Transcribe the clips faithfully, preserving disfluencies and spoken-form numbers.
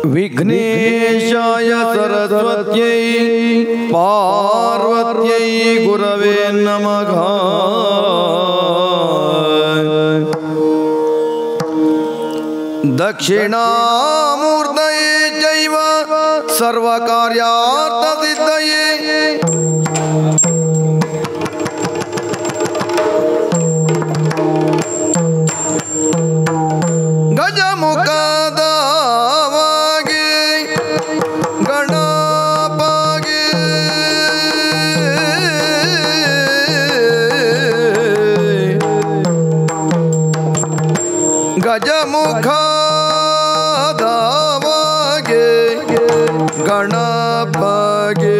ವಿಘ್ನೇಶಾಯ ಸರಸ್ವತ್ಯೈ ಪಾರ್ವತ್ಯೈ ಗುರವೇ ನಮಃ. ದಕ್ಷಿಣಾಮೂರ್ತಯೇ ಚೈವ ಸರ್ವಕಾರ್ಯಾರ್ಥಸಿದ್ಧಯೇ ಗಜಮುಖದವಾಗೆ ಗಣಪಗೆ ಗಜಮುಖದವಾಗೆ ಗಣಪಗೆ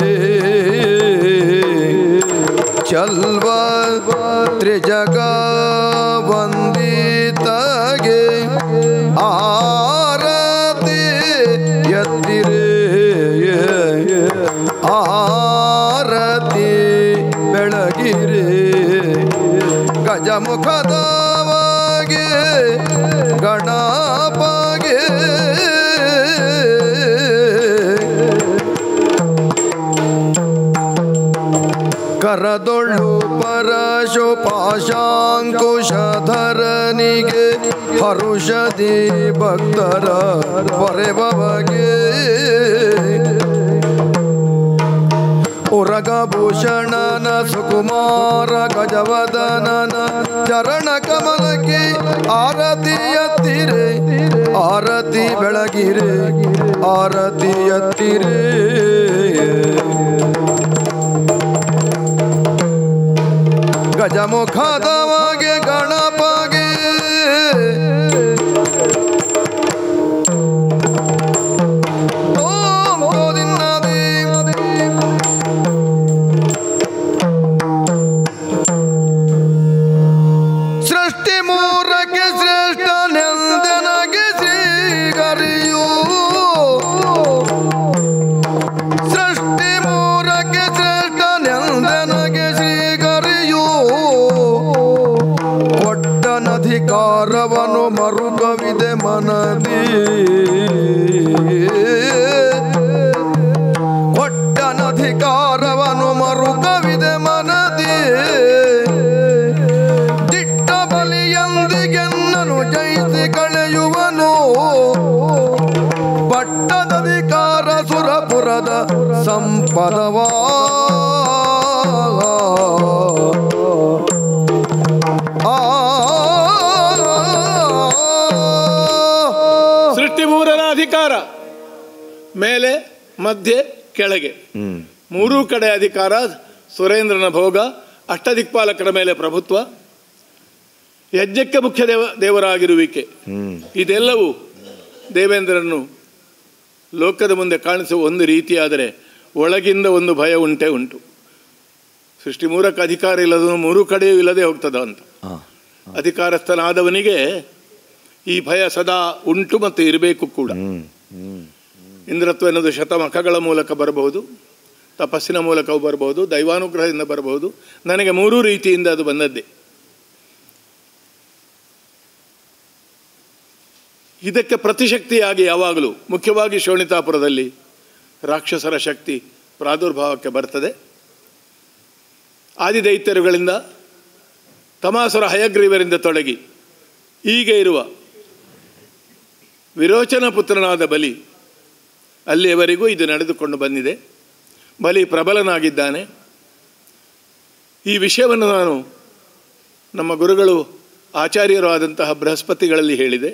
ಚಲ್ವ ತ್ರಿಜಗ ವಂದಿತಗೆ ಆರತಿ ಎತ್ತಿರೆ ಆರತಿ ಬೆಳಗಿರೆ ಗಜಮುಖದವಾಗೆ ಗಣಪಗೆ ಕರದೊಳ್ಳು ಪರಶು ಪಾಶಾಂಕುಶಧರನಿಗೆ ಹರುಷದಿ ಭಕ್ತರ ಪೊರೆಬಗೆ ಉರಗಭೂಷಣನ ಸುಕುಮಾರ ಗಜವದನನ ಚರಣ ಕಮಲಕ್ಕೆ ಆರತಿ ಎತ್ತಿರೆ ಆರತಿ ಬೆಳಗಿರೆ ಆರತಿ ಎತ್ತಿರೆ ಗಜಮುಖದವಾಗೆ ಗಣಪಗೆ ಓಂ ಗೋವಿಂದನೇ ಸೃಷ್ಟಿ ಮೂರಕ್ಕೆ ಶ್ರೇಷ್ಠ ನೆಂದನಗೆ ಶ್ರೀಗರಿಯೂ ಸೃಷ್ಟಿ ಮೂರಕ್ಕೆ ಶ್ರೇಷ್ಠ ನೆಂದನಗೆ ಅಧಿಕಾರವನು ಮರುಕವಿದೆ ಮನದಿ ಕೊಟ್ಟನಧಿಕಾರವನು ಮರುಕವಿದೆ ಮನದಿ ದಿಟ್ಟ ಬಲಿಯಂದಿಗೆನ್ನನು ಜಯಿಸಿ ಕಳೆಯುವನು ಪಟ್ಟದಧಿಕಾರ ಸುರಪುರದ ಸಂಪದವಾ ಅಧಿಕಾರ ಮೇಲೆ ಮಧ್ಯೆ ಕೆಳಗೆ ಮೂರೂ ಕಡೆ ಅಧಿಕಾರ, ಸುರೇಂದ್ರನ ಭೋಗ, ಅಷ್ಟದಿಕ್ಪಾಲಕರ ಮೇಲೆ ಪ್ರಭುತ್ವ, ಯಜ್ಞಕ್ಕೆ ಮುಖ್ಯ ದೇವ ದೇವರಾಗಿರುವಿಕೆ, ಇದೆಲ್ಲವೂ ದೇವೇಂದ್ರನು ಲೋಕದ ಮುಂದೆ ಕಾಣಿಸುವ ಒಂದು ರೀತಿಯಾದರೆ ಒಳಗಿಂದ ಒಂದು ಭಯ ಉಂಟೇ ಉಂಟು. ಸೃಷ್ಟಿ ಮೂರಕ್ಕೆ ಅಧಿಕಾರ ಇಲ್ಲದನು ಮೂರೂ ಕಡೆಯೂ ಇಲ್ಲದೆ ಹೋಗ್ತದ ಅಂತ. ಅಧಿಕಾರಸ್ಥನಾದವನಿಗೆ ಈ ಭಯ ಸದಾ ಉಂಟು ಮತ್ತು ಇರಬೇಕು ಕೂಡ. ಇಂದ್ರತ್ವ ಎನ್ನುವುದು ಶತಮಖಗಳ ಮೂಲಕ ಬರಬಹುದು, ತಪಸ್ಸಿನ ಮೂಲಕವೂ ಬರಬಹುದು, ದೈವಾನುಗ್ರಹದಿಂದ ಬರಬಹುದು. ನನಗೆ ಮೂರೂ ರೀತಿಯಿಂದ ಅದು ಬಂದದ್ದೇ. ಇದಕ್ಕೆ ಪ್ರತಿಶಕ್ತಿಯಾಗಿ ಯಾವಾಗಲೂ ಮುಖ್ಯವಾಗಿ ಶೋಣಿತಾಪುರದಲ್ಲಿ ರಾಕ್ಷಸರ ಶಕ್ತಿ ಪ್ರಾದುರ್ಭಾವಕ್ಕೆ ಬರ್ತದೆ. ಆದಿದೈತ್ಯರುಗಳಿಂದ ತಮಾಸುರ ಹಯಗ್ರೀವರಿಂದ ತೊಡಗಿ ಈಗ ಇರುವ ವಿರೋಚನ ಪುತ್ರನಾದ ಬಲಿ ಅಲ್ಲಿಯವರೆಗೂ ಇದು ನಡೆದುಕೊಂಡು ಬಂದಿದೆ. ಬಲಿ ಪ್ರಬಲನಾಗಿದ್ದಾನೆ. ಈ ವಿಷಯವನ್ನು ನಾನು ನಮ್ಮ ಗುರುಗಳು ಆಚಾರ್ಯರು ಆದಂತಹ ಬೃಹಸ್ಪತಿಗಳಲ್ಲಿ ಹೇಳಿದೆ.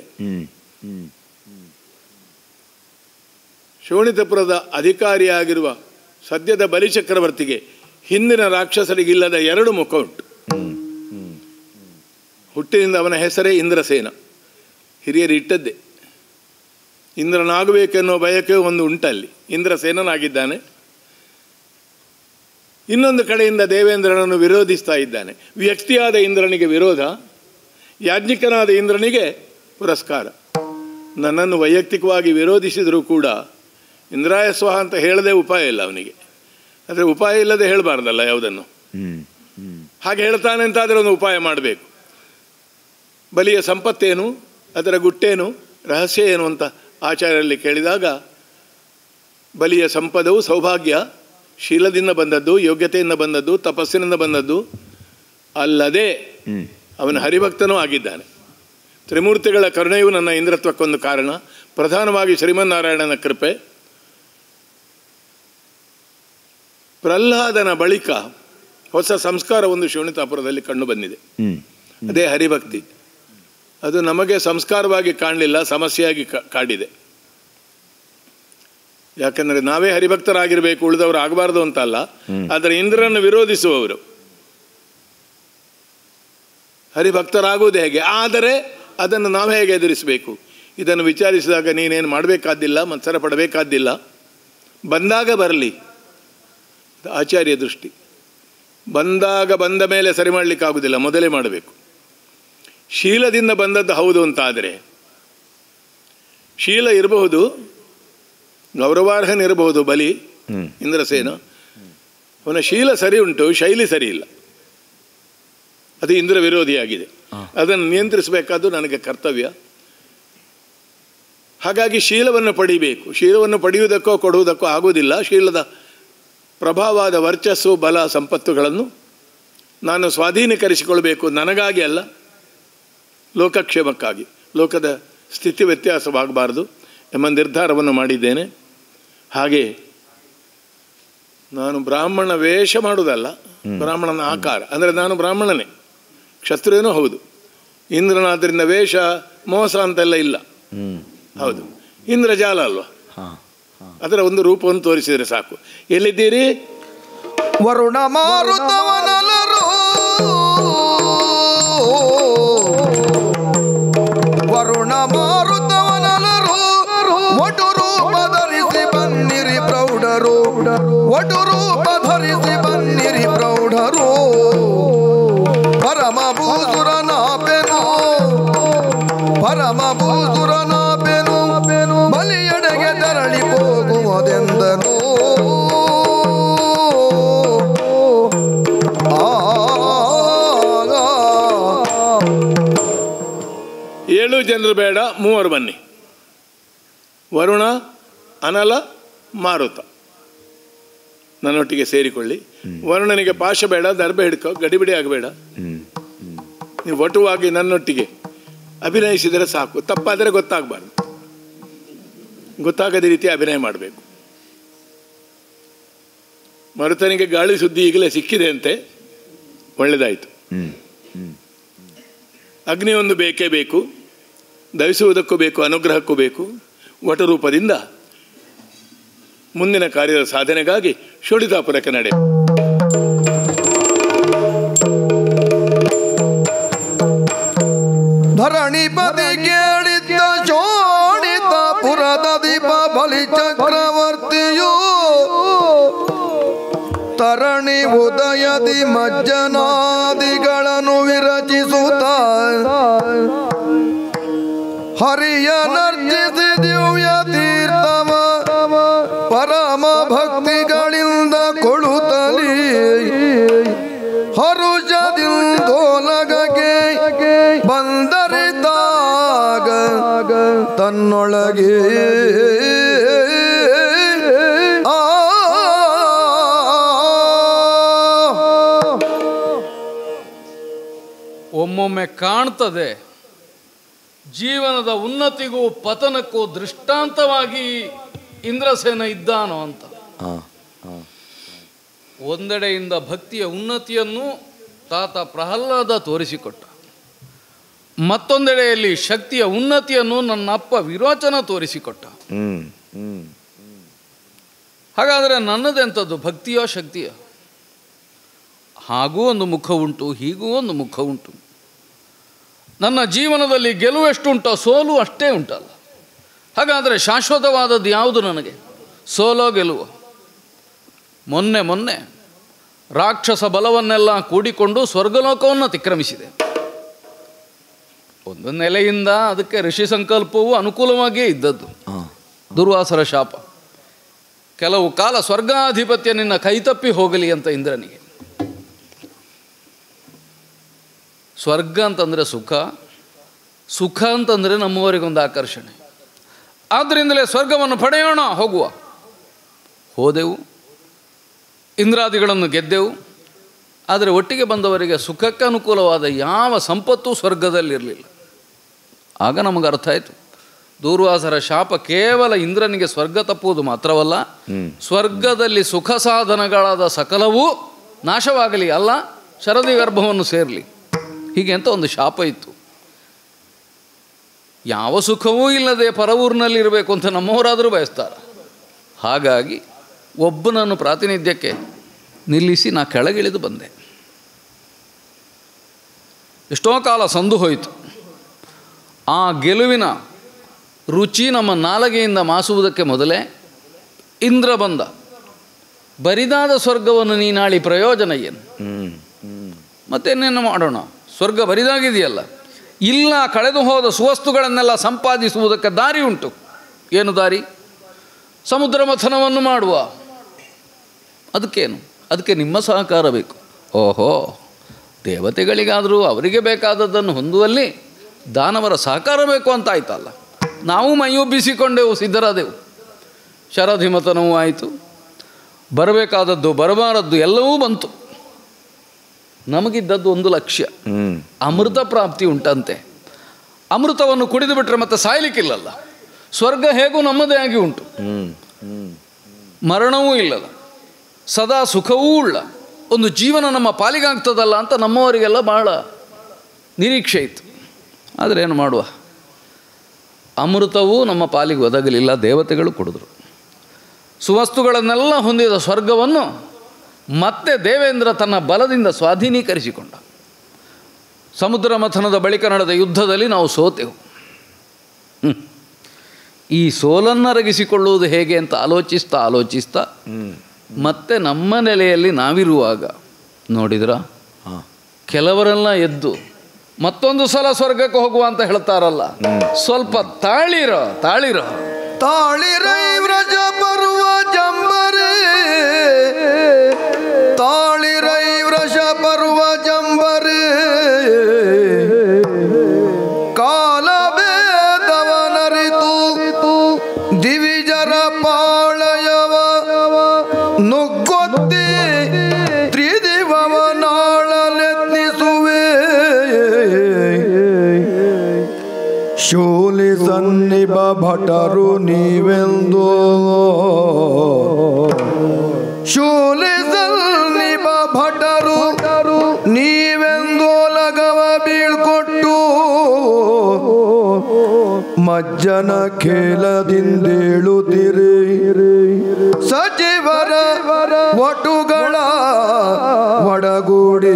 ಶೋಣಿತಪುರದ ಅಧಿಕಾರಿಯಾಗಿರುವ ಸದ್ಯದ ಬಲಿಚಕ್ರವರ್ತಿಗೆ ಹಿಂದಿನ ರಾಕ್ಷಸರಿಗಿಲ್ಲದ ಎರಡು ಮುಖ ಉಂಟು. ಹುಟ್ಟಿನಿಂದ ಅವನ ಹೆಸರೇ ಇಂದ್ರಸೇನ, ಹಿರಿಯರು ಇಟ್ಟದ್ದೇ. ಇಂದ್ರನಾಗಬೇಕೆನ್ನೋ ಬಯಕೆ ಒಂದು ಉಂಟಲ್ಲಿ, ಇಂದ್ರಸೇನನಾಗಿದ್ದಾನೆ. ಇನ್ನೊಂದು ಕಡೆಯಿಂದ ದೇವೇಂದ್ರನನ್ನು ವಿರೋಧಿಸ್ತಾ ಇದ್ದಾನೆ. ವ್ಯಕ್ತಿಯಾದ ಇಂದ್ರನಿಗೆ ವಿರೋಧ, ಯಾಜ್ಞಿಕನಾದ ಇಂದ್ರನಿಗೆ ಪುರಸ್ಕಾರ. ನನ್ನನ್ನು ವೈಯಕ್ತಿಕವಾಗಿ ವಿರೋಧಿಸಿದರೂ ಕೂಡ ಇಂದ್ರಾಯ ಸ್ವಹ ಅಂತ ಹೇಳದೆ ಉಪಾಯ ಇಲ್ಲ ಅವನಿಗೆ. ಆದರೆ ಉಪಾಯ ಇಲ್ಲದೆ ಹೇಳಬಾರ್ದಲ್ಲ ಯಾವುದನ್ನು. ಹಾಗೆ ಹೇಳ್ತಾನೆ ಅಂತಾದರೆ ಒಂದು ಉಪಾಯ ಮಾಡಬೇಕು. ಬಲಿಯ ಸಂಪತ್ತೇನು, ಅದರ ಗುಟ್ಟೇನು, ರಹಸ್ಯ ಏನು ಅಂತ ಆಚಾರ್ಯರಲ್ಲಿ ಕೇಳಿದಾಗ ಬಲಿಯ ಸಂಪದವು ಸೌಭಾಗ್ಯ ಶೀಲದಿಂದ ಬಂದದ್ದು, ಯೋಗ್ಯತೆಯಿಂದ ಬಂದದ್ದು, ತಪಸ್ಸಿನಿಂದ ಬಂದದ್ದು ಅಲ್ಲದೆ ಅವನ ಹರಿಭಕ್ತನೂ ಆಗಿದ್ದಾನೆ. ತ್ರಿಮೂರ್ತಿಗಳ ಕರುಣೆಯು ನನ್ನ ಇಂದ್ರತ್ವಕ್ಕೊಂದು ಕಾರಣ, ಪ್ರಧಾನವಾಗಿ ಶ್ರೀಮನ್ನಾರಾಯಣನ ಕೃಪೆ. ಪ್ರಹ್ಲಾದನ ಬಳಿಕ ಹೊಸ ಸಂಸ್ಕಾರ ಒಂದು ಶೋಣಿತಾಪುರದಲ್ಲಿ ಕಂಡು ಬಂದಿದೆ. ಅದೇ ಹರಿಭಕ್ತಿ. ಅದು ನಮಗೆ ಸಂಸ್ಕಾರವಾಗಿ ಕಾಣಲಿಲ್ಲ, ಸಮಸ್ಯೆಯಾಗಿ ಕಾಡಿದೆ. ಯಾಕಂದರೆ ನಾವೇ ಹರಿಭಕ್ತರಾಗಿರಬೇಕು, ಉಳಿದವರು ಆಗಬಾರ್ದು ಅಂತ ಅಲ್ಲ, ಆದರೆ ಇಂದ್ರನನ್ನು ವಿರೋಧಿಸುವವರು ಹರಿಭಕ್ತರಾಗುವುದು ಹೇಗೆ, ಆದರೆ ಅದನ್ನು ನಾವು ಹೇಗೆ ಎದುರಿಸಬೇಕು, ಇದನ್ನು ವಿಚಾರಿಸಿದಾಗ ನೀನೇನು ಮಾಡಬೇಕಾದ್ದಿಲ್ಲ, ಮತ್ಸರ ಪಡಬೇಕಾದ್ದಿಲ್ಲ, ಬಂದಾಗ ಬರಲಿ. ಆಚಾರ್ಯ ದೃಷ್ಟಿ. ಬಂದಾಗ ಬಂದ ಮೇಲೆ ಸರಿ ಮಾಡಲಿಕ್ಕಾಗೋದಿಲ್ಲ, ಮೊದಲೇ ಮಾಡಬೇಕು. ಶೀಲದಿಂದ ಬಂದದ್ದು ಹೌದು ಅಂತಾದರೆ, ಶೀಲ ಇರಬಹುದು, ಗೌರವಾರ್ಹನಿರಬಹುದು ಬಲಿ ಇಂದ್ರಸೇನ, ಅವನ ಶೀಲ ಸರಿ ಉಂಟು, ಶೈಲಿ ಸರಿ ಇಲ್ಲ, ಅದು ಇಂದ್ರ ವಿರೋಧಿಯಾಗಿದೆ. ಅದನ್ನು ನಿಯಂತ್ರಿಸಬೇಕಾದ್ದು ನನಗೆ ಕರ್ತವ್ಯ. ಹಾಗಾಗಿ ಶೀಲವನ್ನು ಪಡಿಬೇಕು. ಶೀಲವನ್ನು ಪಡೆಯುವುದಕ್ಕೋ ಕೊಡುವುದಕ್ಕೋ ಆಗುವುದಿಲ್ಲ. ಶೀಲದ ಪ್ರಭಾವವಾದ ವರ್ಚಸ್ಸು, ಬಲ, ಸಂಪತ್ತುಗಳನ್ನು ನಾನು ಸ್ವಾಧೀನೀಕರಿಸಿಕೊಳ್ಬೇಕು, ನನಗಾಗಿ ಅಲ್ಲ, ಲೋಕಕ್ಷೇಮಕ್ಕಾಗಿ. ಲೋಕದ ಸ್ಥಿತಿ ವ್ಯತ್ಯಾಸವಾಗಬಾರ್ದು ಎಂಬ ನಿರ್ಧಾರವನ್ನು ಮಾಡಿದ್ದೇನೆ. ಹಾಗೆ ನಾನು ಬ್ರಾಹ್ಮಣ ವೇಷ ಮಾಡುವುದಲ್ಲ, ಬ್ರಾಹ್ಮಣನ ಆಕಾರ. ಅಂದರೆ ನಾನು ಬ್ರಾಹ್ಮಣನೇ, ಕ್ಷತ್ರಿಯನೂ ಹೌದು. ಇಂದ್ರನಾದ್ರಿಂದ ವೇಷ ಮೋಸ ಅಂತೆಲ್ಲ ಇಲ್ಲ. ಹೌದು, ಇಂದ್ರಜಾಲ ಅಲ್ವಾ, ಅದರ ಒಂದು ರೂಪವನ್ನು ತೋರಿಸಿದರೆ ಸಾಕು. ಎಲ್ಲಿದ್ದೀರಿ? ವರುಣ ಮಾರುತವನಲರು ವರುಣ ಮಾರುತವನಲರು ಒಟು ರೂಪ ಧರಿಸಿ ಬನ್ನಿರಿ ಪ್ರೌಢರು, ಒಟು ರೂಪ ಧರಿಸಿ ಬನ್ನಿರಿ ಪ್ರೌಢರು. ಪರಮ ಭೂಸುರನಾಪೆನು ಪರಮ ಭೂಸುರನಾಪೆನು ಬಲಿಯಡೆಗೆ ತೆರಳಿ ಹೋಗುವುದೆಂದನು. ಏಳು ಜನರು ಬೇಡ, ಮೂವರು ಬನ್ನಿ. ವರುಣ, ಅನಲ, ಮಾರುತ ನನ್ನೊಟ್ಟಿಗೆ ಸೇರಿಕೊಳ್ಳಿ. ವರುಣನಿಗೆ ಪಾಶ ಬೇಡ, ದರ್ಬೆ ಹಿಡ್ಕೋ, ಗಡಿಬಿಡಿ ಆಗಬೇಡ. ನೀವು ಒಟುವಾಗಿ ನನ್ನೊಟ್ಟಿಗೆ ಅಭಿನಯಿಸಿದರೆ ಸಾಕು. ತಪ್ಪಾದರೆ ಗೊತ್ತಾಗಬಾರ್ದು, ಗೊತ್ತಾಗದ ರೀತಿ ಅಭಿನಯ ಮಾಡಬೇಕು. ಮರುತನಿಗೆ ಗಾಳಿ ಸುದ್ದಿ ಈಗಲೇ ಸಿಕ್ಕಿದೆ ಅಂತೆ, ಒಳ್ಳೆಯದಾಯಿತು. ಅಗ್ನಿ ಒಂದು ಬೇಕೇ ಬೇಕು, ದಹಿಸುವುದಕ್ಕೂ ಬೇಕು, ಅನುಗ್ರಹಕ್ಕೂ ಬೇಕು. ವಟರೂಪದಿಂದ ಮುಂದಿನ ಕಾರ್ಯದ ಸಾಧನೆಗಾಗಿ ಶೋಣಿತಾಪುರಕ್ಕೆ ನಡೆ. ಧರಣಿಪತಿ ಕೇಳಿದ್ದ ಶೋಣಿತಾಪುರದ ದೀಪ ಬಲಿ ಚಕ್ರವರ್ತಿಯು ತರಣಿ ಉದಯದಿ ಮಜ್ಜನಾದಿಗಳನ್ನು ವಿರಚಿಸುತ್ತ ಹರಿಯ ನರ್ಜಿಸಿ ದಿವ್ಯ ತೀರ್ಥವ ಪರಮ ಭಕ್ತಿಗಳಿಂದ ಕೊಳುತ್ತಲಿ ಹರುಷದಿಂದೋಲಗಗೆ ಬಂದರಿದಾಗ ತನ್ನೊಳಗೆ ಒಮ್ಮೊಮ್ಮೆ ಕಾಣ್ತದೆ ಜೀವನದ ಉನ್ನತಿಗೂ ಪತನಕ್ಕೂ ದೃಷ್ಟಾಂತವಾಗಿ ಇಂದ್ರಸೇನ ಇದ್ದಾನೋ ಅಂತ. ಒಂದೆಡೆಯಿಂದ ಭಕ್ತಿಯ ಉನ್ನತಿಯನ್ನು ತಾತ ಪ್ರಹ್ಲಾದ ತೋರಿಸಿಕೊಟ್ಟ, ಮತ್ತೊಂದೆಡೆಯಲ್ಲಿ ಶಕ್ತಿಯ ಉನ್ನತಿಯನ್ನು ನನ್ನಪ್ಪ ವಿರೋಚನ ತೋರಿಸಿಕೊಟ್ಟ. ಹಾಗಾದರೆ ನನ್ನದೆಂಥದ್ದು, ಭಕ್ತಿಯೋ ಶಕ್ತಿಯೋ? ಹಾಗೂ ಒಂದು ಮುಖ ಉಂಟು, ಹೀಗೂ ಒಂದು ಮುಖ ಉಂಟು. ನನ್ನ ಜೀವನದಲ್ಲಿ ಗೆಲುವು ಎಷ್ಟುಂಟೋ ಸೋಲು ಅಷ್ಟೇ ಉಂಟಲ್ಲ. ಹಾಗಾದರೆ ಶಾಶ್ವತವಾದದ್ದು ಯಾವುದು ನನಗೆ, ಸೋಲೋ ಗೆಲುವು? ಮೊನ್ನೆ ಮೊನ್ನೆ ರಾಕ್ಷಸ ಬಲವನ್ನೆಲ್ಲ ಕೂಡಿಕೊಂಡು ಸ್ವರ್ಗಲೋಕವನ್ನು ಅತಿಕ್ರಮಿಸಿದೆ. ಒಂದು ನೆಲೆಯಿಂದ ಅದಕ್ಕೆ ಋಷಿ ಸಂಕಲ್ಪವು ಅನುಕೂಲವಾಗಿಯೇ ಇದ್ದದ್ದು. ದುರ್ವಾಸರ ಶಾಪ, ಕೆಲವು ಕಾಲ ಸ್ವರ್ಗಾಧಿಪತ್ಯ ನಿನ್ನ ಕೈತಪ್ಪಿ ಹೋಗಲಿ ಅಂತ ಇಂದ್ರನಿಗೆ. ಸ್ವರ್ಗ ಅಂತಂದರೆ ಸುಖ, ಸುಖ ಅಂತಂದರೆ ನಮ್ಮವರಿಗೊಂದು ಆಕರ್ಷಣೆ. ಆದ್ದರಿಂದಲೇ ಸ್ವರ್ಗವನ್ನು ಪಡೆಯೋಣ, ಹೋಗುವ. ಹೋದೆವು, ಇಂದ್ರಾದಿಗಳನ್ನು ಗೆದ್ದೆವು. ಆದರೆ ಒಟ್ಟಿಗೆ ಬಂದವರಿಗೆ ಸುಖಕ್ಕೆ ಅನುಕೂಲವಾದ ಯಾವ ಸಂಪತ್ತೂ ಸ್ವರ್ಗದಲ್ಲಿರಲಿಲ್ಲ. ಆಗ ನಮಗೆ ಅರ್ಥ ಆಯಿತು, ದೂರ್ವಾಸರ ಶಾಪ ಕೇವಲ ಇಂದ್ರನಿಗೆ ಸ್ವರ್ಗ ತಪ್ಪುವುದು ಮಾತ್ರವಲ್ಲ, ಸ್ವರ್ಗದಲ್ಲಿ ಸುಖ ಸಾಧನಗಳಾದ ಸಕಲವೂ ನಾಶವಾಗಲಿ, ಅಲ್ಲ ಶರದಿ ಗರ್ಭವನ್ನು ಸೇರಲಿ, ಹೀಗೆ ಅಂತ ಒಂದು ಶಾಪ ಇತ್ತು. ಯಾವ ಸುಖವೂ ಇಲ್ಲದೆ ಪರವೂರಿನಲ್ಲಿರಬೇಕು ಅಂತ ನಮ್ಮವರಾದರೂ ಬಯಸ್ತಾರೆ. ಹಾಗಾಗಿ ಒಬ್ಬನನ್ನು ಪ್ರಾತಿನಿಧ್ಯಕ್ಕೆ ನಿಲ್ಲಿಸಿ ನಾ ಕೆಳಗಿಳಿದು ಬಂದೆ. ಎಷ್ಟೋ ಕಾಲ ಸಂದು ಹೋಯಿತು. ಆ ಗೆಲುವಿನ ರುಚಿ ನಮ್ಮ ನಾಲಗೆಯಿಂದ ಮಾಸುವುದಕ್ಕೆ ಮೊದಲೇ ಇಂದ್ರ ಬಂದ. ಬರಿದಾದ ಸ್ವರ್ಗವನ್ನು ನೀನಾಳಿ ಪ್ರಯೋಜನ ಏನು? ಮತ್ತೇನೇನು ಮಾಡೋಣ? ಸ್ವರ್ಗ ಬರಿದಾಗಿದೆಯಲ್ಲ. ಇಲ್ಲ, ಕಳೆದು ಹೋದ ಸುವಸ್ತುಗಳನ್ನೆಲ್ಲ ಸಂಪಾದಿಸುವುದಕ್ಕೆ ದಾರಿ ಉಂಟು. ಏನು ದಾರಿ? ಸಮುದ್ರ ಮಥನವನ್ನು ಮಾಡುವ. ಅದಕ್ಕೇನು? ಅದಕ್ಕೆ ನಿಮ್ಮ ಸಹಕಾರ ಬೇಕು. ಓಹೋ, ದೇವತೆಗಳಿಗಾದರೂ ಅವರಿಗೆ ಬೇಕಾದದ್ದನ್ನು ಹೊಂದುವಲ್ಲಿ ದಾನವರ ಸಹಕಾರ ಬೇಕು ಅಂತ ಆಯ್ತಲ್ಲ. ನಾವು ಮೈಯೊಬ್ಬಿಸಿಕೊಂಡೆವು, ಸಿದ್ಧರಾದೆವು. ಶರಧಿಮತನವೂ ಆಯಿತು, ಬರಬೇಕಾದದ್ದು ಬರಬಾರದ್ದು ಎಲ್ಲವೂ ಬಂತು. ನಮಗಿದ್ದದ್ದು ಒಂದು ಲಕ್ಷ್ಯ, ಅಮೃತ ಪ್ರಾಪ್ತಿ ಉಂಟಂತೆ. ಅಮೃತವನ್ನು ಕುಡಿದು ಬಿಟ್ಟರೆ ಮತ್ತೆ ಸಾಯಲಿಕ್ಕಿಲ್ಲಲ್ಲ. ಸ್ವರ್ಗ ಹೇಗೂ ನಮ್ಮದೇ ಆಗಿ ಉಂಟು, ಮರಣವೂ ಇಲ್ಲದ, ಸದಾ ಸುಖವೂ ಉಳ್ಳ ಒಂದು ಜೀವನ ನಮ್ಮ ಪಾಲಿಗಾಗ್ತದಲ್ಲ ಅಂತ ನಮ್ಮವರಿಗೆಲ್ಲ ಬಹಳ ನಿರೀಕ್ಷೆ ಇತ್ತು. ಆದರೆ ಏನು ಮಾಡುವ, ಅಮೃತವೂ ನಮ್ಮ ಪಾಲಿಗೆ ಒದಗಲಿಲ್ಲ. ದೇವತೆಗಳು ಕುಡಿದ್ರು. ಸುವಸ್ತುಗಳನ್ನೆಲ್ಲ ಹೊಂದಿದ ಸ್ವರ್ಗವನ್ನು ಮತ್ತೆ ದೇವೇಂದ್ರ ತನ್ನ ಬಲದಿಂದ ಸ್ವಾಧೀನೀಕರಿಸಿಕೊಂಡ. ಸಮುದ್ರ ಮಥನದ ಬಳಿಕ ನಡೆದ ಯುದ್ಧದಲ್ಲಿ ನಾವು ಸೋತೆವು. ಈ ಸೋಲನ್ನರಗಿಸಿಕೊಳ್ಳುವುದು ಹೇಗೆ ಅಂತ ಆಲೋಚಿಸ್ತಾ ಆಲೋಚಿಸ್ತಾ ಮತ್ತೆ ನಮ್ಮ ನೆಲೆಯಲ್ಲಿ ನಾವಿರುವಾಗ ನೋಡಿದ್ರ, ಕೆಲವರೆಲ್ಲ ಎದ್ದು ಮತ್ತೊಂದು ಸಲ ಸ್ವರ್ಗಕ್ಕೆ ಹೋಗುವ ಅಂತ ಹೇಳ್ತಾರಲ್ಲ, ಸ್ವಲ್ಪ ತಾಳಿರೋ ತಾಳಿರೋ ತಾಳಿರೈ ವ್ರಜ ಪರ್ವ ಜಂಬರೇ, ತಾಳಿರೈ ವ್ರಜ ಪರ್ವ ಜಂಬರೇ, ಕಾಲಭೇದವನರಿತು ದಿವಿಜರ ಪಾಳಯವ ನುಗ್ಗೊತ್ತಿ ತ್ರಿದಿವವ ನಾಳಲೆತ್ನಿಸುವೆ, ಶೂಲಿ ಸನ್ನಿಭ ಭಟರು ನೀವೆಂದು, ಶೂಲಿ ಸನ್ನಿಭ ಭಟರು ನೀವೆಂದು ಲಗವ ಬೀಳ್ಕೊಟ್ಟು ಮಜ್ಜನ ಖೇಲದಿಂದೇಳುತ್ತಿರಿ, ಸಚಿವರ ಒಟುಗಳ ಒಡಗೂಡಿ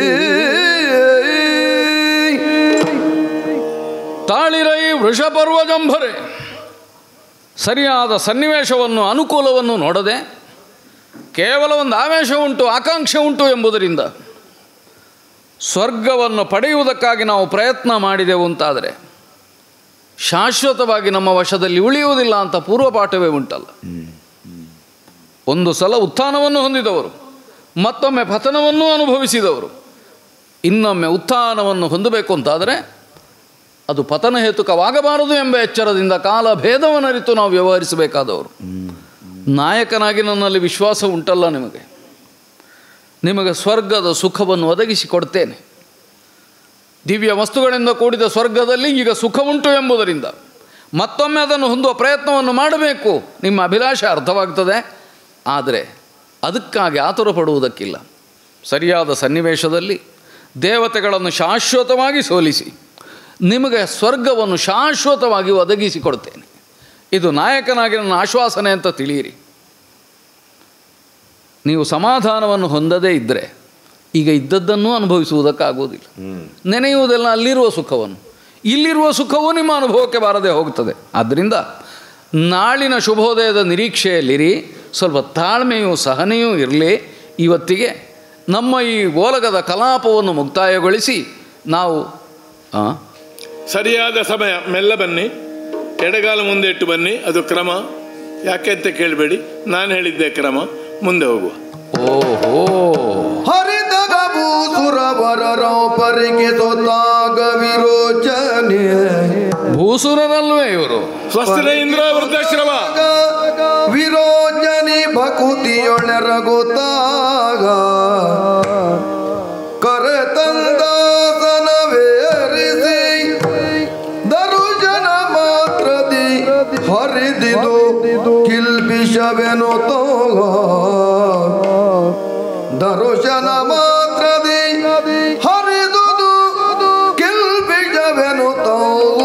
ತಾಳಿರೈ ವೃಷಪರ್ವ ಜಂಭರೆ. ಸರಿಯಾದ ಸನ್ನಿವೇಶವನ್ನು ಅನುಕೂಲವನ್ನು ನೋಡದೆ ಕೇವಲ ಒಂದು ಆವೇಶ ಉಂಟು, ಆಕಾಂಕ್ಷೆ ಉಂಟು ಎಂಬುದರಿಂದ ಸ್ವರ್ಗವನ್ನು ಪಡೆಯುವುದಕ್ಕಾಗಿ ನಾವು ಪ್ರಯತ್ನ ಮಾಡಿದೆವು ಅಂತಾದರೆ ಶಾಶ್ವತವಾಗಿ ನಮ್ಮ ವಶದಲ್ಲಿ ಉಳಿಯುವುದಿಲ್ಲ ಅಂತ ಪೂರ್ವಪಾಠವೇ ಉಂಟಲ್ಲ. ಒಂದು ಸಲ ಉತ್ಥಾನವನ್ನು ಹೊಂದಿದವರು, ಮತ್ತೊಮ್ಮೆ ಪತನವನ್ನೂ ಅನುಭವಿಸಿದವರು, ಇನ್ನೊಮ್ಮೆ ಉತ್ಥಾನವನ್ನು ಹೊಂದಬೇಕು ಅಂತಾದರೆ ಅದು ಪತನ ಹೇತುಕವಾಗಬಾರದು ಎಂಬ ಎಚ್ಚರದಿಂದ ಕಾಲ ಭೇದವನ್ನರಿತು ನಾವು ವ್ಯವಹರಿಸಬೇಕಾದವರು. ನಾಯಕನಾಗಿ ನನ್ನಲ್ಲಿ ವಿಶ್ವಾಸ ಉಂಟಲ್ಲ ನಿಮಗೆ, ನಿಮಗೆ ಸ್ವರ್ಗದ ಸುಖವನ್ನು ಒದಗಿಸಿಕೊಡ್ತೇನೆ. ದಿವ್ಯ ವಸ್ತುಗಳಿಂದ ಕೂಡಿದ ಸ್ವರ್ಗದಲ್ಲಿ ಈಗ ಸುಖ ಉಂಟು ಎಂಬುದರಿಂದ ಮತ್ತೊಮ್ಮೆ ಅದನ್ನು ಹೊಂದುವ ಪ್ರಯತ್ನವನ್ನು ಮಾಡಬೇಕು. ನಿಮ್ಮ ಅಭಿಲಾಷೆ ಅರ್ಥವಾಗ್ತದೆ. ಆದರೆ ಅದಕ್ಕಾಗಿ ಆತುರ ಪಡುವುದಕ್ಕಿಲ್ಲ. ಸರಿಯಾದ ಸನ್ನಿವೇಶದಲ್ಲಿ ದೇವತೆಗಳನ್ನು ಶಾಶ್ವತವಾಗಿ ಸೋಲಿಸಿ ನಿಮಗೆ ಸ್ವರ್ಗವನ್ನು ಶಾಶ್ವತವಾಗಿ ಒದಗಿಸಿಕೊಡ್ತೇನೆ. ಇದು ನಾಯಕನಾಗಿ ನನ್ನ ಆಶ್ವಾಸನೆ ಅಂತ ತಿಳಿಯಿರಿ. ನೀವು ಸಮಾಧಾನವನ್ನು ಹೊಂದದೇ ಇದ್ದರೆ ಈಗ ಇದ್ದದ್ದನ್ನೂ ಅನುಭವಿಸುವುದಕ್ಕಾಗುವುದಿಲ್ಲ. ನೆನೆಯುವುದೆಲ್ಲ ಅಲ್ಲಿರುವ ಸುಖವನ್ನು, ಇಲ್ಲಿರುವ ಸುಖವೂ ನಿಮ್ಮ ಅನುಭವಕ್ಕೆ ಬಾರದೆ ಹೋಗುತ್ತದೆ. ಆದ್ದರಿಂದ ನಾಳಿನ ಶುಭೋದಯದ ನಿರೀಕ್ಷೆಯಲ್ಲಿರಿ. ಸ್ವಲ್ಪ ತಾಳ್ಮೆಯೂ ಸಹನೆಯೂ ಇರಲಿ. ಇವತ್ತಿಗೆ ನಮ್ಮ ಈ ಓಲಗದ ಕಲಾಪವನ್ನು ಮುಕ್ತಾಯಗೊಳಿಸಿ ನಾವು ಸರಿಯಾದ ಸಮಯ ಮೆಲ್ಲ ಬನ್ನಿ, ಎಡಗಾಲ ಮುಂದೆ ಇಟ್ಟು ಬನ್ನಿ. ಅದು ಕ್ರಮ. ಯಾಕೆ ಅಂತ ಕೇಳಬೇಡಿ, ನಾನು ಹೇಳಿದ್ದೆ ಕ್ರಮ. ಮುಂದೆ ಹೋಗುವ. ಓಹೋ, ಹರಿದಗ ಭೂಸುರವರರೋ ಪರಿಗೆ ಸೊತಾಗ ವಿರೋಚನೆ, ಭೂ ಭೂಸುರರಲ್ವೇ ಇವರು? ಸ್ವಸ್ತಿನ ಇಂದ್ರ ವೃದ್ಧಾಶ್ರಮ ವಿರೋಚನಿ ಭಕುತಿಯೊಳೆರಗುತ್ತಾಗ ಕರೆತಂದಾಸನವೇರಿಸಿ ದರುಜನ ಮಾತ್ರದಿ ಹರಿದಿದು ಕಿಲ್ಬಿಷವೆನು ತೋಗ ದರುಶನ ಮಾತ್ರದಿ ಹರಿದುದು ಕಿಲ್ಬಿಷವೆನು ತೋಗ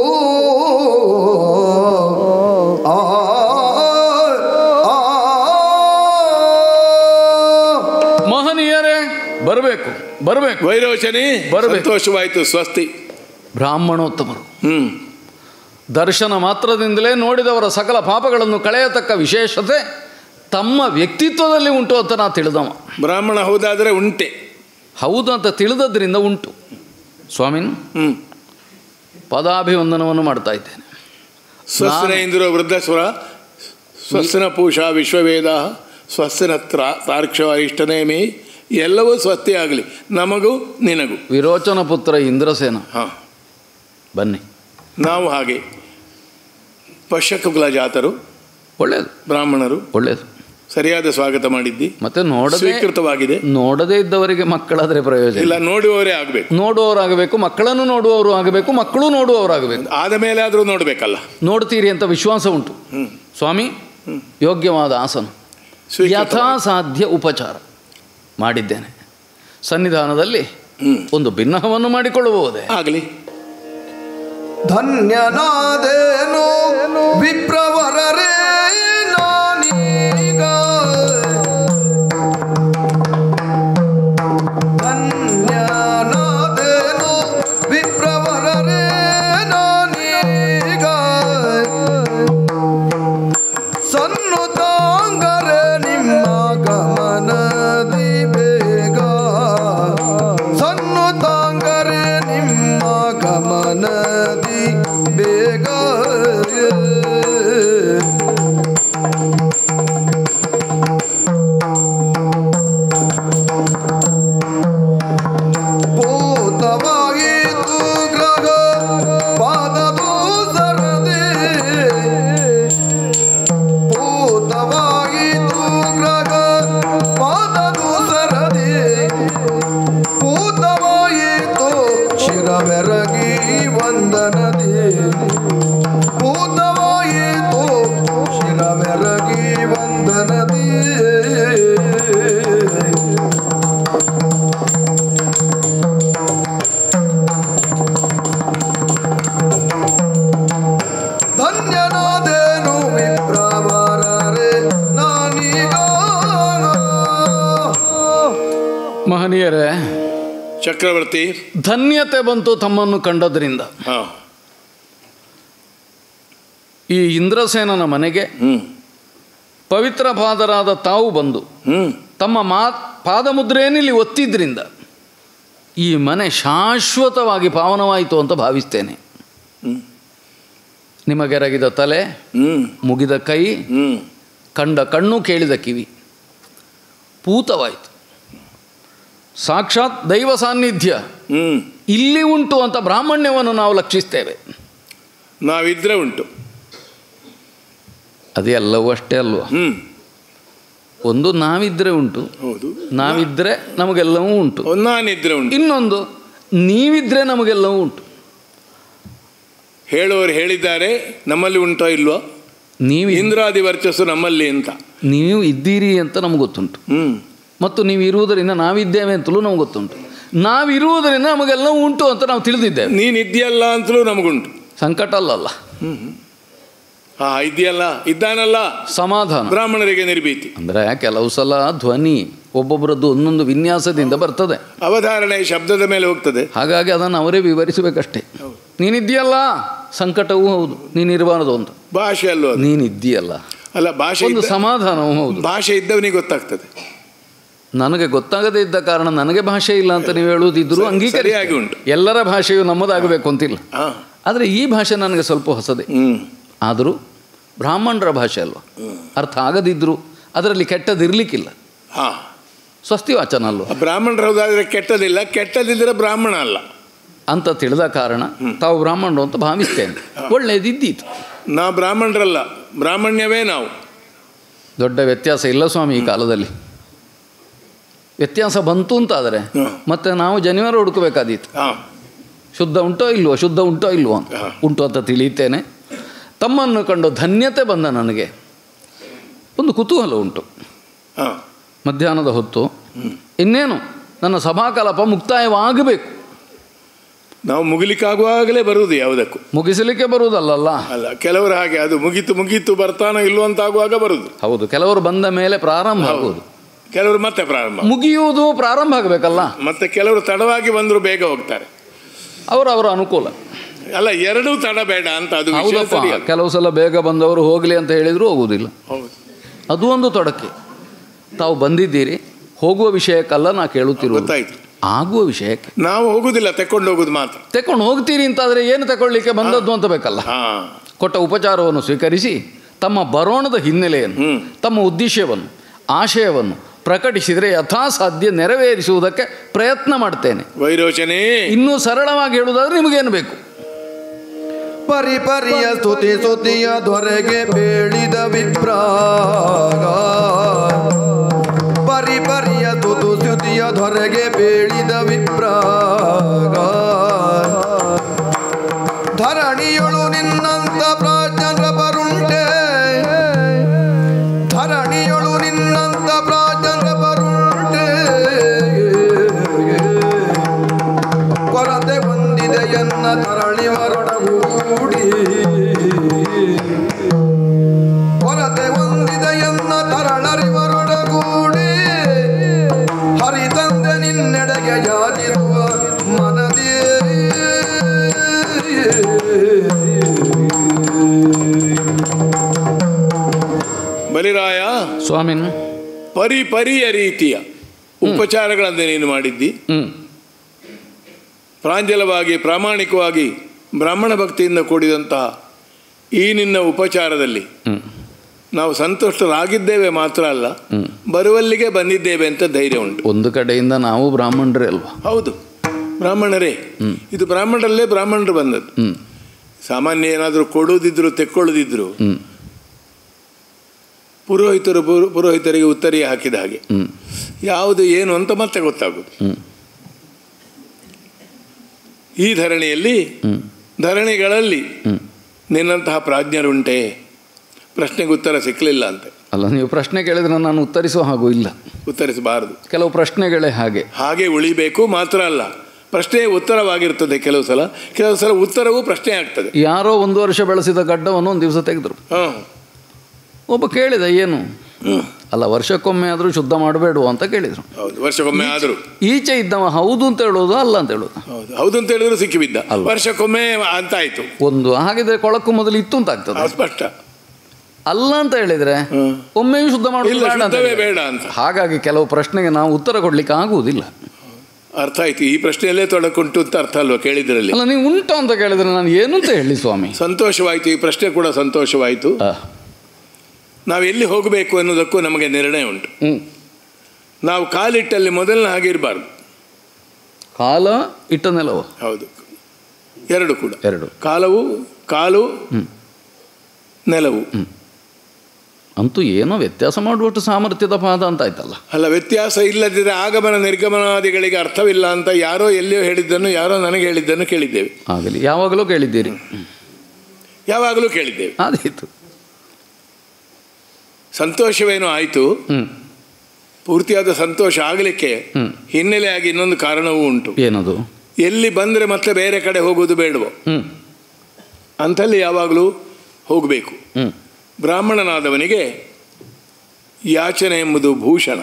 ಮಹನೀಯರೇ ಬರಬೇಕು ಬರಬೇಕು. ವೈರೋಚನಿ ಸಂತೋಷವಾಯಿತು. ಸ್ವಸ್ತಿ. ಬ್ರಾಹ್ಮಣೋತ್ತಮರು ಹ್ಮ್ ದರ್ಶನ ಮಾತ್ರದಿಂದಲೇ ನೋಡಿದವರ ಸಕಲ ಪಾಪಗಳನ್ನು ಕಳೆಯತಕ್ಕ ವಿಶೇಷತೆ ತಮ್ಮ ವ್ಯಕ್ತಿತ್ವದಲ್ಲಿ ಉಂಟು ಅಂತ ನಾ ತಿಳಿದವ. ಬ್ರಾಹ್ಮಣ ಹೌದಾದರೆ ಉಂಟೆ. ಹೌದು ಅಂತ ತಿಳಿದದ್ರಿಂದ ಉಂಟು. ಸ್ವಾಮಿನ್ ಹ್ಮ್ ಪದಾಭಿವಂದನವನ್ನು ಮಾಡ್ತಾ ಇದ್ದೇನೆ. ಸ್ವಸ್ತಿನ ಇಂದ್ರ ವೃದ್ಧಸ್ವರ ಸ್ವಸ್ತಿನ ಪೂಷಾ ವಿಶ್ವವೇದ ಸ್ವಸ್ತಿನ ತಾರ್ಕ್ಷ ಇಷ್ಟನೇಮಿ ಎಲ್ಲವೂ ಸ್ವಸ್ತಿ ಆಗಲಿ ನಮಗೂ ನಿನಗೂ. ವಿರೋಚನ ಪುತ್ರ ಇಂದ್ರಸೇನ. ಹಾಂ ಬನ್ನಿ. ನಾವು ಹಾಗೆ ಪಶ್ಯಕುಲ ಜಾತರು, ಒಳ್ಳೆಯದು. ಬ್ರಾಹ್ಮಣರು, ಒಳ್ಳೆಯದು. ಸರಿಯಾದ ಸ್ವಾಗತ ಮಾಡಿದ್ದಿ. ಮತ್ತೆ ನೋಡದೆ ಸ್ವೀಕೃತವಾಗಿದೆ. ನೋಡದೇ ಇದ್ದವರಿಗೆ ಮಕ್ಕಳಾದರೆ ಪ್ರಯೋಜನ ಇಲ್ಲ. ನೋಡುವವರೇ ಆಗಬೇಕು. ನೋಡುವವರಾಗಬೇಕು, ಮಕ್ಕಳನ್ನು ನೋಡುವವರು ಆಗಬೇಕು, ಮಕ್ಕಳು ನೋಡುವವರಾಗಬೇಕು. ಆದ ಮೇಲೆ ಆದರೂ ನೋಡಬೇಕಲ್ಲ. ನೋಡ್ತೀರಿ ಅಂತ ವಿಶ್ವಾಸ ಉಂಟು. ಸ್ವಾಮಿ, ಯೋಗ್ಯವಾದ ಆಸನ, ಯಥಾಸಾಧ್ಯ ಉಪಚಾರ ಮಾಡಿದ್ದೇನೆ. ಸನ್ನಿಧಾನದಲ್ಲಿ ಒಂದು ಭಿನ್ನಹವನ್ನು ಮಾಡಿಕೊಳ್ಳಬಹುದೇ? ಆಗಲಿ. ಧನ್ಯನಾದೇನು ವಿಪ್ರವರರೇ ನಾನೀಗ ಧನ್ಯನಾದೇನು ವಿಪ್ರವರರೇ ನಾನೀಗ ಸನ್ನುತಾಂಗರೆ ನಿಮ್ಮ ಗಮನದಿ ಬೇಗ ಸನ್ನುತಾಂಗರೆ ನಿಮ್ಮ ಗಮನದಿ ಬೇಗ ಭೂತವಾಯಿತು ಗ್ರಹ ಪಾದದು ಸರದೆ ಭೂತವಾಯಿತು ಗ್ರಹ ಪಾದದು ಸರದೆ ಭೂತವಾಯಿತು ಶಿರವೆರಗಿ ವಂದನದಿ ಭೂತವಾಯಿತು ಶಿರವೆರಗಿ ವಂದನದಿ ಧನ್ಯನಾದೇನು ವಿಪ್ರವರರೇ ನಾನೀಗ. ಮಹನೀಯರೇ, ಚಕ್ರವರ್ತಿ, ಧನ್ಯತೆ ಬಂತು ತಮ್ಮನ್ನು ಕಂಡದ್ರಿಂದ. ಹಾಂ ಈ ಇಂದ್ರಸೇನನ ಮನೆಗೆ ಹ್ಮ್ ಪವಿತ್ರ ಪಾದರಾದ ತಾವು ಬಂದು ಹ್ಮ್ ತಮ್ಮ ಮಾ ಪಾದಮುದ್ರೆಯನ್ನು ಇಲ್ಲಿ ಒತ್ತಿದ್ರಿಂದ ಈ ಮನೆ ಶಾಶ್ವತವಾಗಿ ಪಾವನವಾಯಿತು ಅಂತ ಭಾವಿಸ್ತೇನೆ. ಹ್ಮ್ ನಿಮಗೆರಗಿದ ತಲೆ, ಹ್ಮ್ ಮುಗಿದ ಕೈ, ಹ್ಮ್ ಕಂಡ ಕಣ್ಣು, ಕೇಳಿದ ಕಿವಿ ಪೂತವಾಯಿತು. ಸಾಕ್ಷಾತ್ ದೈವ ಸಾನ್ನಿಧ್ಯ ಹ್ಮ್ ಇಲ್ಲಿ ಉಂಟು ಅಂತ ಬ್ರಾಹ್ಮಣ್ಯವನ್ನು ನಾವು ಲಕ್ಷಿಸ್ತೇವೆ. ನಾವಿದ್ರೆ ಉಂಟು. ಅದೇ ಎಲ್ಲವೂ ಅಷ್ಟೇ ಅಲ್ವಾ? ಹ್ಮ್ ಒಂದು ನಾವಿದ್ರೆ ಉಂಟು, ಹೌದು. ನಾವಿದ್ರೆ ನಮಗೆಲ್ಲವೂ ಉಂಟು. ನಾನಿದ್ರೆ ಉಂಟು. ಇನ್ನೊಂದು ನೀವಿದ್ರೆ ನಮಗೆಲ್ಲವೂ ಉಂಟು. ಹೇಳೋರು ಹೇಳಿದ್ದಾರೆ, ನಮ್ಮಲ್ಲಿ ಉಂಟೋ ಇಲ್ವೋ? ನೀವು ಇಂದ್ರಾದಿ ವರ್ಚಸ್ಸು ನಮ್ಮಲ್ಲಿ ಅಂತ. ನೀವು ಇದ್ದೀರಿ ಅಂತ ನಮ್ಗೆ ಗೊತ್ತುಂಟು. ಹ್ಮ್ ಮತ್ತು ನೀವು ಇರುವುದರಿಂದ ನಾವಿದ್ದೇವೆ ಅಂತಲೂ ನಮ್ಗೆ ಗೊತ್ತುಂಟು. ನಾವಿರುವುದರಿಂದ ನಮಗೆಲ್ಲವೂ ಉಂಟು ಅಂತ ನಾವು ತಿಳಿದಿದ್ದೇವೆ. ನೀನು ಇದೆಯಲ್ಲ ಅಂತಲೂ ನಮಗುಂಟು. ಸಂಕಟ ಅಲ್ಲಲ್ಲ. ಹ್ಮ್ ಹಾ ಇದೆಯಲ್ಲ, ಇದ್ದಾನಲ್ಲ, ಸಮಾಧಾನ. ಬ್ರಾಹ್ಮಣರಿಗೆ ನಿರ್ಭೀತಿ. ಅಂದರೆ ಕೆಲವು ಸಲ ಧ್ವನಿ ಒಬ್ಬೊಬ್ಬರದ್ದು ಒಂದೊಂದು ವಿನ್ಯಾಸದಿಂದ ಬರ್ತದೆ, ಅವಧಾರಣೆ ಶಬ್ದದ ಮೇಲೆ ಹೋಗ್ತದೆ. ಹಾಗಾಗಿ ಅದನ್ನು ಅವರೇ ವಿವರಿಸಬೇಕಷ್ಟೇ. ನೀನಿದ್ದೀಯಲ್ಲ, ಸಂಕಟವೂ ಹೌದು, ನೀನಿರಬಾರದು ಅಂತ. ಭಾಷೆ ಅಲ್ವ? ನೀನಿದ್ದೀಯಲ್ಲ, ಅಲ್ಲ ಭಾಷೆ ಒಂದು ಸಮಾಧಾನವೂ ಹೌದು. ಭಾಷೆ ಇದ್ದವನಿಗೆ ಗೊತ್ತಾಗ್ತದೆ. ನನಗೆ ಗೊತ್ತಾಗದೇ ಇದ್ದ ಕಾರಣ ನನಗೆ ಭಾಷೆ ಇಲ್ಲ ಅಂತ ನೀವು ಹೇಳುವುದಿದ್ರು ಅಂಗೀಕಾರಿಯಾಗಿ ಉಂಟು. ಎಲ್ಲರ ಭಾಷೆಯು ನಮ್ಮದಾಗಬೇಕು ಅಂತಿಲ್ಲ. ಆದರೆ ಈ ಭಾಷೆ ನನಗೆ ಸ್ವಲ್ಪ ಹೊಸದೇ. ಆದರೂ ಬ್ರಾಹ್ಮಣರ ಭಾಷೆ ಅಲ್ವ, ಅರ್ಥ ಆಗದಿದ್ದರೂ ಅದರಲ್ಲಿ ಕೆಟ್ಟದಿರಲಿಕ್ಕಿಲ್ಲ. ಹಾಂ ಸ್ವಸ್ತಿ ವಾಚನ ಅಲ್ವ? ಬ್ರಾಹ್ಮಣರು ಹೌದಾದರೆ ಕೆಟ್ಟದಿಲ್ಲ, ಕೆಟ್ಟದಿದ್ದರೆ ಬ್ರಾಹ್ಮಣ ಅಲ್ಲ. ಅಂತ ತಿಳಿದ ಕಾರಣ ತಾವು ಬ್ರಾಹ್ಮಣರು ಅಂತ ಭಾವಿಸ್ತೇನೆ. ಒಳ್ಳೆಯದಿದ್ದೀತು. ನಾ ಬ್ರಾಹ್ಮಣರಲ್ಲ, ಬ್ರಾಹ್ಮಣ್ಯವೇ ನಾವು. ದೊಡ್ಡ ವ್ಯತ್ಯಾಸ ಇಲ್ಲ ಸ್ವಾಮಿ ಈ ಕಾಲದಲ್ಲಿ. ವ್ಯತ್ಯಾಸ ಬಂತು ಅಂತಾದರೆ ಮತ್ತೆ ನಾವು ಜನಿವಾರ ಹುಡುಕಬೇಕಾದೀತು. ಶುದ್ಧ ಉಂಟೋ ಇಲ್ವೋ, ಶುದ್ಧ ಉಂಟೋ ಇಲ್ವೋ ಅಂತ. ಉಂಟು ಅಂತ ತಿಳಿಯುತ್ತೇನೆ. ತಮ್ಮನ್ನು ಕಂಡು ಧನ್ಯತೆ ಬಂದ ನನಗೆ ಒಂದು ಕುತೂಹಲ ಉಂಟು. ಮಧ್ಯಾಹ್ನದ ಹೊತ್ತು ಇನ್ನೇನು ನನ್ನ ಸಭಾಕಲಾಪ ಮುಕ್ತಾಯವಾಗಬೇಕು. ನಾವು ಮುಗಿಲಿಕ್ಕಾಗುವಾಗಲೇ ಬರುವುದು, ಯಾವುದಕ್ಕೂ ಮುಗಿಸಲಿಕ್ಕೆ ಬರುವುದಲ್ಲ. ಅಲ್ಲ, ಕೆಲವರು ಹಾಗೆ ಅದು ಮುಗೀತು ಮುಗೀತು ಬರ್ತಾನೋ ಇಲ್ಲೋ ಅಂತ ಆಗುವಾಗ ಬರುವುದು. ಹೌದು, ಕೆಲವರು ಬಂದ ಮೇಲೆ ಪ್ರಾರಂಭ ಆಗುವುದು, ಕೆಲವರು ಮತ್ತೆ ಪ್ರಾರಂಭ ಮುಗಿಯುವುದು ಪ್ರಾರಂಭ ಆಗಬೇಕಲ್ಲ. ಮತ್ತೆ ಕೆಲವರು ತಡವಾಗಿ ಬಂದರು ಬೇಗ ಹೋಗ್ತಾರೆ, ಅವರು ಅವರ ಅನುಕೂಲ. ಅಲ್ಲ, ಎರಡೂ ತಡ ಬೇಡ ಅಂತ. ಅದು ಕೆಲವು ಸಲ ಬೇಗ ಬಂದವರು ಹೋಗಲಿ ಅಂತ ಹೇಳಿದ್ರು ಹೋಗುವುದಿಲ್ಲ. ಅದು ಒಂದು ತೊಡಕೆ. ತಾವು ಬಂದಿದ್ದೀರಿ, ಹೋಗುವ ವಿಷಯಕ್ಕಲ್ಲ ನಾ ಕೇಳುತ್ತಿರುವುದು, ಗೊತ್ತಾಯ್ತು, ಆಗುವ ವಿಷಯಕ್ಕೆ. ನಾವು ಹೋಗುದಿಲ್ಲ, ತೆಕೊಂಡು ಹೋಗುದು ಮಾತ್ರ. ತೆಕೊಂಡು ಹೋಗ್ತೀರಿ ಅಂತಾದರೆ ಏನು ತಗೊಳ್ಳಿಕ್ಕೆ ಬಂದದ್ದು ಅಂತ ಬೇಕಲ್ಲ. ಕೊಟ್ಟ ಉಪಚಾರವನ್ನು ಸ್ವೀಕರಿಸಿ ತಮ್ಮ ಬರೋಣದ ಹಿನ್ನೆಲೆಯನ್ನು, ತಮ್ಮ ಉದ್ದೇಶವನ್ನು, ಆಶಯವನ್ನು ಪ್ರಕಟಿಸಿದರೆ ಯಥಾಸಾಧ್ಯ ನೆರವೇರಿಸುವುದಕ್ಕೆ ಪ್ರಯತ್ನ ಮಾಡ್ತೇನೆ. ವೈರೋಚನೆ ಇನ್ನೂ ಸರಳವಾಗಿ ಹೇಳುವುದಾದ್ರೆ ನಿಮಗೇನು ಬೇಕು? ಪರಿಪರಿಯ ಸ್ತುತಿ ಸ್ತುತಿಯ ದೊರೆಗೆ ಬೇಡಿದ ವಿಪ್ರಾಗ, ಪರಿಪರಿಯ ತುತು ಸ್ತುತಿಯ ದೊರೆಗೆ ಬೇಡಿದ ವಿಪ್ರಾಗ, ಧರಣಿಯೊಳು ನಿನ್ನಂತ ಪ್ರಾಜ್ಞರ ಬರುಂಟೆ, ಧರಣಿಯೊಳು ನಿನ್ನಂತ ಪ್ರಾಜ್ಞರ ಬರುಂಟೆ, ಕೊರತೆ ಹೊಂದಿದೆ ಎನ್ನ ತರಳಿ ಹೊರಡಗೂಡಿ, ಕೊರತೆ ಹೊಂದಿದೆ ಎನ್ನ ತರಳರಿ ಹೊರಡಗೂಡಿ, ಹರಿತಂದೆ ನಿನ್ನೆಡೆಗೆ ಯಾದಿರುವ ಮನದೇ. ಬಲಿರಾಯ ಸ್ವಾಮಿನ ಪರಿ ಪರಿಯ ರೀತಿಯ ಉಪಚಾರಗಳನ್ನು ನೀನು ಮಾಡಿದ್ದಿ. ಪ್ರಾಂಜಲವಾಗಿ ಪ್ರಾಮಾಣಿಕವಾಗಿ ಬ್ರಾಹ್ಮಣ ಭಕ್ತಿಯಿಂದ ಕೂಡಿದಂತಹ ಈ ನಿನ್ನ ಉಪಚಾರದಲ್ಲಿ ನಾವು ಸಂತುಷ್ಟರಾಗಿದ್ದೇವೆ ಮಾತ್ರ ಅಲ್ಲ, ಬರುವಲ್ಲಿಗೆ ಬಂದಿದ್ದೇವೆ ಅಂತ ಧೈರ್ಯ ಉಂಟು. ಒಂದು ಕಡೆಯಿಂದ ನಾವು ಬ್ರಾಹ್ಮಣರೇ ಅಲ್ವಾ? ಹೌದು, ಬ್ರಾಹ್ಮಣರೇ. ಇದು ಬ್ರಾಹ್ಮಣರಲ್ಲೇ ಬ್ರಾಹ್ಮಣರು ಬಂದದ್ದು. ಸಾಮಾನ್ಯ ಏನಾದರೂ ಕೊಡುವುದಿದ್ರು ತೆಕ್ಕೊಳ್ಳುದಿದ್ರು ಪುರೋಹಿತರು ಪುರೋಹಿತರಿಗೆ ಉತ್ತರಿಯ ಹಾಕಿದ ಹಾಗೆ ಯಾವುದು ಏನು ಅಂತ ಮತ್ತೆ ಗೊತ್ತಾಗುವುದು. ಈ ಧರಣಿಯಲ್ಲಿ ಧರಣಿಗಳಲ್ಲಿ ನಿನ್ನಂತಹ ಪ್ರಾಜ್ಞರುಂಟೆ, ಪ್ರಶ್ನೆಗೆ ಉತ್ತರ ಸಿಕ್ಕಲಿಲ್ಲ ಅಂತೆ. ಅಲ್ಲ, ನೀವು ಪ್ರಶ್ನೆ ಕೇಳಿದ್ರೆ ನಾನು ಉತ್ತರಿಸುವ ಹಾಗೂ ಇಲ್ಲ, ಉತ್ತರಿಸಬಾರದು. ಕೆಲವು ಪ್ರಶ್ನೆಗಳೇ ಹಾಗೆ ಹಾಗೆ ಉಳಿಬೇಕು. ಮಾತ್ರ ಅಲ್ಲ, ಪ್ರಶ್ನೆ ಉತ್ತರವಾಗಿರ್ತದೆ ಕೆಲವು ಸಲ, ಕೆಲವು ಸಲ ಉತ್ತರವೂ ಪ್ರಶ್ನೆ ಆಗ್ತದೆ. ಯಾರೋ ಒಂದು ವರ್ಷ ಬೆಳೆಸಿದ ಗಡ್ಡವನ್ನು ಒಂದು ದಿವಸ ತೆಗೆದ್ರು. ಹಾಂ, ಒಬ್ಬ ಕೇಳಿದ, ಏನು ಅಲ್ಲ ವರ್ಷಕ್ಕೊಮ್ಮೆ ಆದರೂ ಶುದ್ಧ ಮಾಡಬೇಡುವ ಅಂತ ಕೇಳಿದರು. ಹೌದು, ವರ್ಷಕ್ಕೊಮ್ಮೆ ಆದರೂ. ಈಚೆ ಇದ್ದವ ಹೌದು ಅಂತ ಹೇಳೋದು ಅಲ್ಲ ಅಂತ ಹೇಳೋದು. ಹೌದು, ಹೌದು ಅಂತ ಹೇಳಿದ್ರು ಸಿಕ್ಕಿಬಿದ್ದ. ವರ್ಷಕ್ಕೊಮ್ಮೆ ಅಂತ ಆಯ್ತು ಒಂದು. ಹಾಗಿದ್ರೆ ಕೊಳಕು ಮೊದಲು ಇತ್ತು ಅಂತ ಆಗ್ತದೆ, ಸ್ಪಷ್ಟ. ಅಲ್ಲ ಅಂತ ಹೇಳಿದ್ರೆ ಒಮ್ಮೆಯೂ ಶುದ್ಧ ಮಾಡೋದು ಬೇಡ ಅಂತ. ಹಾಗಾಗಿ ಕೆಲವು ಪ್ರಶ್ನೆಗೆ ನಾವು ಉತ್ತರ ಕೊಡ್ಲಿಕ್ಕೆ ಆಗುವುದಿಲ್ಲ. ಅರ್ಥ ಆಯ್ತು. ಈ ಪ್ರಶ್ನೆಯಲ್ಲೇ ತೊಡಕುಂಟು ಅಂತ ಅರ್ಥ ಅಲ್ವಾ ಕೇಳಿದ್ರಲ್ಲಿ? ಅಲ್ಲ, ನೀವು ಉಂಟು ಅಂತ ಕೇಳಿದ್ರೆ ನಾನು ಏನು ಅಂತ ಹೇಳಿ ಸ್ವಾಮಿ. ಸಂತೋಷವಾಯಿತು, ಈ ಪ್ರಶ್ನೆ ಕೂಡ ಸಂತೋಷವಾಯಿತು. ನಾವು ಎಲ್ಲಿ ಹೋಗಬೇಕು ಅನ್ನೋದಕ್ಕೂ ನಮಗೆ ನಿರ್ಣಯ ಉಂಟು. ನಾವು ಕಾಲಿಟ್ಟಲ್ಲಿ ಮೊದಲನೇ ಹಾಗೆ ಇರಬಾರ್ದು. ಕಾಲ ಇಟ್ಟ ನೆಲವು. ಹೌದು, ಎರಡು ಕೂಡ. ಎರಡು ಕಾಲವು, ಕಾಲು, ನೆಲವು. ಅಂತೂ ಏನೋ ವ್ಯತ್ಯಾಸ ಮಾಡುವಷ್ಟು ಸಾಮರ್ಥ್ಯದ ಪಾದ ಅಂತ ಆಯ್ತಲ್ಲ. ಅಲ್ಲ, ವ್ಯತ್ಯಾಸ ಇಲ್ಲದಿದ್ದರೆ ಆಗಮನ ನಿರ್ಗಮನಾದಿಗಳಿಗೆ ಅರ್ಥವಿಲ್ಲ ಅಂತ ಯಾರೋ ಎಲ್ಲಿಯೋ ಹೇಳಿದ್ದನ್ನು ಯಾರೋ ನನಗೆ ಹೇಳಿದ್ದನ್ನು ಕೇಳಿದ್ದೇವೆ. ಆಗಲಿ, ಯಾವಾಗಲೂ ಕೇಳಿದ್ದೀರಿ? ಯಾವಾಗಲೂ ಕೇಳಿದ್ದೇವೆ. ಅದಾಯಿತು, ಸಂತೋಷವೇನೋ ಆಯಿತು. ಪೂರ್ತಿಯಾದ ಸಂತೋಷ ಆಗಲಿಕ್ಕೆ ಹಿನ್ನೆಲೆಯಾಗಿ ಇನ್ನೊಂದು ಕಾರಣವೂ ಉಂಟು. ಏನದು? ಎಲ್ಲಿ ಬಂದರೆ ಮತ್ತೆ ಬೇರೆ ಕಡೆ ಹೋಗೋದು ಬೇಡವೋ ಅಂಥಲ್ಲಿ ಯಾವಾಗಲೂ ಹೋಗಬೇಕು. ಬ್ರಾಹ್ಮಣನಾದವನಿಗೆ ಯಾಚನೆ ಎಂಬುದು ಭೂಷಣ.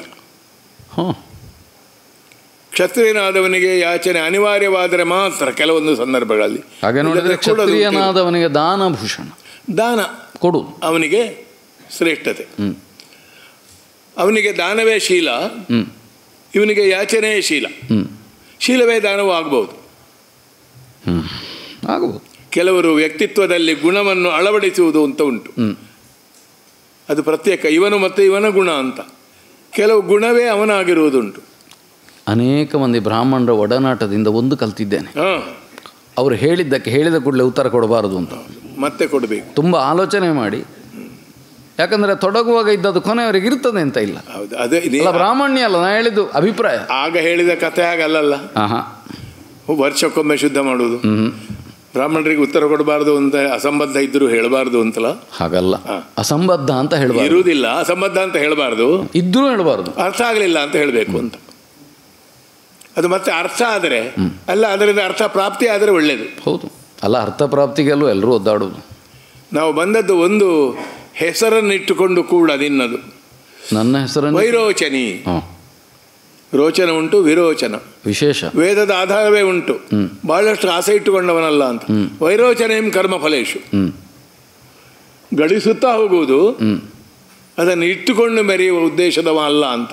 ಕ್ಷತ್ರಿಯನಾದವನಿಗೆ ಯಾಚನೆ ಅನಿವಾರ್ಯವಾದರೆ ಮಾತ್ರ ಕೆಲವೊಂದು ಸಂದರ್ಭಗಳಲ್ಲಿ. ಹಾಗೆ ನೋಡಿದರೆ ಕ್ಷತ್ರಿಯನಾದವನಿಗೆ ದಾನ ಭೂಷಣ. ದಾನ ಕೊಡು ಅವನಿಗೆ ಶ್ರೇಷ್ಠತೆ. ಅವನಿಗೆ ದಾನವೇ ಶೀಲ, ಇವನಿಗೆ ಯಾಚನೆಯೇ ಶೀಲ. ಶೀಲವೇ ದಾನವೂ ಆಗ್ಬೋದು. ಆಗಬಹುದು. ಕೆಲವರು ವ್ಯಕ್ತಿತ್ವದಲ್ಲಿ ಗುಣವನ್ನು ಅಳವಡಿಸುವುದು ಅಂತ ಉಂಟು. ಅದು ಪ್ರತ್ಯೇಕ, ಇವನು ಮತ್ತು ಇವನ ಗುಣ ಅಂತ. ಕೆಲವು ಗುಣವೇ ಅವನಾಗಿರುವುದುಂಟು. ಅನೇಕ ಮಂದಿ ಬ್ರಾಹ್ಮಣರ ಒಡನಾಟದಿಂದ ಒಂದು ಕಲ್ತಿದ್ದೇನೆ. ಅವರು ಹೇಳಿದ್ದಕ್ಕೆ ಹೇಳಿದ ಕೂಡಲೇ ಉತ್ತರ ಕೊಡಬಾರದು ಅಂತ ಮತ್ತೆ ಕೊಡಬೇಕು, ತುಂಬ ಆಲೋಚನೆ ಮಾಡಿ. ಯಾಕಂದರೆ ತೊಡಗುವಾಗ ಇದ್ದದ್ದು ಕೊನೆಯವರೆಗೆ ಇರ್ತದೆ ಅಂತ ಇಲ್ಲ. ಹೌದು, ಅದೇ ಅಲ್ಲ ಬ್ರಾಹ್ಮಣ್ಯ ಅಲ್ಲ, ನಾ ಹೇಳಿದ್ದು ಅಭಿಪ್ರಾಯ. ಆಗ ಹೇಳಿದ ಕಥೆ ಆಗಲ್ಲ. ಆಹಾ, ವರ್ಷಕ್ಕೊಮ್ಮೆ ಶುದ್ಧ ಮಾಡುವುದು, ಹ್ಞೂ ಬ್ರಾಹ್ಮಣರಿಗೆ ಉತ್ತರ ಕೊಡಬಾರ್ದು ಅಂತ, ಅಸಂಬದ್ಧ ಇದ್ದರೂ ಹೇಳಬಾರ್ದು ಅಂತಲ್ಲ. ಹಾಗಲ್ಲ, ಅಸಂಬದ್ಧ ಅಂತ ಹೇಳಬಾರ್ದು, ಇರುವುದಿಲ್ಲ ಅಸಂಬದ್ಧ ಅಂತ ಹೇಳಬಾರ್ದು, ಇದ್ರೂ ಹೇಳಬಾರ್ದು, ಅರ್ಥ ಆಗಲಿಲ್ಲ ಅಂತ ಹೇಳಬೇಕು ಅಂತ. ಅದು ಮತ್ತೆ ಅರ್ಥ ಆದರೆ ಅಲ್ಲ, ಅದರಿಂದ ಅರ್ಥ ಪ್ರಾಪ್ತಿ ಆದರೆ ಒಳ್ಳೆಯದು. ಹೌದು, ಅಲ್ಲ ಅರ್ಥ ಪ್ರಾಪ್ತಿಗೆಲ್ಲೂ ಎಲ್ಲರೂ ಒದ್ದಾಡೋದು. ನಾವು ಬಂದದ್ದು ಒಂದು ಹೆಸರನ್ನು ಇಟ್ಟುಕೊಂಡು ಕೂಡ ನಿನ್ನದು. ನನ್ನ ಹೆಸರನ್ನು ವೈರೋಚನಿ, ಹಾಂ, ರೋಚನ ಉಂಟು, ವಿರೋಚನ ವಿಶೇಷ, ವೇದದ ಆಧಾರವೇ ಉಂಟು. ಬಹಳಷ್ಟು ಆಸೆ ಇಟ್ಟುಕೊಂಡವನಲ್ಲ ಅಂತ. ವೈರೋಚನೆಯಂ ಕರ್ಮ ಫಲೇಶು, ಗಳಿಸುತ್ತಾ ಹೋಗುವುದು, ಅದನ್ನು ಇಟ್ಟುಕೊಂಡು ಮೆರೆಯುವ ಉದ್ದೇಶದವ ಅಲ್ಲ ಅಂತ.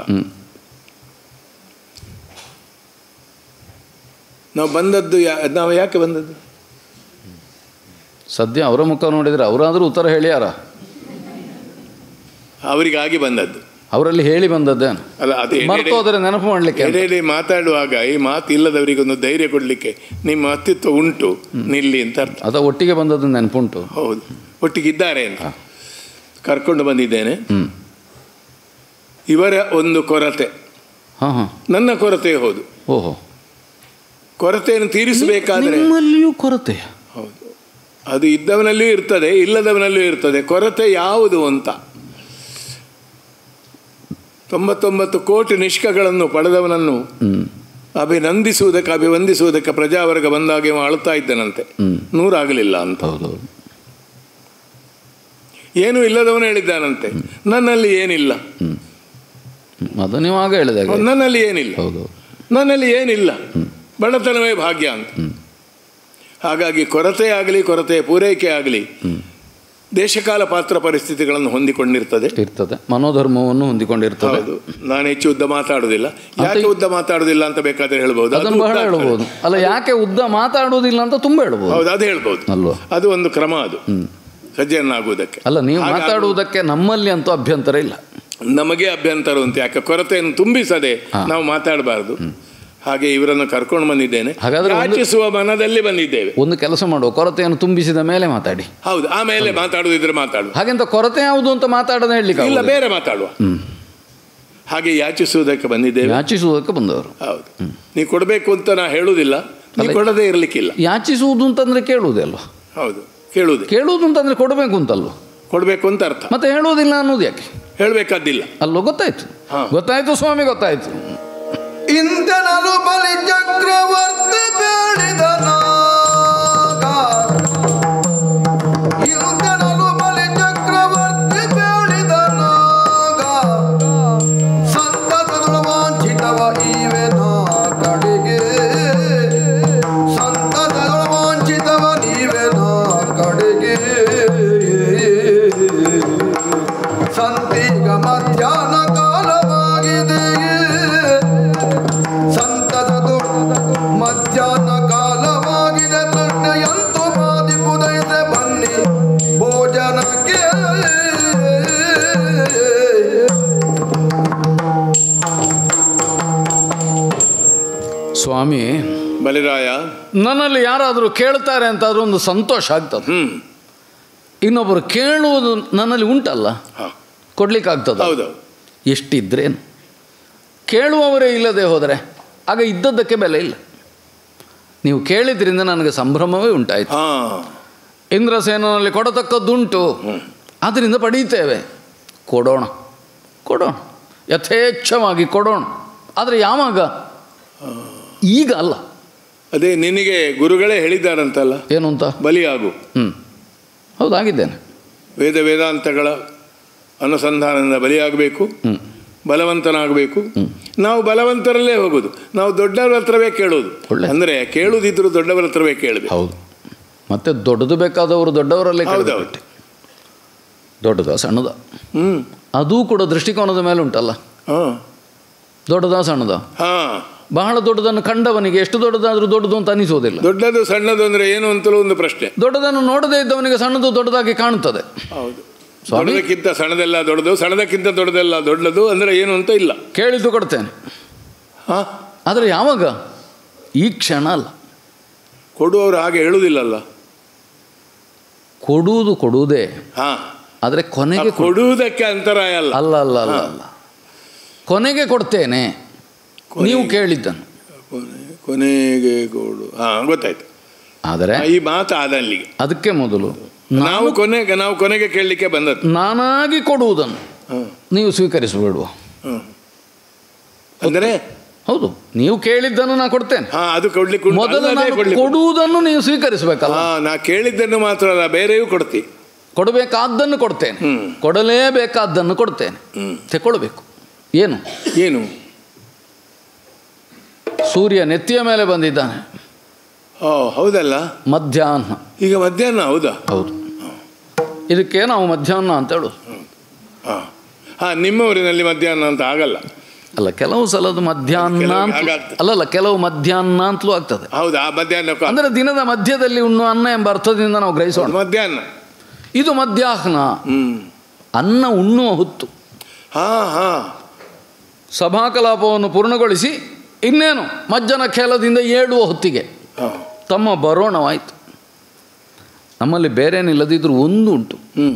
ನಾವು ಬಂದದ್ದು ಯಾ ನಾವು ಯಾಕೆ ಬಂದದ್ದು? ಸದ್ಯ ಅವರ ಮುಖ ನೋಡಿದರೆ ಅವರಾದರೂ ಉತ್ತರ ಹೇಳ್ಯಾರ? ಅವರಿಗಾಗಿ ಬಂದದ್ದು, ಅವರಲ್ಲಿ ಹೇಳಿ ಬಂದದ್ದೇನು ಅಲ್ಲ. ಅದು ಮರ್ತೋದ್ರೆ ನೆನಪು ಮಾಡಲಿಕ್ಕೆ, ಎಡೆ ಮಾತಾಡುವಾಗ ಈ ಮಾತು ಇಲ್ಲದವರಿಗೊಂದು ಧೈರ್ಯ ಕೊಡಲಿಕ್ಕೆ ನಿಮ್ಮ ಅಸ್ತಿತ್ವ ಉಂಟು, ನಿಲ್ಲಿ ಅಂತ ಅರ್ಥ. ಅದ ಒಟ್ಟಿಗೆ ಬಂದದ್ದು ನೆನಪುಂಟು. ಹೌದು, ಒಟ್ಟಿಗಿದ್ದಾರೆ ಅಂತ ಕರ್ಕೊಂಡು ಬಂದಿದ್ದೇನೆ. ಇವರ ಒಂದು ಕೊರತೆ ಹಾಂ ಹಾಂ ನನ್ನ ಕೊರತೆ. ಹೌದು, ಓಹೋ, ಕೊರತೆಯನ್ನು ತೀರಿಸಬೇಕಾದ್ರೆ ನಿಮ್ಮಲ್ಲಿಯೂ ಕೊರತೆ. ಹೌದು, ಅದು ಇದ್ದವನಲ್ಲಿಯೂ ಇರ್ತದೆ, ಇಲ್ಲದವನಲ್ಲಿಯೂ ಇರ್ತದೆ. ಕೊರತೆ ಯಾವುದು ಅಂತ. ತೊಂಬತ್ತೊಂಬತ್ತು ಕೋಟಿ ನಿಷ್ಕಗಳನ್ನು ಪಡೆದವನನ್ನು ಅಭಿನಂದಿಸುವುದಕ್ಕೆ ಅಭಿವಂದಿಸುವುದಕ್ಕೆ ಪ್ರಜಾವರ್ಗ ಬಂದಾಗೆ ಅಳ್ತಾ ಇದ್ದನಂತೆ, ನೂರಾಗಲಿಲ್ಲ ಅಂತ. ಏನೂ ಇಲ್ಲದವನು ಹೇಳಿದ್ದಾನಂತೆ, ನನ್ನಲ್ಲಿ ಏನಿಲ್ಲ. ಅದು ನೀವು ಆಗ ಹೇಳಿದಾಗ, ನನ್ನಲ್ಲಿ ಏನಿಲ್ಲ, ನನ್ನಲ್ಲಿ ಏನಿಲ್ಲ, ಬಡತನವೇ ಭಾಗ್ಯ ಅಂತ. ಹಾಗಾಗಿ ಕೊರತೆ ಆಗಲಿ, ಕೊರತೆಯ ಪೂರೈಕೆ ಆಗಲಿ, ದೇಶಕಾಲ ಪಾತ್ರ ಪರಿಸ್ಥಿತಿಗಳನ್ನು ಹೊಂದಿಕೊಂಡಿರ್ತದೆ ಇರ್ತದೆ, ಮನೋಧರ್ಮವನ್ನು ಹೊಂದಿಕೊಂಡಿರ್ತದೆ. ಹೌದು, ನಾನು ಹೆಚ್ಚು ಉದ್ದ ಮಾತಾಡುವುದಿಲ್ಲ. ಯಾಕೆ ಉದ್ದ ಮಾತಾಡುವುದಿಲ್ಲ ಅಂತ ಬೇಕಾದ್ರೆ ಹೇಳ್ಬೋದು, ಅದನ್ನು ಬಹಳ ಹೇಳ್ಬೋದು. ಅಲ್ಲ, ಯಾಕೆ ಉದ್ದ ಮಾತಾಡುವುದಿಲ್ಲ ಅಂತ ತುಂಬ ಹೇಳ್ಬೋದು. ಹೌದು, ಅದು ಹೇಳ್ಬೋದು ಅಲ್ವಾ. ಅದು ಒಂದು ಕ್ರಮ, ಅದು ಸಜ್ಜನಾಗುವುದಕ್ಕೆ. ಅಲ್ಲ, ನೀವು ಮಾತಾಡುವುದಕ್ಕೆ ನಮ್ಮಲ್ಲಿ ಅಂತೂ ಅಭ್ಯಂತರ ಇಲ್ಲ. ನಮಗೆ ಅಭ್ಯಂತರ ಅಂತ ಯಾಕೆ? ಕೊರತೆಯನ್ನು ತುಂಬಿಸದೆ ನಾವು ಮಾತಾಡಬಾರ್ದು. ಹಾಗೆ ಇವರನ್ನು ಕರ್ಕೊಂಡು ಬಂದಿದ್ದೇನೆ. ಹಾಗಾದ್ರೆ ಯಾಚಿಸುವ ಮನದಲ್ಲಿ ಬಂದಿದ್ದೇವೆ. ಒಂದು ಕೆಲಸ ಮಾಡುವ, ಕೊರತೆಯನ್ನು ತುಂಬಿಸಿದ ಮೇಲೆ ಮಾತಾಡಿ. ಹೌದು, ಆಮೇಲೆ ಮಾತಾಡುವುದಿದ್ರೆ ಮಾತಾಡುವ. ಹಾಗೆಂತ ಕೊರತೆ ಯಾವುದು ಅಂತ ಮಾತಾಡೋದು ಹೇಳಲಿಕ್ಕೆ ಇಲ್ಲ, ಬೇರೆ ಮಾತಾಡುವ. ಹಾಗೆ ಯಾಚಿಸುವುದಕ್ಕೆ ಬಂದಿದ್ದೇವೆ. ಯಾಚಿಸುವುದಕ್ಕೆ ಬಂದವರು. ಹೌದು, ನೀವು ಕೊಡಬೇಕು ಅಂತ ನಾ ಹೇಳುವುದಿಲ್ಲ, ನೀವು ಕೊಡದೇ ಇರಲಿಕ್ಕಿಲ್ಲ. ಯಾಚಿಸುವುದು ಅಂತಂದ್ರೆ ಕೇಳುವುದೇ ಅಲ್ವಾ? ಹೌದು, ಕೇಳುವುದು. ಕೇಳುವುದು ಅಂತಂದ್ರೆ ಕೊಡಬೇಕು ಅಂತಲ್ವ? ಕೊಡಬೇಕು ಅಂತ ಅರ್ಥ. ಮತ್ತೆ ಹೇಳುವುದಿಲ್ಲ ಅನ್ನೋದು ಯಾಕೆ? ಹೇಳಬೇಕಾದಿಲ್ಲ ಅಲ್ಲೋ. ಗೊತ್ತಾಯ್ತು, ಗೊತ್ತಾಯ್ತು ಸ್ವಾಮಿ, ಗೊತ್ತಾಯ್ತು. ಇಂದನಲು ಬಲಿ ಚಕ್ರವರ್ತಿ ಬೇಡಿದನ, ಇಂದನಲು ಬಲಿ ಚಕ್ರವರ್ತಿ ಬೇಡಿದನ, ಸಂತತದೊಳ ವಾಂಛಿತವ ಈವೆನ ಕಡೆಗೆ, ಸಂತತದೊಳ ವಾಂಛಿತವ ನೀವೆನ ಕಡೆಗೆ. ಸಂತಿಗ ಮಧ್ಯಾಹ್ನ ಕಾಲವಾಗಿದೆ, ಸಂತತದು ಮಧ್ಯಾಹ್ನ ಕಾಲವಾಗಿದೆ, ತಟ್ಟೆಯಂತೂ ಮಾದಿಪುದೈತೆ ಬನ್ನಿ ಭೋಜನಕ್ಕೆ. ಸ್ವಾಮಿ ಬಲಿರಾಯ, ನನ್ನಲ್ಲಿ ಯಾರಾದರೂ ಕೇಳ್ತಾರೆ ಅಂತ ಆದರೂ ಒಂದು ಸಂತೋಷ ಆಗ್ತದೆ. ಹ್ಮ್ ಇನ್ನೊಬ್ಬರು ಕೇಳುವುದು ನನ್ನಲ್ಲಿ ಉಂಟಲ್ಲ, ಕೊಡ್ಲಿಕ್ಕಾಗ್ತದೆ. ಹೌದು, ಎಷ್ಟಿದ್ರೇನು. ಕೇಳುವವರೇ ಇಲ್ಲದೆ ಹೋದರೆ ಆಗ ಇದ್ದದ್ದಕ್ಕೆ ಬೆಲೆ ಇಲ್ಲ. ನೀವು ಕೇಳಿದ್ರಿಂದ ನನಗೆ ಸಂಭ್ರಮವೇ ಉಂಟಾಯಿತು. ಇಂದ್ರಸೇನಲ್ಲಿ ಕೊಡತಕ್ಕದ್ದುಂಟು, ಅದರಿಂದ ಪಡೀತೇವೆ. ಕೊಡೋಣ ಕೊಡೋಣ ಯಥೇಚ್ಛವಾಗಿ ಕೊಡೋಣ. ಆದರೆ ಯಾವಾಗ? ಈಗ ಅಲ್ಲ. ಅದೇ ನಿನಗೆ ಗುರುಗಳೇ ಹೇಳಿದ್ದಾರಂತಲ್ಲ, ಏನು ಅಂತ? ಬಲಿಯಾಗು. ಹ್ಞೂ ಹೌದಾಗಿದ್ದೇನೆ. ವೇದ ವೇದಾಂತಗಳ ಅನುಸಂಧಾನದಿಂದ ಬಲಿಯಾಗಬೇಕು, ಬಲವಂತನಾಗಬೇಕು. ನಾವು ಬಲವಂತರಲ್ಲೇ ಹೋಗೋದು, ನಾವು ದೊಡ್ಡವರ ಹತ್ರವೇ ಕೇಳೋದು. ಅಂದರೆ ಕೇಳುವುದಿದ್ರು ದೊಡ್ಡವರ ಹತ್ರವೇ ಕೇಳಬೇಕು. ಹೌದು, ಮತ್ತೆ ದೊಡ್ಡದು ಬೇಕಾದವರು ದೊಡ್ಡವರಲ್ಲೇ ಕೇಳಬೇಕು. ದೊಡ್ಡದ ಸಣ್ಣದ ಹ್ಞೂ ಅದೂ ಕೂಡ ದೃಷ್ಟಿಕೋನದ ಮೇಲೆ ಉಂಟಲ್ಲ. ಹಾಂ, ದೊಡ್ಡದ ಸಣ್ಣದ. ಹಾಂ, ಬಹಳ ದೊಡ್ಡದನ್ನು ಕಂಡವನಿಗೆ ಎಷ್ಟು ದೊಡ್ಡದಾದರೂ ದೊಡ್ಡದು ಅಂತ ಅನಿಸೋದಿಲ್ಲ. ದೊಡ್ಡದು ಸಣ್ಣದು ಅಂದರೆ ಏನು ಅಂತಲೂ ಒಂದು ಪ್ರಶ್ನೆ. ದೊಡ್ಡದನ್ನು ನೋಡದೇ ಇದ್ದವನಿಗೆ ಸಣ್ಣದು ದೊಡ್ಡದಾಗಿ ಕಾಣುತ್ತದೆ. ಹೌದು, ದೊಡ್ಡದಕ್ಕಿಂತ ಸಣ್ಣದೆಲ್ಲ ದೊಡ್ಡದು, ಸಣ್ಣದಕ್ಕಿಂತ ದೊಡ್ಡದೆಲ್ಲ ದೊಡ್ಡದು ಅಂದರೆ ಏನು ಅಂತ ಇಲ್ಲ. ಕೇಳಿದ್ದು ಕೊಡ್ತೇನೆ. ಹಾಂ, ಆದರೆ ಯಾವಾಗ? ಈ ಕ್ಷಣ ಅಲ್ಲ. ಕೊಡುವವರು ಹಾಗೆ ಹೇಳುವುದಿಲ್ಲಲ್ಲ. ಕೊಡುವುದು ಕೊಡುವುದೇ, ಹಾಂ, ಆದರೆ ಕೊನೆಗೆ ಕೊಡುವುದಕ್ಕೆ ಅಂತರಾಯ ಅಲ್ಲ. ಅಲ್ಲ ಅಲ್ಲ ಅಲ್ಲ ಅಲ್ಲ ಕೊನೆಗೆ ಕೊಡ್ತೇನೆ ನೀವು ಕೇಳಿದ್ದನ್ನು. ಕೊನೆಗೆ ಕೊಡು, ಹಾಂ ಗೊತ್ತಾಯ್ತು. ಆದರೆ ಈ ಮಾತು ಆದಲ್ಲಿಗೆ ಅದಕ್ಕೆ ಮೊದಲು ನಾವು ಕೊನೆಗೆ ನಾವು ಕೊನೆಗೆ ಕೇಳಲಿಕ್ಕೆ ಬಂದದ್ದು. ನಾನಾಗಿ ಕೊಡುವುದನ್ನು ನೀವು ಸ್ವೀಕರಿಸಬೇಡುವ. ಅಂದರೆ ಹೌದು, ನೀವು ಕೇಳಿದ್ದನ್ನು ನಾ ಕೊಡ್ತೇನೆ. ಹಾ, ಅದು ಕೊಡ್ಲಿಕ್ಕೆ ಮೊದಲು ಕೊಡುವುದನ್ನು ನೀವು ಸ್ವೀಕರಿಸಬೇಕಲ್ಲ. ನಾ ಕೇಳಿದ್ದನ್ನು ಮಾತ್ರ ಅಲ್ಲ, ಬೇರೆಯೂ ಕೊಡ್ತಿ. ಕೊಡಬೇಕಾದ್ದನ್ನು ಕೊಡ್ತೇನೆ, ಕೊಡಲೇಬೇಕಾದ್ದನ್ನು ಕೊಡ್ತೇನೆ. ತಗೊಳ್ಬೇಕು. ಏನು ಏನು? ಸೂರ್ಯ ನೆತ್ತಿಯ ಮೇಲೆ ಬಂದಿದ್ದಾನೆ. ಓ ಹೌದಲ್ಲ, ಮಧ್ಯಾಹ್ನ. ಈಗ ಮಧ್ಯಾಹ್ನ. ಹೌದಾ? ಹೌದು. ಇದಕ್ಕೆ ನಾವು ಮಧ್ಯಾಹ್ನ ಅಂತ ಹೇಳೋದು. ಹಾಂ ಹಾಂ, ನಿಮ್ಮ ಊರಿನಲ್ಲಿ ಮಧ್ಯಾಹ್ನ ಅಂತ ಆಗಲ್ಲ. ಅಲ್ಲ, ಕೆಲವು ಸಲದ ಮಧ್ಯಾಹ್ನ ಅಲ್ಲಲ್ಲ, ಕೆಲವು ಮಧ್ಯಾಹ್ನ ಅಂತಲೂ ಆಗ್ತದೆ. ಹೌದಾ? ಮಧ್ಯಾಹ್ನ ಅಂದರೆ ದಿನದ ಮಧ್ಯದಲ್ಲಿ ಉಣ್ಣುವ ಅನ್ನ ಎಂಬ ಅರ್ಥದಿಂದ ನಾವು ಗ್ರಹಿಸೋಣ. ಮಧ್ಯಾಹ್ನ. ಇದು ಮಧ್ಯಾಹ್ನ, ಅನ್ನ ಉಣ್ಣುವ ಹೊತ್ತು. ಹಾ ಹಾ, ಸಭಾ ಕಲಾಪವನ್ನು ಪೂರ್ಣಗೊಳಿಸಿ ಇನ್ನೇನು ಮಜ್ಜನ ಖೇಲದಿಂದ ಏಳುವ ಹೊತ್ತಿಗೆ ತಮ್ಮ ಬರೋಣವಾಯಿತು. ನಮ್ಮಲ್ಲಿ ಬೇರೇನಿಲ್ಲದಿದ್ದರೂ ಒಂದು ಉಂಟು,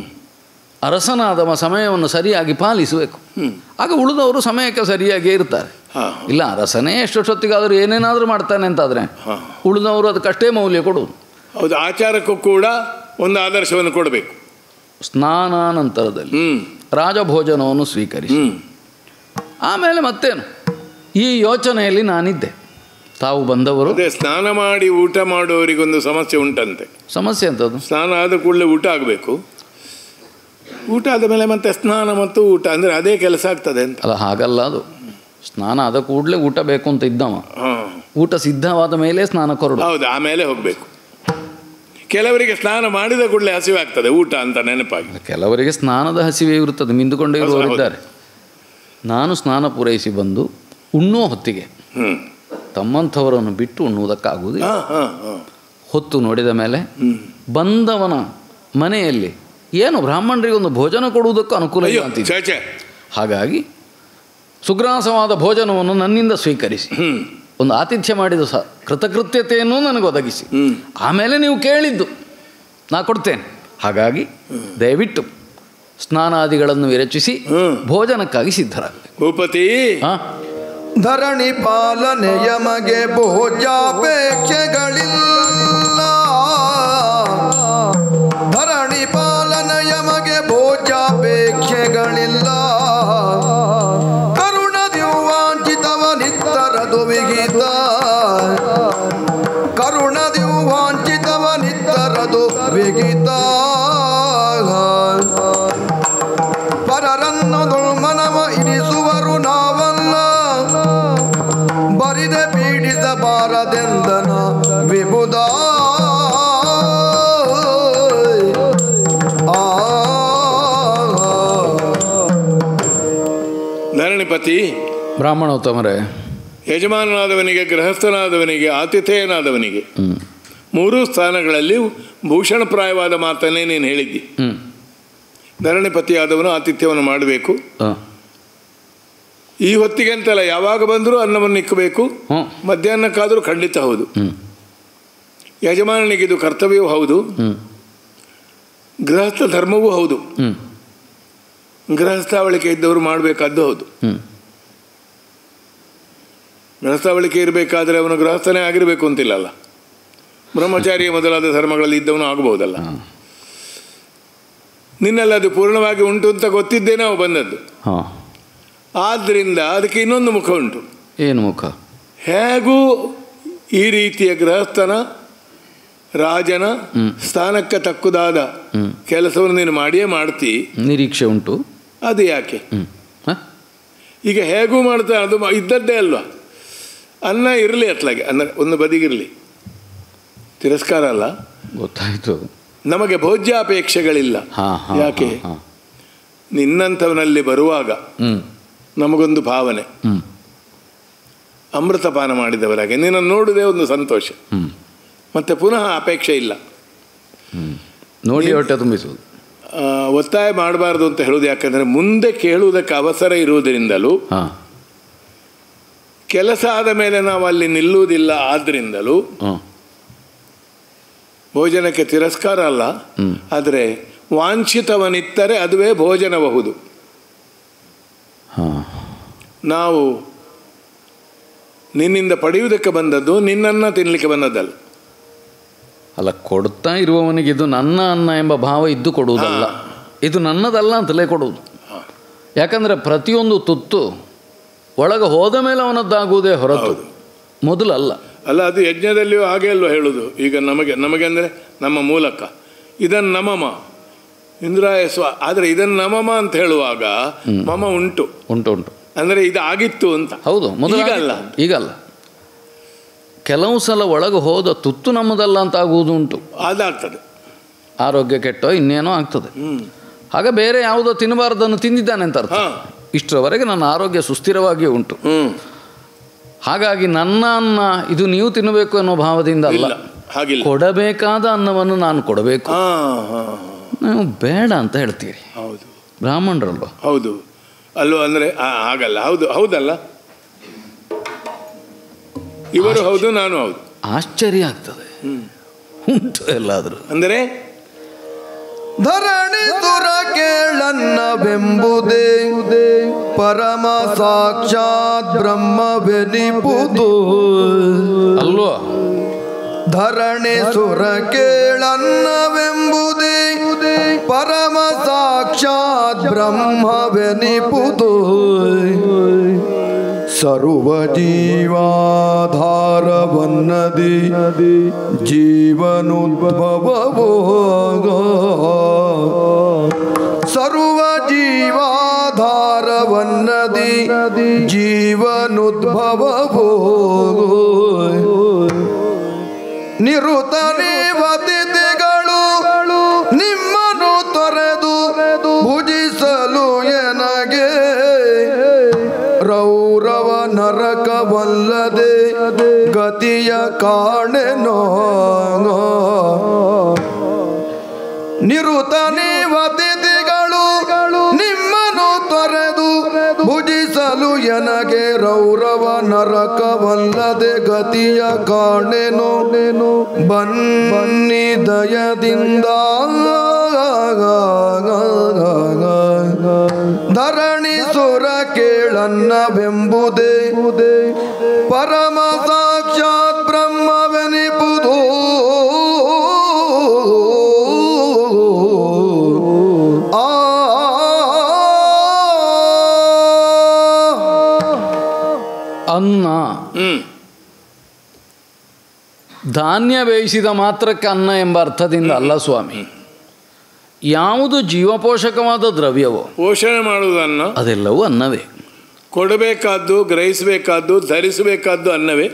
ಅರಸನಾದವ ಸಮಯವನ್ನು ಸರಿಯಾಗಿ ಪಾಲಿಸಬೇಕು. ಆಗ ಉಳಿದವರು ಸಮಯಕ್ಕೆ ಸರಿಯಾಗಿ ಇರ್ತಾರೆ. ಇಲ್ಲ, ಅರಸನೇ ಎಷ್ಟೊತ್ತಿಗಾದರೂ ಏನೇನಾದರೂ ಮಾಡ್ತಾನೆ ಅಂತಾದರೆ ಉಳಿದವರು ಅದಕ್ಕಷ್ಟೇ ಮೌಲ್ಯ ಕೊಡುವುದು. ಹೌದು, ಆಚಾರಕ್ಕೂ ಕೂಡ ಒಂದು ಆದರ್ಶವನ್ನು ಕೊಡಬೇಕು. ಸ್ನಾನಾನಂತರದಲ್ಲಿ ರಾಜಭೋಜನವನ್ನು ಸ್ವೀಕರಿಸಿ ಆಮೇಲೆ ಮತ್ತೇನು, ಈ ಯೋಚನೆಯಲ್ಲಿ ನಾನಿದ್ದೆ. ತಾವು ಬಂದವರು ಸ್ನಾನ ಮಾಡಿ ಊಟ ಮಾಡುವವರಿಗೊಂದು ಸಮಸ್ಯೆ ಉಂಟಂತೆ. ಸಮಸ್ಯೆ ಅಂತದ್ದು, ಸ್ನಾನ ಆದ ಕೂಡಲೇ ಊಟ ಆಗಬೇಕು. ಊಟ ಆದ ಮೇಲೆ ಮತ್ತೆ ಸ್ನಾನ ಮತ್ತು ಊಟ ಅಂದರೆ ಅದೇ ಕೆಲಸ ಆಗ್ತದೆ ಅಂತ. ಅಲ್ಲ, ಹಾಗಲ್ಲ. ಅದು ಸ್ನಾನ ಆದ ಕೂಡಲೇ ಊಟ ಬೇಕು ಅಂತ ಇದ್ದವ, ಊಟ ಸಿದ್ಧವಾದ ಮೇಲೆ ಸ್ನಾನ ಕೊರಡು. ಹೌದು, ಆಮೇಲೆ ಹೋಗಬೇಕು. ಕೆಲವರಿಗೆ ಸ್ನಾನ ಮಾಡಿದ ಕೂಡಲೇ ಹಸಿವೆ ಆಗ್ತದೆ ಊಟ ಅಂತ ನೆನಪಾಗಿ. ಕೆಲವರಿಗೆ ಸ್ನಾನದ ಹಸಿವೆ ಇರುತ್ತದೆ, ಮಿಂದುಕೊಂಡೇ ಇರುವವರಿದ್ದಾರೆ. ನಾನು ಸ್ನಾನ ಪೂರೈಸಿ ಬಂದು ಉಣ್ಣುವ ಹೊತ್ತಿಗೆ ತಮ್ಮಂಥವರನ್ನು ಬಿಟ್ಟು ಉಣ್ಣುವುದಕ್ಕಾಗುವುದಿಲ್ಲ. ಹೊತ್ತು ನೋಡಿದ ಮೇಲೆ ಬಂದವನ ಮನೆಯಲ್ಲಿ ಏನು ಬ್ರಾಹ್ಮಣರಿಗೆ ಒಂದು ಭೋಜನ ಕೊಡುವುದಕ್ಕೂ ಅನುಕೂಲ ಇಲ್ಲ ಅಂತಿದೆ. ಹಾಗಾಗಿ ಸುಗ್ರಾಸವಾದ ಭೋಜನವನ್ನು ನನ್ನಿಂದ ಸ್ವೀಕರಿಸಿ ಒಂದು ಆತಿಥ್ಯ ಮಾಡಿದ ಸಹ ಕೃತಕೃತ್ಯತೆಯನ್ನು ನನಗೆ ಒದಗಿಸಿ ಆಮೇಲೆ ನೀವು ಕೇಳಿದ್ದು ನಾ ಕೊಡ್ತೇನೆ. ಹಾಗಾಗಿ ದಯವಿಟ್ಟು ಸ್ನಾನಾದಿಗಳನ್ನು ವಿರಚಿಸಿ ಭೋಜನಕ್ಕಾಗಿ ಸಿದ್ಧರಾಗಬೇಕು. ಭೂಪತಿ, ಧರಣಿ ಪಾಲನೆಯ ಮಗೆ ಭೋಜಾಪೇಕ್ಷೆಗಳಿಲ್ಲ. ಧರಣಿ ಪಾಲನೆಯ ಮಗೆ ಭೋಜಾಪೇಕ್ಷೆಗಳಿಲ್ಲ. ಕರುಣದಿವಾಂಚಿತವನಿತ್ತರದು ವಿಹಿತ. ಕರುಣದಿವಾಂಚಿತವನಿತ್ತರದು ವಿಹಿತ. ಪರರನ್ನು ದುರ್ಮನವ ಇರಿಸುವರು ನಾವಲ್ಲ. ಬರಿದೆ ಪೀಡಿಸಬಾರದೆಂದನ ವಿಬುಧ. ಧರಣಿಪತಿ, ಬ್ರಾಹ್ಮಣೋತ್ತಮರೇ, ಯಜಮಾನನಾದವನಿಗೆ, ಗೃಹಸ್ಥನಾದವನಿಗೆ, ಆತಿಥೇಯನಾದವನಿಗೆ ಮೂರೂ ಸ್ಥಾನಗಳಲ್ಲಿ ಭೂಷಣಪ್ರಾಯವಾದ ಮಾತನ್ನೇ ನೀನು ಹೇಳಿದ್ದಿ. ಧರಣಿಪತಿಯಾದವನು ಆತಿಥ್ಯವನ್ನು ಮಾಡಬೇಕು. ಈ ಹೊತ್ತಿಗೆ ಅಂತಲ್ಲ, ಯಾವಾಗ ಬಂದರೂ ಅನ್ನವನ್ನು ಇಕ್ಕಬೇಕು. ಮಧ್ಯಾಹ್ನಕ್ಕಾದರೂ ಖಂಡಿತ ಹೌದು. ಯಜಮಾನನಿಗಿದು ಕರ್ತವ್ಯವೂ ಹೌದು, ಗೃಹಸ್ಥ ಧರ್ಮವೂ ಹೌದು. ಗೃಹಸ್ಥಾವಳಿಕೆ ಇದ್ದವರು ಮಾಡಬೇಕಾದ್ದು ಹೌದು. ಗೃಹಸ್ಥಾವಳಿಕೆ ಇರಬೇಕಾದ್ರೆ ಅವನು ಗೃಹಸ್ಥನೇ ಆಗಿರಬೇಕು ಅಂತಿಲ್ಲಲ್ಲ. ಬ್ರಹ್ಮಚಾರಿಯ ಮೊದಲಾದ ಧರ್ಮಗಳಲ್ಲಿ ಇದ್ದವನು ಆಗಬಹುದಲ್ಲ. ನಿನ್ನೆಲ್ಲ ಅದು ಪೂರ್ಣವಾಗಿ ಉಂಟು ಅಂತ ಗೊತ್ತಿದ್ದೇ ನಾವು ಬಂದದ್ದು. ಆದ್ದರಿಂದ ಅದಕ್ಕೆ ಇನ್ನೊಂದು ಮುಖ ಉಂಟು. ಏನು ಮುಖ? ಹೇಗೂ ಈ ರೀತಿಯ ಗೃಹಸ್ಥನ ರಾಜನ ಸ್ಥಾನಕ್ಕೆ ತಕ್ಕುದಾದ ಕೆಲಸವನ್ನು ನೀನು ಮಾಡಿಯೇ ಮಾಡ್ತಿ. ನಿರೀಕ್ಷೆ ಉಂಟು. ಅದು ಯಾಕೆ ಈಗ ಹೇಗೂ ಮಾಡ್ತಾ? ಅದು ಇದ್ದದ್ದೇ ಅಲ್ವಾ. ಅನ್ನ ಇರಲಿ ಅತ್ಲಾಗೆ, ಅಂದರೆ ಒಂದು ಬದಿಗಿರಲಿ, ತಿರಸ್ಕಾರ ಅಲ್ಲ. ಗೊತ್ತಾಯಿತು. ನಮಗೆ ಭೋಜ್ಯಾಪೇಕ್ಷೆಗಳಿಲ್ಲ. ಯಾಕೆ? ನಿನ್ನಂಥವನಲ್ಲಿ ಬರುವಾಗ ನಮಗೊಂದು ಭಾವನೆ, ಅಮೃತಪಾನ ಮಾಡಿದವರಾಗೆ ನಿನ್ನನ್ನು ನೋಡುವುದೇ ಒಂದು ಸಂತೋಷ. ಮತ್ತೆ ಪುನಃ ಅಪೇಕ್ಷೆ ಇಲ್ಲ. ನೋಡಿ ಹೊಟ್ಟೆ ತುಂಬಿಸುವುದು. ಒತ್ತಾಯ ಮಾಡಬಾರ್ದು ಅಂತ ಹೇಳೋದು ಯಾಕಂದರೆ ಮುಂದೆ ಕೇಳುವುದಕ್ಕೆ ಅವಸರ ಇರುವುದರಿಂದಲೂ, ಕೆಲಸ ಆದ ಮೇಲೆ ನಾವು ಅಲ್ಲಿ ನಿಲ್ಲುವುದಿಲ್ಲ. ಆದ್ದರಿಂದಲೂ ಭೋಜನಕ್ಕೆ ತಿರಸ್ಕಾರ ಅಲ್ಲ, ಆದರೆ ವಾಂಛಿತವನಿತ್ತರೆ ಅದುವೇ ಭೋಜನಬಹುದು. ನಾವು ನಿನ್ನಿಂದ ಪಡೆಯುವುದಕ್ಕೆ ಬಂದದ್ದು, ನಿನ್ನನ್ನು ತಿನ್ನಲಿಕ್ಕೆ ಬಂದದ್ದಲ್ಲ. ಅಲ್ಲ, ಕೊಡ್ತಾ ಇರುವವನಿಗೆ ಇದು ನನ್ನ ಅನ್ನ ಎಂಬ ಭಾವ ಇದ್ದು ಕೊಡುವುದಲ್ಲ, ಇದು ನನ್ನದಲ್ಲ ಅಂತಲೇ ಕೊಡುವುದು. ಯಾಕಂದರೆ ಪ್ರತಿಯೊಂದು ತುತ್ತು ಒಳಗೆ ಹೋದ ಮೇಲೆ ಅವನದ್ದಾಗುವುದೇ ಹೊರತು ಮೊದಲಲ್ಲ. ಅಲ್ಲ, ಅದು ಯಜ್ಞದಲ್ಲಿಯೂ ಹಾಗೆ ಅಲ್ವ ಹೇಳುವುದು. ಈಗ ನಮಗೆ ನಮಗೆ ಅಂದರೆ ನಮ್ಮ ಮೂಲಕ ಇದನ್ನು ನಮಮ ಇಂದ್ರಾಯ ಸ್ವ, ಆದರೆ ಇದನ್ನು ನಮಮ ಅಂತ ಹೇಳುವಾಗ ಮಮ ಉಂಟು ಉಂಟು ಉಂಟು ಅಂದರೆ ಇದು ಆಗಿತ್ತು ಅಂತ. ಹೌದು, ಮೊದಲಲ್ಲ, ಈಗಲ್ಲ. ಕೆಲವು ಸಲ ಒಳಗೆ ಹೋದ ತುತ್ತು ನಮ್ಮದಲ್ಲ ಅಂತ ಆಗುವುದು ಉಂಟು. ಅದಾಗ್ತದೆ, ಆರೋಗ್ಯ ಕೆಟ್ಟೋ ಇನ್ನೇನೋ ಆಗ್ತದೆ. ಆಗ ಬೇರೆ ಯಾವುದೋ ತಿನ್ನಬಾರ್ದನ್ನು ತಿಂದಿದ್ದಾನೆ ಅಂತ ಅರ್ಥ. ಇಷ್ಟರವರೆಗೆ ನನ್ನ ಆರೋಗ್ಯ ಸುಸ್ಥಿರವಾಗಿಯೇ ಉಂಟು. ಹಾಗಾಗಿ ನನ್ನ ಅನ್ನ ಇದು ನೀವು ತಿನ್ನಬೇಕು ಅನ್ನೋ ಭಾವದಿಂದ ಅಲ್ಲ, ಕೊಡಬೇಕಾದ ಅನ್ನವನ್ನು ನಾನು ಕೊಡಬೇಕು. ನೀವು ಬೇಡ ಅಂತ ಹೇಳ್ತೀರಿ. ಹೌದು, ಬ್ರಾಹ್ಮಣರಲ್ವ? ಹೌದು ಅಲ್ಲೋ, ಅಂದರೆ ಹಾಗಲ್ಲ. ಹೌದು, ಹೌದಲ್ಲ, ಇವರು ಹೌದು, ನಾನು ಹೌದು. ಆಶ್ಚರ್ಯ ಆಗ್ತದೆ ಉಂಟು ಎಲ್ಲಾದರೂ. ಅಂದರೆ ಧರಣಿ ಸುರ ಕೇಳನ್ನವೆಂಬುದೇ ಪರಮ ಸಾಕ್ಷಾತ್ ಬ್ರಹ್ಮವೆನಿಪುದು ಅಲ್ವೋ? ಧರಣಿ ಸುರ ಕೇಳನ್ನವೆಂಬುದೇ ಪರಮ ಸಾಕ್ಷಾತ್ ಬ್ರಹ್ಮವೆನಿಪುದು ಸರ್ವ ಜೀವಾಧಾರವನ್ನದಿ ಜೀವನುದ್ಭವವೋ ಸರ್ವ ಜೀವಾಧಾರವನ್ನದಿ ಜೀವನುದ್ಭವವೋ ನಿರುತನಿವತಿಥಿಗಳು ನಿಮ್ಮನ್ನು ತೊರೆದು ಭುಜಿಸಲು ಎನಗೆ ರೌರವ ನರಕವಲ್ಲದೆ ಗತಿಯ ಕಾಣೆನೋ ನಿರುತನಿವತಿಥಿಗಳು ನಿಮ್ಮನ್ನು ತೊರೆದು ಭುಜಿಸಲು ಎನಗೆ ರೌರವ ನರಕವಲ್ಲದೆ ಗತಿಯ ಕಾಣೆನೋ ಬನ್ನಿ ದಯದಿಂದ ಧರಣಿ ಸುರ ಕೇಳನ್ನವೆಂಬುದೇ ಪರಮ ಸಾಕ್ಷಾತ್ ಬ್ರಹ್ಮವೆನಿಪುದು ಅನ್ನ. ಧಾನ್ಯ ಬೇಯಿಸಿದ ಮಾತ್ರಕ್ಕೆ ಅನ್ನ ಎಂಬ ಅರ್ಥದಿಂದ ಅಲ್ಲ ಸ್ವಾಮಿ. ಯಾವುದು ಜೀವಪೋಷಕವಾದ ದ್ರವ್ಯವೋ ಪೋಷಣೆ ಮಾಡುವುದನ್ನ ಅದೆಲ್ಲವೂ ಅನ್ನವೇ. ಕೊಡಬೇಕಾದ್ದು, ಗ್ರಹಿಸಬೇಕಾದ್ದು, ಧರಿಸಬೇಕಾದ್ದು ಅನ್ನವೇ.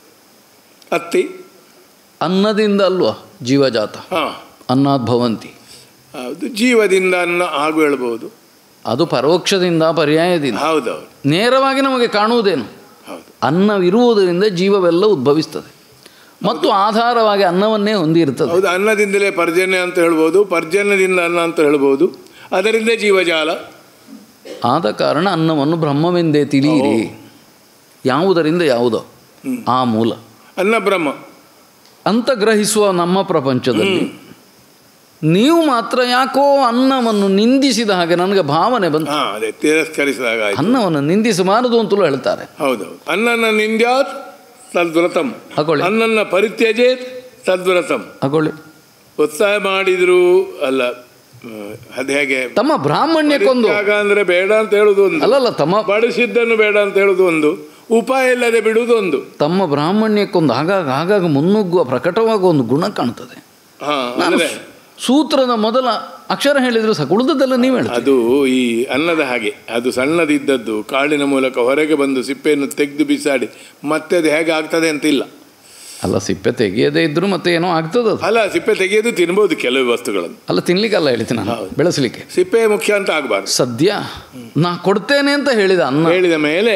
ಅತ್ತಿ ಅನ್ನದಿಂದ ಅಲ್ವಾ ಜೀವಜಾತ, ಅನ್ನಾದ್ ಭವಂತಿ. ಹೌದು, ಜೀವದಿಂದ ಅನ್ನ ಹಾಗೂ ಹೇಳ್ಬೋದು. ಅದು ಪರೋಕ್ಷದಿಂದ ಪರ್ಯಾಯದಿಂದ. ಹೌದೌದು, ನೇರವಾಗಿ ನಮಗೆ ಕಾಣುವುದೇನು? ಅನ್ನವಿರುವುದರಿಂದ ಜೀವವೆಲ್ಲ ಉದ್ಭವಿಸ್ತದೆ ಮತ್ತು ಆಧಾರವಾಗಿ ಅನ್ನವನ್ನೇ ಹೊಂದಿರ್ತದೆ. ಹೌದು, ಅನ್ನದಿಂದಲೇ ಪರ್ಜನ್ಯ ಅಂತ ಹೇಳ್ಬೋದು, ಪರ್ಜನ್ಯದಿಂದ ಅನ್ನ ಅಂತ ಹೇಳ್ಬೋದು, ಅದರಿಂದ ಜೀವಜಾಲ. ಆದ ಕಾರಣ ಅನ್ನವನ್ನು ಬ್ರಹ್ಮವೆಂದೇ ತಿಳಿಯಿರಿ. ಯಾವುದರಿಂದ ಯಾವುದೋ ಆ ಮೂಲ ಅನ್ನ ಬ್ರಹ್ಮ ಅಂತ ಗ್ರಹಿಸುವ ನಮ್ಮ ಪ್ರಪಂಚದಲ್ಲಿ ನೀವು ಮಾತ್ರ ಯಾಕೋ ಅನ್ನವನ್ನು ನಿಂದಿಸಿದ ಹಾಗೆ ನನಗೆ ಭಾವನೆ ಬಂತು. ಅದೇ ತಿರಸ್ಕರಿಸಿದಾಗ ಅನ್ನವನ್ನು ನಿಂದಿಸಬಾರದು ಅಂತಲೂ ಹೇಳ್ತಾರೆ. ಹೌದೌದು, ಅನ್ನನ ನಿಂದ್ಯಾತ್ ತದ್ವ್ರತಂ, ಹಾಕೊಳ್ಳಿ. ಅನ್ನನ್ನ ಪರಿತ್ಯಜೇತ್ ತದ್ವ್ರತಂ. ಹಾಕೊಳ್ಳಿ. ಒತ್ತಾಯ ಮಾಡಿದ್ರು ಅಲ್ಲ, ಅದು ಹೇಗೆ ತಮ್ಮ ಬ್ರಾಹ್ಮಣ್ಯಕ್ಕೊಂದು ಅಂದ್ರೆ ಬೇಡ ಅಂತ ಹೇಳುದು ಒಂದು, ಅಲ್ಲಲ್ಲ ತಮ್ಮ ಬಡಿಸಿದ್ದನ್ನು ಬೇಡ ಅಂತ ಹೇಳುದು ಒಂದು, ಉಪಾಯ ಇಲ್ಲದೆ ಬಿಡುವುದು ಒಂದು. ತಮ್ಮ ಬ್ರಾಹ್ಮಣ್ಯಕ್ಕೊಂದು ಆಗಾಗ ಆಗಾಗ ಮುನ್ನುಗ್ಗುವ ಪ್ರಕಟವಾಗುವ ಒಂದು ಗುಣ ಕಾಣ್ತದೆ. ಹಾ, ಅಂದ್ರೆ ಸೂತ್ರದ ಮೊದಲ ಅಕ್ಷರ ಹೇಳಿದ್ರು ಸಾಕು, ಉಳಿದದ್ದೆಲ್ಲ ನೀವು ಹೇಳಿ. ಅದು ಈ ಅನ್ನದ ಹಾಗೆ, ಅದು ಸಣ್ಣದಿದ್ದದ್ದು ಕಾಳಿನ ಮೂಲಕ ಹೊರಗೆ ಬಂದು ಸಿಪ್ಪೆಯನ್ನು ತೆಗೆದು ಬಿಸಾಡಿ ಮತ್ತೆ ಅದು ಹೇಗೆ ಆಗ್ತದೆ ಅಂತ ಇಲ್ಲ. ಅಲ್ಲ, ಸಿಪ್ಪೆ ತೆಗೆಯದೇ ಇದ್ರು ಮತ್ತೆ ಏನೋ ಆಗ್ತದೆ. ಅಲ್ಲ, ಸಿಪ್ಪೆ ತೆಗೆಯೋದು ತಿನ್ಬೋದು ಕೆಲವು ವಸ್ತುಗಳನ್ನು. ಅಲ್ಲ, ತಿನ್ಲಿಕ್ಕಲ್ಲ ಹೇಳ್ತೀನಿ ನಾನು, ಬೆಳೆಸಲಿಕ್ಕೆ. ಸಿಪ್ಪೆ ಮುಖ್ಯ ಅಂತ ಆಗಬಾರ್ದು. ಸದ್ಯ ನಾ ಕೊಡ್ತೇನೆ ಅಂತ ಹೇಳಿದ ಅನ್ನ ಹೇಳಿದ ಮೇಲೆ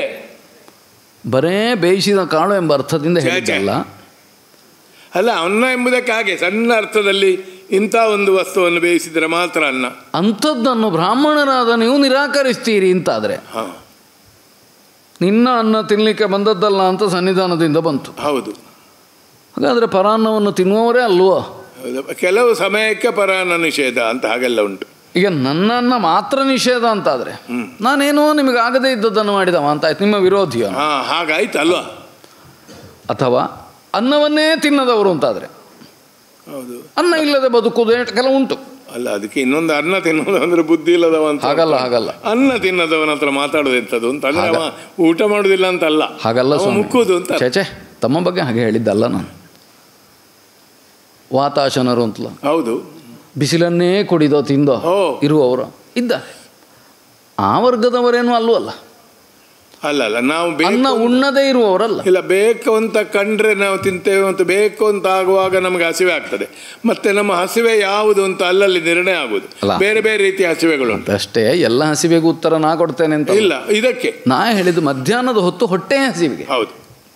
ಬರೇ ಬೇಯಿಸಿದ ಕಾಳು ಎಂಬ ಅರ್ಥದಿಂದ ಹೇಳಿದ್ದಲ್ಲ. ಅಲ್ಲ, ಅನ್ನ ಎಂಬುದಕ್ಕೆ ಹಾಗೆ ಸಣ್ಣ ಅರ್ಥದಲ್ಲಿ ಇಂಥ ಒಂದು ವಸ್ತುವನ್ನು ಬೇಯಿಸಿದರೆ ಮಾತ್ರ ಅನ್ನ. ಅಂಥದ್ದನ್ನು ಬ್ರಾಹ್ಮಣರಾದ ನೀವು ನಿರಾಕರಿಸ್ತೀರಿ ಅಂತಾದರೆ ನಿನ್ನ ಅನ್ನ ತಿನ್ನಲಿಕ್ಕೆ ಬಂದದ್ದಲ್ಲ ಅಂತ ಸನ್ನಿಧಾನದಿಂದ ಬಂತು. ಹೌದು. ಹಾಗಾದರೆ ಪರಾನ್ನವನ್ನು ತಿನ್ನುವವರೇ ಅಲ್ವೋ? ಕೆಲವು ಸಮಯಕ್ಕೆ ಪರಾನ್ನ ನಿಷೇಧ ಅಂತ ಹಾಗೆಲ್ಲ ಉಂಟು. ಈಗ ನನ್ನನ್ನು ಮಾತ್ರ ನಿಷೇಧ ಅಂತಾದರೆ ನಾನೇನೋ ನಿಮಗೆ ಆಗದೇ ಇದ್ದದ್ದನ್ನು ಮಾಡಿದವ ಅಂತ ಆಯ್ತು, ನಿಮ್ಮ ವಿರೋಧಿಯ. ಹಾಂ, ಹಾಗಾಯ್ತು ಅಲ್ವಾ? ಅಥವಾ ಅನ್ನವನ್ನೇ ತಿನ್ನದವರು ಅಂತಾದರೆ, ಹೌದು, ಅನ್ನ ಇಲ್ಲದೆ ಬದುಕುವುದು ಕೆಲವು ಉಂಟು. ಅಲ್ಲ, ಅದಕ್ಕೆ ಇನ್ನೊಂದು ಅನ್ನ ತಿನ್ನೋದು ಅಂದ್ರೆ ಬುದ್ಧಿ ಇಲ್ಲದವ ಅಂತ. ಹಾಗಲ್ಲ ಹಾಗಲ್ಲ ಅನ್ನ ತಿನ್ನದವನ ಹತ್ರ ಮಾತಾಡೋದು ಎಂಥದ್ದು ಅಂತ ಅಂದ್ರೆ ಅವ ಊಟ ಮಾಡೋದಿಲ್ಲ ಅಂತಲ್ಲ, ಹಾಗಲ್ಲ ಮುಕ್ಕುದು ಅಂತ. ಚೇಚೆ, ತಮ್ಮ ಬಗ್ಗೆ ಹಾಗೆ ಹೇಳಿದ್ದಲ್ಲ ನಾನು. ವಾತಾಶನರು ಅಂತಲ್ಲ, ಹೌದು, ಬಿಸಿಲನ್ನೇ ಕುಡಿದೋ ತಿಂದೋ ಇರುವವರು ಇದ್ದಾರೆ. ಆ ವರ್ಗದವರೇನು ಅಲ್ಲೂ ಅಲ್ಲ. ಅಲ್ಲ ಅಲ್ಲ ನಾವು ಅನ್ನ ಉಣ್ಣದೇ ಇರುವವರಲ್ಲ. ಇಲ್ಲ, ಬೇಕು ಅಂತ ಕಂಡ್ರೆ ನಾವು ತಿಂತೇವೆ ಅಂತ ಬೇಕು ಅಂತ ಆಗುವಾಗ ನಮಗೆ ಹಸಿವೆ ಆಗ್ತದೆ. ಮತ್ತೆ ನಮ್ಮ ಹಸಿವೆ ಯಾವುದು ಅಂತ ಅಲ್ಲಲ್ಲಿ ನಿರ್ಣಯ ಆಗುದು. ಬೇರೆ ಬೇರೆ ರೀತಿಯ ಹಸಿವೆಗಳು ಉಂಟು ಅಷ್ಟೇ. ಎಲ್ಲ ಹಸಿವೆಗೂ ಉತ್ತರ ನಾ ಕೊಡ್ತೇನೆ ಅಂತ ಇಲ್ಲ. ಇದಕ್ಕೆ ನಾ ಹೇಳಿದ್ದು ಮಧ್ಯಾಹ್ನದ ಹೊತ್ತು ಹೊಟ್ಟೆ ಹಸಿವಿಗೆ. ಹೌದು,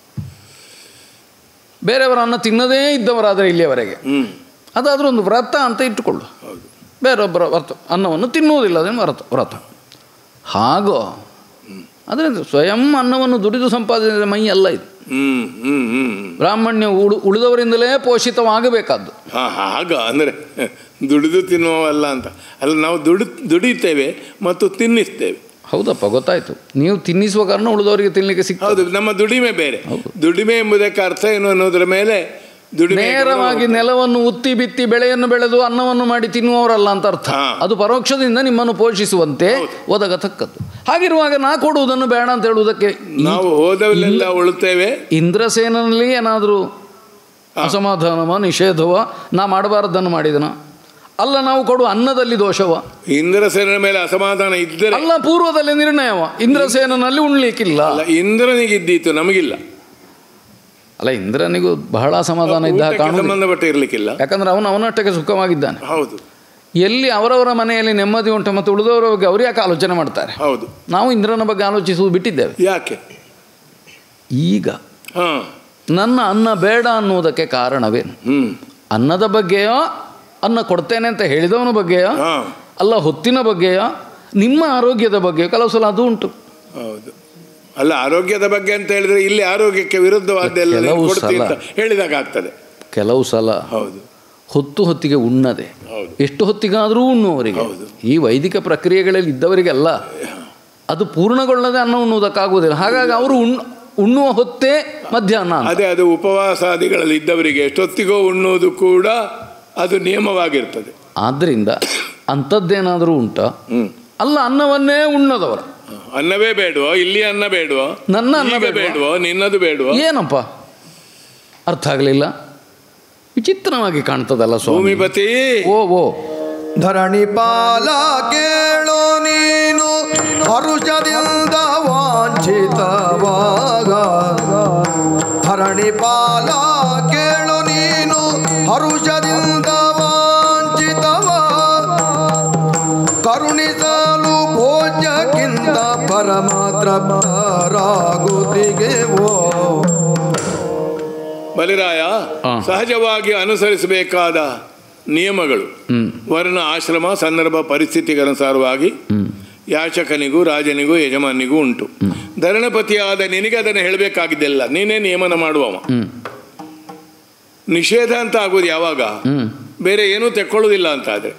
ಬೇರೆಯವರ ಅನ್ನ ತಿನ್ನದೇ ಇದ್ದವರಾದರೆ ಇಲ್ಲಿಯವರೆಗೆ ಅದಾದ್ರೂ ಒಂದು ವ್ರತ ಅಂತ ಇಟ್ಟುಕೊಳ್ಳು. ಬೇರೊಬ್ಬರ ವ್ರತ ಅನ್ನವನ್ನು ತಿನ್ನುವುದಿಲ್ಲ, ಅದೇನು ವ್ರತ ವ್ರತ ಹಾಗೋ. ಆದರೆ ಸ್ವಯಂ ಅನ್ನವನ್ನು ದುಡಿದು ಸಂಪಾದಿಸಿದ ಮೈ ಅಲ್ಲ ಇದು. ಬ್ರಾಹ್ಮಣ್ಯ ಉಳು ಉಳಿದವರಿಂದಲೇ ಪೋಷಿತವಾಗಬೇಕಾದ್ದು. ಆಗ ಅಂದರೆ ದುಡಿದು ತಿನ್ನುವಲ್ಲ ಅಂತ ಅಲ್ಲ, ನಾವು ದುಡಿ ದುಡಿತೇವೆ ಮತ್ತು ತಿನ್ನಿಸ್ತೇವೆ. ಹೌದಪ್ಪ, ಗೊತ್ತಾಯ್ತು. ನೀವು ತಿನ್ನಿಸುವ ಕಾರಣ ಉಳಿದವರಿಗೆ ತಿನ್ನಲಿಕ್ಕೆ ಸಿಗ್ತದೆ. ಹೌದು, ನಮ್ಮ ದುಡಿಮೆ ಬೇರೆ. ದುಡಿಮೆ ಎಂಬುದಕ್ಕೆ ಅರ್ಥ ಏನು ಅನ್ನೋದ್ರ ಮೇಲೆ ನೇರವಾಗಿ ನೆಲವನ್ನು ಉತ್ತಿ ಬಿತ್ತಿ ಬೆಳೆಯನ್ನು ಬೆಳೆದು ಅನ್ನವನ್ನು ಮಾಡಿ ತಿನ್ನುವವರಲ್ಲ ಅಂತ ಅರ್ಥ. ಅದು ಪರೋಕ್ಷದಿಂದ ನಿಮ್ಮನ್ನು ಪೋಷಿಸುವಂತೆ ಒದಗತಕ್ಕದ್ದು. ಹಾಗಿರುವಾಗ ನಾ ಕೊಡುವುದನ್ನು ಬೇಡ ಅಂತ ಹೇಳುವುದಕ್ಕೆ ನಾವು ಹೋದವಲ್ಲೆಲ್ಲ ಉಳುತ್ತೇವೆ. ಇಂದ್ರಸೇನಲ್ಲಿ ಏನಾದರೂ ಅಸಮಾಧಾನವ ನಿಷೇಧವ ನಾ ಮಾಡಬಾರದನ್ನು ಮಾಡಿದನ ಅಲ್ಲ, ನಾವು ಕೊಡುವ ಅನ್ನದಲ್ಲಿ ದೋಷವ. ಇಂದ್ರಸೇನ ಮೇಲೆ ಅಸಮಾಧಾನ ಇದ್ದರೆ ಅಲ್ಲ, ಪೂರ್ವದಲ್ಲಿ ನಿರ್ಣಯವ. ಇಂದ್ರಸೇನಲ್ಲಿ ಉಣ್ಲಿಕ್ಕಿಲ್ಲ. ಇಂದ್ರನಿಗಿದ್ದೀತು, ನಮಗಿಲ್ಲ. ಅಲ್ಲ, ಇಂದ್ರನಿಗೂ ಬಹಳ ಸಮಾಧಾನ ಇದ್ದ ಸಂಬಂಧಪಟ್ಟ ಇರಲಿಕ್ಕಿಲ್ಲ. ಯಾಕಂದ್ರೆ ಅವನು ಅವನಷ್ಟಕ್ಕೆ ಸುಖವಾಗಿದ್ದಾನೆ. ಹೌದು, ಎಲ್ಲಿ ಅವರವರ ಮನೆಯಲ್ಲಿ ನೆಮ್ಮದಿ ಉಂಟು ಮತ್ತು ಉಳಿದವರ ಬಗ್ಗೆ ಅವರು ಯಾಕೆ ಆಲೋಚನೆ ಮಾಡ್ತಾರೆ? ಹೌದು, ನಾವು ಇಂದ್ರನ ಬಗ್ಗೆ ಆಲೋಚಿಸುವುದು ಬಿಟ್ಟಿದ್ದೇವೆ. ಯಾಕೆ? ಈಗ ನನ್ನ ಅನ್ನ ಬೇಡ ಅನ್ನುವುದಕ್ಕೆ ಕಾರಣವೇನು? ಅನ್ನದ ಬಗ್ಗೆಯೋ, ಅನ್ನ ಕೊಡ್ತೇನೆ ಅಂತ ಹೇಳಿದವನ ಬಗ್ಗೆಯೋ, ಅಲ್ಲ ಹೊತ್ತಿನ ಬಗ್ಗೆಯೋ, ನಿಮ್ಮ ಆರೋಗ್ಯದ ಬಗ್ಗೆಯೋ? ಕೆಲವು ಸಲ ಅದು ಉಂಟು. ಹೌದು, ಅಲ್ಲ ಆರೋಗ್ಯದ ಬಗ್ಗೆ ಅಂತ ಹೇಳಿದ್ರೆ ಇಲ್ಲಿ ಆರೋಗ್ಯಕ್ಕೆ ವಿರುದ್ಧವಾದ್ದೆಲ್ಲ ಹೇಳಿದಾಗ ಆಗ್ತದೆ. ಕೆಲವು ಸಲ ಹೌದು, ಹೊತ್ತು ಹೊತ್ತಿಗೆ ಉಣ್ಣದೆ ಎಷ್ಟು ಹೊತ್ತಿಗಾದರೂ ಉಣ್ಣುವವರಿಗೆ, ಈ ವೈದಿಕ ಪ್ರಕ್ರಿಯೆಗಳಲ್ಲಿ ಇದ್ದವರಿಗೆಲ್ಲ ಅದು ಪೂರ್ಣಗೊಳ್ಳದೆ ಅನ್ನ ಉಣ್ಣುವುದಕ್ಕಾಗುವುದಿಲ್ಲ. ಹಾಗಾಗಿ ಅವರು ಉಣ್ಣು ಉಣ್ಣುವ ಹೊತ್ತೇ ಮಧ್ಯಾಹ್ನ. ಅದೇ, ಅದು ಉಪವಾಸಾದಿಗಳಲ್ಲಿ ಇದ್ದವರಿಗೆ ಎಷ್ಟೊತ್ತಿಗೋ ಉಣ್ಣುವುದು ಕೂಡ ಅದು ನಿಯಮವಾಗಿರ್ತದೆ. ಆದ್ದರಿಂದ ಅಂಥದ್ದೇನಾದರೂ ಉಂಟ? ಅಲ್ಲ, ಅನ್ನವನ್ನೇ ಉಣ್ಣದವರ ಅನ್ನವೇ ಬೇಡವೋ? ಇಲ್ಲಿ ಅನ್ನ ಬೇಡವೋ? ನನ್ನ ಅನ್ನ ಬೇಡವೋ? ನಿನ್ನದು ಬೇಡವೋ? ಏನಪ್ಪ ಅರ್ಥ ಆಗಲಿಲ್ಲ. ವಿಚಿತ್ರವಾಗಿ ಕಾಣ್ತದಲ್ಲ ಭೂಮಿಪತಿ. ಓ ಓ ಧರಣಿ ಪಾಲ ಕೇಳೋ ನೀನು ಹರುಷದಿಂದ ವಾಂಛಿತವಾಗ. ಧರಣಿ ಪಾಲ ಕೇಳೋ ನೀನು ಹರುಷದಿಂದ ವಾಂಛಿತವ. ಕರುಣಿಸಲು ಭೋಜ್ಯಕ್ಕಿಂತ ಪರಮಾತ್ರರಾಗುತ್ತಿಗೆವೋ. ಬಲಿರಾಯ, ಸಹಜವಾಗಿ ಅನುಸರಿಸಬೇಕಾದ ನಿಯಮಗಳು ವರ್ಣ, ಆಶ್ರಮ, ಸಂದರ್ಭ, ಪರಿಸ್ಥಿತಿಗನುಸಾರವಾಗಿ ಯಾಚಕನಿಗೂ ರಾಜನಿಗೂ ಯಜಮಾನಿಗೂ ಉಂಟು. ಧರಣಪತಿಯಾದ ನಿನಗೆ ಅದನ್ನು ಹೇಳಬೇಕಾಗಿದ್ದೆಲ್ಲ, ನೀನೇ ನಿಯಮನ ಮಾಡುವವ. ನಿಷೇಧ ಅಂತ ಆಗೋದು ಯಾವಾಗ? ಬೇರೆ ಏನೂ ತೆಕ್ಕೊಳ್ಳೋದಿಲ್ಲ ಅಂತ ಆದರೆ.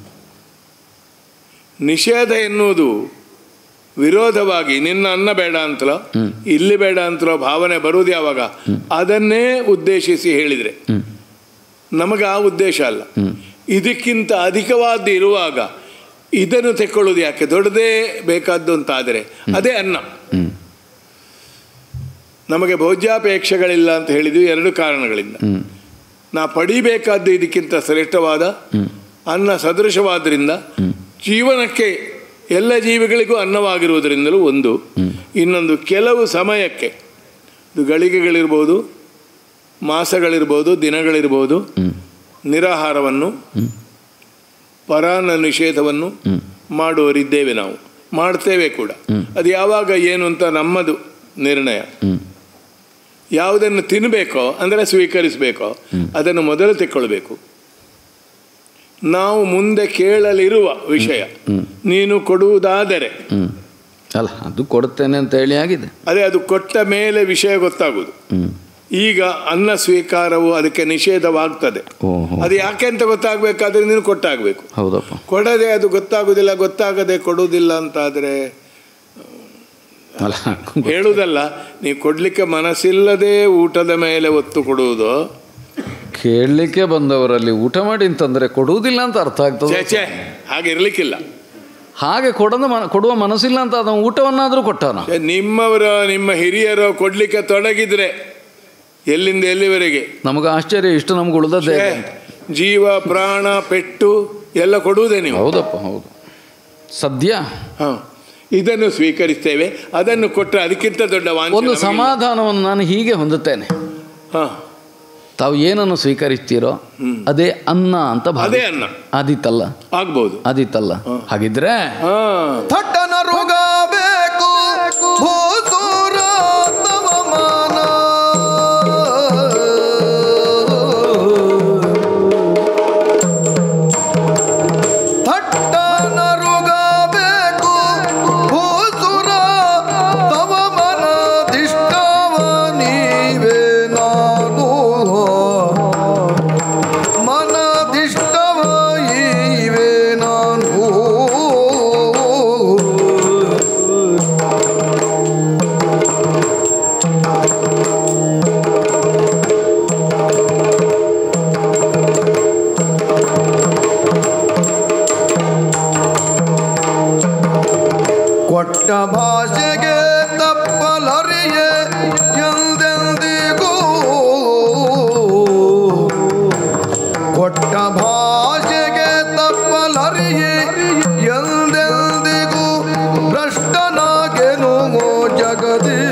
ನಿಷೇಧ ಎನ್ನುವುದು ವಿರೋಧವಾಗಿ ನಿನ್ನ ಅನ್ನ ಬೇಡ ಅಂತಲೋ ಇಲ್ಲಿ ಬೇಡ ಅಂತಲೋ ಭಾವನೆ ಬರುವುದು ಯಾವಾಗ? ಅದನ್ನೇ ಉದ್ದೇಶಿಸಿ ಹೇಳಿದರೆ ನಮಗೆ ಆ ಉದ್ದೇಶ ಅಲ್ಲ. ಇದಕ್ಕಿಂತ ಅಧಿಕವಾದ್ದು ಇರುವಾಗ ಇದನ್ನು ತೆಕ್ಕೊಳ್ಳೋದು ಯಾಕೆ? ದೊಡ್ಡದೇ ಬೇಕಾದ್ದು ಅಂತ ಆದರೆ ಅದೇ ಅನ್ನ. ನಮಗೆ ಭೋಜ್ಯಾಪೇಕ್ಷೆಗಳಿಲ್ಲ ಅಂತ ಹೇಳಿದ್ವಿ ಎರಡು ಕಾರಣಗಳಿಂದ. ನಾ ಪಡಿಬೇಕಾದ್ದು ಇದಕ್ಕಿಂತ ಶ್ರೇಷ್ಠವಾದ ಅನ್ನ ಸದೃಶವಾದ್ರಿಂದ, ಜೀವನಕ್ಕೆ ಎಲ್ಲ ಜೀವಿಗಳಿಗೂ ಅನ್ನವಾಗಿರುವುದರಿಂದಲೂ ಒಂದು. ಇನ್ನೊಂದು, ಕೆಲವು ಸಮಯಕ್ಕೆ, ಇದು ಗಳಿಗೆಗಳಿರ್ಬೋದು, ಮಾಸಗಳಿರ್ಬೋದು, ದಿನಗಳಿರ್ಬೋದು, ನಿರಾಹಾರವನ್ನು, ಪರಾನ್ನ ನಿಷೇಧವನ್ನು ಮಾಡುವರಿದ್ದೇವೆ. ನಾವು ಮಾಡ್ತೇವೆ ಕೂಡ. ಅದು ಯಾವಾಗ ಏನು ಅಂತ ನಮ್ಮದು ನಿರ್ಣಯ. ಯಾವುದನ್ನು ತಿನ್ನಬೇಕೋ ಅಂದರೆ ಸ್ವೀಕರಿಸಬೇಕೋ ಅದನ್ನು ಮೊದಲು ತೆಕ್ಕೊಳ್ಬೇಕು. ನಾವು ಮುಂದೆ ಕೇಳಲಿರುವ ವಿಷಯ ನೀನು ಕೊಡುವುದಾದರೆ ಅಲ್ಲ, ಅದು ಕೊಡ್ತೇನೆ ಅಂತ ಹೇಳಿ ಆಗಿದೆ. ಅದೇ, ಅದು ಕೊಟ್ಟ ಮೇಲೆ ವಿಷಯ ಗೊತ್ತಾಗುವುದು. ಈಗ ಅನ್ನ ಸ್ವೀಕಾರವು ಅದಕ್ಕೆ ನಿಷೇಧವಾಗ್ತದೆ. ಅದು ಯಾಕೆ ಅಂತ ಗೊತ್ತಾಗಬೇಕಾದ್ರೆ ನೀನು ಕೊಟ್ಟಾಗಬೇಕು. ಹೌದಪ್ಪ. ಕೊಡದೆ ಅದು ಗೊತ್ತಾಗುವುದಿಲ್ಲ, ಗೊತ್ತಾಗದೆ ಕೊಡುವುದಿಲ್ಲ ಅಂತಾದರೆ ಹೇಳುವುದಲ್ಲ. ನೀವು ಕೊಡಲಿಕ್ಕೆ ಮನಸ್ಸಿಲ್ಲದೆ ಊಟದ ಮೇಲೆ ಒತ್ತು ಕೊಡುವುದು. ಕೇಳಲಿಕ್ಕೆ ಬಂದವರಲ್ಲಿ ಊಟ ಮಾಡಿ ಅಂತಂದರೆ ಕೊಡುವುದಿಲ್ಲ ಅಂತ ಅರ್ಥ ಆಗ್ತದೆ. ಚೇ ಹಾಗೆ ಇರಲಿಕ್ಕಿಲ್ಲ. ಹಾಗೆ ಕೊಡದ ಮನ ಕೊಡುವ ಮನಸ್ಸಿಲ್ಲ ಅಂತ ಅದನ್ನು ಊಟವನ್ನಾದರೂ ಕೊಟ್ಟಾನ. ನಿಮ್ಮವರ ನಿಮ್ಮ ಹಿರಿಯರು ಕೊಡಲಿಕ್ಕೆ ತೊಡಗಿದ್ರೆ ಎಲ್ಲಿಂದ ಎಲ್ಲಿವರೆಗೆ ನಮಗೆ ಆಶ್ಚರ್ಯ. ಇಷ್ಟು ನಮ್ಗೆ ಉಳಿದದ್ದೇ. ಜೀವ ಪ್ರಾಣ ಪೆಟ್ಟು ಎಲ್ಲ ಕೊಡುವುದೇ ನೀವು. ಹೌದಪ್ಪ, ಹೌದು. ಸದ್ಯ ಹಾಂ ಇದನ್ನು ಸ್ವೀಕರಿಸ್ತೇವೆ. ಅದನ್ನು ಕೊಟ್ಟರೆ ಅದಕ್ಕಿಂತ ದೊಡ್ಡ ವಾಂಛೆ ಒಂದು ಸಮಾಧಾನವನ್ನು ನಾನು ಹೀಗೆ ಹೊಂದುತ್ತೇನೆ. ಹಾಂ ತಾವು ಏನನ್ನು ಸ್ವೀಕರಿಸ್ತೀರೋ ಅದೇ ಅನ್ನ ಅಂತ. ಅದೇ ಅನ್ನ ಆದಿತ್ತಲ್ಲ, ಆಗ್ಬೋದು. ಆದಿತ್ತಲ್ಲ. ಹಾಗಿದ್ರೆ ಥಟ್ಟನ ರುಗಬೇಕು ಭೂಸೂರ ತವಮಾನ, ಥಟ್ಟನ ರುಗಬೇಕು ಭೂಸೂರ ತವಮನ ದಿಷ್ಟವ ನೀವೇ ನಾನು, ಮನದಿಷ್ಟವ ಈವೇ ನಾನು. ಕೊಟ್ಟ ಭಾಷೆಗೆ ತಪ್ಪಲರಿಯೇ ಎಂದೆಂದಿಗೂ, ಕೊಟ್ಟ ಭಾಷೆಗೆ ತಪ್ಪಲರಿಯೇ ಎಂದೆಂದಿಗೂ, ಭ್ರಷ್ಟನಾಗೆನು ಜಗದಿ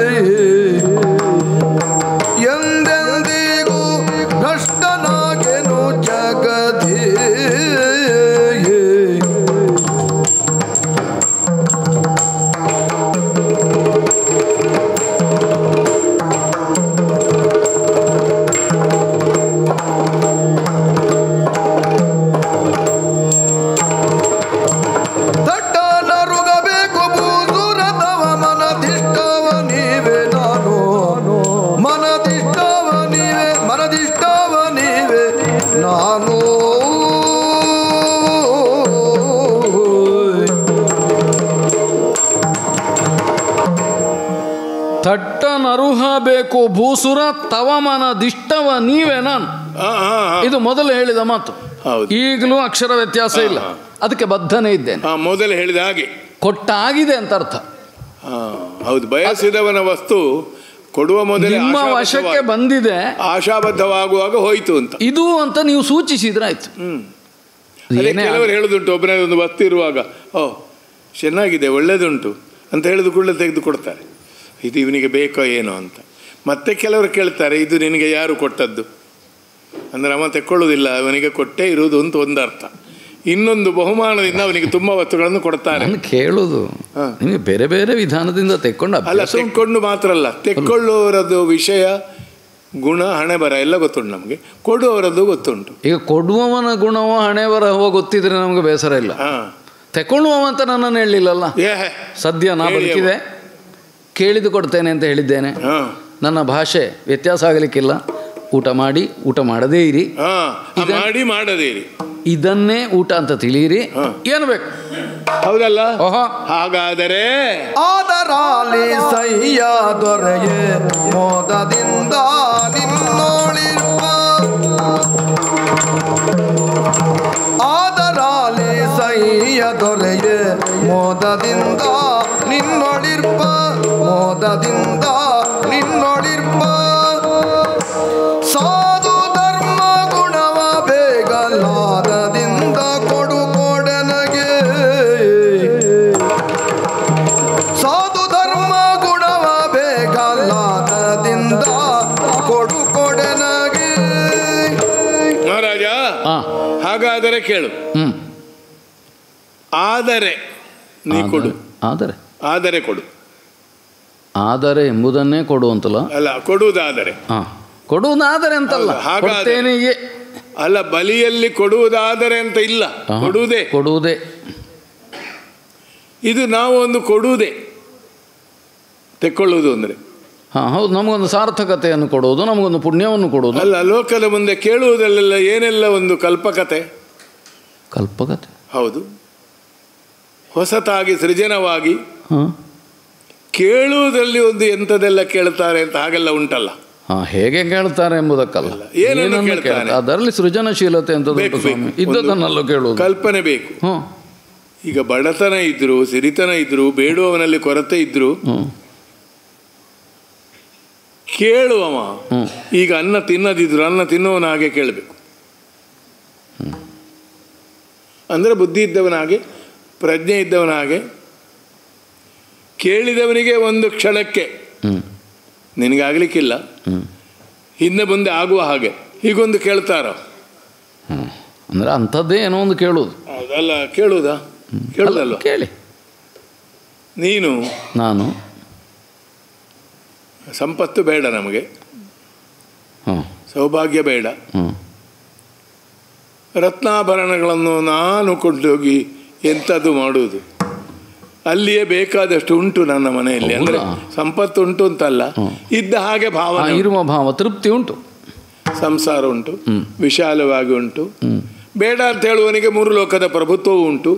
ಎಂದೆಂದಿಗೂ, ಭ್ರಷ್ಟನಾಗೆನು ಜಗದಿ. ತಟ್ಟನರುಹ ಬೇಕು ಭೂಸುರ ತವಮನ ದಿಷ್ಟವ ನೀವೇ ನಾನು. ಇದು ಮೊದಲು ಹೇಳಿದ ಮಾತು. ಈಗಲೂ ಅಕ್ಷರ ವ್ಯತ್ಯಾಸ ಇಲ್ಲ. ಅದಕ್ಕೆ ಬದ್ಧನೇ ಇದ್ದೇನೆ. ಮೊದಲು ಹೇಳಿದ ಹಾಗೆ ಕೊಟ್ಟಾಗಿದೆ ಅಂತ ಅರ್ಥ. ಹೌದು. ಬಯಸಿದವನ ವಸ್ತು ಕೊಡುವ ಮೊದಲೇ ನಿಮ್ಮ ವಶಕ್ಕೆ ಬಂದಿದೆ, ಆಶಾಬದ್ಧವಾಗುವಾಗ ಹೋಯ್ತು ಅಂತ ಇದು ಅಂತ ನೀವು ಸೂಚಿಸಿದ್ರಾಯ್ತು. ಹ್ಮ್ ಕೆಲವರು ಹೇಳುದುಂಟು, ಒಬ್ಬನೇ ಒಂದು ವಸ್ತು ಇರುವಾಗ ಓ ಚೆನ್ನಾಗಿದೆ ಒಳ್ಳೇದುಂಟು ಅಂತ ಹೇಳಿದ ಕೂಡಲೇ ತೆಗೆದು ಕೊಡ್ತಾರೆ. ಇದು ಇವನಿಗೆ ಬೇಕೋ ಏನೋ ಅಂತ. ಮತ್ತೆ ಕೆಲವರು ಕೇಳ್ತಾರೆ, ಇದು ನಿನಗೆ ಯಾರು ಕೊಟ್ಟದ್ದು ಅಂದರೆ ಅವ ತೆಕ್ಕೊಳ್ಳೋದಿಲ್ಲ, ಅವನಿಗೆ ಕೊಟ್ಟೇ ಇರುವುದು ಅಂತ ಒಂದು ಅರ್ಥ. ಇನ್ನೊಂದು ಬಹುಮಾನದಿಂದ ಅವನಿಗೆ ತುಂಬ ವಸ್ತುಗಳನ್ನು ಕೊಡ್ತಾರೆ. ಕೇಳುದು ನಿಮಗೆ ಬೇರೆ ಬೇರೆ ವಿಧಾನದಿಂದ ತೆಕ್ಕೊಂಡು ಅಲ್ಲ, ತೆಕ್ಕೊಂಡು ಮಾತ್ರ ಅಲ್ಲ, ತೆಕ್ಕೊಳ್ಳುವರದ್ದು ವಿಷಯ ಗುಣ ಹಣೆ ಬರ ಎಲ್ಲ ಗೊತ್ತುಂಟು ನಮಗೆ, ಕೊಡುವವರದ್ದು ಗೊತ್ತುಂಟು. ಈಗ ಕೊಡುವವನ ಗುಣವೋ ಹಣೆ ಬರವೋ ಗೊತ್ತಿದ್ರೆ ನಮಗೆ ಬೇಸರ ಇಲ್ಲ. ತೆಕ್ಕೊಳ್ಳುವಂತ ನನ್ನನ್ನು ಹೇಳಲಿಲ್ಲಲ್ಲ. ಸದ್ಯ ನಾ ಬದುಕಿದೆ, ಕೇಳಿದು ಕೊಡ್ತೇನೆ ಅಂತ ಹೇಳಿದ್ದೇನೆ. ನನ್ನ ಭಾಷೆ ವ್ಯತ್ಯಾಸ ಆಗಲಿಕ್ಕಿಲ್ಲ. ಊಟ ಮಾಡಿ ಊಟ ಮಾಡದೇ ಇರಿ, ಮಾಡಿ ಮಾಡದೇ ಇರಿ, ಇದನ್ನೇ ಊಟ ಅಂತ ತಿಳಿಯಿರಿ. ಏನು ಬೇಕು? ಹೌದಲ್ಲ? ಓಹೋ, ಹಾಗಾದರೆ ಆದರಾಲಿ ಸಯ್ಯ ದೊರೆಯೇ ಮೋದದಿಂದ ನಿನ್ನೋಳಿರ್ಪ, ಆದರಾಲಿ ಸಯ್ಯ ದೊರೆಯೇ ಮೋದದಿಂದ ನಿನ್ನೊಳಿರ್ಪ, ಮೋದದಿಂದ ನಿನ್ನೊಳಿರ್ಪ. ಸಾಧು ಧರ್ಮ ಗುಣವ ಬೇಗಲಾದದಿಂದ ಕೊಡು ಕೊಡನಗೆ, ಸಾಧು ಧರ್ಮ ಗುಣವ ಬೇಗಲಾದದಿಂದ ಕೊಡು ಕೊಡನಗೆ. ಮಹಾರಾಜ, ಹಾಗಾದರೆ ಕೇಳು. ಆದರೆ ನೀ ಕೊಡು. ಆದರೆ ಆದರೆ ಕೊಡು. ಆದರೆ ಎಂಬುದನ್ನೇ ಕೊಡುವಂತಲ್ಲ. ಅಲ್ಲ, ಕೊಡುವುದಾದರೆ. ಹಾ, ಕೊಡುವುದಾದರೆ ಅಂತಲ್ಲ, ಕೊಡ್ತೇನೆ. ಅಲ್ಲ, ಬಲಿಯಲ್ಲಿ ಕೊಡುವುದಾದರೆ ಅಂತ ಇಲ್ಲ, ಕೊಡುವುದೇ ಕೊಡುವುದೇ. ಇದು ನಾವು ಒಂದು ಕೊಡುವುದೇ ತೆಕ್ಕೊಳ್ಳುವುದು ಅಂದರೆ ಹಾಂ ಹೌದು, ನಮಗೊಂದು ಸಾರ್ಥಕತೆಯನ್ನು ಕೊಡುವುದು, ನಮಗೊಂದು ಪುಣ್ಯವನ್ನು ಕೊಡುವುದು. ಅಲ್ಲ, ಲೋಕದ ಮುಂದೆ ಕೇಳುವುದಲ್ಲೆಲ್ಲ ಏನೆಲ್ಲ ಒಂದು ಕಲ್ಪಕತೆ. ಕಲ್ಪಕತೆ ಹೌದು, ಹೊಸತಾಗಿ ಸೃಜನವಾಗಿ ಹಾಂ ಕೇಳುವುದರಲ್ಲಿ ಒಂದು ಎಂಥದೆಲ್ಲ ಕೇಳ್ತಾರೆ ಅಂತ ಹಾಗೆಲ್ಲ ಉಂಟಲ್ಲ. ಹಾಂ, ಹೇಗೆ ಕೇಳ್ತಾರೆ ಎಂಬುದಕ್ಕಲ್ಲ, ಏನನ್ನು ಕೇಳ್ತಾರೆ ಅದರಲ್ಲಿ ಸೃಜನಶೀಲತೆ ಅಂತ ಇದ್ದದನ್ನೆಲ್ಲ ಕೇಳುವುದು, ಕಲ್ಪನೆ ಬೇಕು. ಹ್ಞೂ ಈಗ ಬಡತನ ಇದ್ರು, ಸಿರಿತನ ಇದ್ರು, ಬೇಡುವವನಲ್ಲಿ ಕೊರತೆ ಇದ್ರು, ಕೇಳುವವ ಈಗ ಅನ್ನ ತಿನ್ನದಿದ್ರು ಅನ್ನ ತಿನ್ನುವನ ಹಾಗೆ ಕೇಳಬೇಕು. ಅಂದರೆ ಬುದ್ಧಿ ಇದ್ದವನ ಹಾಗೆ, ಪ್ರಜ್ಞೆ ಇದ್ದವನ ಹಾಗೆ ಕೇಳಿದವನಿಗೆ ಒಂದು ಕ್ಷಣಕ್ಕೆ ನಿನಗಾಗಲಿಕ್ಕಿಲ್ಲ, ಹಿಂದೆ ಮುಂದೆ ಆಗುವ ಹಾಗೆ ಹೀಗೊಂದು ಕೇಳ್ತಾರೋ. ಅಂದರೆ ಅಂಥದ್ದೇ ಏನೋ ಒಂದು ಕೇಳುವುದು. ಅದಲ್ಲ ಕೇಳುವುದಾ? ಕೇಳುದಲ್ವ? ಕೇಳಿ. ನೀನು ನಾನು ಸಂಪತ್ತು ಬೇಡ ನಮಗೆ, ಸೌಭಾಗ್ಯ ಬೇಡ, ರತ್ನಾಭರಣಗಳನ್ನು ನಾನು ಕೊಂಡೋಗಿ ಎಂಥದ್ದು ಮಾಡುವುದು? ಅಲ್ಲಿಯೇ ಬೇಕಾದಷ್ಟು ಉಂಟು ನನ್ನ ಮನೆಯಲ್ಲಿ. ಅಂದರೆ ಸಂಪತ್ತು ಉಂಟು ಅಂತಲ್ಲ, ಇದ್ದ ಹಾಗೆ ಭಾವನೆ, ಇರುವ ಭಾವ, ತೃಪ್ತಿ ಉಂಟು, ಸಂಸಾರ ಉಂಟು, ವಿಶಾಲವಾಗಿ ಉಂಟು. ಬೇಡ ಅಂತ ಹೇಳುವವನಿಗೆ ಮೂರು ಲೋಕದ ಪ್ರಭುತ್ವವೂ ಉಂಟು.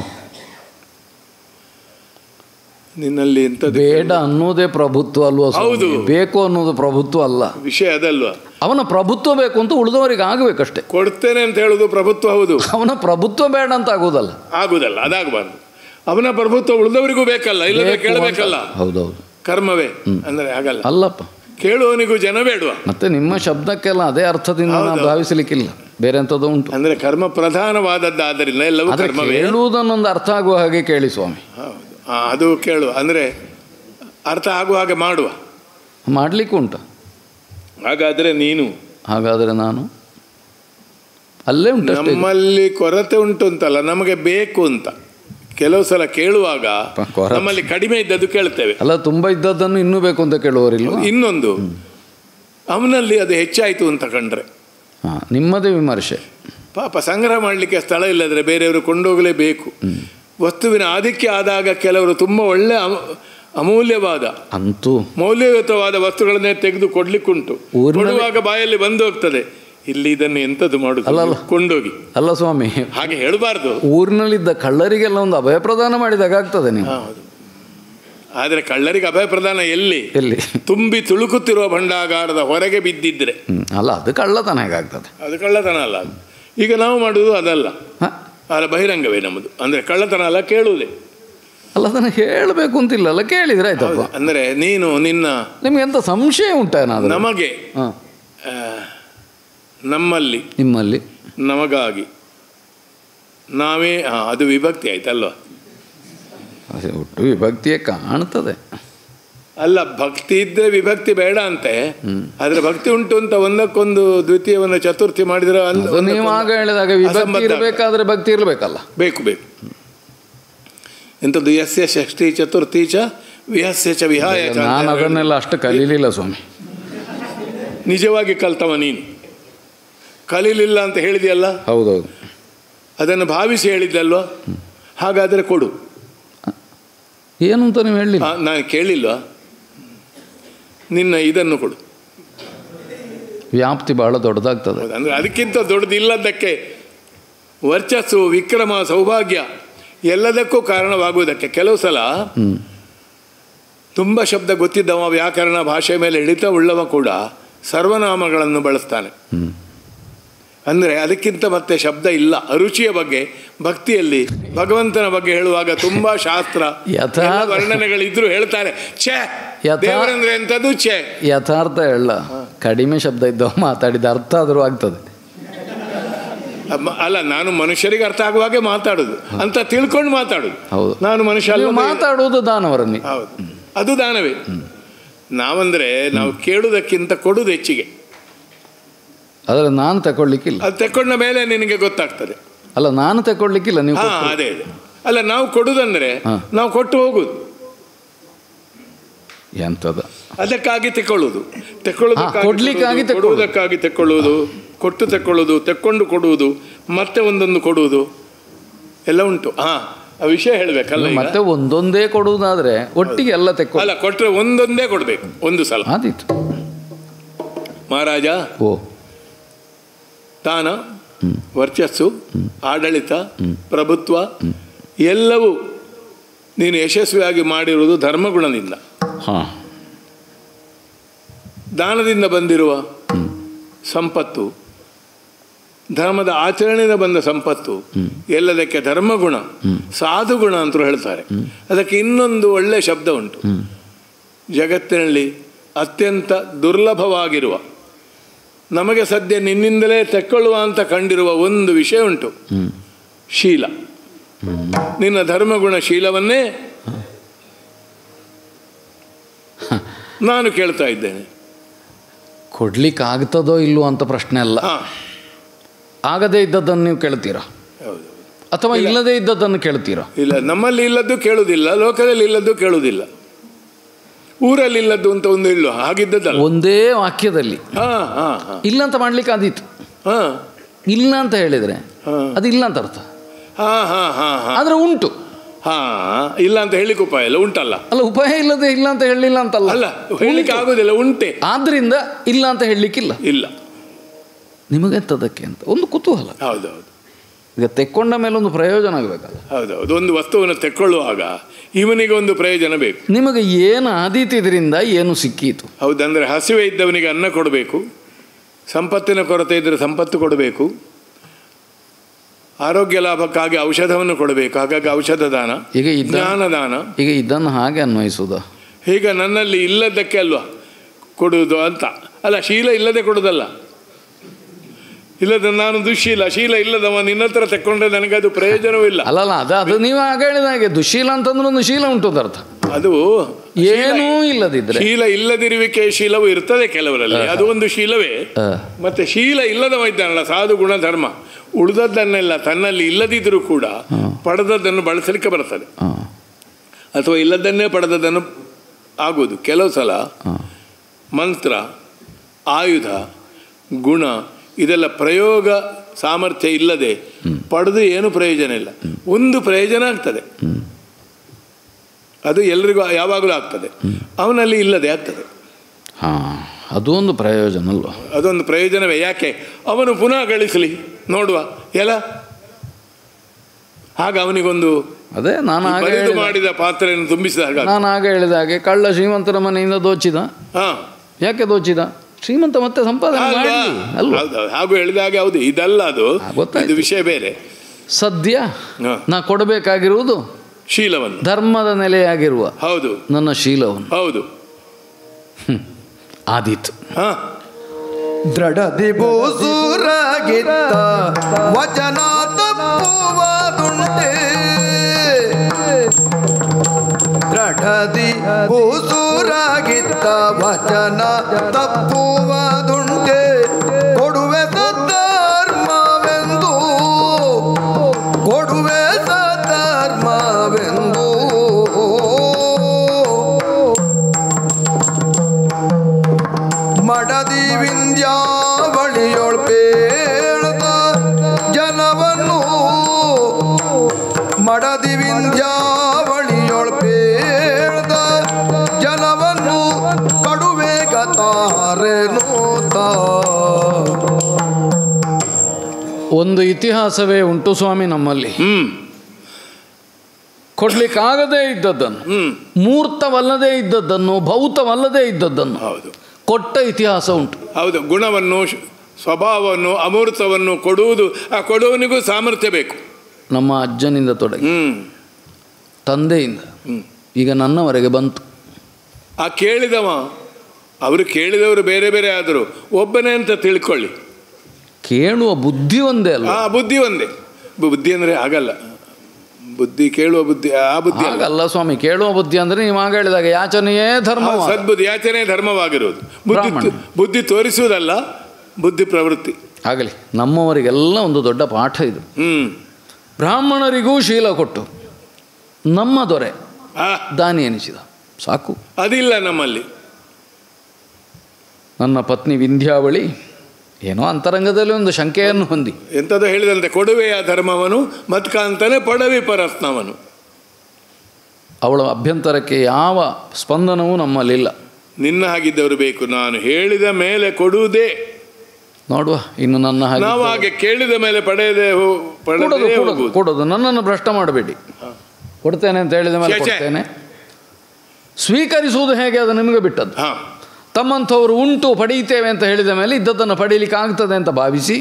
ನಿನ್ನಲ್ಲಿ ಎಂಥದ್ದು ಬೇಡ ಅನ್ನೋದೇ ಪ್ರಭುತ್ವ ಅಲ್ವಾ? ಹೌದು, ಬೇಕು ಅನ್ನೋದು ಪ್ರಭುತ್ವ ಅಲ್ಲ. ವಿಷಯ ಅದಲ್ವಾ? ಅವನ ಪ್ರಭುತ್ವ ಬೇಕು ಅಂತ ಉಳಿದವರಿಗೆ ಆಗಬೇಕಷ್ಟೇ. ಕೊಡ್ತೇನೆ ಅಂತ ಹೇಳುದು ಪ್ರಭುತ್ವ. ಹೌದು, ಅವನ ಪ್ರಭುತ್ವ ಬೇಡ ಅಂತ ಆಗೋದಲ್ಲ, ಆಗುದಲ್ಲ, ಅದಾಗಬಾರ್ದು. ಅವನ ಪ್ರಭುತ್ವ ಉಳಿದವರಿಗೂ ಬೇಕಲ್ಲ, ಇಲ್ಲದೆ ಕೇಳಬೇಕಲ್ಲ. ಹೌದೌದು, ಕರ್ಮವೇ ಅಂದರೆ ಹಾಗಲ್ಲ. ಅಲ್ಲಪ್ಪ, ಕೇಳುವವನಿಗೂ ಜನ ಬೇಡುವ. ಮತ್ತೆ ನಿಮ್ಮ ಶಬ್ದಕ್ಕೆಲ್ಲ ಅದೇ ಅರ್ಥದಿಂದ ನಾವು ಭಾವಿಸಲಿಕ್ಕಿಲ್ಲ, ಬೇರೆ ಎಂಥದ್ದು ಉಂಟು. ಅಂದರೆ ಕರ್ಮ ಪ್ರಧಾನವಾದದ್ದಾದ್ದರಿಂದ ಎಲ್ಲವೂ ಕರ್ಮವೇ. ಹೇಳುವುದನ್ನೊಂದು ಅರ್ಥ ಆಗುವ ಹಾಗೆ ಕೇಳಿ ಸ್ವಾಮಿ. ಹೌದು, ಅದು ಕೇಳುವ, ಅಂದರೆ ಅರ್ಥ ಆಗುವ ಹಾಗೆ ಮಾಡುವ, ಮಾಡಲಿಕ್ಕೆ ಉಂಟು. ಹಾಗಾದರೆ ನೀನು, ಹಾಗಾದರೆ ನಾನು ಅಲ್ಲೇ ಉಂಟು. ನಮ್ಮಲ್ಲಿ ಕೊರತೆ ಉಂಟು ಅಂತಲ್ಲ, ನಮಗೆ ಬೇಕು ಅಂತ. ಕೆಲವು ಸಲ ಕೇಳುವಾಗ ನಮ್ಮಲ್ಲಿ ಕಡಿಮೆ ಇದ್ದದ್ದು ಕೇಳ್ತೇವೆ. ಅಲ್ಲ, ತುಂಬ ಇದ್ದದ್ದನ್ನು ಇನ್ನೂ ಬೇಕು ಅಂತ ಕೇಳುವವರಿಲ್ಲ. ಇನ್ನೊಂದು, ಅವನಲ್ಲಿ ಅದು ಹೆಚ್ಚಾಯಿತು ಅಂತ ಕಂಡ್ರೆ ಹಾಂ, ನಿಮ್ಮದೇ ವಿಮರ್ಶೆ. ಪಾಪ ಸಂಗ್ರಹ ಮಾಡಲಿಕ್ಕೆ ಸ್ಥಳ ಇಲ್ಲದ್ರೆ ಬೇರೆಯವರು ಕೊಂಡೋಗಲೇಬೇಕು. ವಸ್ತುವಿನ ಆಧಿಕ್ಯ ಆದಾಗ ಕೆಲವರು ತುಂಬ ಒಳ್ಳೆ ಅಮೂಲ್ಯವಾದ ಅಂತೂ ಮೌಲ್ಯಯುತವಾದ ವಸ್ತುಗಳನ್ನೇ ತೆಗೆದು ಕೊಡ್ಲಿಕ್ಕುಂಟು. ಕೊಡುವಾಗ ಬಾಯಲ್ಲಿ ಬಂದು ಹೋಗ್ತದೆ, ಇಲ್ಲಿ ಇದನ್ನು ಎಂಥದ್ದು ಮಾಡುದು, ಕೊಂಡೋಗಿ. ಅಲ್ಲ ಸ್ವಾಮಿ, ಹಾಗೆ ಹೇಳಬಾರ್ದು. ಊರಿನಲ್ಲಿದ್ದ ಕಳ್ಳರಿಗೆಲ್ಲ ಒಂದು ಅಭಯ ಪ್ರದಾನ ಮಾಡಿದಾಗ ಆಗ್ತದೆ ನೀವು. ಹೌದು, ಆದರೆ ಕಳ್ಳರಿಗೆ ಅಭಯ ಪ್ರದಾನ ಎಲ್ಲಿ? ಎಲ್ಲಿ? ತುಂಬಿ ತುಳುಕುತ್ತಿರುವ ಭಂಡಾಗಾರದ ಹೊರಗೆ ಬಿದ್ದಿದ್ರೆ. ಅಲ್ಲ, ಅದು ಕಳ್ಳತನ ಹೇಗಾಗ್ತದೆ? ಅದು ಕಳ್ಳತನ ಅಲ್ಲ. ಈಗ ನಾವು ಮಾಡುವುದು ಅದಲ್ಲ, ಅಲ್ಲ ಬಹಿರಂಗವೇ ನಮ್ಮದು. ಅಂದರೆ ಕಳ್ಳತನ ಅಲ್ಲ, ಕೇಳುವುದೇ. ಅಲ್ಲ, ಅದನ್ನು ಹೇಳಬೇಕು ಅಂತಿಲ್ಲ, ಅಲ್ಲ ಕೇಳಿದ್ರೆ ಆಯ್ತಪ್ಪ. ಅಂದರೆ ನೀನು ನಿನ್ನ ನಿಮ್ಗೆ ಎಂತ ಸಂಶಯ ಉಂಟೇನಾದ್ರು? ನಮಗೆ, ನಮ್ಮಲ್ಲಿ, ನಿಮ್ಮಲ್ಲಿ, ನಮಗಾಗಿ, ನಾವೇ. ಹಾಂ, ಅದು ವಿಭಕ್ತಿ ಆಯ್ತಲ್ವ? ಒಟ್ಟು ವಿಭಕ್ತಿಯೇ ಕಾಣ್ತದೆ. ಅಲ್ಲ, ಭಕ್ತಿ ಇದ್ದರೆ ವಿಭಕ್ತಿ ಬೇಡ ಅಂತೆ. ಆದರೆ ಭಕ್ತಿ ಉಂಟು ಅಂತ ಒಂದಕ್ಕೊಂದು ದ್ವಿತೀಯವನ್ನು ಚತುರ್ಥಿ ಮಾಡಿದ್ರೆ ನೀವು ಆಗ ಹೇಳಿದಾಗ ವಿಭಕ್ತಿ ಇರಬೇಕಾದ್ರೆ ಭಕ್ತಿ ಇರಬೇಕಲ್ಲ. ಬೇಕು ಬೇಕು ಎಂಥದ್ದು ಯಸ್ಯ ಷಷ್ಠಿ ಚತುರ್ಥಿ ಚ ವಿಹಸ್ಯ ಚ ವಿಹಾಯ. ನಾನು ಅದನ್ನೆಲ್ಲ ಅಷ್ಟು ಕಲೀಲಿಲ್ಲ ಸ್ವಾಮಿ. ನಿಜವಾಗಿ ಕಲ್ತವ ನೀನು, ಕಲೀಲಿಲ್ಲ ಅಂತ ಹೇಳಿದೆಯಲ್ಲ. ಹೌದೌದು, ಅದನ್ನು ಭಾವಿಸಿ ಹೇಳಿದ್ದಲ್ವ? ಹಾಗಾದರೆ ಕೊಡು. ಏನು ಅಂತ ನೀವು ಹೇಳಿ, ನಾನು ಕೇಳಿಲ್ವಾ? ನಿನ್ನ ಇದನ್ನು ಕೊಡು. ವ್ಯಾಪ್ತಿ ಬಹಳ ದೊಡ್ಡದಾಗ್ತದೆ. ಅಂದರೆ ಅದಕ್ಕಿಂತ ದೊಡ್ಡದಿಲ್ಲದಕ್ಕೆ, ವರ್ಚಸ್ಸು, ವಿಕ್ರಮ, ಸೌಭಾಗ್ಯ ಎಲ್ಲದಕ್ಕೂ ಕಾರಣವಾಗುವುದಕ್ಕೆ. ಕೆಲವು ಸಲ ತುಂಬ ಶಬ್ದ ಗೊತ್ತಿದ್ದವ, ವ್ಯಾಕರಣ, ಭಾಷೆ ಮೇಲೆ ಹಿಡಿತ ಉಳ್ಳವ ಕೂಡ ಸರ್ವನಾಮಗಳನ್ನು ಬಳಸ್ತಾನೆ. ಅಂದರೆ ಅದಕ್ಕಿಂತ ಮತ್ತೆ ಶಬ್ದ ಇಲ್ಲ. ಅರುಚಿಯ ಬಗ್ಗೆ, ಭಕ್ತಿಯಲ್ಲಿ ಭಗವಂತನ ಬಗ್ಗೆ ಹೇಳುವಾಗ ತುಂಬ ಶಾಸ್ತ್ರ ವರ್ಣನೆಗಳಿದ್ರು ಹೇಳ್ತಾರೆ. ಛೇ, ದೇವರಂದ್ರೆ ಎಂಥದ್ದು ಛೇ. ಯಥಾರ್ಥ ಹೇಳ, ಕಡಿಮೆ ಶಬ್ದ ಇದ್ದವ ಮಾತಾಡಿದ ಅರ್ಥ ಆದರೂ ಆಗ್ತದೆ. ಅಲ್ಲ, ನಾನು ಮನುಷ್ಯರಿಗೆ ಅರ್ಥ ಆಗುವ ಹಾಗೆ ಮಾತಾಡುದು ಅಂತ ತಿಳ್ಕೊಂಡು ಮಾತಾಡುದು. ಹೌದು, ನಾನು ಮನುಷ್ಯ ಮಾತಾಡುವುದು ದಾನವರನ್ನೇ. ಹೌದು, ಅದು ದಾನವೇ. ನಾವಂದ್ರೆ ನಾವು ಕೇಳುವುದಕ್ಕಿಂತ ಕೊಡುವುದು ಹೆಚ್ಚಿಗೆ. ಆದರೆ ನಾನು ತಗೊಳ್ಲಿಕ್ಕಿಲ್ಲ. ಅದು ತಕೊಂಡ ಮೇಲೆ ನಿನಗೆ ಗೊತ್ತಾಗ್ತದೆ. ಅಲ್ಲ, ನಾನು ತಗೊಳ್ಲಿಕ್ಕಿಲ್ಲ, ನೀವು. ಹಾ, ಅದೇ ಅದೇ. ಅಲ್ಲ, ನಾವು ಕೊಡುದಂದ್ರೆ ನಾವು ಕೊಟ್ಟು ಹೋಗುದು. ಎಂತದ? ಅದಕ್ಕಾಗಿ ತೆಕ್ಕೊಳ್ಳುವುದು, ತೆಕ್ಕೊಳ್ಳುವುದಕ್ಕಾಗಿ ಕೊಡುವುದಕ್ಕಾಗಿ ತೆಕ್ಕೊಳ್ಳುವುದು, ಕೊಟ್ಟು ತೆಕ್ಕೊಳ್ಳುವುದು, ತೆಕ್ಕೊಂಡು ಕೊಡುವುದು, ಮತ್ತೆ ಒಂದೊಂದು ಕೊಡುವುದು ಎಲ್ಲ ಉಂಟು. ಹಾ, ಆ ವಿಷಯ ಹೇಳಬೇಕಲ್ಲ. ಮತ್ತೆ ಒಂದೊಂದೇ ಕೊಡುವುದಾದ್ರೆ ಒಟ್ಟಿಗೆ ಎಲ್ಲ ತೆಕ್ಕೊಳ್ಳ ಅಲ್ಲ, ಕೊಟ್ಟರೆ ಒಂದೊಂದೇ ಕೊಡಬೇಕು ಒಂದು ಸಲ. ಆದೀತು. ಮಹಾರಾಜ ಓ ತಾನ, ವರ್ಚಸ್ಸು, ಆಡಳಿತ, ಪ್ರಭುತ್ವ ಎಲ್ಲವೂ ನೀನು ಯಶಸ್ವಿಯಾಗಿ ಮಾಡಿರುವುದು ಧರ್ಮಗುಣದಿಂದ. ಹಾಂ. ದಾನದಿಂದ ಬಂದಿರುವ ಸಂಪತ್ತು, ಧರ್ಮದ ಆಚರಣೆಯಿಂದ ಬಂದ ಸಂಪತ್ತು ಎಲ್ಲದಕ್ಕೆ ಧರ್ಮಗುಣ, ಸಾಧುಗುಣ ಅಂತ ಹೇಳ್ತಾರೆ. ಅದಕ್ಕೆ ಇನ್ನೊಂದು ಒಳ್ಳೆಯ ಶಬ್ದ ಉಂಟು. ಜಗತ್ತಿನಲ್ಲಿ ಅತ್ಯಂತ ದುರ್ಲಭವಾಗಿರುವ, ನಮಗೆ ಸದ್ಯ ನಿನ್ನಿಂದಲೇ ತೆಕ್ಕೊಳ್ಳುವ ಅಂತ ಕಂಡಿರುವ ಒಂದು ವಿಷಯ ಉಂಟು, ಶೀಲ. ನಿನ್ನ ಧರ್ಮಗುಣ ಶೀಲವನ್ನೇ ನಾನು ಕೇಳ್ತಾ ಇದ್ದೇನೆ. ಕೊಡ್ಲಿಕ್ಕೆ ಆಗ್ತದೋ ಇಲ್ವೋ ಅಂತ ಪ್ರಶ್ನೆ ಅಲ್ಲ. ಆಗದೇ ಇದ್ದದ್ದನ್ನು ನೀವು ಕೇಳ್ತೀರಾ ಅಥವಾ ಇಲ್ಲದೇ ಇದ್ದದ್ದನ್ನು ಕೇಳ್ತೀರಾ? ಇಲ್ಲ, ನಮ್ಮಲ್ಲಿ ಇಲ್ಲದ್ದು ಕೇಳುವುದಿಲ್ಲ, ಲೋಕದಲ್ಲಿ ಇಲ್ಲದ್ದು ಕೇಳುವುದಿಲ್ಲ, ಊರಲ್ಲಿ ಇಲ್ಲದ್ದು ಅಂತ ಒಂದು ಇಲ್ಲು ಹಾಗಿದ್ದದಲ್ಲ. ಒಂದೇ ವಾಕ್ಯದಲ್ಲಿ ಹಾ ಹಾ ಇಲ್ಲ ಅಂತ ಮಾಡ್ಲಿಕ್ಕೆ ಆದೀತು. ಹಾ ಇಲ್ಲ ಅಂತ ಹೇಳಿದ್ರೆ ಅದು ಇಲ್ಲ ಅಂತ ಅರ್ಥ. ಹಾ ಹಾ ಹಾ ಆದ್ರೆ ಉಂಟು. ಹಾ ಇಲ್ಲ ಅಂತ ಹೇಳಿಕ್ಕೆ ಉಪಾಯ ಇಲ್ಲ, ಉಂಟಲ್ಲ. ಅಲ್ಲ, ಉಪಾಯ ಇಲ್ಲದೆ ಇಲ್ಲ ಅಂತ ಹೇಳಲಿಲ್ಲ ಅಂತಲ್ಲ. ಅಲ್ಲ, ಹೇಳಲಿಕ್ಕೆ ಆಗೋದಿಲ್ಲ, ಉಂಟೆ. ಆದ್ರಿಂದ ಇಲ್ಲ ಅಂತ ಹೇಳಲಿಕ್ಕಿಲ್ಲ. ಇಲ್ಲ, ನಿಮಗೆಂತದಕ್ಕೆ ಅಂತ ಒಂದು ಕುತೂಹಲ. ಹೌದೌದು. ಈಗ ತೆಕ್ಕೊಂಡ ಮೇಲೆ ಒಂದು ಪ್ರಯೋಜನ ಆಗಬೇಕಲ್ಲ. ಹೌದೌದು. ಒಂದು ವಸ್ತುವನ್ನು ತೆಕ್ಕೊಳ್ಳುವಾಗ ಇವನಿಗೆ ಒಂದು ಪ್ರಯೋಜನ ಬೇಕು. ನಿಮಗೆ ಏನು ಆದೀತು, ಇದರಿಂದ ಏನು ಸಿಕ್ಕೀತು? ಹೌದಂದ್ರೆ ಹಸಿವೆ ಇದ್ದವನಿಗೆ ಅನ್ನ ಕೊಡಬೇಕು, ಸಂಪತ್ತಿನ ಕೊರತೆ ಇದ್ದರೆ ಸಂಪತ್ತು ಕೊಡಬೇಕು, ಆರೋಗ್ಯ ಲಾಭಕ್ಕಾಗಿ ಔಷಧವನ್ನು ಕೊಡಬೇಕು, ಹಾಗಾಗಿ ಔಷಧ ದಾನ, ಈಗ ಜ್ಞಾನದಾನ. ಈಗ ಇದನ್ನು ಹಾಗೆ ಅನ್ವಯಿಸುವುದ? ಈಗ ನನ್ನಲ್ಲಿ ಇಲ್ಲದಕ್ಕೆ ಅಲ್ವಾ ಕೊಡುವುದು ಅಂತ. ಅಲ್ಲ, ಶೀಲ ಇಲ್ಲದೆ ಕೊಡುವುದಲ್ಲ. ಇಲ್ಲದ ನಾನು ದುಶ್ಶೀಲ, ಶೀಲ ಇಲ್ಲದವ ನಿನ್ನ ಹತ್ರ ತೆಕ್ಕೊಂಡ್ರೆ ನನಗೆ ಅದು ಪ್ರಯೋಜನವೂ ಇಲ್ಲ. ಅಲ್ಲಲ್ಲ, ಅದು ಅದು ನೀವು ಆಗ ಹೇಳಿದ ಹಾಗೆ ದುಶ್ಶೀಲ ಅಂತಂದ್ರೆ ಒಂದು ಶೀಲ ಉಂಟು ಅಂತ ಅರ್ಥ. ಅದು ಏನೂ ಇಲ್ಲದಿದ್ರೆ ಶೀಲ ಇಲ್ಲದಿರುವಿಕೆ ಶೀಲವೂ ಇರ್ತದೆ ಕೆಲವರಲ್ಲಿ, ಅದು ಒಂದು ಶೀಲವೇ. ಮತ್ತೆ ಶೀಲ ಇಲ್ಲದವ ಇದ್ದಾನಲ್ಲ, ಸಾಧು ಗುಣ ಧರ್ಮ, ಉಳಿದದ್ದನ್ನೆಲ್ಲ ತನ್ನಲ್ಲಿ ಇಲ್ಲದಿದ್ದರೂ ಕೂಡ ಪಡೆದದ್ದನ್ನು ಬಳಸಲಿಕ್ಕೆ ಬರ್ತದೆ, ಅಥವಾ ಇಲ್ಲದನ್ನೇ ಪಡೆದದ್ದನ್ನು ಆಗುವುದು. ಕೆಲವು ಸಲ ಮಂತ್ರ, ಆಯುಧ, ಗುಣ ಇದೆಲ್ಲ ಪ್ರಯೋಗ ಸಾಮರ್ಥ್ಯ ಇಲ್ಲದೆ ಪಡೆದು ಏನು ಪ್ರಯೋಜನ ಇಲ್ಲ. ಒಂದು ಪ್ರಯೋಜನ ಆಗ್ತದೆ, ಅದು ಎಲ್ರಿಗೂ ಯಾವಾಗಲೂ ಆಗ್ತದೆ, ಅವನಲ್ಲಿ ಇಲ್ಲದೆ ಆಗ್ತದೆ. ಹಾಂ, ಅದು ಒಂದು ಪ್ರಯೋಜನ ಅಲ್ವ? ಅದೊಂದು ಪ್ರಯೋಜನವೇ. ಯಾಕೆ ಅವನು ಪುನಃ ಗಳಿಸಲಿ ನೋಡುವ ಎಲ್ಲ, ಆಗ ಅವನಿಗೊಂದು ಅದೇ ನಾನು ಮಾಡಿದ ಪಾತ್ರೆಯನ್ನು ತುಂಬಿಸಿದ ಹಾಗೆ. ನಾನು ಆಗ ಹೇಳಿದ ಹಾಗೆ ಕಳ್ಳ ಶ್ರೀಮಂತರ ಮನೆಯಿಂದ ದೋಚಿದ. ಹಾಂ, ಯಾಕೆ ದೋಚಿದ? ಶ್ರೀಮಂತ ಮತ್ತೆ ಸಂಪಾದನೆ ಅಲ್ವಾ? ಹಾಗೂ ಹೇಳಿದ ಹಾಗೆ. ಹೌದು, ಇದಲ್ಲ, ಅದು ಇದು ವಿಷಯ ಬೇರೆ. ಸದ್ಯ ನಾ ಕೊಡಬೇಕಾಗಿರುವುದು ಶೀಲವನ್ನು, ಧರ್ಮದ ನೆಲೆಯಾಗಿರುವ ಹೌದು ನನ್ನ ಶೀಲವನ್ನು. ಹೌದು, ಆದೀತು. ಹಾ, ದೃಢದಿ ಭೂಸೂರಾಗಿತ್ತ ವಚನ ತಪ್ಪುವುದುಂಟೆ, ದೃಢದಿ ಭೂಸೂರಾಗಿತ್ತ ವಚನ ತಪ್ಪುವುದುಂಟೆ, ಕೊಡುವೆ ಸದ್ಧರ್ಮವೆಂದು, ಕೊಡುವೆ ಸದ್ಧರ್ಮವೆಂದು, ಮಡದಿ ವಿಂಧ್ಯಾವಳಿಯೊಳ್ ಪೇಳ್ದ ಜನವನ್ನು, ಮಡದಿ ವಿಂಧ್ಯಾವಳಿಯೊಳ್ ಪೇಳ್ದ ಜನವನ್ನು ಕಡುವೆ ಗತಾರೆನೋತ. ಒಂದು ಇತಿಹಾಸವೇ ಉಂಟು ಸ್ವಾಮಿ ನಮ್ಮಲ್ಲಿ. ಹ್ಮ್ ಕೊಡ್ಲಿಕ್ಕಾಗದೇ ಇದ್ದದ್ದನ್ನು, ಮೂರ್ತವಲ್ಲದೇ ಇದ್ದದ್ದನ್ನು, ಭೌತವಲ್ಲದೇ ಇದ್ದದ್ದನ್ನು ಹೌದು ಕೊಟ್ಟ ಇತಿಹಾಸ ಉಂಟು. ಹೌದು, ಗುಣವನ್ನು, ಸ್ವಭಾವವನ್ನು, ಅಮೂರ್ತವನ್ನು ಕೊಡುವುದು. ಆ ಕೊಡುವನಿಗೂ ಸಾಮರ್ಥ್ಯ ಬೇಕು. ನಮ್ಮ ಅಜ್ಜನಿಂದ ತೊಡಗಿ ತಂದೆಯಿಂದ ಈಗ ನನ್ನವರೆಗೆ ಬಂತು. ಆ ಕೇಳಿದವ, ಅವರು ಕೇಳಿದವರು ಬೇರೆ ಬೇರೆ ಆದರೂ ಒಬ್ಬನೇ ಅಂತ ತಿಳ್ಕೊಳ್ಳಿ. ಕೇಳುವ ಬುದ್ಧಿ ಒಂದೇ ಅಲ್ಲ. ಆ ಬುದ್ಧಿ ಒಂದೇ. ಬುದ್ಧಿ ಅಂದರೆ ಆಗಲ್ಲ, ಬುದ್ಧಿ ಕೇಳುವ ಬುದ್ಧಿ, ಆ ಬುದ್ಧಿ ಅಲ್ಲ ಸ್ವಾಮಿ. ಕೇಳುವ ಬುದ್ಧಿ ಅಂದರೆ ನೀವು ಆಗ ಹೇಳಿದಾಗ ಯಾಚನೆಯೇ ಧರ್ಮ, ಸದ್ಬುದ್ಧಿ, ಯಾಚನೆ ಧರ್ಮವಾಗಿರುವುದು. ಬುದ್ಧಿ ಬುದ್ಧಿ ತೋರಿಸುವುದಲ್ಲ, ಬುದ್ಧಿ ಪ್ರವೃತ್ತಿ ಆಗಲಿ. ನಮ್ಮವರಿಗೆಲ್ಲ ಒಂದು ದೊಡ್ಡ ಪಾಠ ಇದು. ಹ್ಮ್ ಬ್ರಾಹ್ಮಣರಿಗೂ ಶೀಲ ಕೊಟ್ಟು ನಮ್ಮ ದೊರೆ ದಾನಿ ಎನಿಸಿದ, ಸಾಕು. ಅದಿಲ್ಲ ನಮ್ಮಲ್ಲಿ. ನನ್ನ ಪತ್ನಿ ವಿಂಧ್ಯಾವಳಿ ಏನೋ ಅಂತರಂಗದಲ್ಲಿ ಒಂದು ಶಂಕೆಯನ್ನು ಹೊಂದಿ ಎಂಥದ್ದು ಹೇಳಿದಂತೆ, ಕೊಡುವೆಯ ಧರ್ಮವನು ಮತ್ಕಾಂತನೇ ಪಡವಿ ಪರಸ್ನವನು. ಅವಳ ಅಭ್ಯಂತರಕ್ಕೆ ಯಾವ ಸ್ಪಂದನವೂ ನಮ್ಮಲ್ಲಿಲ್ಲ. ನಿನ್ನ ಹಾಗಿದ್ದವರು ಬೇಕು, ನಾನು ಹೇಳಿದ ಮೇಲೆ ಕೊಡುವುದೇ. ನೋಡುವ, ಇನ್ನು ನನ್ನ ಹಾಗೆ ನಾವು ಹಾಗೆ ಕೇಳಿದ ಮೇಲೆ ಪಡೆಯದೆ ಕೊಡೋದು ಕೊಡೋದು ಕೊಡೋದು ನನ್ನನ್ನು ಭ್ರಷ್ಟ ಮಾಡಬೇಡಿ. ಕೊಡ್ತೇನೆ ಅಂತ ಹೇಳಿದ ಮೇಲೆ ಕೊಡ್ತೇನೆ. ಸ್ವೀಕರಿಸುವುದು ಹೇಗೆ ಅದು ನಿಮಗೆ ಬಿಟ್ಟದ್ದು. ತಮ್ಮಂಥವ್ರು ಉಂಟು ಪಡೆಯುತ್ತೇವೆ ಅಂತ ಹೇಳಿದ ಮೇಲೆ ಇದ್ದದ್ದನ್ನು ಪಡೀಲಿಕ್ಕೆ ಆಗ್ತದೆ ಅಂತ ಭಾವಿಸಿ,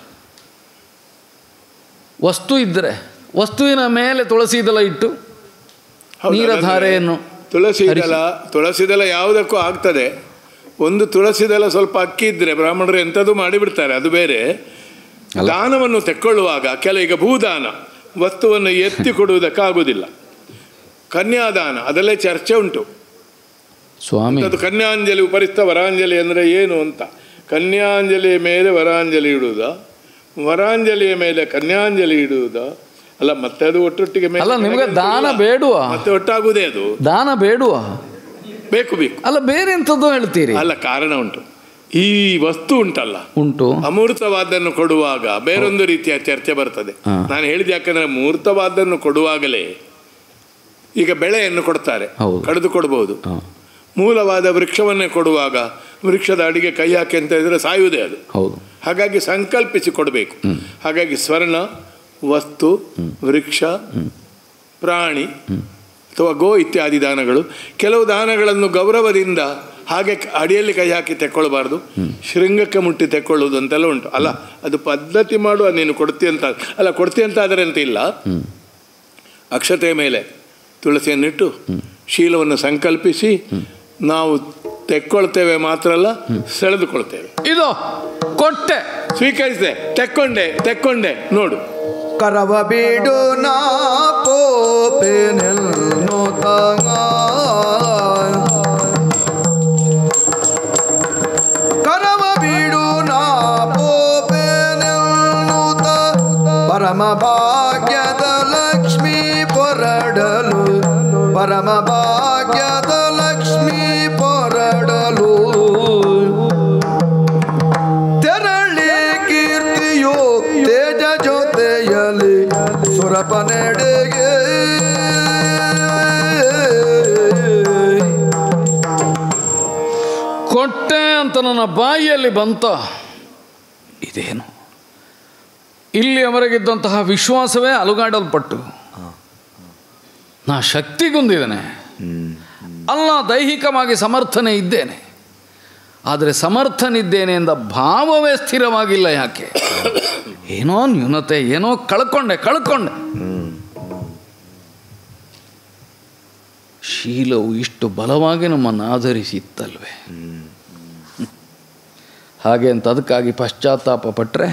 ವಸ್ತು ಇದ್ದರೆ ವಸ್ತುವಿನ ಮೇಲೆ ತುಳಸಿ ದಳ ಇಟ್ಟು ನೀರಧಾರೆಯನ್ನು ತುಳಸಿ ದಳ ತುಳಸಿ ದಳ ಯಾವುದಕ್ಕೂ ಆಗ್ತದೆ. ಒಂದು ತುಳಸಿ ದಳ ಸ್ವಲ್ಪ ಅಕ್ಕಿ ಇದ್ದರೆ ಬ್ರಾಹ್ಮಣರು ಎಂಥದ್ದು ಮಾಡಿಬಿಡ್ತಾರೆ, ಅದು ಬೇರೆ. ದಾನವನ್ನು ತೆಕ್ಕೊಳ್ಳುವಾಗ ಕೆಲ ಈಗ ಭೂದಾನ ವಸ್ತುವನ್ನು ಎತ್ತಿ ಕೊಡುವುದಕ್ಕಾಗುವುದಿಲ್ಲ. ಕನ್ಯಾದಾನ ಅದರಲ್ಲೇ ಚರ್ಚೆ ಉಂಟು ಸ್ವಾಮಿ. ಅದು ಕನ್ಯಾಂಜಲಿ ಉಪರಿಸ್ಥ ವರಾಂಜಲಿ ಅಂದರೆ ಏನು ಅಂತ. ಕನ್ಯಾಂಜಲಿಯ ಮೇಲೆ ವರಾಂಜಲಿ ಇಡುವುದ, ವರಾಂಜಲಿಯ ಮೇಲೆ ಕನ್ಯಾಂಜಲಿ ಇಡುವುದ ಅಲ್ಲ, ಮತ್ತೆ ಅದು ಒಟ್ಟೊಟ್ಟಿಗೆ ಅಲ್ಲ. ನಿಮಗೆ ದಾನ ಬೇಡುವ, ಮತ್ತೆ ಒಟ್ಟಾಗುವುದೇ ಅದು ದಾನ ಬೇಡುವ ಬೇಕು ಬೇಕು ಅಲ್ಲ, ಬೇರೆ ಎಂಥದ್ದು ಹೇಳ್ತೀರಿ. ಅಲ್ಲ, ಕಾರಣ ಉಂಟು. ಈ ವಸ್ತು ಉಂಟಲ್ಲ ಉಂಟು ಅಮೂರ್ತವಾದನ್ನು ಕೊಡುವಾಗ ಬೇರೊಂದು ರೀತಿಯ ಚರ್ಚೆ ಬರ್ತದೆ. ನಾನು ಹೇಳಿದ ಯಾಕಂದ್ರೆ ಮೂರ್ತವಾದನ್ನು ಕೊಡುವಾಗಲೇ ಈಗ ಬೆಳೆಯನ್ನು ಕೊಡ್ತಾರೆ, ಕಡಿದು ಕೊಡಬಹುದು. ಮೂಲವಾದ ವೃಕ್ಷವನ್ನೇ ಕೊಡುವಾಗ ವೃಕ್ಷದ ಅಡಿಗೆ ಕೈ ಹಾಕಿ ಅಂತ ಹೇಳಿದ್ರೆ ಸಾಯುವುದೇ ಅದು. ಹಾಗಾಗಿ ಸಂಕಲ್ಪಿಸಿ ಕೊಡಬೇಕು. ಹಾಗಾಗಿ ಸ್ವರ್ಣ, ವಸ್ತು, ವೃಕ್ಷ, ಪ್ರಾಣಿ ಅಥವಾ ಗೋ ಇತ್ಯಾದಿ ದಾನಗಳು. ಕೆಲವು ದಾನಗಳನ್ನು ಗೌರವದಿಂದ ಹಾಗೆ ಅಡಿಯಲ್ಲಿ ಕೈ ಹಾಕಿ ತೆಕ್ಕೊಳ್ಬಾರ್ದು, ಶೃಂಗಕ್ಕೆ ಮುಟ್ಟಿ ತೆಕ್ಕೊಳ್ಳುವುದು ಅಂತೆಲ್ಲ ಉಂಟು. ಅಲ್ಲ, ಅದು ಪದ್ಧತಿ ಮಾಡುವ. ನೀನು ಕೊಡ್ತೀಯಂತ ಅಲ್ಲ, ಕೊಡ್ತೀಯಂತ ಆದರೆ ಅಂತ ಇಲ್ಲ. ಅಕ್ಷತೆಯ ಮೇಲೆ ತುಳಸಿಯನ್ನಿಟ್ಟು ಶೀಲವನ್ನು ಸಂಕಲ್ಪಿಸಿ ನಾವು ತೆಕ್ಕೊಳ್ತೇವೆ, ಮಾತ್ರ ಅಲ್ಲ ಸೆಳೆದುಕೊಳ್ತೇವೆ. ಇದು ಕೊಟ್ಟೆ, ಸ್ವೀಕರಿಸಿದೆ, ತೆಕ್ಕೊಂಡೆ ತೆಕ್ಕೊಂಡೆ ನೋಡು. ಕರವ ಬೀಡು ನಾ ಪೋಪೆನೆಲ್ನು ತಂಗ, ಕರವ ಬೀಡು ನಾ ಪೋಪೆನೆಲ್ನು ತ ಪರಮ ಭಾಗ್ಯದ ಲಕ್ಷ್ಮೀ ಪೊರಡಲು, ಪರಮ ಭಾಗ್ಯದ ಲಕ್ಷ್ಮೀ ಪೊರಡಲು ತೆರಳಿ ಕೀರ್ತಿಯೋ ತೇಜ ಜೊತೆಯಲಿ ಸುರಪನೆಡೆಗೆ ಕೊಟ್ಟೆ ಅಂತ ನನ್ನ ಬಾಯಿಯಲ್ಲಿ ಬಂತ. ಇದೇನು ಇಲ್ಲಿಯವರೆಗಿದ್ದಂತಹ ವಿಶ್ವಾಸವೇ ಅಲುಗಾಡಲ್ಪಟ್ಟು ನಾ ಶಕ್ತಿಗುಂದಿದ್ದೇನೆ. ಅಲ್ಲ, ದೈಹಿಕವಾಗಿ ಸಮರ್ಥನೆ ಇದ್ದೇನೆ, ಆದರೆ ಸಮರ್ಥನಿದ್ದೇನೆ ಎಂದ ಭಾವವೇ ಸ್ಥಿರವಾಗಿಲ್ಲ. ಯಾಕೆ? ಏನೋ ನ್ಯೂನತೆ, ಏನೋ ಕಳ್ಕೊಂಡೆ ಕಳ್ಕೊಂಡೆ ಶೀಲವು ಇಷ್ಟು ಬಲವಾಗಿ ನಮ್ಮನ್ನು ಆಧರಿಸಿತ್ತಲ್ವೇ. ಹಾಗೆ ಅಂತ ಅದಕ್ಕಾಗಿ ಪಶ್ಚಾತ್ತಾಪ ಪಟ್ಟರೆ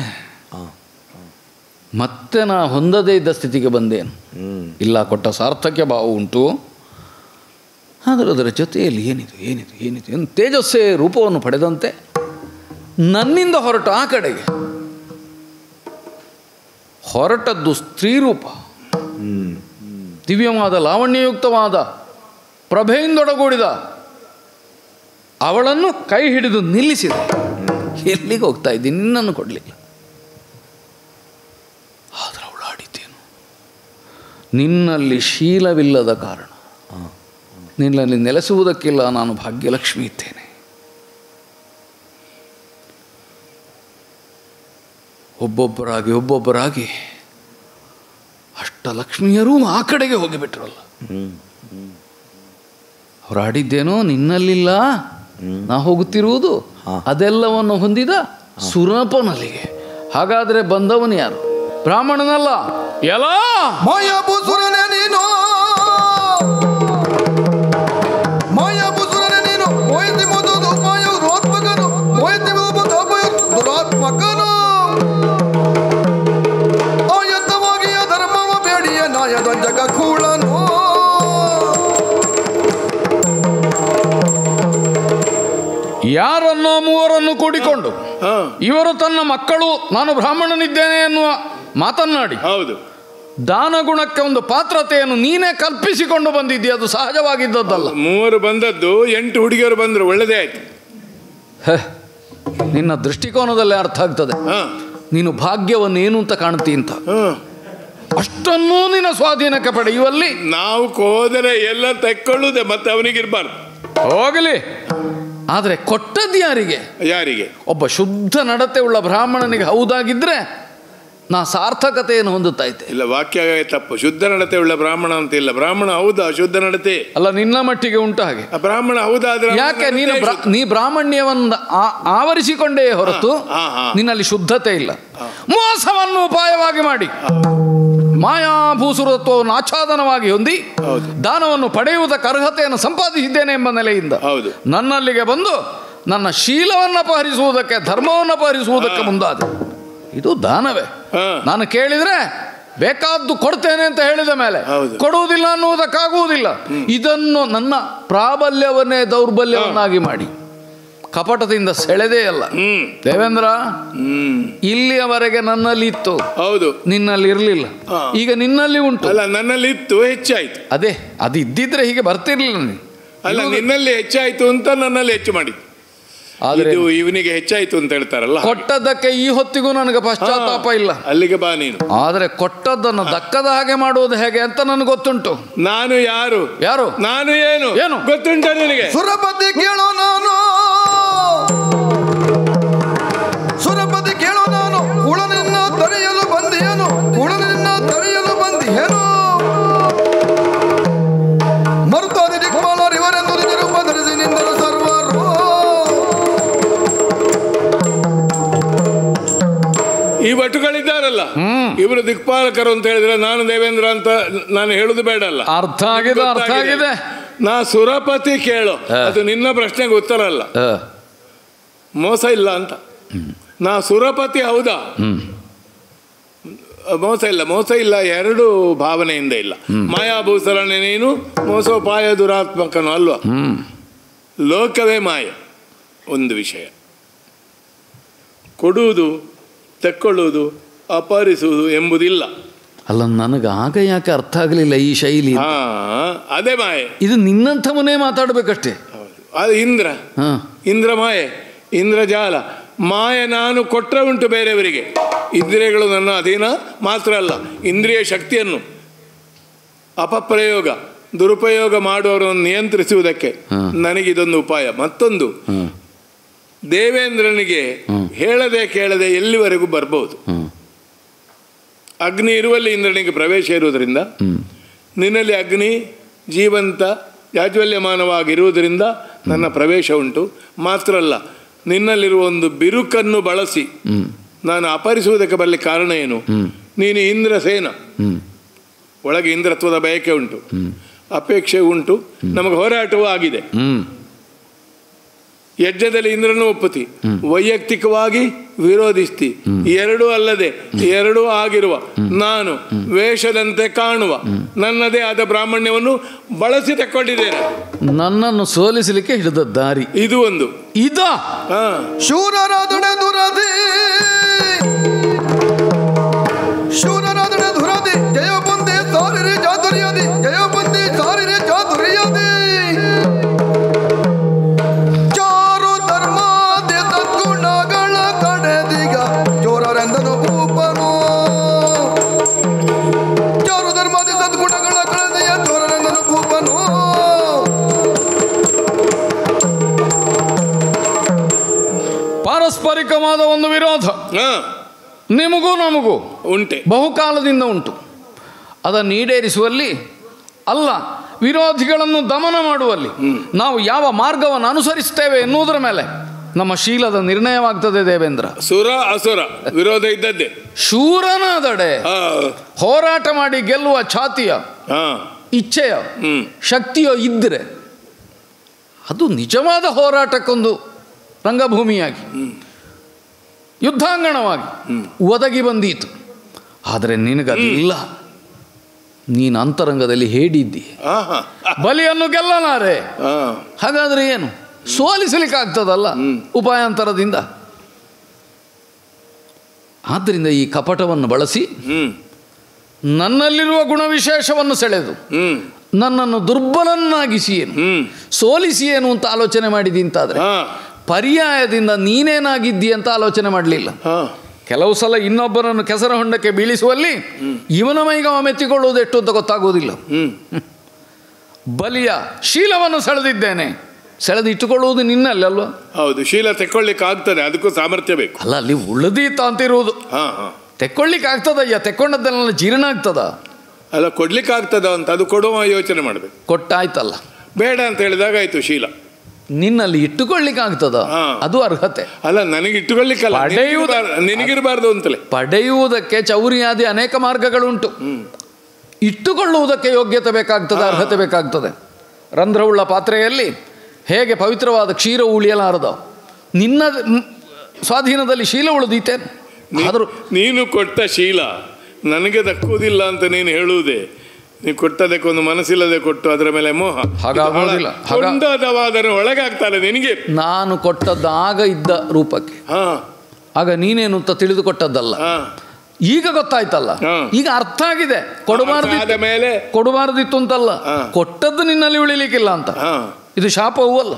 ಮತ್ತೆ ನಾ ಹೊಂದದೇ ಇದ್ದ ಸ್ಥಿತಿಗೆ ಬಂದೇನು. ಇಲ್ಲ, ಕೊಟ್ಟ ಸಾರ್ಥಕ್ಯ ಭಾವ ಉಂಟು, ಆದರೆ ಅದರ ಜೊತೆಯಲ್ಲಿ ಏನಿದು ಏನಿದು ಏನಿದು ಏನು ತೇಜಸ್ಸೇ ರೂಪವನ್ನು ಪಡೆದಂತೆ ನನ್ನಿಂದ ಹೊರಟ ಆ ಕಡೆಗೆ ಹೊರಟದ್ದು ಸ್ತ್ರೀ ರೂಪ, ದಿವ್ಯವಾದ ಲಾವಣ್ಯಯುಕ್ತವಾದ ಪ್ರಭೆಯಿಂದೊಡಗೂಡಿದ ಅವಳನ್ನು ಕೈ ಹಿಡಿದು ನಿಲ್ಲಿಸಿದೆ. ಎಲ್ಲಿಗೆ ಹೋಗ್ತಾ ಇದ್ದೀನಿ, ನಿನ್ನನ್ನು ಕೊಡಲಿಲ್ಲ. ಆದರೆ ಅವಳು ಆಡಿದ್ದೇನು, ನಿನ್ನಲ್ಲಿ ಶೀಲವಿಲ್ಲದ ಕಾರಣ ನಿನ್ನಲ್ಲಿ ನೆಲೆಸುವುದಕ್ಕಿಲ್ಲ, ನಾನು ಭಾಗ್ಯಲಕ್ಷ್ಮಿ ಇದ್ದೇನೆ. ಒಬ್ಬೊಬ್ಬರಾಗಿ ಒಬ್ಬೊಬ್ಬರಾಗಿ ಅಷ್ಟಲಕ್ಷ್ಮಿಯರೂ ಆ ಕಡೆಗೆ ಹೋಗಿಬಿಟ್ರಲ್ಲ. ಅವ್ರು ಆಡಿದ್ದೇನೋ ನಿನ್ನಲ್ಲಿಲ್ಲ, ನಾ ಹೋಗುತ್ತಿರುವುದು ಅದೆಲ್ಲವನ್ನು ಹೊಂದಿದ ಸುರಪನಲ್ಲಿಗೆ. ಹಾಗಾದರೆ ಬಂದವನು ಯಾರು? ಬ್ರಾಹ್ಮಣನಲ್ಲ, ಎಲ್ಲ ಮಾಯಾಪುಸುರನೇ ನೀನು, ಮಾಯಾಪುಸುರನೇ ನೀನು, ಮೋಹಿತಿ ಮುದುದು ಮಾಯ ದುರಾತ್ಮಕನು, ಮೋಹಿತಿ ಮುದುದು ದುರಾತ್ಮಕನು, ಆಯತ್ತವಾಗಿ ಧರ್ಮವ ಬೇಡಿಯ ನಾಯದಂಜಕ ಕೂಳನು. ಯಾರನ್ನೋ ಮೂವರನ್ನು ಕೂಡಿಕೊಂಡು ಇವರು ತನ್ನ ಮಕ್ಕಳು ನಾನು ಬ್ರಾಹ್ಮಣನಿದ್ದೇನೆ ಎನ್ನುವ ಮಾತನ್ನಾಡಿ, ಹೌದು, ದಾನಗುಣಕ್ಕೆ ಒಂದು ಪಾತ್ರತೆಯನ್ನು ನೀನೇ ಕಲ್ಪಿಸಿಕೊಂಡು ಬಂದಿದ್ದೀಯ. ಅದು ಸಹಜವಾಗಿದ್ದದ್ದಲ್ಲ. ಮೂವರು ಬಂದದ್ದು, ಎಂಟು ಹುಡುಗಿಯರು ಬಂದರು, ಒಳ್ಳೆದೇ ಆಯ್ತು. ನಿನ್ನ ದೃಷ್ಟಿಕೋನದಲ್ಲೇ ಅರ್ಥ ಆಗ್ತದೆ ನೀನು ಭಾಗ್ಯವನ್ನು ಏನು ಅಂತ ಕಾಣ್ತಿ ಅಂತ. ಅಷ್ಟನ್ನೂ ನಿನ್ನ ಸ್ವಾಧೀನಕ್ಕೆ ಪಡೆಯುವಲ್ಲಿ ನಾವು ಹೋದರೆ ಎಲ್ಲ ತೆಕ್ಕೊಳ್ಳುದೆ, ಮತ್ತೆ ಅವನಿಗಿರ್ಬಾರ್ದು. ಹೋಗಲಿ. ಆದರೆ ಕೊಟ್ಟದ್ದು ಯಾರಿಗೆ? ಯಾರಿಗೆ? ಒಬ್ಬ ಶುದ್ಧ ನಡತೆ ಉಳ್ಳ ಬ್ರಾಹ್ಮಣನಿಗೆ ಹೌದಾಗಿದ್ರೆ ನಾ ಸಾರ್ಥಕತೆಯನ್ನು ಹೊಂದುತ್ತಾ ಇದ್ದೆ. ಇಲ್ಲ, ವಾಕ್ಯ ತಪ್ಪು. ಶುದ್ಧ ನಡತೆ ಉಳ್ಳ ಬ್ರಾಹ್ಮಣ ಅಂತ ಇಲ್ಲ. ಬ್ರಾಹ್ಮಣ ಹೌದಾ ಶುದ್ಧ ನಡತೆ? ಅಲ್ಲ, ನಿನ್ನ ಮಟ್ಟಿಗೆ ಉಂಟು ಹಾಗೆ. ಬ್ರಾಹ್ಮಣ ಹೌದಾದ್ರೆ ಯಾಕೆ ನೀನು ನೀ ಬ್ರಾಹ್ಮಣ್ಯವನ್ನು ಆವರಿಸಿಕೊಂಡೇ ಹೊರತು ನಿನ್ನಲ್ಲಿ ಶುದ್ಧತೆ ಇಲ್ಲ. ಮೋಸವನ್ನು ಉಪಾಯವಾಗಿ ಮಾಡಿ ಮಾಯಾಭೂಸುರತ್ವವನ್ನು ಆಚ್ಛಾದನವಾಗಿ ಹೊಂದಿ ದಾನವನ್ನು ಪಡೆಯುವುದಕ್ಕೆ ಅರ್ಹತೆಯನ್ನು ಸಂಪಾದಿಸಿದ್ದೇನೆ ಎಂಬ ನೆಲೆಯಿಂದ ನನ್ನಲ್ಲಿಗೆ ಬಂದು ನನ್ನ ಶೀಲವನ್ನು ಅಪಹರಿಸುವುದಕ್ಕೆ, ಧರ್ಮವನ್ನು ಅಪಹರಿಸುವುದಕ್ಕೆ ಮುಂದಾದ. ಇದು ದಾನವೇ? ನಾನು ಕೇಳಿದ್ರೆ ಬೇಕಾದ್ದು ಕೊಡ್ತೇನೆ ಅಂತ ಹೇಳಿದ ಮೇಲೆ ಕೊಡುವುದಿಲ್ಲ ಅನ್ನುವುದಕ್ಕಾಗುವುದಿಲ್ಲ. ಇದನ್ನು ನನ್ನ ಪ್ರಾಬಲ್ಯವನ್ನೇ ದೌರ್ಬಲ್ಯವನ್ನಾಗಿ ಮಾಡಿ ಕಪಟದಿಂದ ಸೆಳೆದೇ ಅಲ್ಲ. ದೇವೇಂದ್ರ, ಇಲ್ಲಿಯವರೆಗೆ ನನ್ನಲ್ಲಿ ಇತ್ತು, ಹೌದು, ನಿನ್ನಲ್ಲಿ ಇರಲಿಲ್ಲ. ಈಗ ನಿನ್ನಲ್ಲಿ ಉಂಟು. ಅಲ್ಲ, ನನ್ನಲ್ಲಿ ಇತ್ತು, ಹೆಚ್ಚಾಯ್ತು. ಅದೇ, ಅದು ಇದ್ದಿದ್ರೆ ಹೀಗೆ ಬರ್ತಿರ್ಲಿಲ್ಲ. ನೀನು ಅಲ್ಲ, ನಿನ್ನಲ್ಲಿ ಹೆಚ್ಚಾಯ್ತು ಅಂತ ನನ್ನಲ್ಲಿ ಹೆಚ್ಚು ಮಾಡಿ. ಆದ್ರೆ ಇವನಿಗೆ ಹೆಚ್ಚಾಯ್ತು ಅಂತ ಹೇಳ್ತಾರಲ್ಲ, ಕೊಟ್ಟದ್ದಕ್ಕೆ ಈ ಹೊತ್ತಿಗೂ ನನಗೆ ಪಶ್ಚಾತ್ತಾಪ ಇಲ್ಲ. ಅಲ್ಲಿಗೆ ಬಾ ನೀನು. ಆದ್ರೆ ಕೊಟ್ಟದ್ದನ್ನು ದಕ್ಕದ ಹಾಗೆ ಮಾಡುವುದು ಹೇಗೆ ಅಂತ ನನಗೆ ಗೊತ್ತುಂಟು. ನಾನು ಯಾರು ಯಾರು ನಾನು ಏನು ಏನು ಗೊತ್ತುಂಟ ನಿನಗೆ? ಸುರಪತಿ ಕೇಳೋ ನಾನು, ಸುರಪತಿ ಕೇಳೋ ನಾನು, ಕುಳನಿನ್ನ ತಡೆಯಲು ಬಂದಿಯೇನು, ಕುಳನಿನ್ನ ತಡೆಯಲು ಬಂದಿಯೇನು, ಮರುತಾದಿ ದಿಕ್ಪಾಲರಿವರೆಂದು ನಿರುಪಧರಿಸಿ ನಿಂದರು ಸರ್ವರು. ಈ ಭಟುಗಳಿದ್ದಾರಲ್ಲ, ಇವರು ದಿಕ್ಪಾಲಕರು ಅಂತ ಹೇಳಿದ್ರೆ ನಾನು ದೇವೇಂದ್ರ ಅಂತ ನಾನು ಹೇಳುದು ಬೇಡ ಅಲ್ಲ. ಅರ್ಥ ಆಗಿದೆ, ಅರ್ಥ ಆಗಿದೆ. ನಾ ಸುರಪತಿ ಕೇಳು, ಅದು ನಿನ್ನ ಪ್ರಶ್ನೆಗೆ ಉತ್ತರ ಅಲ್ಲ. ಮೋಸ ಇಲ್ಲ ಅಂತ. ನಾ ಸುರಪತಿ ಹೌದಾ? ಮೋಸ ಇಲ್ಲ, ಮೋಸ ಇಲ್ಲ. ಎರಡು ಭಾವನೆಯಿಂದ ಇಲ್ಲ. ಮಾಯಾಭೂಸರನೇ ನೀನು, ಮೋಸೋಪಾಯ ದುರಾತ್ಮಕನು ಅಲ್ವಾ? ಲೋಕವೇ ಮಾಯ. ಒಂದು ವಿಷಯ, ಕೊಡುವುದು, ತೆಕ್ಕೊಳ್ಳುವುದು, ಅಪಹರಿಸುವುದು ಎಂಬುದಿಲ್ಲ. ಅಲ್ಲ, ನನಗೆ ಆಗ ಯಾಕೆ ಅರ್ಥ ಆಗಲಿಲ್ಲ ಈ ಶೈಲಿ? ಹಾ, ಅದೇ ಮಾಯೆ. ಇದು ನಿನ್ನಂಥವನ್ನೇ ಮಾತಾಡಬೇಕಷ್ಟೇ. ಅದು ಇಂದ್ರ, ಇಂದ್ರ ಮಾಯೆ, ಇಂದ್ರಜಾಲ ಮಾಯ. ನಾನು ಕೊಟ್ಟರೆ ಉಂಟು ಬೇರೆಯವರಿಗೆ. ಇಂದ್ರಿಯಗಳು ನನ್ನ ಅಧೀನ ಮಾತ್ರ ಅಲ್ಲ, ಇಂದ್ರಿಯ ಶಕ್ತಿಯನ್ನು ಅಪಪ್ರಯೋಗ, ದುರುಪಯೋಗ ಮಾಡುವವರನ್ನು ನಿಯಂತ್ರಿಸುವುದಕ್ಕೆ ನನಗಿದೊಂದು ಉಪಾಯ. ಮತ್ತೊಂದು, ದೇವೇಂದ್ರನಿಗೆ ಹೇಳದೆ ಕೇಳದೆ ಎಲ್ಲಿವರೆಗೂ ಬರ್ಬೋದು. ಅಗ್ನಿ ಇರುವಲ್ಲಿ ಇಂದ್ರನಿಗೆ ಪ್ರವೇಶ ಇರುವುದರಿಂದ, ನಿನ್ನಲ್ಲಿ ಅಗ್ನಿ ಜೀವಂತ ಜಾಜ್ವಲ್ಯಮಾನವಾಗಿರುವುದರಿಂದ ನನ್ನ ಪ್ರವೇಶ ಉಂಟು. ಮಾತ್ರ ಅಲ್ಲ, ನಿನ್ನಲ್ಲಿರುವ ಒಂದು ಬಿರುಕನ್ನು ಬಳಸಿ ನಾನು ಅಪಹರಿಸುವುದಕ್ಕೆ ಬರಲಿಕ್ಕೆ ಕಾರಣ ಏನು? ನೀನು ಇಂದ್ರಸೇನ, ಒಳಗೆ ಇಂದ್ರತ್ವದ ಬಯಕೆ ಉಂಟು, ಅಪೇಕ್ಷೆ ಉಂಟು, ನಮಗೆ ಹೋರಾಟವೂ ಆಗಿದೆ. ಯಜ್ಞದಲ್ಲಿ ಇಂದ್ರನು ಒಪ್ಪುತ್ತಿ, ವೈಯಕ್ತಿಕವಾಗಿ ವಿರೋಧಿಸ್ತಿ. ಎರಡೂ ಅಲ್ಲದೆ ಎರಡೂ ಆಗಿರುವ ನಾನು ವೇಷದಂತೆ ಕಾಣುವ ನನ್ನದೇ ಆದ ಬ್ರಾಹ್ಮಣ್ಯವನ್ನು ಬಳಸಿ ತಕ್ಕೊಂಡಿದ್ದೇನೆ. ನನ್ನನ್ನು ಸೋಲಿಸಲಿಕ್ಕೆ ಹಿಡಿದ ದಾರಿ ಇದು ಒಂದು. ಇದ ಶೂರರಾದೊಡೆ ದುರದಿ, ಶೂರರಾದೊಡೆ ದುರದಿ, ಜಯ ಬಂದೆ ಸಾರಿರೆ ಚಾತುರ್ಯದಿ, ಜಯ ಬಂದೆ ಸಾರಿರೆ ಚಾತುರ್ಯದಿ, ಚಾರು ಧರ್ಮಾದಿ ಸದ್ಗುಣಗಳ ಕಡೆದಿಗ ಚೋರರೆಂದನು ಭೂಪನು, ಚಾರು ಧರ್ಮಾದಿ ಸದ್ಗುಣಗಳ ಕಡೆದಿಯ ಚೋರರೆಂದನು ಭೂಪನು. ಪಾರಸ್ಪರಿಕವಾದ ಒಂದು ವಿರೋಧ ನಿಮಗೂ ನಮಗೂ ಉಂಟೆ, ಬಹುಕಾಲದಿಂದ ಉಂಟು. ಅದನ್ನು ಈಡೇರಿಸುವಲ್ಲಿ ಅಲ್ಲ, ವಿರೋಧಿಗಳನ್ನು ದಮನ ಮಾಡುವಲ್ಲಿ ನಾವು ಯಾವ ಮಾರ್ಗವನ್ನು ಅನುಸರಿಸ್ತೇವೆ ಎನ್ನುವುದರ ಮೇಲೆ ನಮ್ಮ ಶೀಲದ ನಿರ್ಣಯವಾಗ್ತದೆ. ದೇವೇಂದ್ರ, ಸುರ ಅಸುರ ವಿರೋಧ ಇದ್ದದ್ದೇ. ಶೂರನಾದಡೆ ಹೋರಾಟ ಮಾಡಿ ಗೆಲ್ಲುವ ಛಾತಿಯ ಇಚ್ಛೆಯ ಶಕ್ತಿಯೋ ಇದ್ದರೆ ಅದು ನಿಜವಾದ ಹೋರಾಟಕ್ಕೊಂದು ರಂಗಭೂಮಿಯಾಗಿ ಯುದ್ಧಾಂಗಣವಾಗಿ ಒದಗಿ ಬಂದೀತು. ಆದರೆ ನಿನಗದಿಲ್ಲ. ನೀನು ಅಂತರಂಗದಲ್ಲಿ ಹೇಳಿದ್ದಿ, ಬಲಿಯನ್ನು ಗೆಲ್ಲಲಾರೆ. ಹಾಗಾದರೆ ಏನು? ಸೋಲಿಸಲಿಕ್ಕಾಗ್ತದಲ್ಲ ಉಪಾಯಾಂತರದಿಂದ. ಆದ್ದರಿಂದ ಈ ಕಪಟವನ್ನು ಬಳಸಿ ನನ್ನಲ್ಲಿರುವ ಗುಣವಿಶೇಷವನ್ನು ಸೆಳೆದು ನನ್ನನ್ನು ದುರ್ಬಲನ್ನಾಗಿಸಿ ಏನು ಸೋಲಿಸಿ ಏನು ಅಂತ ಆಲೋಚನೆ ಮಾಡಿದಿ ಅಂತಾದರೆ ಪರ್ಯಾಯದಿಂದ ನೀನೇನಾಗಿದ್ದಿ ಅಂತ ಆಲೋಚನೆ ಮಾಡಲಿಲ್ಲ. ಕೆಲವು ಸಲ ಇನ್ನೊಬ್ಬರನ್ನು ಕೆಸರ ಹೊಂಡಕ್ಕೆ ಬೀಳಿಸುವಲ್ಲಿ ಇವನ ಮೈಗಾವ ಮೆತ್ತಿಕೊಳ್ಳುವುದು ಎಷ್ಟು ಅಂತ ಗೊತ್ತಾಗುವುದಿಲ್ಲ. ಬಲಿಯ ಶೀಲವನ್ನು ಸೆಳೆದಿದ್ದೇನೆ, ಸೆಳೆದು ಇಟ್ಟುಕೊಳ್ಳುವುದು ನಿನ್ನಲ್ಲಿ ಅಲ್ವಾ? ಹೌದು, ಶೀಲ ತೆಕ್ಕೊಳ್ಳಿಕ್ಕೆ ಆಗ್ತದೆ, ಅದಕ್ಕೂ ಸಾಮರ್ಥ್ಯ ಬೇಕು. ಅಲ್ಲ, ಅಲ್ಲಿ ಉಳಿದೀತ ಅಂತಿರುವುದು. ತೆಕ್ಕೊಳ್ಳಿಕ್ಕೆ ಆಗ್ತದಯ್ಯ, ತೆಕ್ಕೊಂಡದ್ದೆಲ್ಲ ಜೀರ್ಣ ಆಗ್ತದ? ಅಲ್ಲ, ಕೊಡ್ಲಿಕ್ಕೆ ಆಗ್ತದ ಅಂತ ಅದು ಕೊಡುವ ಯೋಚನೆ ಮಾಡಬೇಕು. ಕೊಟ್ಟಾಯ್ತಲ್ಲ, ಬೇಡ ಅಂತ ಹೇಳಿದಾಗ ಆಯ್ತು ಶೀಲ. ನಿನ್ನಲ್ಲಿ ಇಟ್ಟುಕೊಳ್ಳಿಕ್ಕೆ ಆಗ್ತದ, ಅದು ಅರ್ಹತೆ. ಅಲ್ಲ, ನನಗೆ ಇಟ್ಟುಕೊಳ್ಳಿಕ್ಕಲ್ಲ, ನಿನಗಿರಬಾರ್ದು ಅಂತಲೇ. ಪಡೆಯುವುದಕ್ಕೆ ಚೌರಿಯಾದಿ ಅನೇಕ ಮಾರ್ಗಗಳುಂಟು. ಇಟ್ಟುಕೊಳ್ಳುವುದಕ್ಕೆ ಯೋಗ್ಯತೆ ಬೇಕಾಗ್ತದೆ, ಅರ್ಹತೆ ಬೇಕಾಗ್ತದೆ. ರಂಧ್ರವುಳ್ಳ ಪಾತ್ರೆಯಲ್ಲಿ ಹೇಗೆ ಪವಿತ್ರವಾದ ಕ್ಷೀರ ಉಳಿಯಲಾರದ, ನಿನ್ನ ಸ್ವಾಧೀನದಲ್ಲಿ ಶೀಲ ಉಳಿದೀತೇನೆ. ಆದರೂ ನೀನು ಕೊಟ್ಟ ಶೀಲ ನನಗೆ ದಕ್ಕುವುದಿಲ್ಲ ಅಂತ ನೀನು ಹೇಳುವುದೇ. ನೀವು ಕೊಟ್ಟದಕ್ಕೆ ಒಂದು ಮನಸ್ಸಿಲ್ಲದೆ ಕೊಟ್ಟು ಅದರ ಮೇಲೆ ಮೋಹ, ಹಾಗಾಗೋದಿಲ್ಲ. ಕೊಂಡದವಾದರೆ ಒಳಗೆ ಆಗ್ತಾನೆ ನಿನಗೆ. ನಾನು ಕೊಟ್ಟದ್ದು ಆಗ ಇದ್ದ ರೂಪಕ್ಕೆ, ಆಗ ನೀನೇನು ಅಂತ ತಿಳಿದುಕೊಟ್ಟದ್ದಲ್ಲ. ಈಗ ಗೊತ್ತಾಯ್ತಲ್ಲ, ಈಗ ಅರ್ಥ ಆಗಿದೆ. ಕೊಡಬಾರ್ದು ಮೇಲೆ ಕೊಡಬಾರ್ದಿತ್ತು ಅಂತಲ್ಲ, ಕೊಟ್ಟದ್ದು ನಿನ್ನಲ್ಲಿ ಉಳಿಲಿಕ್ಕಿಲ್ಲ ಅಂತ. ಇದು ಶಾಪವೂ ಅಲ್ಲ.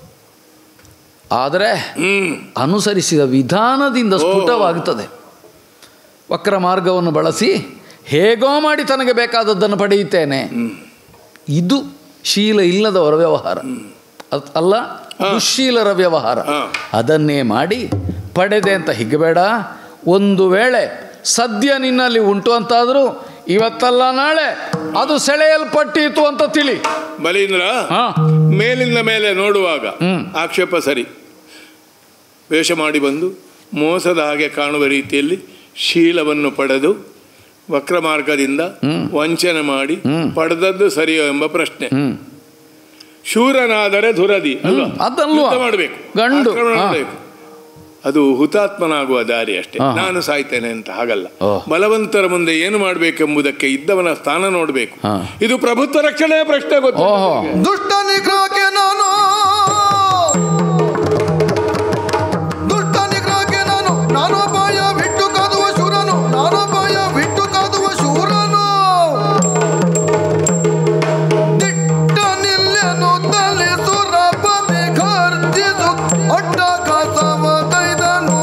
ಆದರೆ ಅನುಸರಿಸಿದ ವಿಧಾನದಿಂದ ಸ್ಫುಟವಾಗುತ್ತದೆ. ವಕ್ರ ಮಾರ್ಗವನ್ನು ಬಳಸಿ ಹೇಗೋ ಮಾಡಿ ತನಗೆ ಬೇಕಾದದ್ದನ್ನು ಪಡೆಯುತ್ತೇನೆ, ಇದು ಶೀಲ ಇಲ್ಲದವರ ವ್ಯವಹಾರ ಅಲ್ಲ, ದುಶ್ಶೀಲರ ವ್ಯವಹಾರ. ಅದನ್ನೇ ಮಾಡಿ ಪಡೆದೆ ಅಂತ ಹಿಗ್ಗಬೇಡ. ಒಂದು ವೇಳೆ ಸದ್ಯ ನಿನ್ನಲ್ಲಿ ಉಂಟು ಅಂತಾದರೂ ಇವತ್ತಲ್ಲ ನಾಳೆ ಅದು ಸೆಳೆಯಲ್ಪಟ್ಟಿತು ಅಂತ ತಿಳಿ. ಬಲೀಂದ್ರ, ಮೇಲಿಂದ ಮೇಲೆ ನೋಡುವಾಗ ಆಕ್ಷೇಪ ಸರಿ. ವೇಷ ಮಾಡಿ ಬಂದು ಮೋಸದ ಹಾಗೆ ಕಾಣುವ ರೀತಿಯಲ್ಲಿ ಶೀಲವನ್ನು ಪಡೆದು ವಕ್ರ ಮಾರ್ಗದಿಂದ ವಂಚನೆ ಮಾಡಿ ಪಡೆದದ್ದು ಸರಿಯೋ ಎಂಬ ಪ್ರಶ್ನೆ. ಶೂರನಾದರೆ ದುರದಿ ಅಲ್ವಾ, ಅದನ್ನು ಮಾಡಬೇಕು, ಗಂಡು ಮಾಡಬೇಕು. ಅದು ಹುತಾತ್ಮನಾಗುವ ದಾರಿ ಅಷ್ಟೇ. ನಾನು ಸಾಯ್ತೇನೆ ಅಂತ ಹಾಗಲ್ಲ. ಬಲವಂತರ ಮುಂದೆ ಏನು ಮಾಡಬೇಕೆಂಬುದಕ್ಕೆ ಇದ್ದವನ ಸ್ಥಾನ ನೋಡಬೇಕು. ಇದು ಪ್ರಭುತ್ವ ರಕ್ಷಣೆಯ ಪ್ರಶ್ನೆ. ಗೊತ್ತು, ದುಷ್ಟ ನಿಗ್ರಹಕ್ಕೆ ನಾನು ದುಷ್ಟ ನಿಗ್ರಹಕ್ಕೆ ನಾನು ನಾನು ಪಾಯ ಬಿಟ್ಟು ಕಾದುವ ಶೂರನು, ನಾನು ಪಾಯ ಬಿಟ್ಟು ಕಾದುವ ಶೂರನು. ದಿಟ್ಟ ನಿಲ್ಲೆನು ತಲಿಸು ರಬ್ಬನೆ ಖರ್ಚಿಸು ಅಡ್ಡ ಕಾಸವ ಕೈದನು.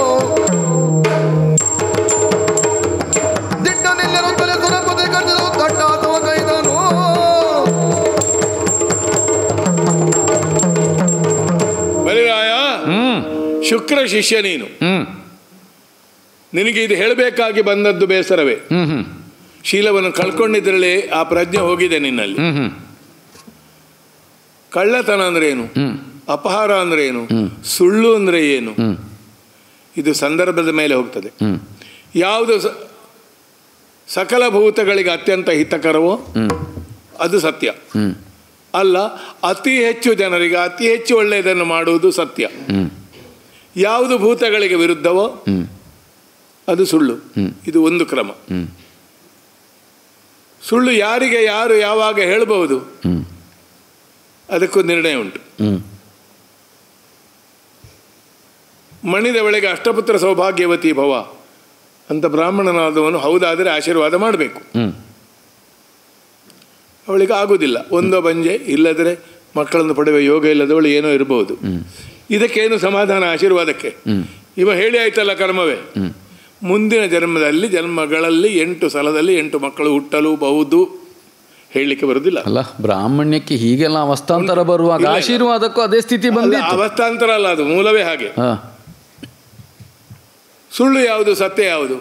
ದಿಟ್ಟ ನಿಲ್ಲೆನು ತಲಿಸು ರಬ್ಬನೆ ಖರ್ಚಿಸು ದಡ್ಡ ಕಾಸವ ಕೈದನು. ಬಲಿರಾಯ, ಶುಕ್ರ ಶಿಷ್ಯ ನೀನು. ನಿನಗೆ ಇದು ಹೇಳಬೇಕಾಗಿ ಬಂದದ್ದು ಬೇಸರವೇ. ಶೀಲವನ್ನು ಕಳ್ಕೊಂಡಿದ್ರಲ್ಲಿ ಆ ಪ್ರಜ್ಞೆ ಹೋಗಿದೆ ನಿನ್ನಲ್ಲಿ. ಕಳ್ಳತನ ಅಂದ್ರೆ ಏನು, ಅಪಹಾರ ಅಂದ್ರೆ ಏನು, ಸುಳ್ಳು ಅಂದ್ರೆ ಏನು, ಇದು ಸಂದರ್ಭದ ಮೇಲೆ ಹೋಗ್ತದೆ. ಯಾವುದು ಸಕಲ ಭೂತಗಳಿಗೆ ಅತ್ಯಂತ ಹಿತಕರವೋ ಅದು ಸತ್ಯ ಅಲ್ಲ. ಅತಿ ಹೆಚ್ಚು ಜನರಿಗೆ ಅತಿ ಹೆಚ್ಚು ಒಳ್ಳೆಯದನ್ನು ಮಾಡುವುದು ಸತ್ಯ. ಯಾವುದು ಭೂತಗಳಿಗೆ ವಿರುದ್ಧವೋ ಅದು ಸುಳ್ಳು. ಇದು ಒಂದು ಕ್ರಮ. ಸುಳ್ಳು ಯಾರಿಗೆ ಯಾರು ಯಾವಾಗ ಹೇಳಬಹುದು ಅದಕ್ಕೂ ನಿರ್ಣಯ ಉಂಟು. ಮಣಿದವಳಿಗೆ ಅಷ್ಟಪುತ್ರ ಸೌಭಾಗ್ಯವತಿ ಭವ ಅಂತ ಬ್ರಾಹ್ಮಣನಾದವನು ಹೌದಾದರೆ ಆಶೀರ್ವಾದ ಮಾಡಬೇಕು. ಅವಳಿಗೆ ಆಗುವುದಿಲ್ಲ, ಒಂದೋ ಬಂಜೆ, ಇಲ್ಲದ್ರೆ ಮಕ್ಕಳನ್ನು ಪಡೆಯುವ ಯೋಗ ಇಲ್ಲದವಳು ಏನೋ ಇರಬಹುದು. ಇದಕ್ಕೇನು ಸಮಾಧಾನ ಆಶೀರ್ವಾದಕ್ಕೆ? ಇವ ಹೇಳಿ ಆಯ್ತಲ್ಲ ಕರ್ಮವೇ. ಮುಂದಿನ ಜನ್ಮದಲ್ಲಿ ಜನ್ಮಗಳಲ್ಲಿ ಎಂಟು ಸಲದಲ್ಲಿ ಎಂಟು ಮಕ್ಕಳು ಹುಟ್ಟಲು ಬಹುದು ಹೇಳಲಿಕ್ಕೆ ಬರುವುದಿಲ್ಲ ಅಲ್ಲ. ಬ್ರಾಹ್ಮಣ್ಯಕ್ಕೆ ಹೀಗೆಲ್ಲ ಅವಸ್ಥಾಂತರ ಬರುವಾಗ ಆಶೀರ್ವಾದಕ್ಕೂ ಅದೇ ಸ್ಥಿತಿ ಬಂದಿತ್ತು. ಅವಸ್ಥಾಂತರ ಅಲ್ಲ, ಅದು ಮೂಲವೇ ಹಾಗೆ. ಸುಳ್ಳು ಯಾವುದು, ಸತ್ಯ ಯಾವುದು?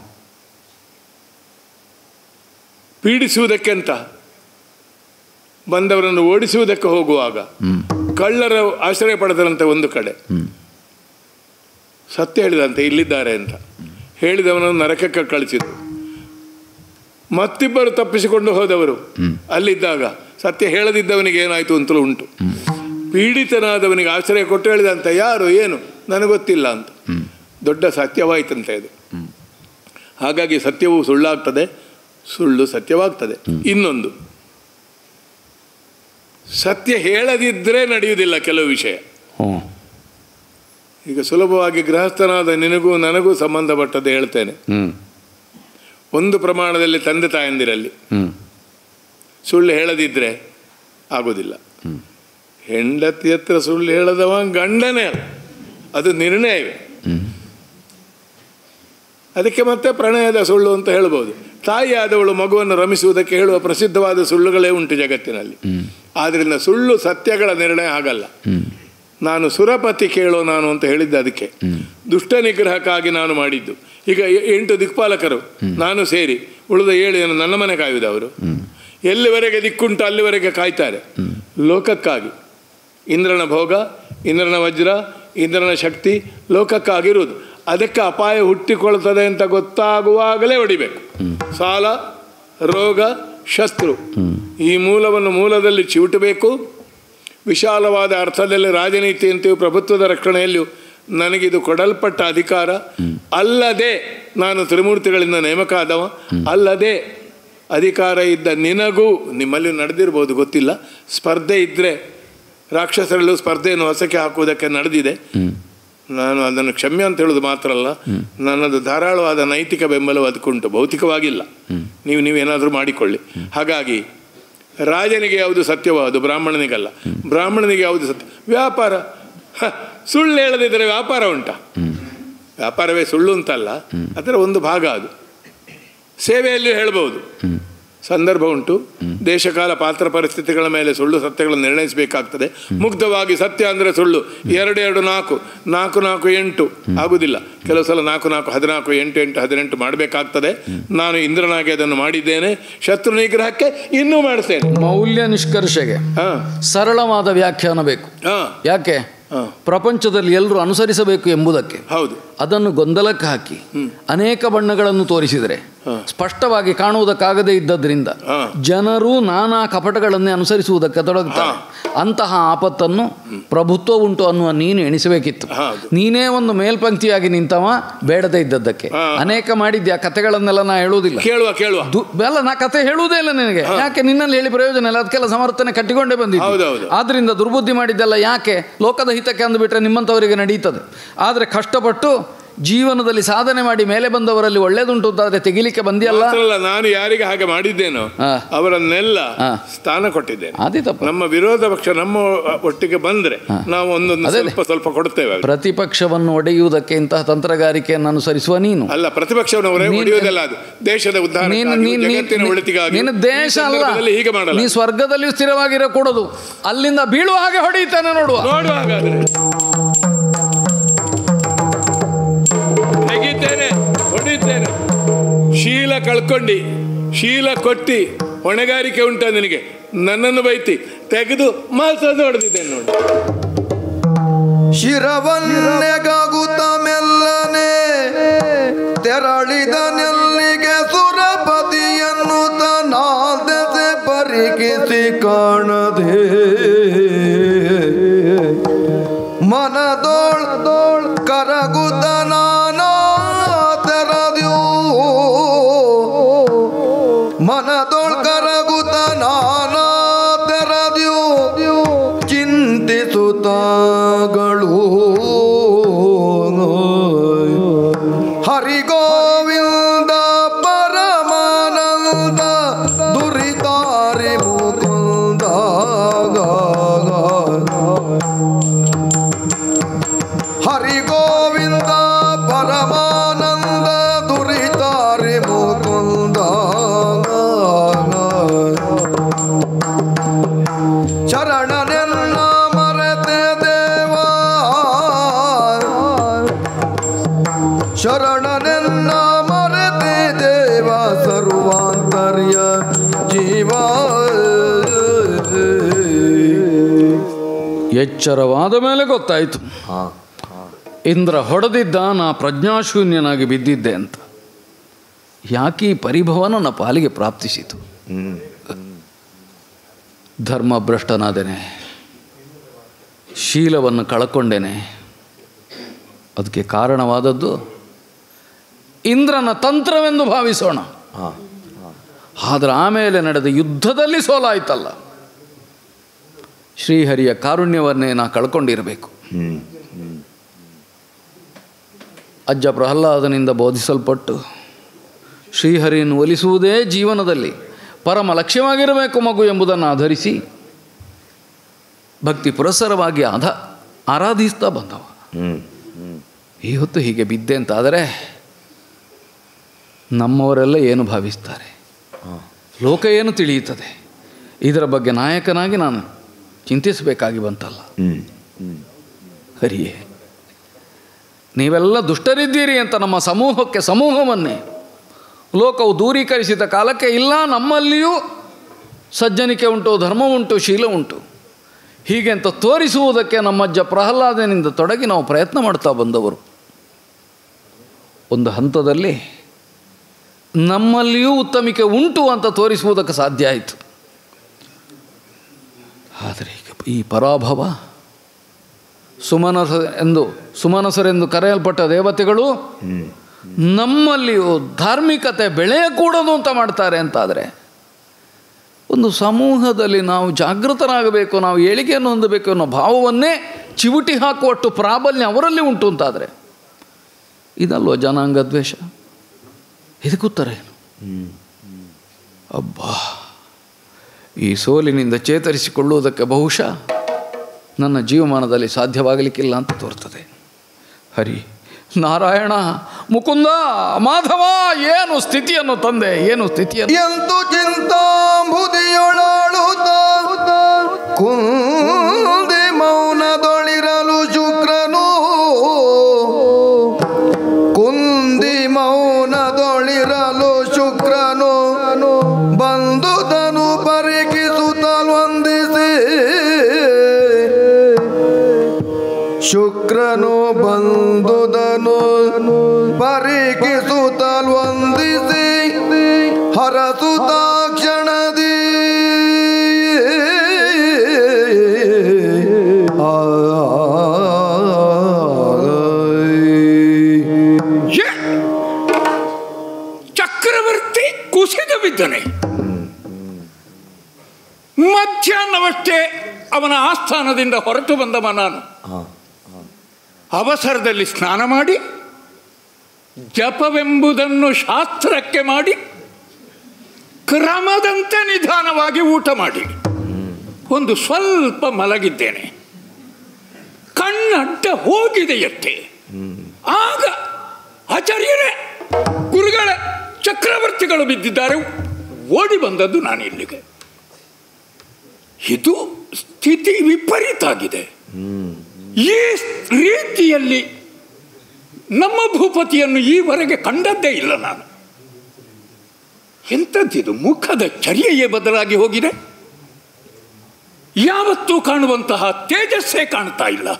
ಪೀಡಿಸುವುದಕ್ಕೆಂತ ಬಂದವರನ್ನು ಓಡಿಸುವುದಕ್ಕೆ ಹೋಗುವಾಗ ಕಳ್ಳರ ಆಶ್ರಯ ಪಡೆದಂತೆ ಒಂದು ಕಡೆ ಸತ್ಯ ಹೇಳಿದಂತೆ ಇಲ್ಲಿದ್ದಾರೆ ಅಂತ ಹೇಳಿದವನನ್ನು ನರಕಕ್ಕೆ ಕಳಿಸಿದ್ರು. ಮತ್ತಿಬ್ಬರು ತಪ್ಪಿಸಿಕೊಂಡು ಹೋದವರು ಅಲ್ಲಿದ್ದಾಗ ಸತ್ಯ ಹೇಳದಿದ್ದವನಿಗೆ ಏನಾಯಿತು ಅಂತಲೂ ಉಂಟು. ಪೀಡಿತನಾದವನಿಗೆ ಆಶ್ರಯ ಕೊಟ್ಟು ಹೇಳಿದಂತ ಯಾರು ಏನು ನನಗೊತ್ತಿಲ್ಲ ಅಂತ ದೊಡ್ಡ ಸತ್ಯವಾಯ್ತಂತೆ ಇದು. ಹಾಗಾಗಿ ಸತ್ಯವು ಸುಳ್ಳಾಗ್ತದೆ, ಸುಳ್ಳು ಸತ್ಯವಾಗ್ತದೆ. ಇನ್ನೊಂದು, ಸತ್ಯ ಹೇಳದಿದ್ದರೆ ನಡೆಯುವುದಿಲ್ಲ ಕೆಲವು ವಿಷಯ. ಈಗ ಸುಲಭವಾಗಿ ಗೃಹಸ್ಥನಾದ ನಿನಗೂ ನನಗೂ ಸಂಬಂಧಪಟ್ಟದ್ದು ಹೇಳ್ತೇನೆ. ಒಂದು ಪ್ರಮಾಣದಲ್ಲಿ ತಂದೆ ತಾಯಂದಿರಲ್ಲಿ ಸುಳ್ಳು ಹೇಳದಿದ್ದರೆ ಆಗೋದಿಲ್ಲ. ಹೆಂಡತಿ ಹತ್ರ ಸುಳ್ಳು ಹೇಳದವ ಗಂಡನೇ, ಅದು ನಿರ್ಣಯವೇ. ಅದಕ್ಕೆ ಮತ್ತೆ ಪ್ರಣಯದ ಸುಳ್ಳು ಅಂತ ಹೇಳ್ಬೋದು. ತಾಯಿಯಾದವಳು ಮಗುವನ್ನು ರಮಿಸುವುದಕ್ಕೆ ಹೇಳುವ ಪ್ರಸಿದ್ಧವಾದ ಸುಳ್ಳುಗಳೇ ಉಂಟು ಜಗತ್ತಿನಲ್ಲಿ. ಆದ್ದರಿಂದ ಸುಳ್ಳು ಸತ್ಯಗಳ ನಿರ್ಣಯ ಆಗಲ್ಲ. ನಾನು ಸುರಪತಿ ಕೇಳೋ ನಾನು ಅಂತ ಹೇಳಿದ್ದೆ, ಅದಕ್ಕೆ ದುಷ್ಟ ನಿಗ್ರಹಕ್ಕಾಗಿ ನಾನು ಮಾಡಿದ್ದು. ಈಗ ಎಂಟು ದಿಕ್ಪಾಲಕರು ನಾನು ಸೇರಿ ಉಳಿದ ಏಳು ಏನು ನನ್ನ ಮನೆ ಕಾಯುವುದು. ಅವರು ಎಲ್ಲಿವರೆಗೆ ದಿಕ್ಕುಂಟು ಅಲ್ಲಿವರೆಗೆ ಕಾಯ್ತಾರೆ ಲೋಕಕ್ಕಾಗಿ. ಇಂದ್ರನ ಭೋಗ, ಇಂದ್ರನ ವಜ್ರ, ಇಂದ್ರನ ಶಕ್ತಿ ಲೋಕಕ್ಕಾಗಿರುವುದು. ಅದಕ್ಕೆ ಅಪಾಯ ಹುಟ್ಟಿಕೊಳ್ತದೆ ಅಂತ ಗೊತ್ತಾಗುವಾಗಲೇ ಹೊಡಿಬೇಕು. ಸಾಲ, ರೋಗ, ಶತ್ರು ಈ ಮೂಲವನ್ನು ಮೂಲದಲ್ಲಿ ಚಿವುಟಬೇಕು. ವಿಶಾಲವಾದ ಅರ್ಥದಲ್ಲಿ ರಾಜನೀತಿಯಂತೆಯೂ ಪ್ರಭುತ್ವದ ರಕ್ಷಣೆಯಲ್ಲಿಯೂ ನನಗಿದು ಕೊಡಲ್ಪಟ್ಟ ಅಧಿಕಾರ. ಅಲ್ಲದೆ ನಾನು ತ್ರಿಮೂರ್ತಿಗಳಿಂದ ನೇಮಕ ಆದವ. ಅಲ್ಲದೆ ಅಧಿಕಾರ ಇದ್ದ ನಿನಗೂ, ನಿಮ್ಮಲ್ಲಿ ನಡೆದಿರ್ಬೋದು ಗೊತ್ತಿಲ್ಲ, ಸ್ಪರ್ಧೆ ಇದ್ದರೆ ರಾಕ್ಷಸರಲ್ಲೂ ಸ್ಪರ್ಧೆಯನ್ನು ಹೊಸಕ್ಕೆ ಹಾಕುವುದಕ್ಕೆ ನಡೆದಿದೆ. ನಾನು ಅದನ್ನು ಕ್ಷಮ್ಯ ಅಂತ ಹೇಳೋದು ಮಾತ್ರ ಅಲ್ಲ, ನನ್ನದು ಧಾರಾಳವಾದ ನೈತಿಕ ಬೆಂಬಲವು ಅದಕ್ಕುಂಟು, ಭೌತಿಕವಾಗಿಲ್ಲ. ನೀವು ನೀವೇನಾದರೂ ಮಾಡಿಕೊಳ್ಳಿ. ಹಾಗಾಗಿ ರಾಜನಿಗೆ ಯಾವುದು ಸತ್ಯವೋ ಅದು ಬ್ರಾಹ್ಮಣನಿಗಲ್ಲ, ಬ್ರಾಹ್ಮಣನಿಗೆ ಯಾವುದು ಸತ್ಯ. ವ್ಯಾಪಾರ ಸುಳ್ಳು ಹೇಳದಿದ್ದರೆ ವ್ಯಾಪಾರ ಉಂಟಾ? ವ್ಯಾಪಾರವೇ ಸುಳ್ಳು ಅಂತಲ್ಲ, ಅದರ ಒಂದು ಭಾಗ ಅದು. ಸೇವೆಯಲ್ಲಿಯೂ ಹೇಳ್ಬೋದು, ಸಂದರ್ಭ ಉಂಟು. ದೇಶಕಾಲ ಪಾತ್ರ ಪರಿಸ್ಥಿತಿಗಳ ಮೇಲೆ ಸುಳ್ಳು ಸತ್ಯಗಳನ್ನು ನಿರ್ಣಯಿಸಬೇಕಾಗ್ತದೆ. ಮುಗ್ಧವಾಗಿ ಸತ್ಯ ಅಂದರೆ ಸುಳ್ಳು ಎರಡು ಎರಡು ನಾಲ್ಕು ನಾಲ್ಕು ನಾಲ್ಕು ಎಂಟು ಆಗುವುದಿಲ್ಲ. ಕೆಲವು ಸಲ ನಾಲ್ಕು ನಾಲ್ಕು ಹದಿನಾಲ್ಕು ಎಂಟು ಎಂಟು ಹದಿನೆಂಟು ಮಾಡಬೇಕಾಗ್ತದೆ. ನಾನು ಇಂದ್ರನಾಗಿ ಅದನ್ನು ಮಾಡಿದ್ದೇನೆ. ಶತ್ರು ನಿಗ್ರಹಕ್ಕೆ ಇನ್ನೂ ಮಾಡಿಸ್ತೇನೆ. ಮೌಲ್ಯ ನಿಷ್ಕರ್ಷೆಗೆ ಸರಳವಾದ ವ್ಯಾಖ್ಯಾನ ಬೇಕು. ಯಾಕೆ? ಪ್ರಪಂಚದಲ್ಲಿ ಎಲ್ಲರೂ ಅನುಸರಿಸಬೇಕು ಎಂಬುದಕ್ಕೆ. ಹೌದು. ಅದನ್ನು ಗೊಂದಲಕ್ಕೆ ಹಾಕಿ ಅನೇಕ ಬಣ್ಣಗಳನ್ನು ತೋರಿಸಿದರೆ ಸ್ಪಷ್ಟವಾಗಿ ಕಾಣುವುದಕ್ಕಾಗದೇ ಇದ್ದದ್ರಿಂದ ಜನರು ನಾನಾ ಕಪಟಗಳನ್ನೇ ಅನುಸರಿಸುವುದಕ್ಕೆ ತೊಡಗುತ್ತಾರೆ. ಅಂತಹ ಆಪತ್ತನ್ನು ಪ್ರಭುತ್ವ ಉಂಟು ಅನ್ನುವ ನೀನು ಎಣಿಸಬೇಕಿತ್ತು. ನೀನೇ ಒಂದು ಮೇಲ್ಪಂಕ್ತಿಯಾಗಿ ನಿಂತವ ಬೇಡದೇ ಇದ್ದದ್ದಕ್ಕೆ. ಅನೇಕ ಮಾಡಿದ್ಯಾ ಕಥೆಗಳನ್ನೆಲ್ಲ ನಾ ಹೇಳುವುದಿಲ್ಲ. ಕೇಳುವ ಕೇಳುವ ಅಲ್ಲ, ನಾ ಕಥೆ ಹೇಳುವುದೇ ಇಲ್ಲ ನಿನಗೆ. ಯಾಕೆ? ನಿನ್ನಲ್ಲಿ ಹೇಳಿ ಪ್ರಯೋಜನ ಇಲ್ಲ. ಅದಕ್ಕೆಲ್ಲ ಸಮರ್ಥನೆ ಕಟ್ಟಿಕೊಂಡೇ ಬಂದಿದ್ದು. ಆದ್ರಿಂದ ದುರ್ಬುದ್ಧಿ ಮಾಡಿದ್ದೆಲ್ಲ ಯಾಕೆ? ಲೋಕದ ಹಿತಕ್ಕೆ ಅಂದುಬಿಟ್ರೆ ನಿಮ್ಮಂಥವರಿಗೆ ನಡೀತದೆ. ಆದರೆ ಕಷ್ಟಪಟ್ಟು ಜೀವನದಲ್ಲಿ ಸಾಧನೆ ಮಾಡಿ ಮೇಲೆ ಬಂದವರಲ್ಲಿ ಒಳ್ಳೇದುಂಟು ಅಂತಾದ್ರೆ ತೆಗಿಲಿಕ್ಕೆ ಬಂದಿಯಲ್ಲ. ನಾನು ಯಾರಿಗೆ ಹಾಗೆ ಮಾಡಿದ್ದೇನೋ ಅವರನ್ನೆಲ್ಲ ಸ್ಥಾನ ಕೊಟ್ಟಿದ್ದೇನೆ. ಅದೇ ತಪ್ಪು. ನಮ್ಮ ವಿರೋಧ ಪಕ್ಷ ನಮ್ಮ ಒಟ್ಟಿಗೆ ಬಂದ್ರೆ ನಾವು ಒಂದೊಂದು ಸ್ವಲ್ಪ ಸ್ವಲ್ಪ ಕೊಡ್ತೇವೆ. ಪ್ರತಿಪಕ್ಷವನ್ನು ಒಡೆಯುವುದಕ್ಕೆ ಇಂತಹ ತಂತ್ರಗಾರಿಕೆಯನ್ನು ಅನುಸರಿಸುವ ನೀನು ಅಲ್ಲ. ಪ್ರತಿಪಕ್ಷವನ್ನು ಒಡೆಯುವುದಲ್ಲ, ಅದು ದೇಶದ ಉದ್ಧಾರ, ಜಗತ್ತಿನ ಒಳಿತಿಗಾಗಿ. ನೀನು ದೇಶ ಅಲ್ಲ, ಹೀಗೆ ಮಾಡಲ್ಲ. ನೀ ಸ್ವರ್ಗದಲ್ಲಿಯೂ ಸ್ಥಿರವಾಗಿರೋ ಕೊಡೋದು, ಅಲ್ಲಿಂದ ಬೀಳುವ ಹಾಗೆ ಹೊಡೆಯುತ್ತಾನೆ. ನೋಡುವ ನೋಡುವ ಹಾಗಾದ್ರೆ ತೆಗಿತೇನೆ, ಹೊಡಿತೇನೆ. ಶೀಲ ಕಳ್ಕೊಂಡಿ, ಶೀಲ ಕೊಟ್ಟಿ, ಹೊಣೆಗಾರಿಕೆ ಉಂಟ ನಿನಗೆ. ನನ್ನನ್ನು ಬೈತಿ ತೆಗೆದು ಮಾಲ್ಸೋದು ಹೊಡೆದಿದ್ದೇನೆ ನೋಡಿ. ಶಿರವನ್ನೆಗಾಗುತ್ತ ಮೆಲ್ಲನೆ ತೆರಳಿದ ನೆಲ್ಲಿಗೆ ಸುರಪತಿಯನ್ನು ತನ್ನಾದೆಸೆ ಪರಿಕಿಸಿ ಕಾಣದೆ ಮನದೋಳ್ ಕರಗುತ್ತ ನಾನಾ ತೆರದ್ಯೂ ಮನದೋಳ್ ಕರಗುತ್ತ ನಾನಾ ತೆರದ್ಯೂ ಚಿಂತಿಸುತ್ತಾಗಳು ಹರಿಗೋವಿಂದ ಪರಮಾನಂದ ದುರಿತಾರಿ ಮುಕುಂದ ಹರಿಗೋವಿಂದ ಪರಮಾನಂದ ದುರಿತಾರಿ ಮುಕುಂದ ಶರಣನೆನ್ನ ಮರೆತೆ ದೇವ ಶರಣನೆನ್ನ ಮರೆತೆ ದೇವ ಸರ್ವಾಂತರ್ಯ ಜೀವ. ಎಚ್ಚರವಾದ ಮೇಲೆ ಗೊತ್ತಾಯಿತು ಇಂದ್ರ ಹೊಡೆದಿದ್ದ ನಾ ಪ್ರಜ್ಞಾಶೂನ್ಯನಾಗಿ ಬಿದ್ದಿದ್ದೆ ಅಂತ. ಯಾಕೆ ಈ ಪರಿಭವ ನನ್ನ ಪಾಲಿಗೆ ಪ್ರಾಪ್ತಿಸಿತು? ಧರ್ಮಭ್ರಷ್ಟನಾದೇನೆ, ಶೀಲವನ್ನು ಕಳ್ಕೊಂಡೇನೆ. ಅದಕ್ಕೆ ಕಾರಣವಾದದ್ದು ಇಂದ್ರನ ತಂತ್ರವೆಂದು ಭಾವಿಸೋಣ. ಆದರೆ ಆಮೇಲೆ ನಡೆದ ಯುದ್ಧದಲ್ಲಿ ಸೋಲಾಯ್ತಲ್ಲ, ಶ್ರೀಹರಿಯ ಕಾರುಣ್ಯವನ್ನೇ ನಾ ಕಳ್ಕೊಂಡಿರಬೇಕು. ಅಜ್ಜ ಪ್ರಹ್ಲಾದನಿಂದ ಬೋಧಿಸಲ್ಪಟ್ಟು ಶ್ರೀಹರಿಯನ್ನು ಒಲಿಸುವುದೇ ಜೀವನದಲ್ಲಿ ಪರಮ ಲಕ್ಷ್ಯವಾಗಿರಬೇಕು ಮಗು ಎಂಬುದನ್ನು ಆಧರಿಸಿ ಭಕ್ತಿ ಪುರಸ್ಸರವಾಗಿ ಆಧ ಆರಾಧಿಸ್ತಾ ಬಂದವ. ಈ ಹೊತ್ತು ಹೀಗೆ ಬಿದ್ದೆ ಅಂತಾದರೆ ನಮ್ಮವರೆಲ್ಲ ಏನು ಭಾವಿಸ್ತಾರೆ, ಲೋಕ ಏನು ತಿಳಿಯುತ್ತದೆ, ಇದರ ಬಗ್ಗೆ ನಾಯಕನಾಗಿ ನಾನು ಚಿಂತಿಸಬೇಕಾಗಿ ಬಂತಲ್ಲ. ಹರಿಯೇ, ನೀವೆಲ್ಲ ದುಷ್ಟರಿದ್ದೀರಿ ಅಂತ ನಮ್ಮ ಸಮೂಹಕ್ಕೆ ಸಮೂಹವನ್ನೇ ಲೋಕವು ದೂರೀಕರಿಸಿದ ಕಾಲಕ್ಕೆ ಇಲ್ಲ ನಮ್ಮಲ್ಲಿಯೂ ಸಜ್ಜನಿಕೆ ಉಂಟು, ಧರ್ಮ ಉಂಟು, ಶೀಲ ಉಂಟು ಹೀಗೆ ಅಂತ ತೋರಿಸುವುದಕ್ಕೆ ನಮ್ಮಜ್ಜ ಪ್ರಹ್ಲಾದನಿಂದ ತೊಡಗಿ ನಾವು ಪ್ರಯತ್ನ ಮಾಡ್ತಾ ಬಂದವರು. ಒಂದು ಹಂತದಲ್ಲಿ ನಮ್ಮಲ್ಲಿಯೂ ಉತ್ತಮಿಕೆ ಉಂಟು ಅಂತ ತೋರಿಸುವುದಕ್ಕೆ ಸಾಧ್ಯ ಆಯಿತು. ಆದರೆ ಈಗ ಈ ಪರಾಭವ, ಸುಮನಸ ಎಂದು ಸುಮನಸರೆಂದು ಕರೆಯಲ್ಪಟ್ಟ ದೇವತೆಗಳು ನಮ್ಮಲ್ಲಿಯೂ ಧಾರ್ಮಿಕತೆ ಬೆಳೆಯಕೂಡದು ಅಂತ ಮಾಡ್ತಾರೆ ಅಂತಾದರೆ, ಒಂದು ಸಮೂಹದಲ್ಲಿ ನಾವು ಜಾಗೃತರಾಗಬೇಕು, ನಾವು ಏಳಿಗೆಯನ್ನು ಹೊಂದಬೇಕು ಅನ್ನೋ ಭಾವವನ್ನೇ ಚಿವುಟಿ ಹಾಕುವಷ್ಟು ಪ್ರಾಬಲ್ಯ ಅವರಲ್ಲಿ ಉಂಟು ಅಂತಾದರೆ ಇದಲ್ವ ಜನಾಂಗ ದ್ವೇಷ? ಇದಕ್ಕುತ್ತರ ಏನು? ಅಬ್ಬಾ, ಈ ಸೋಲಿನಿಂದ ಚೇತರಿಸಿಕೊಳ್ಳುವುದಕ್ಕೆ ಬಹುಶಃ ನನ್ನ ಜೀವಮಾನದಲ್ಲಿ ಸಾಧ್ಯವಾಗಲಿಕ್ಕಿಲ್ಲ ಅಂತ ತೋರ್ತದೆ. ಹರಿ, ನಾರಾಯಣ, ಮುಕುಂದ, ಮಾಧವ, ಏನು ಸ್ಥಿತಿಯನ್ನು ತಂದೆ, ಏನು ಸ್ಥಿತಿಯನ್ನು? ಎಂತು ಚಿಂತಾಂಬುದಿಯೊಳಾಳುತ್ತ ಕುಂದಿ ಮೌನದೊಳಿರಲು ಶುಕ್ರನು, ಕುಂದಿ ಮೌನದೊಳಿರಲು ಶುಕ್ರನು ಬಂದುದನು ಪರಿಕಿಸುತ್ತಲು ವಂದಿಸಿ, ಶುಕ್ರನು ಬಂದುದನು ಪರಿಕಿಸುತ್ತಲು ವಂದಿಸಿ ಹರಸುತಾಕ್ಷಣದಿ ಚಕ್ರವರ್ತಿ ಕುಸಿದು ಬಿದ್ದನೆ. ಮಧ್ಯಾಹ್ನವಷ್ಟೇ ಅವನ ಆಸ್ಥಾನದಿಂದ ಹೊರಟು ಬಂದವ ನಾನು. ಅವಸರದಲ್ಲಿ ಸ್ನಾನ ಮಾಡಿ ಜಪವೆಂಬುದನ್ನು ಶಾಸ್ತ್ರಕ್ಕೆ ಮಾಡಿ ಕ್ರಮದಂತೆ ನಿಧಾನವಾಗಿ ಊಟ ಮಾಡಿ ಒಂದು ಸ್ವಲ್ಪ ಮಲಗಿದ್ದೇನೆ. ಕಣ್ಣಡ್ಡ ಹೋಗಿದೆಯಷ್ಟೇ. ಆಗ ಆಚಾರ್ಯರೇ, ಗುರುಗಳೇ, ಚಕ್ರವರ್ತಿಗಳು ಬಿದ್ದಿದ್ದಾರೆ. ಓಡಿ ಬಂದದ್ದು ನಾನು ಇಲ್ಲಿಗೆ. ಇದು ಸ್ಥಿತಿ ವಿಪರೀತ ಆಗಿದೆ. ಈ ರೀತಿಯಲ್ಲಿ ನಮ್ಮ ಭೂಪತಿಯನ್ನು ಈವರೆಗೆ ಕಂಡದ್ದೇ ಇಲ್ಲ ನಾನು. ಎಂಥದ್ದಿದು? ಮುಖದ ಚರ್ಯೆಯೇ ಬದಲಾಗಿ ಹೋಗಿದೆ. ಯಾವತ್ತೂ ಕಾಣುವಂತಹ ತೇಜಸ್ಸೇ ಕಾಣ್ತಾ ಇಲ್ಲ.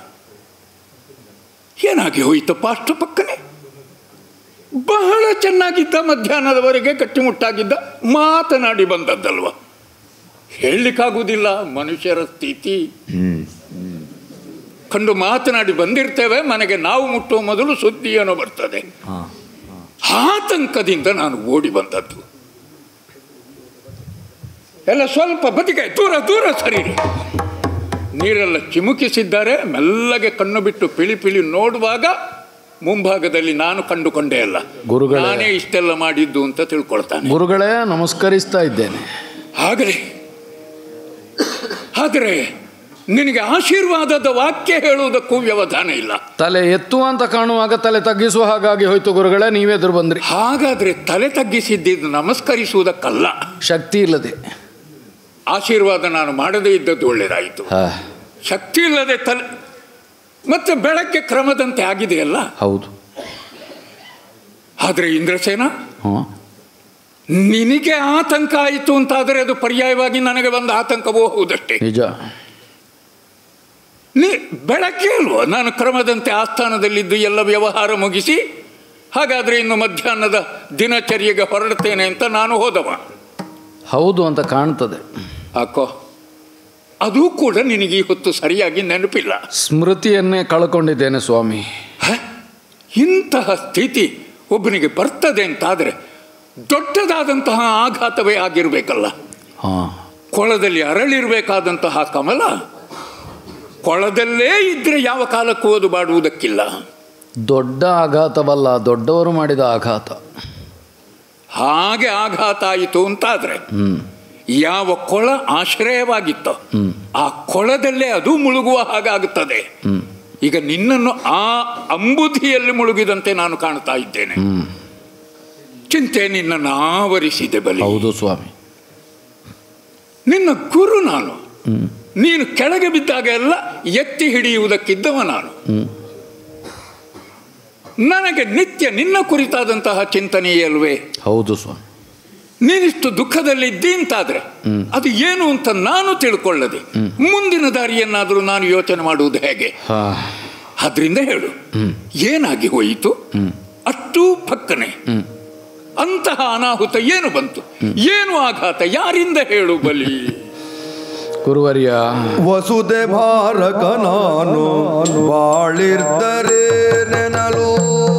ಏನಾಗಿ ಹೋಯಿತಪ್ಪ ಅಷ್ಟು ಪಕ್ಕನೆ? ಬಹಳ ಚೆನ್ನಾಗಿದ್ದ, ಮಧ್ಯಾಹ್ನದವರೆಗೆ ಗಟ್ಟಿಮುಟ್ಟಾಗಿದ್ದ, ಮಾತನಾಡಿ ಬಂದದ್ದಲ್ವ. ಹೇಳಲಿಕ್ಕಾಗುವುದಿಲ್ಲ ಮನುಷ್ಯರ ಸ್ಥಿತಿ. ಕಂಡು ಮಾತನಾಡಿ ಬಂದಿರ್ತೇವೆ, ಮನೆಗೆ ನಾವು ಮುಟ್ಟುವ ಮೊದಲು ಸುದ್ದಿ ಏನೋ ಬರ್ತದೆ. ಆತಂಕದಿಂದ ನಾನು ಓಡಿ ಬಂದದ್ದು. ಎಲ್ಲ ಸ್ವಲ್ಪ ಬದಿಗೆ ದೂರ ದೂರ ಸರಿರಿ. ನೀರೆಲ್ಲ ಚಿಮುಕಿಸಿದ್ದಾರೆ. ಮೆಲ್ಲಗೆ ಕಣ್ಣು ಬಿಟ್ಟು ಪಿಳಿ ಪಿಳಿ ನೋಡುವಾಗ ಮುಂಭಾಗದಲ್ಲಿ ನಾನು ಕಂಡುಕೊಂಡೇ ಅಲ್ಲ, ಗುರುಗಳೇ, ನಾನೇ ಇಷ್ಟೆಲ್ಲ ಮಾಡಿದ್ದು ಅಂತ ತಿಳ್ಕೊಳ್ತಾನೆ. ಗುರುಗಳೇ, ನಮಸ್ಕರಿಸ್ತಾ ಇದ್ದೇನೆ. ಆದರೆ ಆದರೆ ನಿನಗೆ ಆಶೀರ್ವಾದದ ವಾಕ್ಯ ಹೇಳುವುದಕ್ಕೂ ವ್ಯವಧಾನ ಇಲ್ಲ. ತಲೆ ಎತ್ತುವ ಅಂತ ಕಾಣುವಾಗ ತಲೆ ತಗ್ಗಿಸುವ ಹಾಗಾಗಿ ಹೋಯ್ತು ಗುರುಗಳೇ, ನೀವೆದುರು ಬಂದ್ರಿ. ಹಾಗಾದ್ರೆ ತಲೆ ತಗ್ಗಿಸಿದ್ದು ನಮಸ್ಕರಿಸುವುದಕ್ಕಲ್ಲ, ಶಕ್ತಿ ಇಲ್ಲದೆ. ಆಶೀರ್ವಾದ ನಾನು ಮಾಡದೇ ಇದ್ದದ್ದು ಒಳ್ಳೆಯದಾಯಿತು. ಶಕ್ತಿ ಇಲ್ಲದೆ ತಲೆ ಮತ್ತೆ ಬೆಳಗ್ಗೆ ಕ್ರಮದಂತೆ ಆಗಿದೆಯಲ್ಲ. ಹೌದು. ಆದರೆ ಇಂದ್ರಸೇನ, ನಿನಗೆ ಆತಂಕ ಆಯಿತು ಅಂತಾದರೆ ಅದು ಪರ್ಯಾಯವಾಗಿ ನನಗೆ ಬಂದ ಆತಂಕವೂ ಹೌದಷ್ಟೇ. ನಿಜ. ನೀ ಬೆಳಗ್ಗೆ ಅಲ್ವೋ ನಾನು ಕ್ರಮದಂತೆ ಆಸ್ಥಾನದಲ್ಲಿದ್ದು ಎಲ್ಲ ವ್ಯವಹಾರ ಮುಗಿಸಿ, ಹಾಗಾದರೆ ಇನ್ನು ಮಧ್ಯಾಹ್ನದ ದಿನಚರ್ಯೆಗೆ ಹೊರಡ್ತೇನೆ ಅಂತ ನಾನು ಹೋದವ. ಹೌದು ಅಂತ ಕಾಣ್ತದೆ. ಹಾಕೋ, ಅದು ಕೂಡ ನಿನಗೆ ಈ ಹೊತ್ತು ಸರಿಯಾಗಿ ನೆನಪಿಲ್ಲ. ಸ್ಮೃತಿಯನ್ನೇ ಕಳ್ಕೊಂಡಿದ್ದೇನೆ ಸ್ವಾಮಿ. ಇಂತಹ ಸ್ಥಿತಿ ಒಬ್ಬನಿಗೆ ಬರ್ತದೆ ಅಂತಾದರೆ ದೊಡ್ಡದಾದಂತಹ ಆಘಾತವೇ ಆಗಿರಬೇಕಲ್ಲ. ಕೊಳದಲ್ಲಿ ಅರಳಿರಬೇಕಾದಂತಹ ಕಮಲ ಕೊಳದಲ್ಲೇ ಇದ್ರೆ ಯಾವ ಕಾಲಕ್ಕೂ ಅದು ಬಾಡುವುದಕ್ಕಿಲ್ಲ. ದೊಡ್ಡ ಆಘಾತವಲ್ಲ, ದೊಡ್ಡವರು ಮಾಡಿದ ಆಘಾತ. ಹಾಗೆ ಆಘಾತ ಆಯಿತು ಅಂತಾದರೆ ಯಾವ ಕೊಳ ಆಶ್ರಯವಾಗಿತ್ತೋ ಆ ಕೊಳದಲ್ಲೇ ಅದು ಮುಳುಗುವ ಹಾಗಾಗುತ್ತದೆ. ಈಗ ನಿನ್ನನ್ನು ಆ ಅಂಬುಧಿಯಲ್ಲಿ ಮುಳುಗಿದಂತೆ ನಾನು ಕಾಣ್ತಾ ಇದ್ದೇನೆ. ಚಿಂತೆ ನಿನ್ನನ್ನು ಆವರಿಸಿದೆ ಬಲಿ. ಹೌದು ಸ್ವಾಮಿ. ನಿನ್ನ ಗುರು ನಾನು. ನೀನು ಕೆಳಗೆ ಬಿದ್ದಾಗ ಎಲ್ಲ ಎತ್ತಿ ಹಿಡಿಯುವುದಕ್ಕಿದ್ದವ ನಾನು. ನನಗೆ ನಿತ್ಯ ನಿನ್ನ ಕುರಿತಾದಂತಹ ಚಿಂತನೆಯೇ ಅಲ್ವೇ? ಹೌದು ಸ್ವಾಮಿ. ನೀನಿಷ್ಟು ದುಃಖದಲ್ಲಿ ಇದ್ದೀಂತಾದ್ರೆ ಅದು ಏನು ಅಂತ ನಾನು ತಿಳ್ಕೊಳ್ಳದೆ ಮುಂದಿನ ದಾರಿಯನ್ನಾದರೂ ನಾನು ಯೋಚನೆ ಮಾಡುವುದು ಹೇಗೆ? ಆದ್ರಿಂದ ಹೇಳು, ಏನಾಗಿ ಹೋಯಿತು? ಅಷ್ಟೂ ಪಕ್ಕನೆ ಅಂತಹ ಅನಾಹುತ ಏನು ಬಂತು? ಏನು ಆಘಾತ? ಯಾರಿಂದ ಹೇಳು ಬಲಿ? ಗುರುವರ್ಯ, ವಸುದೆ ಭಾರಕ ನಾನು ಬಾಳಿರ್ದರೆ ನೆನಲು,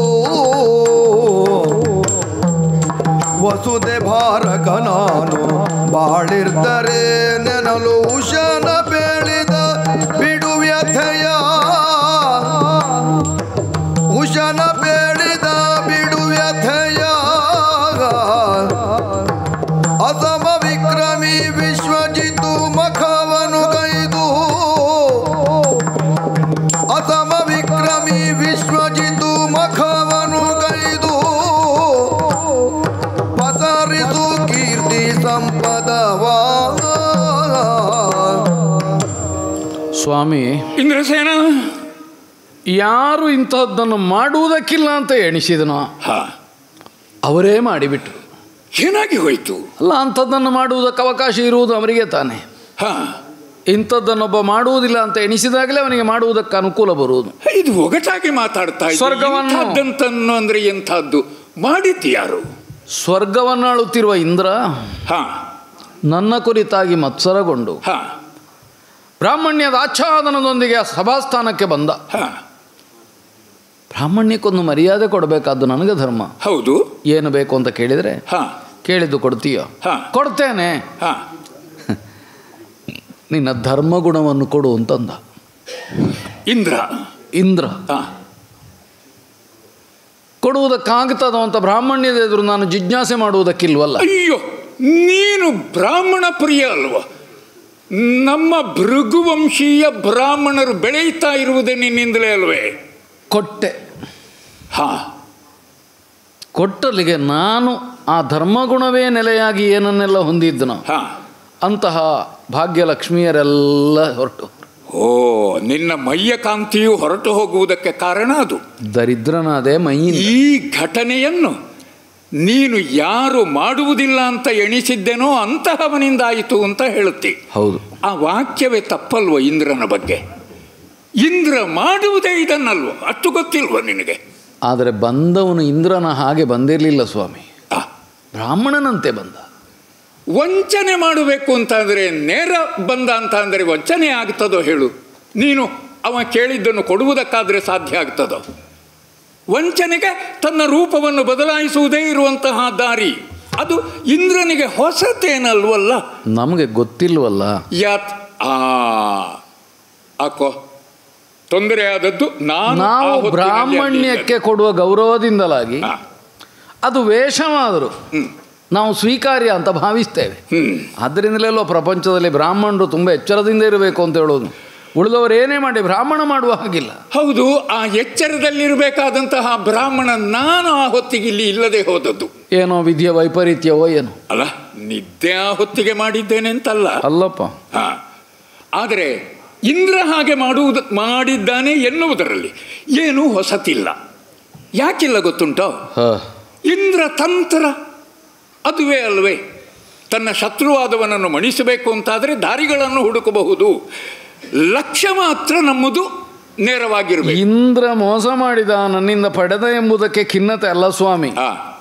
ವಸುದೆ ಭಾರಕ ನಾನು ಬಾಳಿರ್ದರೆ ನೆನಲು, ಉಶನ ಬೇಳಿದ ಬಿಡು ವ್ಯಥೆಯ, ಉಶನ ಬೇಳಿದ ಬಿಡು ವ್ಯಥೆಯ, ಅಸಮ ವಿಕ್ರಮಿ ವಿಶ್ವಜಿತು ಮಖವನು ಗೈದು, ಅಸಮ ವಿಕ್ರಮಿ ವಿಶ್ವಜಿತು ಮಖವನು ಗೈದು, ಪಸರಿಸು ಕೀರ್ತಿ ಸಂಪದವಾ. ಸ್ವಾಮಿ ಇಂದ್ರಸೇನ, ಯಾರು ಇಂಥದ್ದನ್ನು ಮಾಡುವುದಕ್ಕಿಲ್ಲ ಅಂತ ಎಣಿಸಿದನೋ ಅವರೇ ಮಾಡಿಬಿಟ್ರು. ಏನಾಗಿ ಹೋಯಿತು? ಅಲ್ಲ, ಅಂಥದ್ದನ್ನು ಮಾಡುವುದಕ್ಕೆ ಅವಕಾಶ ಇರುವುದು ಅವರಿಗೆ ತಾನೆ. ಇಂಥದ್ದನ್ನೊಬ್ಬ ಮಾಡುವುದಿಲ್ಲ ಅಂತ ಎಣಿಸಿದಾಗಲೇ ಅವನಿಗೆ ಮಾಡುವುದಕ್ಕೆ ಅನುಕೂಲ ಬರುವುದು. ಇದು ಒಗಟಾಗಿ ಮಾತಾಡ್ತಾ ಸ್ವರ್ಗವನ್ನು ಅಂದ್ರೆ ಎಂಥದ್ದು ಮಾಡಿದ್ದು ಯಾರು? ಸ್ವರ್ಗವನ್ನಾಳುತ್ತಿರುವ ಇಂದ್ರ ನನ್ನ ಕುರಿತಾಗಿ ಮತ್ಸರಗೊಂಡು ಬ್ರಾಹ್ಮಣ್ಯದ ಆಚ್ಛಾದನದೊಂದಿಗೆ ಸಭಾಸ್ಥಾನಕ್ಕೆ ಬಂದ. ಬ್ರಾಹ್ಮಣ್ಯಕ್ಕೊಂದು ಮರ್ಯಾದೆ ಕೊಡಬೇಕಾದ್ದು ನನಗೆ ಧರ್ಮ. ಹೌದು. ಏನು ಬೇಕು ಅಂತ ಕೇಳಿದರೆ ಕೇಳಿದ್ದು ಕೊಡ್ತೀಯೋ? ಕೊಡ್ತೇನೆ. ನಿನ್ನ ಧರ್ಮಗುಣವನ್ನು ಕೊಡು ಅಂತಂದ ಇಂದ್ರ. ಇಂದ್ರ ಕೊಡುವುದಕ್ಕಾಗ್ತದ ಅಂತ ಬ್ರಾಹ್ಮಣ್ಯದ ಎದುರು ನಾನು ಜಿಜ್ಞಾಸೆ ಮಾಡುವುದಕ್ಕಿಲ್ವಲ್ಲ. ಅಯ್ಯೋ, ನೀನು ಬ್ರಾಹ್ಮಣ ಪ್ರಿಯ ಅಲ್ವ? ನಮ್ಮ ಭೃಗುವಂಶೀಯ ಬ್ರಾಹ್ಮಣರು ಬೆಳೆಯುತ್ತಾ ಇರುವುದೇ ನಿನ್ನಿಂದಲೇ ಅಲ್ವೇ? ಕೊಟ್ಟೆ. ಹಾ, ಕೊಟ್ಟಲ್ಲಿಗೆ ನಾನು ಆ ಧರ್ಮಗುಣವೇ ನೆಲೆಯಾಗಿ ಏನನ್ನೆಲ್ಲ ಹೊಂದಿದ್ದನು ಅಂತಹ ಭಾಗ್ಯಲಕ್ಷ್ಮಿಯರೆಲ್ಲ ಹೊರಟು. ಓ, ನಿನ್ನ ಮೈಯ ಕಾಂತಿಯು ಹೊರಟು ಹೋಗುವುದಕ್ಕೆ ಕಾರಣ ಅದು ದರಿದ್ರನಾದೆ ಮೈ. ಈ ಘಟನೆಯನ್ನು ನೀನು ಯಾರು ಮಾಡುವುದಿಲ್ಲ ಅಂತ ಎಣಿಸಿದ್ದೇನೋ ಅಂತಹವನಿಂದಾಯಿತು ಅಂತ ಹೇಳುತ್ತಿ. ಹೌದು. ಆ ವಾಕ್ಯವೇ ತಪ್ಪಲ್ವ ಇಂದ್ರನ ಬಗ್ಗೆ? ಇಂದ್ರ ಮಾಡುವುದೇ ಇದನ್ನಲ್ವ? ಅಷ್ಟು ಗೊತ್ತಿಲ್ವ ನಿನಗೆ? ಆದರೆ ಬಂದವನು ಇಂದ್ರನ ಹಾಗೆ ಬಂದಿರಲಿಲ್ಲ ಸ್ವಾಮಿ. ಬ್ರಾಹ್ಮಣನಂತೆ ಬಂದ. ವಂಚನೆ ಮಾಡಬೇಕು ಅಂತ ಅಂದರೆ ನೇರ ಬಂದ ಅಂತ ಅಂದರೆ ವಂಚನೆ ಆಗ್ತದೋ ಹೇಳು? ನೀನು ಅವ ಕೇಳಿದ್ದನ್ನು ಕೊಡುವುದಕ್ಕಾದರೆ ಸಾಧ್ಯ ಆಗ್ತದೋ? ವಂಚನೆಗೆ ತನ್ನ ರೂಪವನ್ನು ಬದಲಾಯಿಸುವುದೇ ಇರುವಂತಹ ದಾರಿ. ಅದು ಇಂದ್ರನಿಗೆ ಹೊಸತೇನಲ್ವಲ್ಲ? ನಮಗೆ ಗೊತ್ತಿಲ್ವಲ್ಲ. ಯಾತ್ ಆ ಆಕೋ ತೊಂದರೆ ಆದದ್ದು ನಾವು ಬ್ರಾಹ್ಮಣ್ಯಕ್ಕೆ ಕೊಡುವ ಗೌರವದಿಂದಲಾಗಿ ಅದು ವೇಷವಾದರೂ ನಾವು ಸ್ವೀಕಾರ್ಯ ಅಂತ ಭಾವಿಸ್ತೇವೆ. ಆದ್ದರಿಂದಲೆಲ್ಲೋ ಪ್ರಪಂಚದಲ್ಲಿ ಬ್ರಾಹ್ಮಣರು ತುಂಬ ಎಚ್ಚರದಿಂದ ಇರಬೇಕು ಅಂತ ಹೇಳೋದು. ಉಳಿದವರು ಏನೇ ಮಾಡಿ ಬ್ರಾಹ್ಮಣ ಮಾಡುವ ಹಾಗಿಲ್ಲ. ಹೌದು, ಆ ಎಚ್ಚರದಲ್ಲಿರಬೇಕಾದಂತಹ ಬ್ರಾಹ್ಮಣ ನಾನು ಆ ಹೊತ್ತಿಗೆ ಇಲ್ಲಿ ಇಲ್ಲದೆ ಹೋದದ್ದು. ಏನೋ ವಿಧಿಯ ವೈಪರೀತ್ಯವೋ ಏನು ಅಲ್ಲ, ನಿದ್ದೆ ಆ ಹೊತ್ತಿಗೆ ಮಾಡಿದ್ದೇನೆ ಅಂತಲ್ಲ. ಅಲ್ಲಪ್ಪ. ಹಾ, ಆದರೆ ಇಂದ್ರ ಹಾಗೆ ಮಾಡುವುದು ಮಾಡಿದ್ದಾನೆ ಎನ್ನುವುದರಲ್ಲಿ ಏನೂ ಹೊಸತಿಲ್ಲ. ಯಾಕಿಲ್ಲ ಗೊತ್ತುಂಟೋ? ಇಂದ್ರ ತಂತ್ರ ಅದುವೇ ಅಲ್ವೇ? ತನ್ನ ಶತ್ರುವಾದವನನ್ನು ಮಣಿಸಬೇಕು ಅಂತಾದರೆ ದಾರಿಗಳನ್ನು ಹುಡುಕಬಹುದು. ಲಕ್ಷ್ಯ ಮಾತ್ರ ನಮ್ಮದು ನೇರವಾಗಿರಬೇಕು. ಇಂದ್ರ ಮೋಸ ಮಾಡಿದ, ನನ್ನಿಂದ ಪಡೆದ ಎಂಬುದಕ್ಕೆ ಖಿನ್ನತೆ ಅಲ್ಲ ಸ್ವಾಮಿ.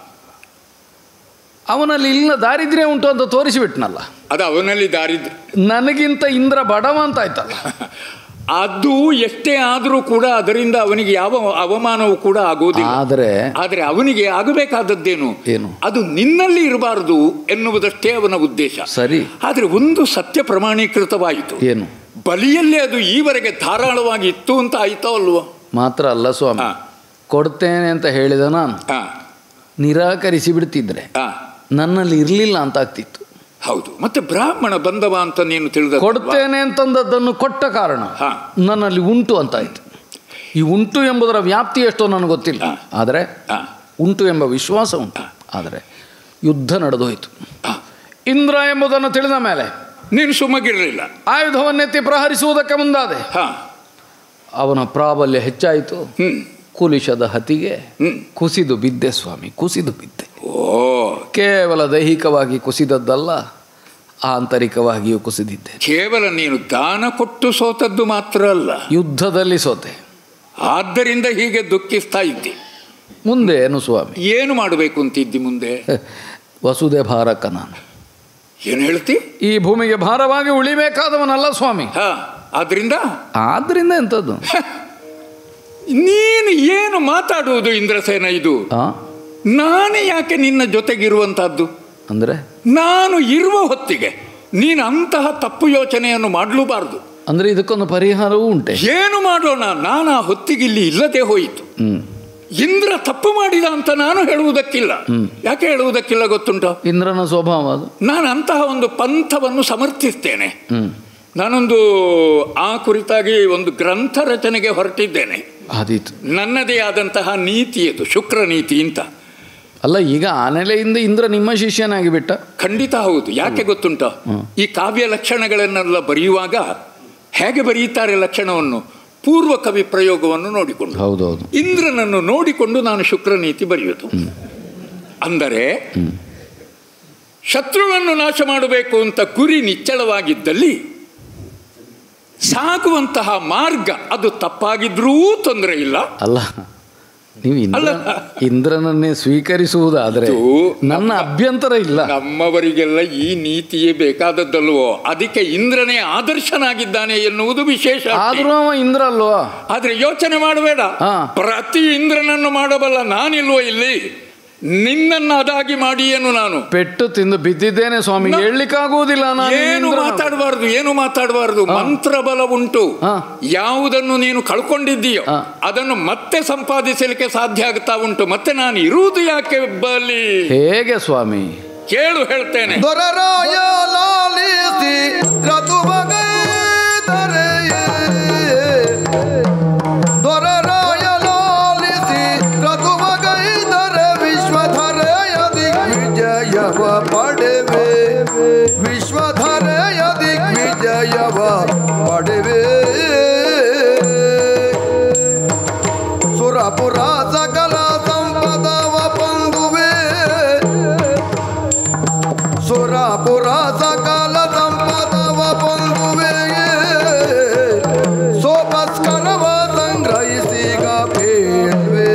ಅವನಲ್ಲಿ ಇಲ್ಲ ದಾರಿದ್ರ್ಯ ಉಂಟು ಅಂತ ತೋರಿಸಿಬಿಟ್ನಲ್ಲ. ಅದು ಅವನಲ್ಲಿ ದಾರಿದ್ರ್ಯ. ನನಗಿಂತ ಇಂದ್ರ ಬಡವ ಅಂತ ಆಯ್ತಲ್ಲ. ಅದು ಎಷ್ಟೇ ಆದರೂ ಕೂಡ ಅದರಿಂದ ಅವನಿಗೆ ಯಾವ ಅವಮಾನವೂ ಕೂಡ ಆಗೋದಿಲ್ಲ. ಆದರೆ ಆದರೆ ಅವನಿಗೆ ಆಗಬೇಕಾದದ್ದೇನು? ಏನು? ಅದು ನಿನ್ನಲ್ಲಿ ಇರಬಾರದು ಎನ್ನುವುದಷ್ಟೇ ಅವನ ಉದ್ದೇಶ. ಸರಿ. ಆದರೆ ಒಂದು ಸತ್ಯ ಪ್ರಮಾಣೀಕೃತವಾಯಿತು. ಏನು? ಬಲಿಯಲ್ಲೇ ಅದು ಈವರೆಗೆ ಧಾರಾಳವಾಗಿ ಇತ್ತು ಅಂತ ಆಯ್ತೋ ಅಲ್ವೋ? ಮಾತ್ರ ಅಲ್ಲ ಸ್ವಾಮಿ, ಕೊಡ್ತೇನೆ ಅಂತ ಹೇಳಿದ ನಾನು ನಿರಾಕರಿಸಿ ಬಿಡ್ತಿದ್ರೆ ನನ್ನಲ್ಲಿ ಇರಲಿಲ್ಲ ಅಂತ ಆಗ್ತಿತ್ತು. ಹೌದು, ಮತ್ತೆ ಬ್ರಾಹ್ಮಣ ಬಂದವ ಅಂತ ನೀನು ತಿಳಿದ ಕೊಡ್ತೇನೆ ಅಂತಂದದ್ದನ್ನು ಕೊಟ್ಟ ಕಾರಣ ನನ್ನಲ್ಲಿ ಉಂಟು ಅಂತಾಯ್ತು. ಈ ಉಂಟು ಎಂಬುದರ ವ್ಯಾಪ್ತಿ ಎಷ್ಟೋ ನನಗೆ ಗೊತ್ತಿಲ್ಲ, ಆದರೆ ಉಂಟು ಎಂಬ ವಿಶ್ವಾಸ ಉಂಟು. ಆದರೆ ಯುದ್ಧ ನಡೆದೋಯ್ತು. ಇಂದ್ರ ಎಂಬುದನ್ನು ತಿಳಿದ ಮೇಲೆ ನೀನು ಸುಮ್ಮಗಿರಲಿಲ್ಲ. ಆಯುಧವನ್ನೆತ್ತಿ ಪ್ರಹರಿಸುವುದಕ್ಕೆ ಮುಂದಾದೆ. ಹಾಂ, ಅವನ ಪ್ರಾಬಲ್ಯ ಹೆಚ್ಚಾಯಿತು. ಹ್ಞೂ ಕುಲಿಶದ ಹತಿಗೆ ಹ್ಞೂ ಕುಸಿದು ಬಿದ್ದೆ ಸ್ವಾಮಿ, ಕುಸಿದು ಬಿದ್ದೆ. ಓ, ಕೇವಲ ದೈಹಿಕವಾಗಿ ಕುಸಿದದ್ದಲ್ಲ, ಆಂತರಿಕವಾಗಿಯೂ ಕುಸಿದಿದ್ದೆ. ಕೇವಲ ನೀನು ದಾನ ಕೊಟ್ಟು ಸೋತದ್ದು ಮಾತ್ರ ಅಲ್ಲ, ಯುದ್ಧದಲ್ಲಿ ಸೋತೆ. ಆದ್ದರಿಂದ ಹೀಗೆ ದುಃಖಿಸ್ತಾ ಇದ್ದಿ. ಮುಂದೆ ಏನು ಸ್ವಾಮಿ? ಏನು ಮಾಡಬೇಕು ಅಂತಿದ್ದಿ ಮುಂದೆ? ವಸುದೆ ಭಾರಕ ನಾನು. ಏನು ಹೇಳ್ತಿ? ಈ ಭೂಮಿಗೆ ಭಾರವಾಗಿ ಉಳಿಬೇಕಾದವನಲ್ಲ ಸ್ವಾಮಿ. ಹಾ, ಆದ್ರಿಂದ ಆದ್ರಿಂದ ಎಂಥದ್ದು? ನೀನು ಏನು ಮಾತಾಡುವುದು ಇಂದ್ರಸೇನ? ಇದು ಆ? ನಾನೇ ಯಾಕೆ ನಿನ್ನ ಜೊತೆಗಿರುವಂತಹದ್ದು? ಅಂದರೆ ನಾನು ಇರುವ ಹೊತ್ತಿಗೆ ನೀನು ಅಂತಹ ತಪ್ಪು ಯೋಚನೆಯನ್ನು ಮಾಡಲೂಬಾರದು. ಅಂದರೆ ಇದಕ್ಕೊಂದು ಪರಿಹಾರವೂ ಉಂಟೆ? ಏನು ಮಾಡೋಣ? ನಾನು ಆ ಹೊತ್ತಿಗೆ ಇಲ್ಲಿ ಇಲ್ಲದೆ ಹೋಯಿತು. ಹ್ಮ್. ಇಂದ್ರ ತಪ್ಪು ಮಾಡಿದ ಅಂತ ನಾನು ಹೇಳುವುದಕ್ಕಿಲ್ಲ. ಯಾಕೆ ಹೇಳುವುದಕ್ಕಿಲ್ಲ ಗೊತ್ತುಂಟು? ಇಂದ್ರನ ಸ್ವಭಾವ ಅದು. ನಾನು ಅಂತಹ ಒಂದು ಪಂಥವನ್ನು ಸಮರ್ಥಿಸ್ತೇನೆ. ಹ್ಮ್. ನಾನೊಂದು ಆ ಕುರಿತಾಗಿ ಒಂದು ಗ್ರಂಥ ರಚನೆಗೆ ಹೊರಟಿದ್ದೇನೆ. ಆದೀತು. ನನ್ನದೇ ಆದಂತಹ ನೀತಿ ಅದು, ಶುಕ್ರ ನೀತಿ ಅಂತ. ಅಲ್ಲ, ಈಗ ಆ ನೆಲೆಯಿಂದ ಇಂದ್ರ ನಿಮ್ಮ ಶಿಷ್ಯನಾಗಿ ಬಿಟ್ಟ? ಖಂಡಿತ ಹೌದು. ಯಾಕೆ ಗೊತ್ತುಂಟ? ಈ ಕಾವ್ಯ ಲಕ್ಷಣಗಳನ್ನೆಲ್ಲ ಬರೆಯುವಾಗ ಹೇಗೆ ಬರೆಯುತ್ತಾರೆ ಲಕ್ಷಣವನ್ನು? ಪೂರ್ವ ಕವಿ ಪ್ರಯೋಗವನ್ನು ನೋಡಿಕೊಂಡು, ಹೌದೌದು, ಇಂದ್ರನನ್ನು ನೋಡಿಕೊಂಡು ನಾನು ಶುಕ್ರ ನೀತಿ ಬರೆಯುವುದು. ಅಂದರೆ ಶತ್ರುವನ್ನು ನಾಶ ಮಾಡಬೇಕು ಅಂತ ಗುರಿ ನಿಚ್ಚಳವಾಗಿದ್ದಲ್ಲಿ ಸಾಗುವಂತಹ ಮಾರ್ಗ ಅದು ತಪ್ಪಾಗಿದ್ರೂ ತೊಂದರೆ ಇಲ್ಲ. ಅಲ್ಲ, ನೀವು ಇಂದ್ರ ಇಂದ್ರನನ್ನೇ ಸ್ವೀಕರಿಸುವುದಾದರೆ ನನ್ನ ಅಭ್ಯಂತರ ಇಲ್ಲ. ನಮ್ಮವರಿಗೆಲ್ಲ ಈ ನೀತಿಯೇ ಬೇಕಾದದ್ದಲ್ವೋ, ಅದಕ್ಕೆ ಇಂದ್ರನೇ ಆದರ್ಶನಾಗಿದ್ದಾನೆ ಎನ್ನುವುದು ವಿಶೇಷ. ಆದ್ರೂ ಅವ ಇಂದ್ರ ಅಲ್ವಾ? ಆದ್ರೆ ಯೋಚನೆ ಮಾಡಬೇಡ, ಪ್ರತಿ ಇಂದ್ರನನ್ನು ಮಾಡಬಲ್ಲ ನಾನಿಲ್ವೋ ಇಲ್ಲಿ? ನಿನ್ನನ್ನು ಅದಾಗಿ ಮಾಡಿ ಏನು ನಾನು ಪೆಟ್ಟು ತಿಂದು ಬಿದ್ದಿದ್ದೇನೆ ಸ್ವಾಮಿ, ಹೇಳಲಿಕ್ಕಾಗುವುದಿಲ್ಲ. ಏನು ಮಾತಾಡಬಾರ್ದು, ಏನು ಮಾತಾಡಬಾರ್ದು. ಮಂತ್ರ ಬಲ ಉಂಟು. ಯಾವುದನ್ನು ನೀನು ಕಳ್ಕೊಂಡಿದ್ದೀಯೋ ಅದನ್ನು ಮತ್ತೆ ಸಂಪಾದಿಸಲಿಕ್ಕೆ ಸಾಧ್ಯ ಆಗ್ತಾ ಉಂಟು. ಮತ್ತೆ ನಾನು ಇರುವುದು ಯಾಕೆ ಬಲಿ? ಹೇಗೆ ಸ್ವಾಮಿ? ಕೇಳು, ಹೇಳ್ತೇನೆ. ದೊರರಾಯ ಲಾಲಿಸಿ ಕ್ರತುಬಗೈದರೆ, ದೊರರಾಯ ಲಾಲಿಸಿ ಕ್ರತುಬಗೈದರೆ ವಿಶ್ವಧರೆಯ ದಿಗ್ವಿಜಯವ ಪಡೆವೆ, ವಿಶ್ವಧರೆಯ ದಿಗ್ವಿಜಯವ ಪಡೆವೆ. ಸುರಪುರ ಸಕಲ ಸಂಪದವ ಪೊಂದುವೆ, ಸುರಪುರ ಸಕಲ ಸಂಪದವ ಪೊಂದುವೆ. ಸೋಪಸ್ಕರವ ಸಂಗ್ರಹಿಸಿಗ ಬೇಡ್ವೆ.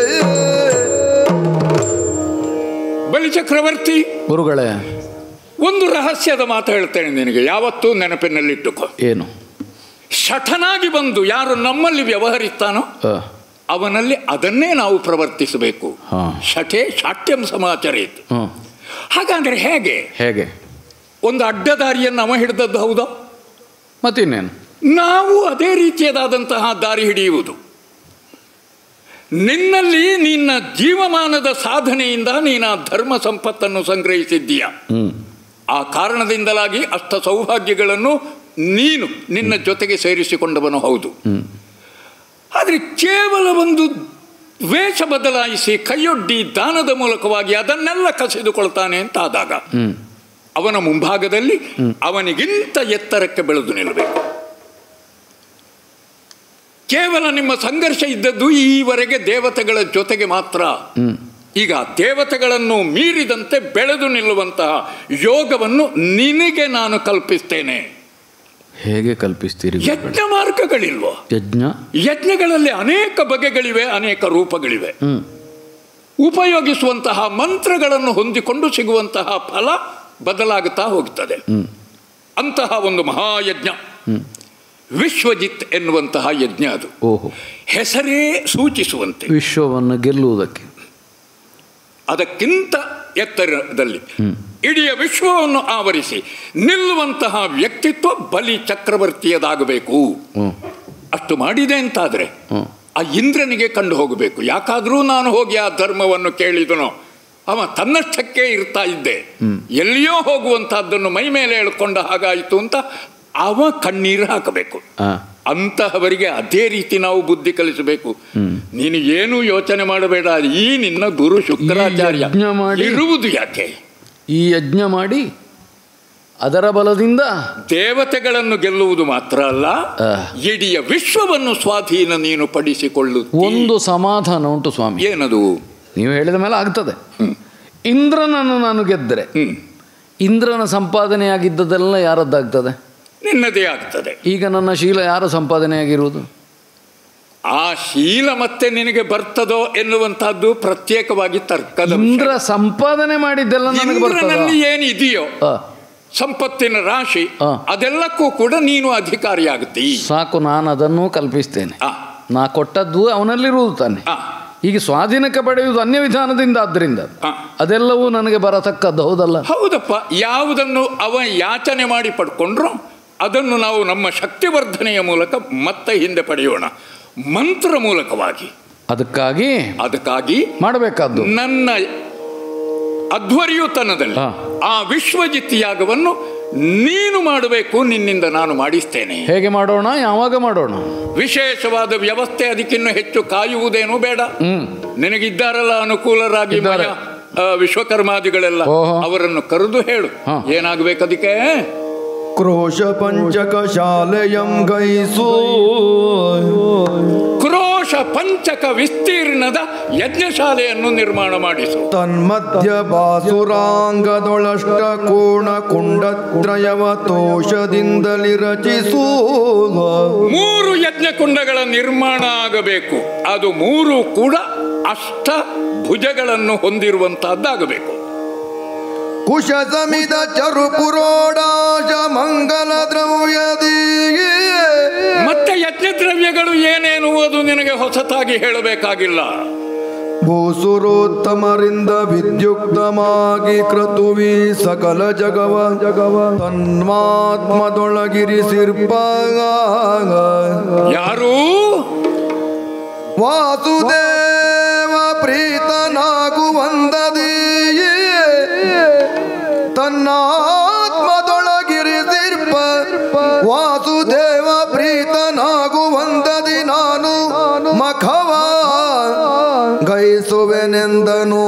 ಬಲಿ ಚಕ್ರವರ್ತಿ ಗುರುಗಳೇ, ಒಂದು ರಹಸ್ಯದ ಮಾತು ಹೇಳ್ತೇನೆ ನಿನಗೆ, ಯಾವತ್ತೂ ನೆನಪಿನಲ್ಲಿಟ್ಟುಕೋ. ಏನು? ಶಠನಾಗಿ ಬಂದು ಯಾರು ನಮ್ಮಲ್ಲಿ ವ್ಯವಹರಿಸ್ತಾನೋ ಅವನಲ್ಲಿ ಅದನ್ನೇ ನಾವು ಪ್ರವರ್ತಿಸಬೇಕು. ಶಠೆ ಶಾಠ್ಯಂ ಸಮಾಚರೇತ್. ಹಾಗಾದ್ರೆ ಹೇಗೆ ಹೇಗೆ ಒಂದು ಅಡ್ಡದಾರಿಯನ್ನು ಅವ ಹಿಡಿದದ್ದು ಹೌದಾ? ಮತ್ತಿನ್ನೇನು? ನಾವು ಅದೇ ರೀತಿಯದಾದಂತಹ ದಾರಿ ಹಿಡಿಯುವುದು. ನಿನ್ನಲ್ಲಿ ನಿನ್ನ ಜೀವಮಾನದ ಸಾಧನೆಯಿಂದ ನೀನು ಆ ಧರ್ಮ ಸಂಪತ್ತನ್ನು ಸಂಗ್ರಹಿಸಿದ್ದೀಯ. ಆ ಕಾರಣದಿಂದಲಾಗಿ ಅಷ್ಟ ಸೌಭಾಗ್ಯಗಳನ್ನು ನೀನು ನಿನ್ನ ಜೊತೆಗೆ ಸೇರಿಸಿಕೊಂಡವನು ಹೌದು. ಆದರೆ ಕೇವಲ ಒಂದು ವೇಷ ಬದಲಾಯಿಸಿ ಕೈಯೊಡ್ಡಿ ದಾನದ ಮೂಲಕವಾಗಿ ಅದನ್ನೆಲ್ಲ ಕಸಿದುಕೊಳ್ತಾನೆ ಅಂತ ಆದಾಗ ಅವನ ಮುಂಭಾಗದಲ್ಲಿ ಅವನಿಗಿಂತ ಎತ್ತರಕ್ಕೆ ಬೆಳೆದು ನಿಲ್ಲಬೇಕು. ಕೇವಲ ನಿಮ್ಮ ಸಂಘರ್ಷ ಇದ್ದದ್ದು ಈವರೆಗೆ ದೇವತೆಗಳ ಜೊತೆಗೆ ಮಾತ್ರ. ಈಗ ದೇವತೆಗಳನ್ನು ಮೀರಿದಂತೆ ಬೆಳೆದು ನಿಲ್ಲುವಂತಹ ಯೋಗವನ್ನು ನಿನಗೆ ನಾನು ಕಲ್ಪಿಸ್ತೇನೆ. ಹೇಗೆ ಕಲ್ಪಿಸ್ತೀರಿ? ಯಜ್ಞ ಮಾರ್ಗಗಳಿಲ್ವೋ? ಯಜ್ಞ ಯಜ್ಞಗಳಲ್ಲಿ ಅನೇಕ ಬಗೆಗಳಿವೆ, ಅನೇಕ ರೂಪಗಳಿವೆ. ಉಪಯೋಗಿಸುವಂತಹ ಮಂತ್ರಗಳನ್ನು ಹೊಂದಿಕೊಂಡು ಸಿಗುವಂತಹ ಫಲ ಬದಲಾಗುತ್ತಾ ಹೋಗ್ತದೆ. ಅಂತಹ ಒಂದು ಮಹಾಯಜ್ಞ ವಿಶ್ವಜಿತ್ ಎನ್ನುವಂತಹ ಯಜ್ಞ ಅದು. ಓಹೋ, ಹೆಸರೇ ಸೂಚಿಸುವಂತೆ ವಿಶ್ವವನ್ನು ಗೆಲ್ಲುವುದಕ್ಕೆ. ಅದಕ್ಕಿಂತ ಎತ್ತರದಲ್ಲಿ ಇಡೀ ವಿಶ್ವವನ್ನು ಆವರಿಸಿ ನಿಲ್ಲುವಂತಹ ವ್ಯಕ್ತಿತ್ವ ಬಲಿ ಚಕ್ರವರ್ತಿಯದಾಗಬೇಕು. ಅಷ್ಟು ಮಾಡಿದೆ ಅಂತಾದರೆ ಆ ಇಂದ್ರನಿಗೆ ಕಂಡು ಹೋಗಬೇಕು. ಯಾಕಾದರೂ ನಾನು ಹೋಗಿ ಆ ಧರ್ಮವನ್ನು ಕೇಳಿದನೋ, ಅವ ತನ್ನಷ್ಟಕ್ಕೆ ಇರ್ತಾ ಇದ್ದೆ, ಎಲ್ಲಿಯೋ ಹೋಗುವಂತಹದ್ದನ್ನು ಮೈ ಮೇಲೆ ಎಳ್ಕೊಂಡ ಹಾಗಾಯಿತು ಅಂತ ಅವ ಕಣ್ಣೀರು ಹಾಕಬೇಕು. ಅಂತಹವರಿಗೆ ಅದೇ ರೀತಿ ನಾವು ಬುದ್ಧಿ ಕಲಿಸಬೇಕು. ನೀನು ಏನು ಯೋಚನೆ ಮಾಡಬೇಡ, ಈ ನಿನ್ನ ಗುರು ಶುಕ್ರಾಚಾರ್ಯ ಇರುವುದು ಯಾಕೆ? ಈ ಯಜ್ಞ ಮಾಡಿ ಅದರ ಬಲದಿಂದ ದೇವತೆಗಳನ್ನು ಗೆಲ್ಲುವುದು ಮಾತ್ರ ಅಲ್ಲ, ಇಡೀ ವಿಶ್ವವನ್ನು ಸ್ವಾಧೀನ ನೀನು ಪಡಿಸಿಕೊಳ್ಳು. ಒಂದು ಸಮಾಧಾನ ಉಂಟು ಸ್ವಾಮಿ. ಏನದು? ನೀವು ಹೇಳಿದ ಮೇಲೆ ಆಗ್ತದೆ. ಇಂದ್ರನನ್ನು ನಾನು ಗೆದ್ದರೆ ಇಂದ್ರನ ಸಂಪಾದನೆಯಾಗಿದ್ದದೆಲ್ಲ ಯಾರದ್ದಾಗ್ತದೆ? ನಿನ್ನದೇ ಆಗ್ತದೆ. ಈಗ ನನ್ನ ಶೀಲ ಯಾರ ಸಂಪಾದನೆಯಾಗಿರುವುದು? ಆ ಶೀಲ ಮತ್ತೆ ನಿನಗೆ ಬರ್ತದೋ ಎನ್ನುವಂತಹದ್ದು ಪ್ರತ್ಯೇಕವಾಗಿ ತರ್ಕದ. ಇಂದ್ರ ಸಂಪಾದನೆ ಮಾಡಿದ್ದೆಲ್ಲ ನನಗೆ ಇಂದ್ರನಲ್ಲಿ ಏನಿದೆಯೋ ಸಂಪತ್ತಿನ ರಾಶಿ, ಅದೆಲ್ಲಕ್ಕೂ ಕೂಡ ನೀನು ಅಧಿಕಾರಿಯಾಗುತ್ತೆ. ಸಾಕು, ನಾನು ಅದನ್ನು ಕಲ್ಪಿಸ್ತೇನೆ. ನಾ ಕೊಟ್ಟದ್ದು ಅವನಲ್ಲಿರುವುದು ತಾನೆ. ಈಗ ಸ್ವಾಧೀನಕ್ಕೆ ಪಡೆಯುವುದು ಅನ್ಯ ವಿಧಾನದಿಂದ, ಆದ್ದರಿಂದ ಅದೆಲ್ಲವೂ ನನಗೆ ಬರತಕ್ಕದ್ದು. ಹೌದಲ್ಲ? ಹೌದಪ್ಪ. ಯಾವುದನ್ನು ಅವ ಯಾಚನೆ ಮಾಡಿ ಪಡ್ಕೊಂಡ್ರು ಅದನ್ನು ನಾವು ನಮ್ಮ ಶಕ್ತಿವರ್ಧನೆಯ ಮೂಲಕ ಮತ್ತೆ ಹಿಂದೆ ಪಡೆಯೋಣ, ಮಂತ್ರ ಮೂಲಕವಾಗಿ. ಅದಕ್ಕಾಗಿ ಅದಕ್ಕಾಗಿ ಮಾಡಬೇಕಾದ್ದು ನನ್ನ ಅಧ್ವರ್ಯುತನದಲ್ಲಿ ಆ ವಿಶ್ವಜಿತ್ ಯಾಗವನ್ನು ನೀನು ಮಾಡಬೇಕು. ನಿನ್ನಿಂದ ನಾನು ಮಾಡಿಸ್ತೇನೆ. ಹೇಗೆ ಮಾಡೋಣ? ಯಾವಾಗ ಮಾಡೋಣ? ವಿಶೇಷವಾದ ವ್ಯವಸ್ಥೆ, ಅದಕ್ಕಿನ್ನು ಹೆಚ್ಚು ಕಾಯುವುದೇನೂ ಬೇಡ. ನಿನಗಿದ್ದಾರಲ್ಲ ಅನುಕೂಲರಾಗಿ ವಿಶ್ವಕರ್ಮಾದಿಗಳೆಲ್ಲ, ಅವರನ್ನು ಕರೆದು ಹೇಳು ಏನಾಗಬೇಕು ಅದಕ್ಕೆ. ಕ್ರೋಶ ಪಂಚಕ ಶಾಲೆಯಂ ಗೈಸು, ಕ್ರೋಶ ಪಂಚಕ ವಿಸ್ತೀರ್ಣದ ಯಜ್ಞಶಾಲೆಯನ್ನು ನಿರ್ಮಾಣ ಮಾಡಿಸು. ತನ್ಮಧ್ಯ ಬಾಸುರಾಂಗದೊಳಷ್ಟ ಕೋಣ ಕುಂಡತ್ರಯವ ತೋಷದಿಂದಲಿ ರಚಿಸು. ಮೂರು ಯಜ್ಞಕುಂಡಗಳ ನಿರ್ಮಾಣ ಆಗಬೇಕು. ಅದು ಮೂರು ಕೂಡ ಅಷ್ಟ ಭುಜಗಳನ್ನು ಹೊಂದಿರುವಂತಹದ್ದಾಗಬೇಕು. ಕುಶ ಸಮಿದ ಚರು ಪುರೋಡಾಶ ಮಂಗಲ ದ್ರವ್ಯದಿ. ಮತ್ತೆ ಯಜ್ಞ ದ್ರವ್ಯಗಳು ಏನೇನು ಅದು ನಿನಗೆ ಹೊಸತಾಗಿ ಹೇಳಬೇಕಾಗಿಲ್ಲ. ಭೂಸುರೋತ್ತಮರಿಂದ ವಿದ್ಯುಕ್ತಮಾಗಿ ಕ್ರತುವಿ ಸಕಲ ಜಗವ ಜಗವ ತನ್ಮಾತ್ಮದೊಳಗಿರಿಸಿರ್ಪ. ಯಾರು? ವಾಸುದೇವ ಪ್ರೀತನಾಗುವಂದದಿ ತನ್ನಾತ್ಮದೊಳಗಿರಿಸಿರ್ಪ. ವಾಸುದೇವ ಪ್ರೀತನಾಗುವಂದದಿ ನಾನು ಮಖವ ಗೈಸುವೆನೆಂದನು.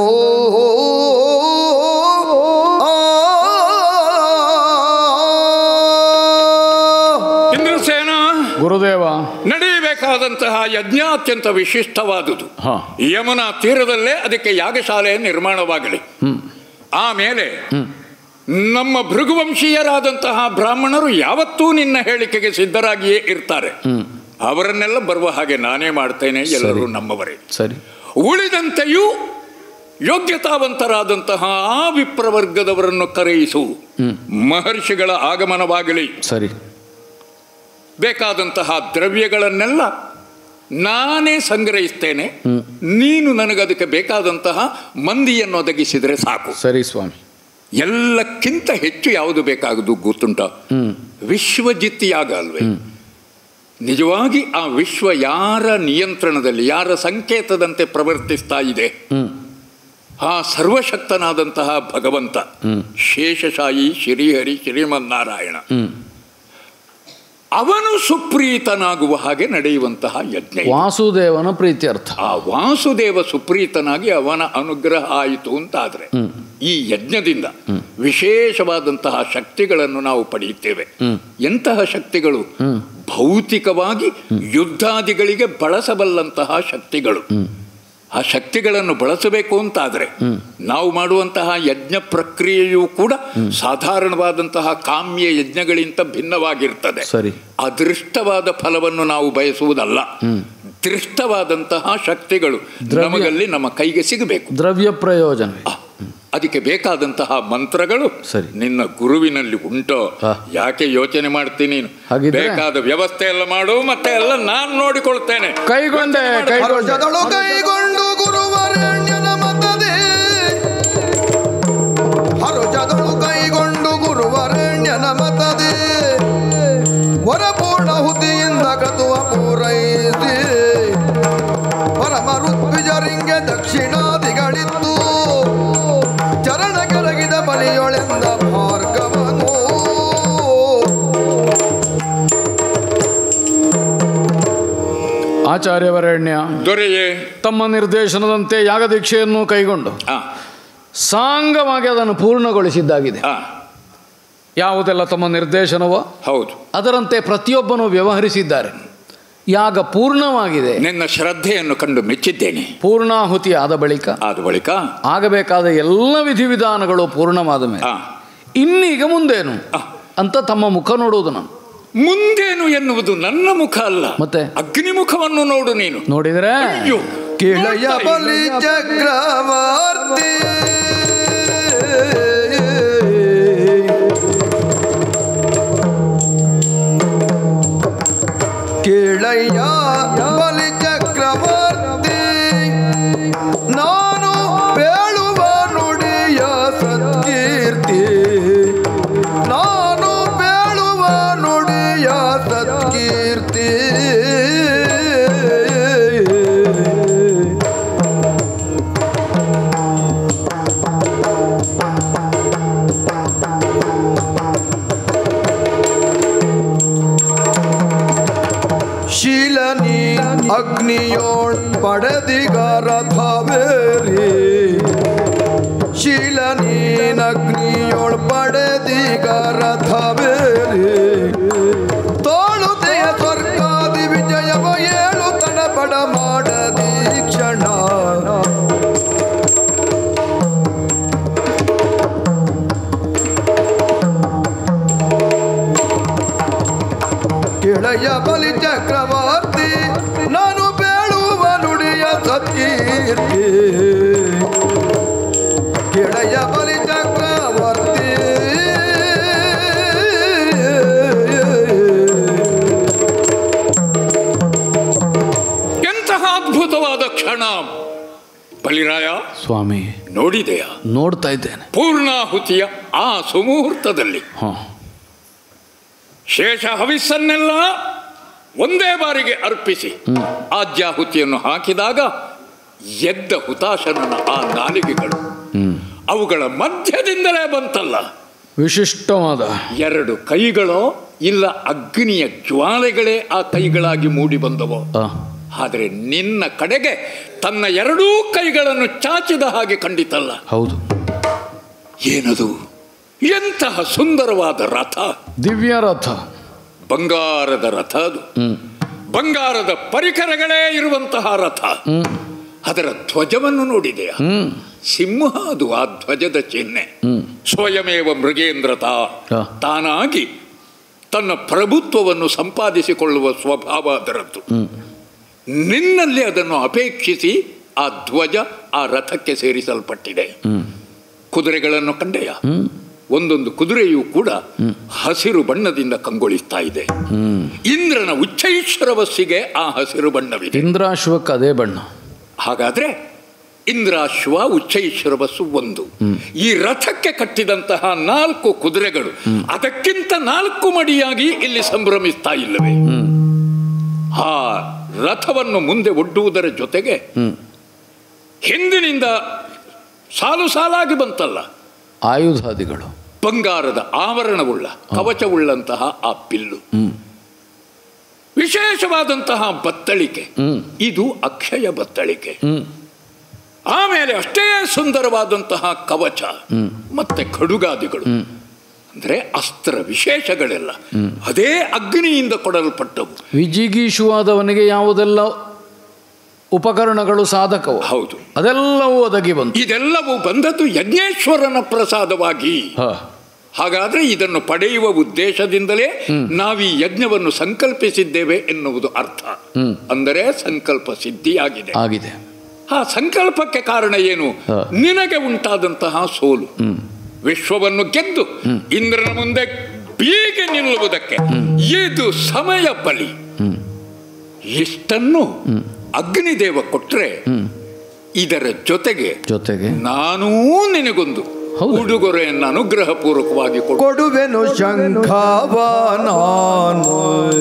ಇಂದ್ರಸೇನ, ಗುರುದೇವ, ನಡೆಯಬೇಕಾದಂತಹ ಯಜ್ಞ ಅತ್ಯಂತ ವಿಶಿಷ್ಟವಾದುದು. ಯಮುನಾ ತೀರದಲ್ಲೇ ಅದಕ್ಕೆ ಯಾಗಶಾಲೆ ನಿರ್ಮಾಣವಾಗಲಿ. ಆಮೇಲೆ ನಮ್ಮ ಭೃಗುವಂಶೀಯರಾದಂತಹ ಬ್ರಾಹ್ಮಣರು ಯಾವತ್ತೂ ನಿನ್ನ ಹೇಳಿಕೆಗೆ ಸಿದ್ಧರಾಗಿಯೇ ಇರ್ತಾರೆ. ಅವರನ್ನೆಲ್ಲ ಬರುವ ಹಾಗೆ ನಾನೇ ಮಾಡ್ತೇನೆ. ಎಲ್ಲರೂ ನಮ್ಮವರೇ. ಸರಿ. ಉಳಿದಂತೆಯೂ ಯೋಗ್ಯತಾವಂತರಾದಂತಹ ಆ ವಿಪ್ರವರ್ಗದವರನ್ನು ಕರೆಯಿಸು. ಮಹರ್ಷಿಗಳ ಆಗಮನವಾಗಲಿ. ಸರಿ. ಬೇಕಾದಂತಹ ದ್ರವ್ಯಗಳನ್ನೆಲ್ಲ ನಾನೇ ಸಂಗ್ರಹಿಸ್ತೇನೆ. ನೀನು ನನಗದಕ್ಕೆ ಬೇಕಾದಂತಹ ಮಂದಿಯನ್ನು ಒದಗಿಸಿದರೆ ಸಾಕು. ಸರಿ ಸ್ವಾಮಿ. ಎಲ್ಲಕ್ಕಿಂತ ಹೆಚ್ಚು ಯಾವುದು ಬೇಕಾಗುದು ಗೊತ್ತುಂಟ? ವಿಶ್ವಜಿತ್ ಯಾಗ ಅಲ್ವೇ? ನಿಜವಾಗಿ ಆ ವಿಶ್ವ ಯಾರ ನಿಯಂತ್ರಣದಲ್ಲಿ, ಯಾರ ಸಂಕೇತದಂತೆ ಪ್ರವರ್ತಿಸ್ತಾ ಇದೆ? ಆ ಸರ್ವಶಕ್ತನಾದಂತಹ ಭಗವಂತ ಶೇಷಶಾಯಿ ಶ್ರೀಹರಿ ಶ್ರೀಮನ್ನಾರಾಯಣ, ಅವನು ಸುಪ್ರೀತನಾಗುವ ಹಾಗೆ ನಡೆಯುವಂತಹ ಯಜ್ಞ. ವಾಸುದೇವನ ಪ್ರೀತ್ಯರ್ಥ. ಆ ವಾಸುದೇವ ಸುಪ್ರೀತನಾಗಿ ಅವನ ಅನುಗ್ರಹ ಆಯಿತು ಅಂತಾದ್ರೆ ಈ ಯಜ್ಞದಿಂದ ವಿಶೇಷವಾದಂತಹ ಶಕ್ತಿಗಳನ್ನು ನಾವು ಪಡೆಯುತ್ತೇವೆ. ಎಂತಹ ಶಕ್ತಿಗಳು? ಭೌತಿಕವಾಗಿ ಯುದ್ಧಾದಿಗಳಿಗೆ ಬಳಸಬಲ್ಲಂತಹ ಶಕ್ತಿಗಳು. ಆ ಶಕ್ತಿಗಳನ್ನು ಬಳಸಬೇಕು ಅಂತಾದರೆ ನಾವು ಮಾಡುವಂತಹ ಯಜ್ಞ ಪ್ರಕ್ರಿಯೆಯೂ ಕೂಡ ಸಾಧಾರಣವಾದಂತಹ ಕಾಮ್ಯ ಯಜ್ಞಗಳಿಂದ ಭಿನ್ನವಾಗಿರ್ತದೆ. ಅದೃಷ್ಟವಾದ ಫಲವನ್ನು ನಾವು ಬಯಸುವುದಲ್ಲ, ದೃಷ್ಟವಾದಂತಹ ಶಕ್ತಿಗಳು ನಮಗಲ್ಲಿ ನಮ್ಮ ಕೈಗೆ ಸಿಗಬೇಕು. ದ್ರವ್ಯ ಪ್ರಯೋಜನ. ಅದಕ್ಕೆ ಬೇಕಾದಂತಹ ಮಂತ್ರಗಳು ನಿನ್ನ ಗುರುವಿನಲ್ಲಿ ಉಂಟೋ? ಯಾಕೆ ಯೋಚನೆ ಮಾಡ್ತೀನಿ? ಬೇಕಾದ ವ್ಯವಸ್ಥೆ ಎಲ್ಲ ಮಾಡು, ಮತ್ತೆ ಎಲ್ಲ ನಾನು ನೋಡಿಕೊಳ್ತೇನೆ. ಕೈಗೊಂಡೆ ಕೈಗೊಂಡು ಗುರುವರೆಣ್ಯನ ಮತದೆ, ಹರುಜದಳು ಕೈಗೊಂಡು ಗುರುವರೆಣ್ಯನ ಮತದೆ, ವರಪೂರ್ಣ ಹುತಿಯಿಂದ ಕತುವ ಪೂರೈಸಿ ಪರಮ ಋತ್ವಿಜರಿಂಗೆ ದಕ್ಷಿಣಾದಿಗಳಿತ್ತು. ಚರಣ ಕೆಳಗಿದ ಬಲಿಯೊಳೆಂದ ಭಾರ್ಗವನು ಆಚಾರ್ಯವರೇಣ್ಯ, ದೊರೆಯೇ, ತಮ್ಮ ನಿರ್ದೇಶನದಂತೆ ಯಾಗದೀಕ್ಷೆಯನ್ನು ಕೈಗೊಂಡು ಆ, ಸಾಂಗವಾಗಿ ಅದನ್ನು ಪೂರ್ಣಗೊಳಿಸಿದ್ದಾಗಿದೆ. ಆ, ಯಾವುದೆಲ್ಲ ತಮ್ಮ ನಿರ್ದೇಶನವೋ ಹೌದು, ಅದರಂತೆ ಪ್ರತಿಯೊಬ್ಬನು ವ್ಯವಹರಿಸಿದ್ದಾರೆ. ಯಾಗ ಪೂರ್ಣವಾಗಿದೆ. ನಿನ್ನ ಶ್ರದ್ಧೆಯನ್ನು ಕಂಡು ಮೆಚ್ಚಿದ್ದೇನೆ. ಪೂರ್ಣಾಹುತಿ ಆದ ಬಳಿಕ ಆದ ಬಳಿಕ ಆಗಬೇಕಾದ ಎಲ್ಲ ವಿಧಿವಿಧಾನಗಳು ಪೂರ್ಣವಾದ ಮೇಲೆ ಆ, ಇನ್ನೀಗ ಮುಂದೇನು ಅಂತ ತಮ್ಮ ಮುಖ ನೋಡುವುದು ನಾನು. ಮುಂದೇನು ಎನ್ನುವುದು ನನ್ನ ಮುಖ ಅಲ್ಲ, ಮತ್ತೆ ಅಗ್ನಿಮುಖವನ್ನು ನೋಡು ನೀನು. ನೋಡಿದರೆ ಅಯ್ಯೋ, ಕೆಳಯ ಬಲಿ ಚಕ್ರವರ್ತಿ ಕೆಳಯ ಬಲಿ ಚಕ್ರವರ್ತಿ ನಾನು ಬೇಳುವ ನುಡಿಯ ಸತ್ಕೀರ್ತಿ, ನಾನು ಬೇಳುವ ನುಡಿಯ ಸತ್ಕೀರ್ತಿ. ಶೀಲನಿ ಅಗ್ನಿಯೋಳ್ ಪಡೆದಿಗ ರಥವೇರಿ, ಶೀಲನೀನ್ ಅಗ್ನಿಯೋಳ್ ಪಡೆದಿಗ ರಥವೇರಿ, ತೋಳುತೆಯ ಸ್ವರ್ಗಾದಿ ವಿಜಯವ ಏಳು ತಡಬಡ ಮಾಡದಿ ಕ್ಷಣ. ಕೆಳಯ ಬಲಿ ಚಕ್ರವರ್ತಿ ನಾನು ಬೇಳುವ ನುಡಿಯ ಸತ್ಕೀರ್ತಿ, ಕೆಳಯ ಬಲಿ ಚಕ್ರವರ್ತಿ. ಎಂತಹ ಅದ್ಭುತವಾದ ಕ್ಷಣ ಬಲಿರಾಯ. ಸ್ವಾಮಿ, ನೋಡಿದೆಯಾ? ನೋಡ್ತಾ ಇದ್ದೇನೆ. ಪೂರ್ಣಾಹುತಿಯ ಆ ಸುಮುಹೂರ್ತದಲ್ಲಿ ಹಾಂ, ಶೇಷ ಹವಿಸ್ಸನ್ನೆಲ್ಲ ಒಂದೇ ಬಾರಿಗೆ ಅರ್ಪಿಸಿ ಆಜ್ಯಾಹುತಿಯನ್ನು ಹಾಕಿದಾಗ ಎದ್ದ ಹುತಾಶನನ ಆ ನಾಲಿಗೆಗಳು ಅವುಗಳ ಮಧ್ಯದಿಂದಲೇ ಬಂತಲ್ಲ. ವಿಶಿಷ್ಟವಾದ ಎರಡು ಕೈಗಳೋ ಇಲ್ಲ ಅಗ್ನಿಯ ಜ್ವಾಲೆಗಳೇ ಆ ಕೈಗಳಾಗಿ ಮೂಡಿ ಬಂದವೋ. ಆದರೆ ನಿನ್ನ ಕಡೆಗೆ ತನ್ನ ಎರಡೂ ಕೈಗಳನ್ನು ಚಾಚಿದ ಹಾಗೆ ಕಂಡಿತಲ್ಲ. ಹೌದು. ಏನದು? ಎಂತಹ ಸುಂದರವಾದ ರಥ! ದಿವ್ಯ ರಥ, ಬಂಗಾರದ ರಥ. ಅದು ಬಂಗಾರದ ಪರಿಕರಗಳೇ ಇರುವಂತಹ ರಥ. ಅದರ ಧ್ವಜವನ್ನು ನೋಡಿದೆಯಾ? ಸಿಂಹ ಅದು. ಆ ಧ್ವಜದ ಚಿಹ್ನೆ ಸ್ವಯಮೇವ ಮೃಗೇಂದ್ರತ, ತಾನಾಗಿ ತನ್ನ ಪ್ರಭುತ್ವವನ್ನು ಸಂಪಾದಿಸಿಕೊಳ್ಳುವ ಸ್ವಭಾವ ಅದರದ್ದು. ನಿನ್ನಲ್ಲಿ ಅದನ್ನು ಅಪೇಕ್ಷಿಸಿ ಆ ಧ್ವಜ ಆ ರಥಕ್ಕೆ ಸೇರಿಸಲ್ಪಟ್ಟಿದೆ. ಕುದುರೆಗಳನ್ನು ಕಂಡೆಯ? ಒಂದೊಂದು ಕುದುರೆಯೂ ಕೂಡ ಹಸಿರು ಬಣ್ಣದಿಂದ ಕಂಗೊಳಿಸ್ತಾ ಇದೆ. ಇಂದ್ರನ ಉಚ್ಚೈಶ್ವರವಸ್ಸಿಗೆ ಆ ಹಸಿರು ಬಣ್ಣವಿದೆ. ಇಂದ್ರಾಶ್ವಕ್ಕೆ ಅದೇ ಬಣ್ಣ. ಹಾಗಾದ್ರೆ ಇಂದ್ರಾಶ್ವ ಉಚ್ಚೈಶ್ವರವಸ್ಸು ಒಂದು. ಈ ರಥಕ್ಕೆ ಕಟ್ಟಿದಂತಹ ನಾಲ್ಕು ಕುದುರೆಗಳು ಅದಕ್ಕಿಂತ ನಾಲ್ಕು ಮಡಿಯಾಗಿ ಇಲ್ಲಿ ಸಂಭ್ರಮಿಸ್ತಾ ಇಲ್ಲವೇ? ಆ ರಥವನ್ನು ಮುಂದೆ ಒಡ್ಡುವುದರ ಜೊತೆಗೆ ಹಿಂದಿನಿಂದ ಸಾಲು ಸಾಲಾಗಿ ಬಂತಲ್ಲ ಆಯುಧಾದಿಗಳು, ಬಂಗಾರದ ಆವರಣವುಳ್ಳ ಕವಚವುಳ್ಳಂತಹ ಆ ಪಿಲ್ಲು, ವಿಶೇಷವಾದಂತಹ ಬತ್ತಳಿಕೆ, ಇದು ಅಕ್ಷಯ ಬತ್ತಳಿಕೆ. ಆಮೇಲೆ ಅಷ್ಟೇ ಸುಂದರವಾದಂತಹ ಕವಚ ಮತ್ತೆ ಖಡುಗಾದಿಗಳು, ಅಂದ್ರೆ ಅಸ್ತ್ರ ವಿಶೇಷಗಳೆಲ್ಲ ಅದೇ ಅಗ್ನಿಯಿಂದ ಕೊಡಲ್ಪಟ್ಟವು. ವಿಜಿಗೀಷುವಾದವನಿಗೆ ಯಾವುದೆಲ್ಲ ಉಪಕರಣಗಳು ಸಾಧಕವು, ಹೌದು, ಅದೆಲ್ಲವೂ ಒದಗಿ ಬಂತು. ಇದೆಲ್ಲವೂ ಬಂದದ್ದು ಯಜ್ಞೇಶ್ವರನ ಪ್ರಸಾದವಾಗಿ. ಹಾಗಾದ್ರೆ ಇದನ್ನು ಪಡೆಯುವ ಉದ್ದೇಶದಿಂದಲೇ ನಾವೀ ಯಜ್ಞವನ್ನು ಸಂಕಲ್ಪಿಸಿದ್ದೇವೆ ಎನ್ನುವುದು ಅರ್ಥ. ಅಂದರೆ ಸಂಕಲ್ಪ ಸಿದ್ಧಿಯಾಗಿದೆ ಆಗಿದೆ. ಆ ಸಂಕಲ್ಪಕ್ಕೆ ಕಾರಣ ಏನು? ನಿನಗೆ ಉಂಟಾದಂತಹ ಸೋಲು. ವಿಶ್ವವನ್ನು ಗೆದ್ದು ಇಂದ್ರನ ಮುಂದೆ ಬೀಗೆ ನಿಲ್ಲುವುದಕ್ಕೆ ಇದು ಸಮಯ ಬಲಿ. ಇಷ್ಟನ್ನು ಅಗ್ನಿದೇವ ಕೊಟ್ರೆ ಇದರ ಜೊತೆಗೆ ಜೊತೆಗೆ ನಾನೂ ನಿನಗೊಂದು ಉಡುಗೊರೆಯನ್ನು ಅನುಗ್ರಹ ಪೂರ್ವಕವಾಗಿ ಕೊಡುವೆನು ಶಂಖವ ನಾನು,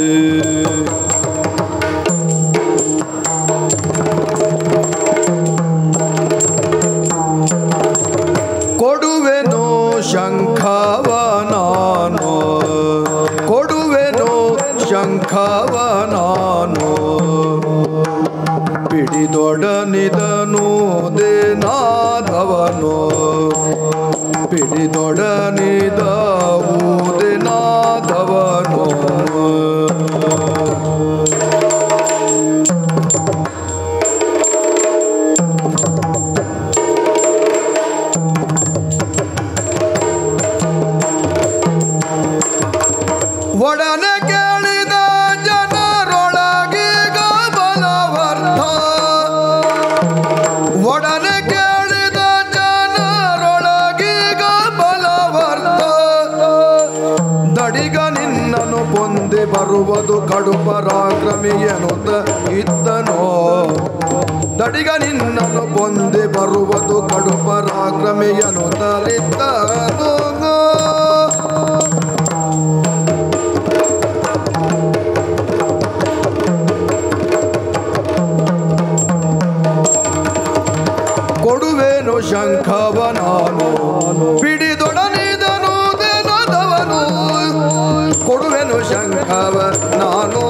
ಕೊಡುವೆನು ಶಂಖವ ನಾನು, ಕೊಡುವೆನು ಶಂಖವ ನಾನು, ಪಿಡಿದೊಡನಿದನು ದೇನಾದವನು ಪಿಡಿದೊಡನಿದವುದೇನಾದವನು ಒಡನೆ ಕೇಳಿದ ಜನರೊಳಗೀಗ ಬಲವರ್ಧ ಒಡನೆ ಕೇಳಿದ ಜನರೊಳಗೀಗ ಬಲವರ್ಧ ದಡಿಗ ನಿನ್ನನು ಪೊಂದಿ ಬರುವುದು ಕಡು ಪರಾಕ್ರಮಿ ಎನ್ನುತ್ತ ಇದ್ದನೋ ದಡಿಗ ನಿನ್ನನು ಪೊಂದಿ ಬರುವುದು ಕಡು ಪರಾಕ್ರಮಿ ಎನ್ನುತ್ತಲಿದ್ದನೋ ಕೊಡುವೆನು ಶಂಖವ ನಾನು ಪಿಡಿದೊಡನಿದನು ದೇನದವನು ಕೊಡುವೆನು ಶಂಖವ ನಾನು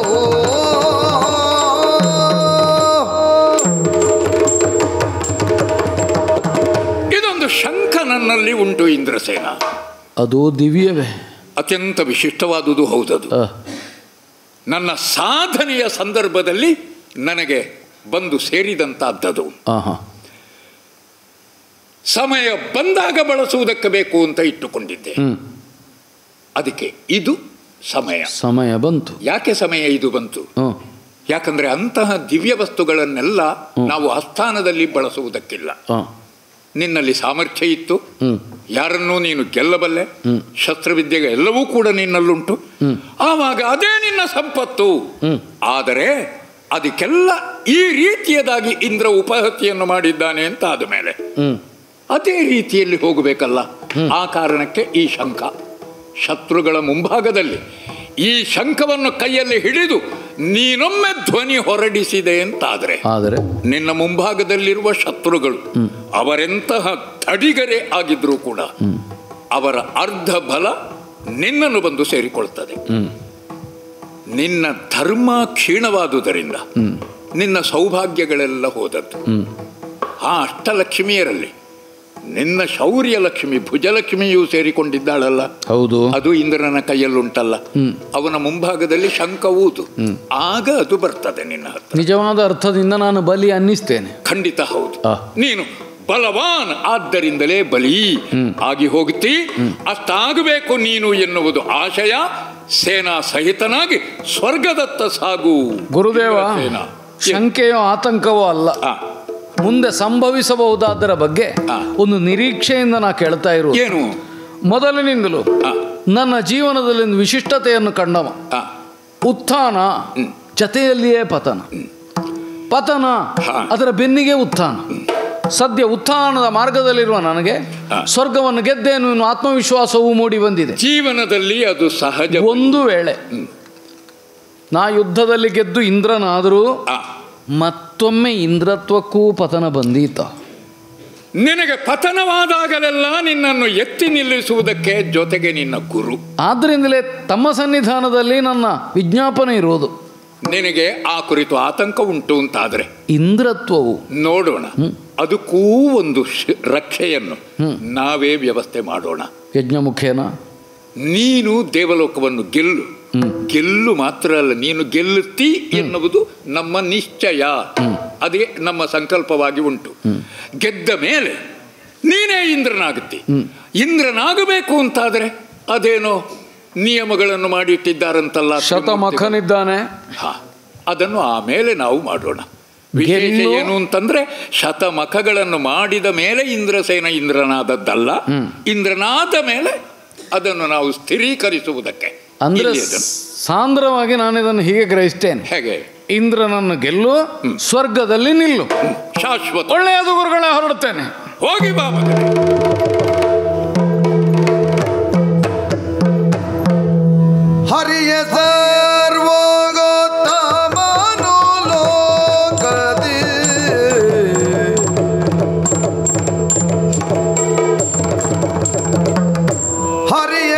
ಇದೊಂದು ಶಂಖ ನನ್ನಲ್ಲಿ ಉಂಟು ಇಂದ್ರಸೇನ. ಅದು ದಿವ್ಯವೇ, ಅತ್ಯಂತ ವಿಶಿಷ್ಟವಾದುದು ಹೌದದು. ನನ್ನ ಸಾಧನೆಯ ಸಂದರ್ಭದಲ್ಲಿ ನನಗೆ ಬಂದು ಸೇರಿದಂತಹದ್ದದು. ಸಮಯ ಬಂದಾಗ ಬಳಸುವುದಕ್ಕೆ ಬೇಕು ಅಂತ ಇಟ್ಟುಕೊಂಡಿದ್ದೆ. ಅದಕ್ಕೆ ಇದು ಸಮಯ ಸಮಯ ಬಂತು. ಯಾಕೆ ಸಮಯ ಇದು ಬಂತು? ಯಾಕಂದ್ರೆ ಅಂತಹ ದಿವ್ಯ ವಸ್ತುಗಳನ್ನೆಲ್ಲ ನಾವು ಆಸ್ಥಾನದಲ್ಲಿ ಬಳಸುವುದಕ್ಕಿಲ್ಲ. ನಿನ್ನಲ್ಲಿ ಸಾಮರ್ಥ್ಯ ಇತ್ತು, ಯಾರನ್ನೂ ನೀನು ಗೆಲ್ಲಬಲ್ಲೆ, ಶಸ್ತ್ರವಿದ್ಯೆಗೆ ಎಲ್ಲವೂ ಕೂಡ ನಿನ್ನಲ್ಲುಂಟು. ಆವಾಗ ಅದೇ ನಿನ್ನ ಸಂಪತ್ತು. ಆದರೆ ಅದಕ್ಕೆಲ್ಲ ಈ ರೀತಿಯದಾಗಿ ಇಂದ್ರ ಉಪಹತಿಯನ್ನು ಮಾಡಿದ್ದಾನೆ ಅಂತ ಆದ ಮೇಲೆ ಅದೇ ರೀತಿಯಲ್ಲಿ ಹೋಗಬೇಕಲ್ಲ. ಆ ಕಾರಣಕ್ಕೆ ಈ ಶಂಖ ಶತ್ರುಗಳ ಮುಂಭಾಗದಲ್ಲಿ ಈ ಶಂಖವನ್ನು ಕೈಯಲ್ಲಿ ಹಿಡಿದು ನೀನೊಮ್ಮೆ ಧ್ವನಿ ಹೊರಡಿಸಿದೆ ಅಂತಾದರೆ ಆದರೆ ನಿನ್ನ ಮುಂಭಾಗದಲ್ಲಿರುವ ಶತ್ರುಗಳು ಅವರೆಂತಹ ತಡಿಗರೆ ಆಗಿದ್ರೂ ಕೂಡ ಅವರ ಅರ್ಧ ಬಲ ನಿನ್ನನ್ನು ಬಂದು ಸೇರಿಕೊಳ್ತದೆ. ನಿನ್ನ ಧರ್ಮ ಕ್ಷೀಣವಾದುದರಿಂದ ನಿನ್ನ ಸೌಭಾಗ್ಯಗಳೆಲ್ಲ ಹೋದದ್ದು. ಆ ಅಷ್ಟಲಕ್ಷ್ಮಿಯರಲ್ಲಿ ನಿನ್ನ ಶೌರ್ಯ ಲಕ್ಷ್ಮಿ ಭುಜಲಕ್ಷ್ಮಿಯೂ ಸೇರಿಕೊಂಡಿದ್ದಾಳಲ್ಲ, ಹೌದು, ಅದು ಇಂದ್ರನ ಕೈಯಲ್ಲುಂಟಲ್ಲ. ಅವನ ಮುಂಭಾಗದಲ್ಲಿ ಶಂಖ ಊದು, ಆಗ ಅದು ಬರ್ತದೆ ನಿನ್ನ ಹತ್ರ. ನಿಜವಾದ ಅರ್ಥದಿಂದ ನಾನು ಬಲಿ ಅನ್ನಿಸ್ತೇನೆ. ಖಂಡಿತ ಹೌದು. ನೀನು ಬಲವಾನ್, ಆದ್ದರಿಂದಲೇ ಬಲಿ ಆಗಿ ಹೋಗ್ತಿ. ಅಷ್ಟಾಗಬೇಕು ನೀನು ಎನ್ನುವುದು ಆಶಯ. ಸೇನಾ ಸಹಿತನಾಗಿ ಸ್ವರ್ಗದತ್ತ ಸಾಗು. ಗುರುದೇವ, ಶಂಕೆಯೋ ಆತಂಕವೋ ಅಲ್ಲ, ಮುಂದೆ ಸಂಭವಿಸಬಹುದಾದರ ಬಗ್ಗೆ ಒಂದು ನಿರೀಕ್ಷೆಯಿಂದ ನಾ ಕೇಳ್ತಾ ಇರುವುದು. ಏನು? ಮೊದಲಿನಿಂದಲೂ ನನ್ನ ಜೀವನದಲ್ಲಿ ಒಂದು ವಿಶಿಷ್ಟತೆಯನ್ನು ಕಂಡವ. ಉತ್ಥಾನ ಜತೆಯಲ್ಲಿಯೇ ಪತನ, ಪತನ ಅದರ ಬೆನ್ನಿಗೆ ಉತ್ಥಾನ. ಸದ್ಯ ಉತ್ಥಾನದ ಮಾರ್ಗದಲ್ಲಿರುವ ನನಗೆ ಸ್ವರ್ಗವನ್ನು ಗೆದ್ದೇನು ಎನ್ನುವ ಆತ್ಮವಿಶ್ವಾಸವೂ ಮೂಡಿ ಬಂದಿದೆ. ಜೀವನದಲ್ಲಿ ಅದು ಸಹಜ. ಒಂದು ವೇಳೆ ನಾ ಯುದ್ಧದಲ್ಲಿ ಗೆದ್ದು ಇಂದ್ರನಾದರೂ ಮತ್ತೊಮ್ಮೆ ಇಂದ್ರತ್ವಕ್ಕೂ ಪತನ ಬಂದೀತ. ನಿನಗೆ ಪತನವಾದಾಗಲೆಲ್ಲ ನಿನ್ನನ್ನು ಎತ್ತಿ ನಿಲ್ಲಿಸುವುದಕ್ಕೆ ಜೊತೆಗೆ ನಿನ್ನ ಗುರು. ಆದ್ದರಿಂದಲೇ ತಮ್ಮ ಸನ್ನಿಧಾನದಲ್ಲಿ ನನ್ನ ವಿಜ್ಞಾಪನೆ ಇರುವುದು. ನಿನಗೆ ಆ ಕುರಿತು ಆತಂಕ ಉಂಟು ಅಂತಾದರೆ ಇಂದ್ರತ್ವವು ನೋಡೋಣ, ಅದಕ್ಕೂ ಒಂದು ರಕ್ಷೆಯನ್ನು ನಾವೇ ವ್ಯವಸ್ಥೆ ಮಾಡೋಣ. ಯಜ್ಞ ಮುಖೇನ ನೀನು ದೇವಲೋಕವನ್ನು ಗೆಲ್ಲು. ಗೆಲ್ಲು ಮಾತ್ರ ಅಲ್ಲ, ನೀನು ಗೆಲ್ಲುತ್ತಿ ಎನ್ನುವುದು ನಮ್ಮ ನಿಶ್ಚಯ. ಅದೇ ನಮ್ಮ ಸಂಕಲ್ಪವಾಗಿ ಉಂಟು. ಗೆದ್ದ ಮೇಲೆ ನೀನೇ ಇಂದ್ರನಾಗುತ್ತಿ. ಇಂದ್ರನಾಗಬೇಕು ಅಂತಾದರೆ ಅದೇನೋ ನಿಯಮಗಳನ್ನು ಮಾಡಿಟ್ಟಿದ್ದಾರಂತಲ್ಲ, ಶತಮಖನಿದ್ದಾನೆ. ಹಾ, ಅದನ್ನು ಆಮೇಲೆ ನಾವು ಮಾಡೋಣ. ವಿಶೇಷ ಏನು ಅಂತಂದ್ರೆ ಶತಮಖಗಳನ್ನು ಮಾಡಿದ ಮೇಲೆ ಇಂದ್ರಸೇನ ಇಂದ್ರನಾದದ್ದಲ್ಲ, ಇಂದ್ರನಾದ ಮೇಲೆ ಅದನ್ನು ನಾವು ಸ್ಥಿರೀಕರಿಸುವುದಕ್ಕೆ. ಅಂದ್ರೆ ಸಾಂದ್ರವಾಗಿ ನಾನು ಇದನ್ನು ಹೀಗೆ ಗ್ರಹಿಸ್ತೇನೆ. ಹೇಗೆ? ಇಂದ್ರನನ್ನು ಗೆಲ್ಲು, ಸ್ವರ್ಗದಲ್ಲಿ ನಿಲ್ಲು, ಶಾಶ್ವತ. ಒಳ್ಳೆಯದು ಗುರುಗಳೇ, ಹೊರಡುತ್ತೇನೆ. ಹೋಗಿ ಬಾ. ಹರಿಯ ಸರ್ವೋತ್ತಮನು ಲೋಕದಿ ಹರಿಯ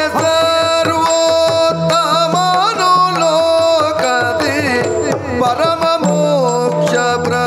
ಸರ್ವೋತ್ತಮನು ಲೋಕದಿ ಪರಮ ಮೋಕ್ಷ ಪ್ರ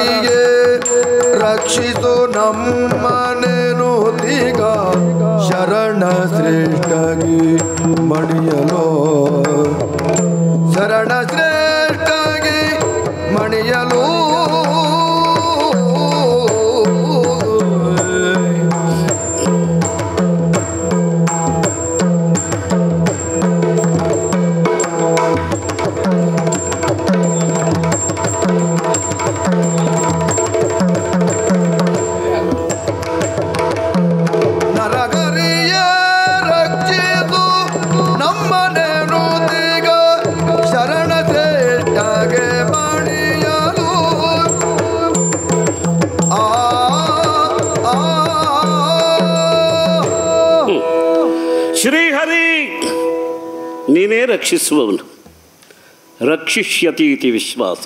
ನರಹರಿಯೇ ರಕ್ಷಿಸು ನಮ್ಮನೆನು ದಿಗ ಶರಣ ಶ್ರೇಷ್ಠಗಿ ಮಣಿಯಲೋ ಶರಣ ಶ್ರೇಷ್ಠಗಿ ಮಣಿಯಲೋ ಶ್ರೀಹರಿ ನೀನೇ ರಕ್ಷಿಸುವವನು. ರಕ್ಷಿಷ್ಯತಿ ಇತಿ ವಿಶ್ವಾಸ.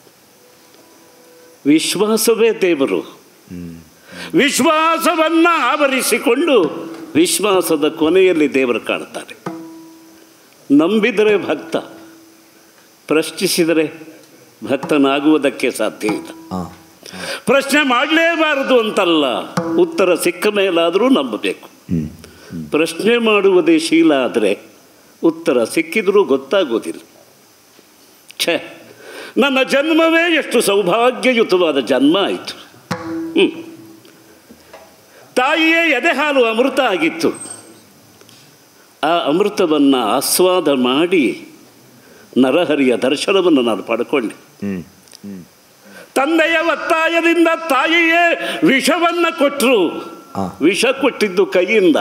ವಿಶ್ವಾಸವೇ ದೇವರು. ವಿಶ್ವಾಸವನ್ನು ಆವರಿಸಿಕೊಂಡು ವಿಶ್ವಾಸದ ಕೊನೆಯಲ್ಲಿ ದೇವರು ಕಾಣ್ತಾರೆ. ನಂಬಿದರೆ ಭಕ್ತ, ಪ್ರಶ್ನಿಸಿದರೆ ಭಕ್ತನಾಗುವುದಕ್ಕೆ ಸಾಧ್ಯ ಇಲ್ಲ. ಪ್ರಶ್ನೆ ಮಾಡಲೇಬಾರದು ಅಂತಲ್ಲ, ಉತ್ತರ ಸಿಕ್ಕ ಮೇಲಾದರೂ ನಂಬಬೇಕು. ಪ್ರಶ್ನೆ ಮಾಡುವುದೇ ಶೀಲ ಆದರೆ ಉತ್ತರ ಸಿಕ್ಕಿದರೂ ಗೊತ್ತಾಗೋದಿಲ್ಲ. ಛೇ, ನನ್ನ ಜನ್ಮವೇ ಎಷ್ಟು ಸೌಭಾಗ್ಯಯುತವಾದ ಜನ್ಮ ಆಯಿತು. ಹ್ಞೂ ತಾಯಿಯೇ ಎದೆ ಹಾಲು ಅಮೃತ ಆಗಿತ್ತು. ಆ ಅಮೃತವನ್ನು ಆಸ್ವಾದ ಮಾಡಿ ನರಹರಿಯ ದರ್ಶನವನ್ನು ನಾನು ಪಡ್ಕೊಂಡೆ. ತಂದೆಯ ಒತ್ತಾಯದಿಂದ ತಾಯಿಯೇ ವಿಷವನ್ನು ಕೊಟ್ಟರು. ವಿಷ ಕೊಟ್ಟಿದ್ದು ಕೈಯಿಂದ,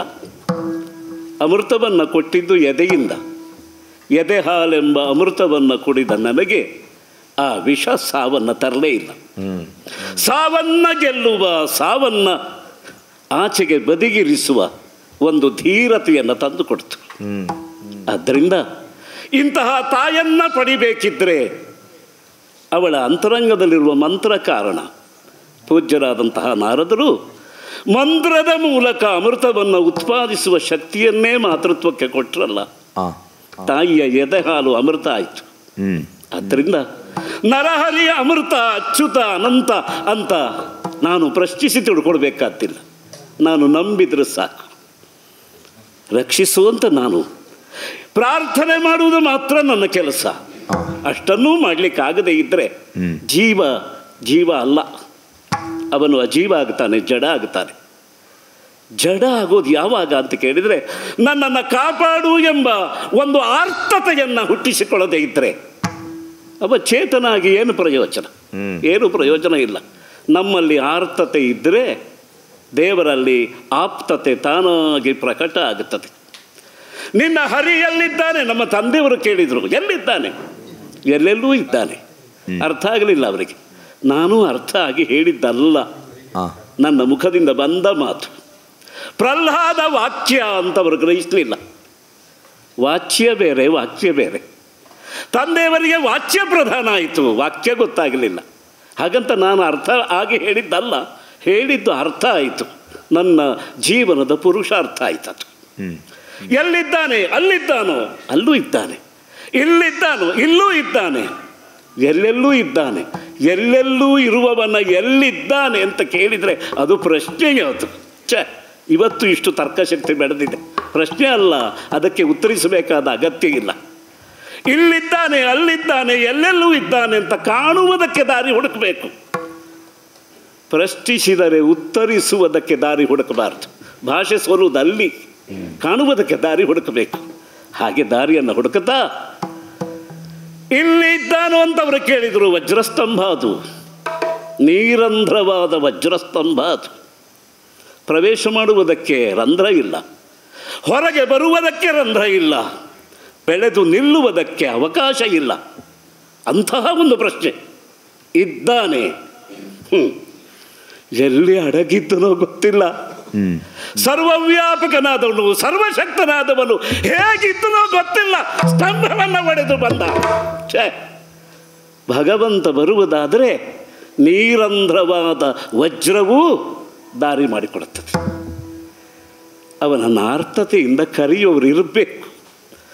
ಅಮೃತವನ್ನು ಕೊಟ್ಟಿದ್ದು ಎದೆಯಿಂದ. ಎದೆ ಹಾಲೆಂಬ ಅಮೃತವನ್ನು ಕುಡಿದ ನನಗೆ ಆ ವಿಷ ಸಾವನ್ನು ತರಲೇ ಇಲ್ಲ. ಸಾವನ್ನು ಗೆಲ್ಲುವ, ಸಾವನ್ನು ಆಚೆಗೆ ಬದಿಗಿರಿಸುವ ಒಂದು ಧೀರತೆಯನ್ನು ತಂದುಕೊಡ್ತು. ಆದ್ದರಿಂದ ಇಂತಹ ತಾಯನ್ನು ಪಡಿಬೇಕಿದ್ದರೆ ಅವಳ ಅಂತರಂಗದಲ್ಲಿರುವ ಮಂತ್ರ ಕಾರಣ. ಪೂಜ್ಯರಾದಂತಹ ನಾರದರು ಮಂತ್ರದ ಮೂಲಕ ಅಮೃತವನ್ನು ಉತ್ಪಾದಿಸುವ ಶಕ್ತಿಯನ್ನೇ ಮಾತೃತ್ವಕ್ಕೆ ಕೊಟ್ಟರಲ್ಲ, ತಾಯಿಯ ಎದೆ ಹಾಲು ಅಮೃತ ಆಯಿತು. ಆದ್ದರಿಂದ ನರಹರಿಯ ಅಮೃತ ಅಚ್ಯುತ ಅನಂತ ಅಂತ ನಾನು ಪ್ರಶ್ನಿಸಿ ತಿಳ್ಕೊಳ್ಬೇಕಾಗ್ತಿಲ್ಲ. ನಾನು ನಂಬಿದ್ರೆ ಸಾಕು. ರಕ್ಷಿಸುವಂತ ನಾನು ಪ್ರಾರ್ಥನೆ ಮಾಡುವುದು ಮಾತ್ರ ನನ್ನ ಕೆಲಸ. ಅಷ್ಟನ್ನೂ ಮಾಡಲಿಕ್ಕಾಗದೇ ಇದ್ದರೆ ಜೀವ ಜೀವ ಅಲ್ಲ, ಅವನು ಅಜೀವ ಆಗ್ತಾನೆ, ಜಡ ಆಗ್ತಾನೆ. ಜಡ ಆಗೋದು ಯಾವಾಗ ಅಂತ ಕೇಳಿದರೆ, ನನ್ನನ್ನು ಕಾಪಾಡು ಎಂಬ ಒಂದು ಆರ್ತತೆಯನ್ನು ಹುಟ್ಟಿಸಿಕೊಳ್ಳದೇ ಇದ್ದರೆ ಅವ ಚೇತನಾಗಿ ಏನು ಪ್ರಯೋಜನ? ಏನು ಪ್ರಯೋಜನ ಇಲ್ಲ. ನಮ್ಮಲ್ಲಿ ಆರ್ತತೆ ಇದ್ದರೆ ದೇವರಲ್ಲಿ ಆಪ್ತತೆ ತಾನಾಗಿ ಪ್ರಕಟ ಆಗುತ್ತದೆ. ನಿನ್ನ ಹರಿಯಲ್ಲಿದ್ದಾನೆ. ನಮ್ಮ ತಂದೆಯವರು ಕೇಳಿದರು, ಎಲ್ಲಿದ್ದಾನೆ? ಎಲ್ಲೆಲ್ಲೂ ಇದ್ದಾನೆ. ಅರ್ಥ ಆಗಲಿಲ್ಲ ಅವರಿಗೆ. ನಾನು ಅರ್ಥ ಆಗಿ ಹೇಳಿದ್ದಲ್ಲ, ನನ್ನ ಮುಖದಿಂದ ಬಂದ ಮಾತು. ಪ್ರಹ್ಲಾದ ವಾಕ್ಯ ಅಂತವರು ಗ್ರಹಿಸಲಿಲ್ಲ. ವಾಚ್ಯ ಬೇರೆ, ವಾಕ್ಯ ಬೇರೆ. ತಂದೆಯವರಿಗೆ ವಾಚ್ಯ ಪ್ರಧಾನ ಆಯಿತು, ವಾಕ್ಯ ಗೊತ್ತಾಗಲಿಲ್ಲ. ಹಾಗಂತ ನಾನು ಅರ್ಥ ಆಗಿ ಹೇಳಿದ್ದಲ್ಲ, ಹೇಳಿದ್ದು ಅರ್ಥ ಆಯಿತು. ನನ್ನ ಜೀವನದ ಪುರುಷಾರ್ಥ ಆಯ್ತದು. ಎಲ್ಲಿದ್ದಾನೆ? ಅಲ್ಲಿದ್ದಾನೋ, ಅಲ್ಲೂ ಇದ್ದಾನೆ. ಇಲ್ಲಿದ್ದಾನೋ, ಇಲ್ಲೂ ಇದ್ದಾನೆ. ಎಲ್ಲೆಲ್ಲೂ ಇದ್ದಾನೆ. ಎಲ್ಲೆಲ್ಲೂ ಇರುವವನ ಎಲ್ಲಿದ್ದಾನೆ ಅಂತ ಕೇಳಿದರೆ ಅದು ಪ್ರಶ್ನೆ ಯಾವುದು? ಛೇ, ಇವತ್ತು ಇಷ್ಟು ತರ್ಕಶಕ್ತಿ ಬೆಳೆದಿದೆ. ಪ್ರಶ್ನೆ ಅಲ್ಲ, ಅದಕ್ಕೆ ಉತ್ತರಿಸಬೇಕಾದ ಅಗತ್ಯ ಇಲ್ಲ. ಇಲ್ಲಿದ್ದಾನೆ, ಅಲ್ಲಿದ್ದಾನೆ, ಎಲ್ಲೆಲ್ಲೂ ಇದ್ದಾನೆ ಅಂತ ಕಾಣುವುದಕ್ಕೆ ದಾರಿ ಹುಡುಕಬೇಕು. ಪ್ರಶ್ನಿಸಿದರೆ ಉತ್ತರಿಸುವುದಕ್ಕೆ ದಾರಿ ಹುಡುಕಬಾರ್ದು. ಭಾಷೆ ಸೋಲುವುದಲ್ಲಿ ಕಾಣುವುದಕ್ಕೆ ದಾರಿ ಹುಡುಕಬೇಕು. ಹಾಗೆ ದಾರಿಯನ್ನು ಹುಡುಕುತ್ತಾ ಇಲ್ಲಿದ್ದಾನೋ ಅಂತವರು ಕೇಳಿದರು. ವಜ್ರಸ್ತಂಭ ಅದು, ನೀರಂಧ್ರವಾದ ವಜ್ರಸ್ತಂಭ ಅದು. ಪ್ರವೇಶ ಮಾಡುವುದಕ್ಕೆ ರಂಧ್ರ ಇಲ್ಲ, ಹೊರಗೆ ಬರುವುದಕ್ಕೆ ರಂಧ್ರ ಇಲ್ಲ, ಬೆಳೆದು ನಿಲ್ಲುವುದಕ್ಕೆ ಅವಕಾಶ ಇಲ್ಲ. ಅಂತಹ ಒಂದು ಪ್ರಶ್ನೆ. ಇದ್ದಾನೆ, ಹ್ಞೂ ಎಲ್ಲಿ ಅಡಗಿದ್ದನೋ ಗೊತ್ತಿಲ್ಲ. ಸರ್ವವ್ಯಾಪಕನಾದವನು, ಸರ್ವಶಕ್ತನಾದವನು ಹೇಗಿದ್ದನೋ ಗೊತ್ತಿಲ್ಲ. ಸ್ತಂಭವನ್ನು ಒಡೆದು ಬಂದ. ಛೇ, ಭಗವಂತ ಬರುವುದಾದರೆ ನೀರಂಧ್ರವಾದ ವಜ್ರವೂ ದಾರಿ ಮಾಡಿಕೊಡುತ್ತದೆ. ಅವನ ಆರ್ತತೆಯಿಂದ ಕರೆಯುವವರು ಇರಬೇಕು.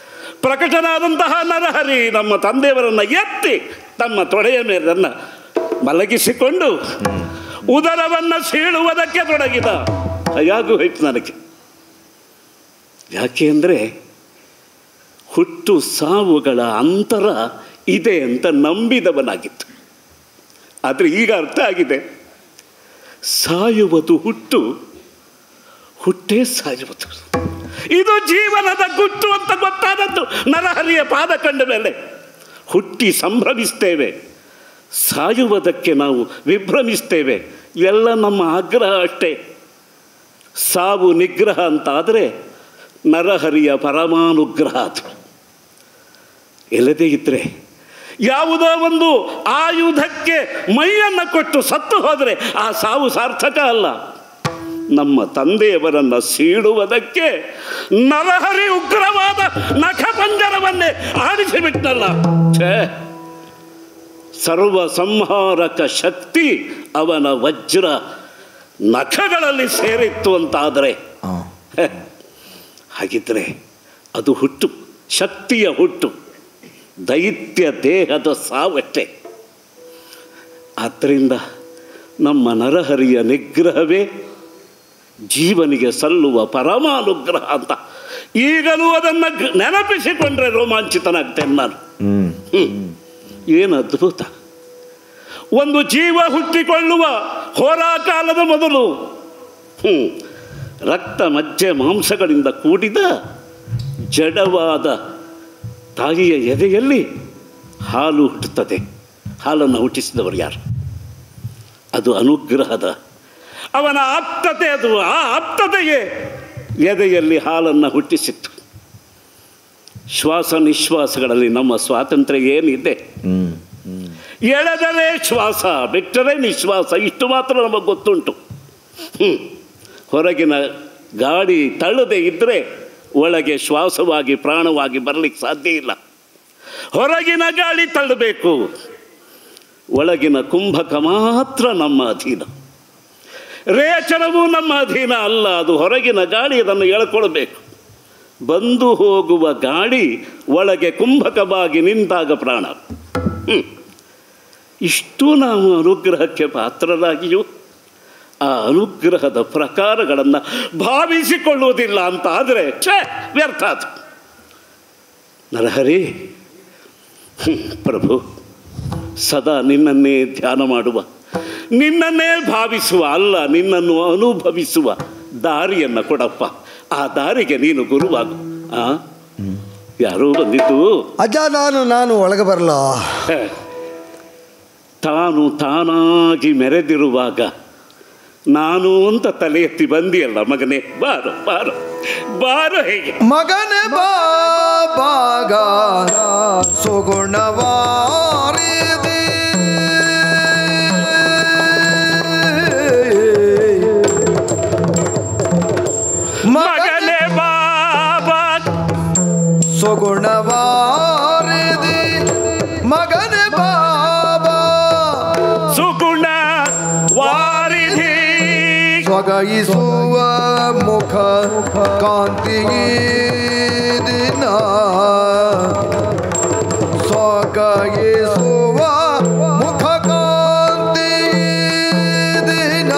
ಪ್ರಕಟನಾದಂತಹ ನರಹರಿ ನಮ್ಮ ತಂದೆಯವರನ್ನು ಎತ್ತಿ ತಮ್ಮ ತೊಡೆಯ ಮೇಲನ್ನು ಮಲಗಿಸಿಕೊಂಡು ಉದರವನ್ನು ಸೀಳುವುದಕ್ಕೆ ತೊಡಗಿದ. ಭಯಾಗು ಹೋಯ್ತು ನನಗೆ. ಯಾಕೆ ಅಂದರೆ ಹುಟ್ಟು ಸಾವುಗಳ ಅಂತರ ಇದೆ ಅಂತ ನಂಬಿದವನಾಗಿತ್ತು. ಆದರೆ ಈಗ ಅರ್ಥ ಆಗಿದೆ, ಸಾಯುವುದು ಹುಟ್ಟು, ಹುಟ್ಟೇ ಸಾಯುವುದು. ಇದು ಜೀವನದ ಗುಟ್ಟು ಅಂತ ಗೊತ್ತಾದದ್ದು ನರಹರಿಯ ಪಾದ ಕಂಡ ಮೇಲೆ. ಹುಟ್ಟಿ ಸಂಭ್ರಮಿಸ್ತೇವೆ, ಸಾಯುವುದಕ್ಕೆ ನಾವು ವಿಭ್ರಮಿಸ್ತೇವೆ. ಎಲ್ಲ ನಮ್ಮ ಆಗ್ರಹ ಅಷ್ಟೇ. ಸಾವು ನಿಗ್ರಹ ಅಂತಾದರೆ ನರಹರಿಯ ಪರಮಾನುಗ್ರಹ ಅದು. ಇಲ್ಲದೇ ಇದ್ದರೆ ಯಾವುದೋ ಒಂದು ಆಯುಧಕ್ಕೆ ಮೈಯನ್ನು ಕೊಟ್ಟು ಸತ್ತು ಹೋದರೆ ಆ ಸಾವು ಸಾರ್ಥಕ ಅಲ್ಲ. ನಮ್ಮ ತಂದೆಯವರನ್ನು ಸೀಳುವುದಕ್ಕೆ ನರಹರಿ ಉಗ್ರವಾದ ನಖಪಂಜರವನ್ನೇ ಆಡಿಸಿಬಿಟ್ಟಲ್ಲ. ಛೇ, ಸರ್ವ ಸಂಹಾರಕ ಶಕ್ತಿ ಅವನ ವಜ್ರ ನಖಗಳಲ್ಲಿ ಸೇರಿತ್ತು ಅಂತಾದರೆ, ಹಾಗಿದ್ದರೆ ಅದು ಹುಟ್ಟು, ಶಕ್ತಿಯ ಹುಟ್ಟು, ದೈತ್ಯ ದೇಹದ ಸಾವಟ್ಟೆ. ಆದ್ದರಿಂದ ನಮ್ಮ ನರಹರಿಯ ನಿಗ್ರಹವೇ ಜೀವನಿಗೆ ಸಲ್ಲುವ ಪರಮಾನುಗ್ರಹ ಅಂತ ಈಗಲೂ ಅದನ್ನು ನೆನಪಿಸಿಕೊಂಡ್ರೆ ರೋಮಾಂಚಿತನಾಗ್ತೇನೆ ನಾನು. ಏನು ಅದ್ಭುತ! ಒಂದು ಜೀವ ಹುಟ್ಟಿಕೊಳ್ಳುವ ಹೋರಾಕಾಲದ ಮೊದಲು ಹ್ಞೂ ರಕ್ತ ಮಜ್ಜೆ ಮಾಂಸಗಳಿಂದ ಕೂಡಿದ ಜಡವಾದ ತಾಯಿಯ ಎದೆಯಲ್ಲಿ ಹಾಲು ಹುಟ್ಟುತ್ತದೆ. ಹಾಲನ್ನು ಹುಟ್ಟಿಸಿದವರು ಯಾರು? ಅದು ಅನುಗ್ರಹದ ಅವನ ಆಪ್ತತೆ. ಅದು ಆ ಆಪ್ತತೆಯೇ ಎದೆಯಲ್ಲಿ ಹಾಲನ್ನು ಹುಟ್ಟಿಸಿತ್ತು. ಶ್ವಾಸ ನಿಶ್ವಾಸಗಳಲ್ಲಿ ನಮ್ಮ ಸ್ವಾತಂತ್ರ್ಯ ಏನಿದೆ? ಎಳೆದರೆ ಶ್ವಾಸ, ಬಿಟ್ಟರೆ ನಿಶ್ವಾಸ. ಇಷ್ಟು ಮಾತ್ರ ನಮಗೆ ಗೊತ್ತುಂಟು. ಹ್ಞೂ ಹೊರಗಿನ ಗಾಳಿ ತಳ್ಳದೆ ಇದ್ದರೆ ಒಳಗೆ ಶ್ವಾಸವಾಗಿ ಪ್ರಾಣವಾಗಿ ಬರಲಿಕ್ಕೆ ಸಾಧ್ಯ ಇಲ್ಲ. ಹೊರಗಿನ ಗಾಳಿ ತಳ್ಳಬೇಕು, ಒಳಗಿನ ಕುಂಭಕ ಮಾತ್ರ ನಮ್ಮ ಅಧೀನ. ರೇಚನವೂ ನಮ್ಮ ಅಧೀನ ಅಲ್ಲ, ಅದು ಹೊರಗಿನ ಗಾಳಿ ಅದನ್ನು ಎಳ್ಕೊಳ್ಬೇಕು. ಬಂದು ಹೋಗುವ ಗಾಳಿ ಒಳಗೆ ಕುಂಭಕವಾಗಿ ನಿಂತಾಗ ಪ್ರಾಣ. ಹ್ಞೂ ಇಷ್ಟು ನಾವು ಅನುಗ್ರಹಕ್ಕೆ ಪಾತ್ರರಾಗಿಯೂ ಆ ಅನುಗ್ರಹದ ಪ್ರಕಾರಗಳನ್ನು ಭಾವಿಸಿಕೊಳ್ಳುವುದಿಲ್ಲ ಅಂತ ಆದರೆ ಛೇ, ವ್ಯರ್ಥ ಅದು. ನರಹರಿ, ಪ್ರಭು, ಸದಾ ನಿನ್ನನ್ನೇ ಧ್ಯಾನ ಮಾಡುವ, ನಿನ್ನನ್ನೇ ಭಾವಿಸುವ ಅಲ್ಲ, ನಿನ್ನನ್ನು ಅನುಭವಿಸುವ ದಾರಿಯನ್ನು ಕೊಡಪ್ಪ. ಆ ದಾರಿಗೆ ನೀನು ಗುರುವಾಗು. ಆ ಯಾರೋ ಬಂದಿದ್ದು. ಅಜ್ಜ, ನಾನು ನಾನು ಒಳಗೆ ಬರಲ್ಲ. ತಾನು ತಾನಾಗಿ ಮೆರೆದಿರುವಾಗ ನಾನು ಅಂತ ತಲೆ ಎತ್ತಿ ಬಂದಿಯಲ್ಲ ಮಗನೇ. ಬಾರು ಬಾರು ಬಾರು. ಹೇಗೆ ಮಗನೇ ಬಾ ಬಾಗ ಸುಗುಣವಾರಿದಿ ಮಗನೇ ಬಾಬಾ ಸುಗುಣವಾರಿದಿ ಮಗನೇ ಬಾಬಾ ಸುಗುಣ ವಾರಿಧಿ ಸ್ವಗಯಿಸುವ ಮುಖ ಕಾಂತಿ ದಿನ ಸ್ವಗಯಿಸುವ ಮುಖ ಕಾಂತಿ ದಿನ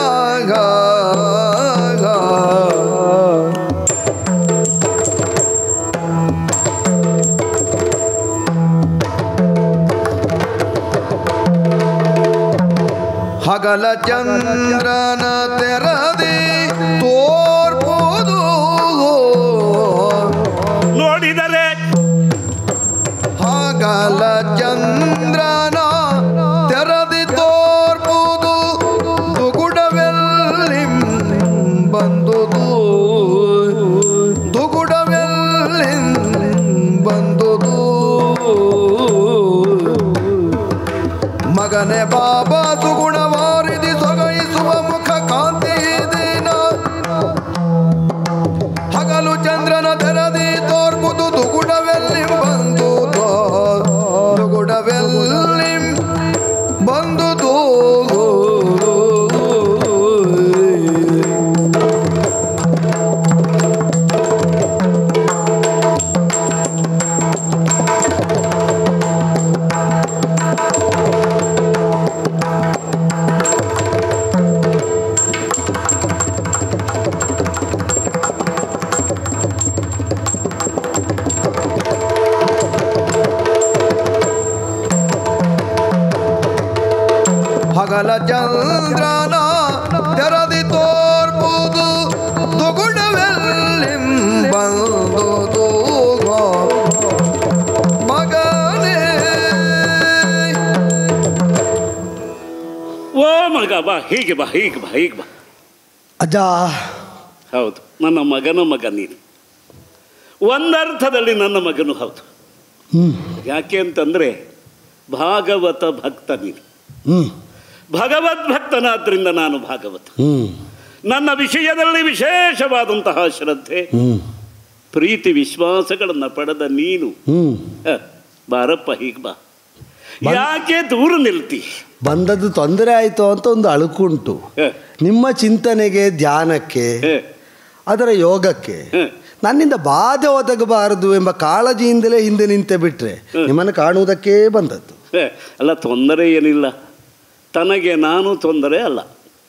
ಹಗಲ ಚಂದ್ರನ ತೆರದಿ ತೋರ್ಪುದು ನೋಡಿದರೆ ಹಗಲ ಚಂದ್ರನ ತೆರದಿ ತೋರ್ಪುದು ದುಗುಡವೆಲ್ಲಿ ಬಂದುದು ದುಗುಡವೆಲ್ಲಿ ಬಂದುದು ಮಗನೇ ಬಾಬಾ ಸುಗುಣವಾರಿದಿ ಸೊಗೈಸುವ ಮುಖ ಕಾಂತಿ ದಿನ ಹಗಲು ಚಂದ್ರನ ತೆರದಿ ತೋರ್ಪುದು ದುಗುಡವೆಲ್ಲಿ ಬಂದು ದುಗುಡವೆಲ್ಲಿ ಬಂದುದು ಜಲಚಂದ್ರನ ತೆರದಿ ತೋರ್ಪುದು ದುಗುಡವೆಲ್ಲಿಂಬಂದು ಮಗನೇ. ಓ ಮಗ ಬಾ, ಹೀಗೆ ಬಾ, ಹೀಗೆ ಬಾ, ಹೀಗೆ ಬಾ. ಅಜ್ಜ, ಹೌದು, ನನ್ನ ಮಗನ ಮಗ ನೀನು. ಒಂದರ್ಥದಲ್ಲಿ ನನ್ನ ಮಗನು ಹೌದು. ಯಾಕೆ ಅಂತಂದರೆ ಭಾಗವತ ಭಕ್ತ ನೀನು. ಭಗವದ್ಭಕ್ತನಾದ್ರಿಂದ ನಾನು ಭಾಗವತ. ನನ್ನ ವಿಷಯದಲ್ಲಿ ವಿಶೇಷವಾದಂತಹ ಶ್ರದ್ಧೆ, ಪ್ರೀತಿ, ವಿಶ್ವಾಸಗಳನ್ನು ಪಡೆದ ನೀನು ಬಾರಪ್ಪ, ಹೀಗೆ ಬಾ. ಯಾಕೆ ದೂರ ನಿಲ್ತಿ? ಬಂದದ್ದು ತೊಂದರೆ ಆಯಿತು ಅಂತ ಒಂದು ಅಳುಕುಂಟು. ನಿಮ್ಮ ಚಿಂತನೆಗೆ, ಧ್ಯಾನಕ್ಕೆ, ಅದರ ಯೋಗಕ್ಕೆ ನನ್ನಿಂದ ಬಾಧೆ ಒದಗಬಾರದು ಎಂಬ ಕಾಳಜಿಯಿಂದಲೇ ಹಿಂದೆ ನಿಂತೆ ಬಿಟ್ರೆ ನಿಮ್ಮನ್ನು ಕಾಣುವುದಕ್ಕೇ ಬಂದದ್ದು. ಅಲ್ಲ, ತೊಂದರೆ ಏನಿಲ್ಲ. ತನಗೆ ನಾನು ತೊಂದರೆ ಅಲ್ಲ.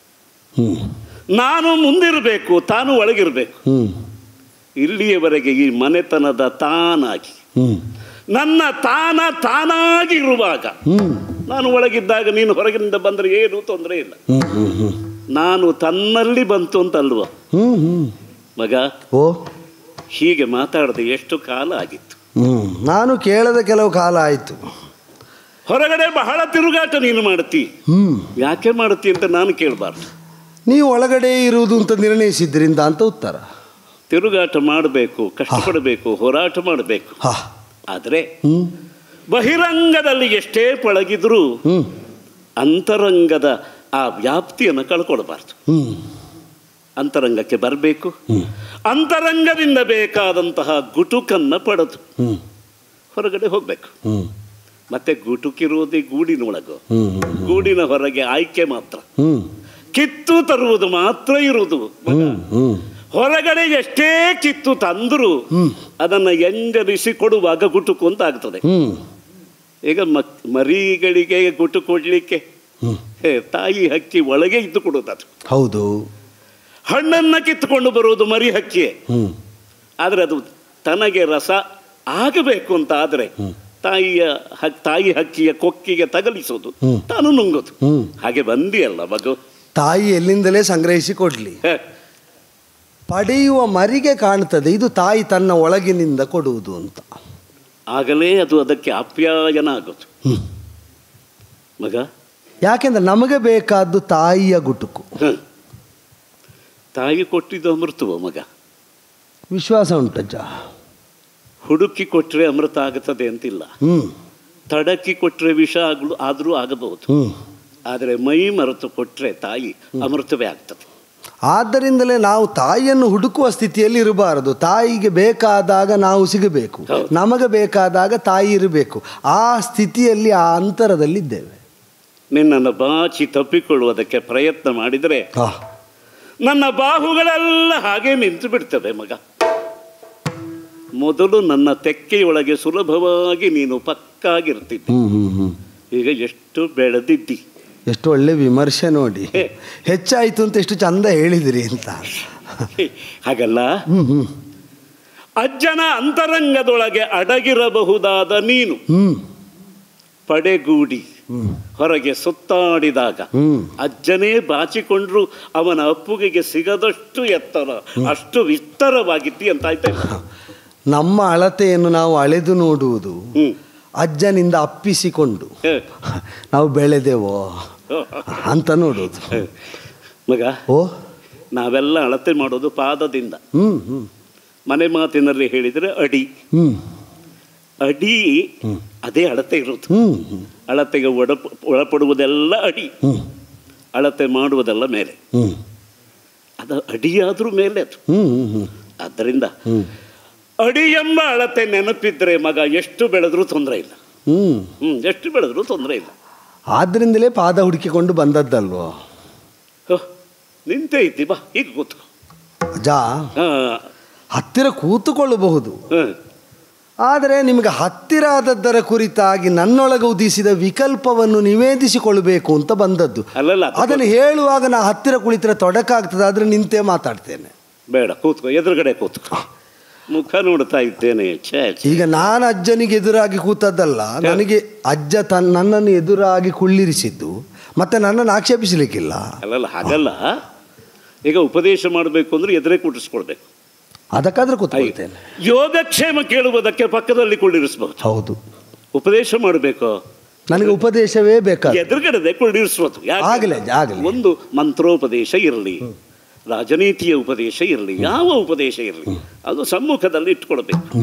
ನಾನು ಮುಂದಿರಬೇಕು, ತಾನು ಒಳಗಿರಬೇಕು. ಇಲ್ಲಿಯವರೆಗೆ ಈ ಮನೆತನದ ತಾನಾಗಿ, ನನ್ನ ತಾನ ತಾನಾಗಿ ಇರುವಾಗ, ನಾನು ಒಳಗಿದ್ದಾಗ ನೀನು ಹೊರಗಿನಿಂದ ಬಂದರೆ ಏನೂ ತೊಂದರೆ ಇಲ್ಲ. ನಾನು ತನ್ನಲ್ಲಿ ಬಂತು ಅಂತಲ್ವ ಮಗ? ಓ, ಹೀಗೆ ಮಾತಾಡದೆ ಎಷ್ಟು ಕಾಲ ಆಗಿತ್ತು. ನಾನು ಕೇಳದ ಕೆಲವು ಕಾಲ ಆಯಿತು. ಹೊರಗಡೆ ಬಹಳ ತಿರುಗಾಟ ನೀನು ಮಾಡ್ತಿ. ಯಾಕೆ ಮಾಡ್ತಿ ಅಂತ ನಾನು ಕೇಳಬಾರ್ದು. ನೀವು ಒಳಗಡೆ ಇರುವುದು ಅಂತ ನಿರ್ಣಯಿಸಿದ್ರಿಂದ ಅಂತ ಉತ್ತರ. ತಿರುಗಾಟ ಮಾಡಬೇಕು, ಕಷ್ಟಪಡಬೇಕು, ಹೋರಾಟ ಮಾಡಬೇಕು. ಆದರೆ ಬಹಿರಂಗದಲ್ಲಿ ಎಷ್ಟೇ ಪಳಗಿದ್ರೂ ಅಂತರಂಗದ ಆ ವ್ಯಾಪ್ತಿಯನ್ನು ಕಳ್ಕೊಳ್ಬಾರ್ದು. ಅಂತರಂಗಕ್ಕೆ ಬರಬೇಕು. ಅಂತರಂಗದಿಂದ ಬೇಕಾದಂತಹ ಗುಟುಕನ್ನು ಪಡೆದು ಹೊರಗಡೆ ಹೋಗಬೇಕು. ಮತ್ತೆ ಗುಟುಕಿರುವುದೇ ಗೂಡಿನೊಳಗು, ಗೂಡಿನ ಹೊರಗೆ ಆಯ್ಕೆ ಮಾತ್ರ. ಕಿತ್ತು ತರುವುದು ಮಾತ್ರ ಇರುವುದು. ಹೊರಗಡೆ ಎಷ್ಟೇ ಕಿತ್ತು ತಂದರೂ ಅದನ್ನು ಎಂಗರಿಸಿ ಕೊಡುವಾಗ ಗುಟುಕು ಅಂತ ಆಗ್ತದೆ. ಈಗ ಮಕ್ ಮರಿಗಳಿಗೆ ಗುಟು ಕೊಡ್ಲಿಕ್ಕೆ ತಾಯಿ ಹಕ್ಕಿ ಒಳಗೆ ಇದ್ದು ಕೊಡುವುದು. ಹೌದು, ಹಣ್ಣನ್ನ ಕಿತ್ತುಕೊಂಡು ಬರುವುದು ಮರಿ ಹಕ್ಕಿಯೇ. ಆದರೆ ಅದು ತನಗೆ ರಸ ಆಗಬೇಕು ಅಂತ ಆದರೆ ತಾಯಿಯ ತಾಯಿ ಹಕ್ಕಿಯ ಕೊಕ್ಕಿಗೆ ತಗಲಿಸೋದು, ತಾನು ನುಂಗೋದು. ಹಾಗೆ ಬಂದಿಯಲ್ಲ ಮಗು. ತಾಯಿ ಎಲ್ಲಿಂದಲೇ ಸಂಗ್ರಹಿಸಿ ಕೊಡ್ಲಿ, ಪಡೆಯುವ ಮರಿಗೆ ಕಾಣ್ತದೆ ಇದು ತಾಯಿ ತನ್ನ ಒಳಗಿನಿಂದ ಕೊಡುವುದು ಅಂತ. ಆಗಲೇ ಅದು ಅದಕ್ಕೆ ಆಪ್ಯಾಯನ ಆಗೋದು ಮಗ. ಯಾಕೆಂದ್ರೆ ನಮಗೆ ಬೇಕಾದ್ದು ತಾಯಿಯ ಗುಟುಕು. ತಾಯಿ ಕೊಟ್ಟಿದ್ದು ಅಮೃತವ ಮಗ. ವಿಶ್ವಾಸ ಉಂಟಜ್ಜ. ಹುಡುಕಿ ಕೊಟ್ಟರೆ ಅಮೃತ ಆಗುತ್ತದೆ ಅಂತಿಲ್ಲ. ತಡಕಿ ಕೊಟ್ಟರೆ ವಿಷ ಆಗಲು ಆದರೂ ಆಗಬಹುದು. ಆದರೆ ಮೈ ಮರೆತು ಕೊಟ್ಟರೆ ತಾಯಿ ಅಮೃತವೇ ಆಗ್ತದೆ. ಆದ್ದರಿಂದಲೇ ನಾವು ತಾಯಿಯನ್ನು ಹುಡುಕುವ ಸ್ಥಿತಿಯಲ್ಲಿ ಇರಬಾರದು. ತಾಯಿಗೆ ಬೇಕಾದಾಗ ನಾವು ಸಿಗಬೇಕು, ನಮಗೆ ಬೇಕಾದಾಗ ತಾಯಿ ಇರಬೇಕು. ಆ ಸ್ಥಿತಿಯಲ್ಲಿ, ಆ ಅಂತರದಲ್ಲಿದ್ದೇವೆ. ನಿನ್ನನ್ನು ಬಾಚಿ ತಪ್ಪಿಕೊಳ್ಳುವುದಕ್ಕೆ ಪ್ರಯತ್ನ ಮಾಡಿದರೆ ನನ್ನ ಬಾಹುಗಳೆಲ್ಲ ಹಾಗೆ ನಿಂತು ಬಿಡ್ತವೆ ಮಗ. ಮೊದಲು ನನ್ನ ತೆಕ್ಕೆಯೊಳಗೆ ಸುಲಭವಾಗಿ ನೀನು ಪಕ್ಕಾಗಿರ್ತಿದ್ದೆ. ಈಗ ಎಷ್ಟು ಬೆಳೆದಿದ್ದಿ. ಎಷ್ಟು ಒಳ್ಳೆ ವಿಮರ್ಶೆ ನೋಡಿ. ಹೆಚ್ಚಾಯಿತು ಅಂತ ಎಷ್ಟು ಚಂದ ಹೇಳಿದಿರಿ ಅಂತ. ಹಾಗಲ್ಲ, ಅಜ್ಜನ ಅಂತರಂಗದೊಳಗೆ ಅಡಗಿರಬಹುದಾದ ನೀನು ಪಡೆಗೂಡಿ ಹೊರಗೆ ಸುತ್ತಾಡಿದಾಗ ಅಜ್ಜನೇ ಬಾಚಿಕೊಂಡ್ರು ಅವನ ಅಪ್ಪುಗೆಗೆ ಸಿಗದಷ್ಟು ಎತ್ತರ, ಅಷ್ಟು ವಿಸ್ತಾರವಾಗಿತ್ತಿ ಅಂತಾಯ್ತು. ನಮ್ಮ ಅಳತೆಯನ್ನು ನಾವು ಅಳೆದು ನೋಡುವುದು ಅಜ್ಜನಿಂದ ಅಪ್ಪಿಸಿಕೊಂಡು ನಾವು ಬೆಳೆದೆವೋ ಅಂತ ನೋಡೋದು ಮಗ. ಓ, ನಾವೆಲ್ಲ ಅಳತೆ ಮಾಡೋದು ಪಾದದಿಂದ. ಮನೆ ಮಾತಿನಲ್ಲಿ ಹೇಳಿದರೆ ಅಡಿ. ಅಡಿ ಅದೇ ಅಳತೆ ಇರೋದು. ಅಳತೆಗೆ ಒಡ ಒಳಪಡುವುದೆಲ್ಲ ಅಡಿ, ಅಳತೆ ಮಾಡುವುದೆಲ್ಲ ಮೇಲೆ. ಅದು ಅಡಿಯಾದ್ರೂ ಮೇಲೆ ಅದು. ಆದ್ದರಿಂದ ಅಡಿ ಎಂಬ ಅಳತೆ ನೆನಪಿದ್ರೆ ಮಗ ಎಷ್ಟು ಬೆಳೆದ್ರೂ ತೊಂದರೆ ಇಲ್ಲ. ಹ್ಮ್ ಎಷ್ಟು ಬೆಳೆದ್ರೂ ತೊಂದರೆ ಇಲ್ಲ. ಆದ್ರಿಂದಲೇ ಪಾದ ಹುಡುಕಿಕೊಂಡು ಬಂದದ್ದಲ್ವೋ. ನಿಂತೇ ಇದ್ದಿ, ಬಾ ಈಗ ಕೂತು. ಅಜ್ಜ, ಹತ್ತಿರ ಕೂತುಕೊಳ್ಳಬಹುದು. ಆದರೆ ನಿಮಗೆ ಹತ್ತಿರ ಆದದ್ದರ ಕುರಿತಾಗಿ ನನ್ನೊಳಗೆ ಉದಿಸಿದ ವಿಕಲ್ಪವನ್ನು ನಿವೇದಿಸಿಕೊಳ್ಳಬೇಕು ಅಂತ ಬಂದದ್ದು. ಅಲ್ಲಲ್ಲ, ಅದನ್ನು ಹೇಳುವಾಗ ನಾ ಹತ್ತಿರ ಕುಳಿತರೆ ತೊಡಕಾಗ್ತದೆ. ಆದರೆ ನಿಂತೇ ಮಾತಾಡ್ತೇನೆ. ಬೇಡ, ಕೂತ್ಕೋ, ಎದುರುಗಡೆ ಕೂತ್ಕೋ. ಮುಖ ನೋಡ್ತಾ ಇದ್ದೇನೆ. ಈಗ ನಾನು ಅಜ್ಜನಿಗೆ ಎದುರಾಗಿ ಕೂತದ್ದಲ್ಲ, ನನಗೆ ಅಜ್ಜ ತನ್ನ ನನ್ನನ್ನು ಎದುರಾಗಿ ಕುಳ್ಳಿರಿಸಿದ್ದು, ಮತ್ತೆ ನನ್ನನ್ನು ಆಕ್ಷೇಪಿಸಲಿಕ್ಕಿಲ್ಲ. ಅಲ್ಲಲ್ಲ, ಹಾಗಲ್ಲ. ಈಗ ಉಪದೇಶ ಮಾಡಬೇಕು ಅಂದ್ರೆ ಎದುರೇ ಕೂಡಿಸ್ಕೊಳ್ಬೇಕು. ಅದಕ್ಕಾದ್ರೆ ಕೂತ್ಕೊಳ್ತೇನೆ. ಯೋಗಕ್ಷೇಮ ಕೇಳುವುದಕ್ಕೆ ಪಕ್ಕದಲ್ಲಿ ಕುಳ್ಳಿರಿಸಬಹುದು. ಹೌದು. ಉಪದೇಶ ಮಾಡಬೇಕು, ನನಗೆ ಉಪದೇಶವೇ ಬೇಕಾದ ಎದುರುಗಡೆ ಕುಳ್ಳಿರಿಸುವುದು. ಆಗಲೇ ಆಗಲಿ. ಒಂದು ಮಂತ್ರೋಪದೇಶ ಇರಲಿ, ರಾಜನೀತಿಯ ಉಪದೇಶ ಇರಲಿ, ಯಾವ ಉಪದೇಶ ಇರಲಿ, ಅದು ಸಮ್ಮುಖದಲ್ಲಿ ಇಟ್ಕೊಳ್ಬೇಕು.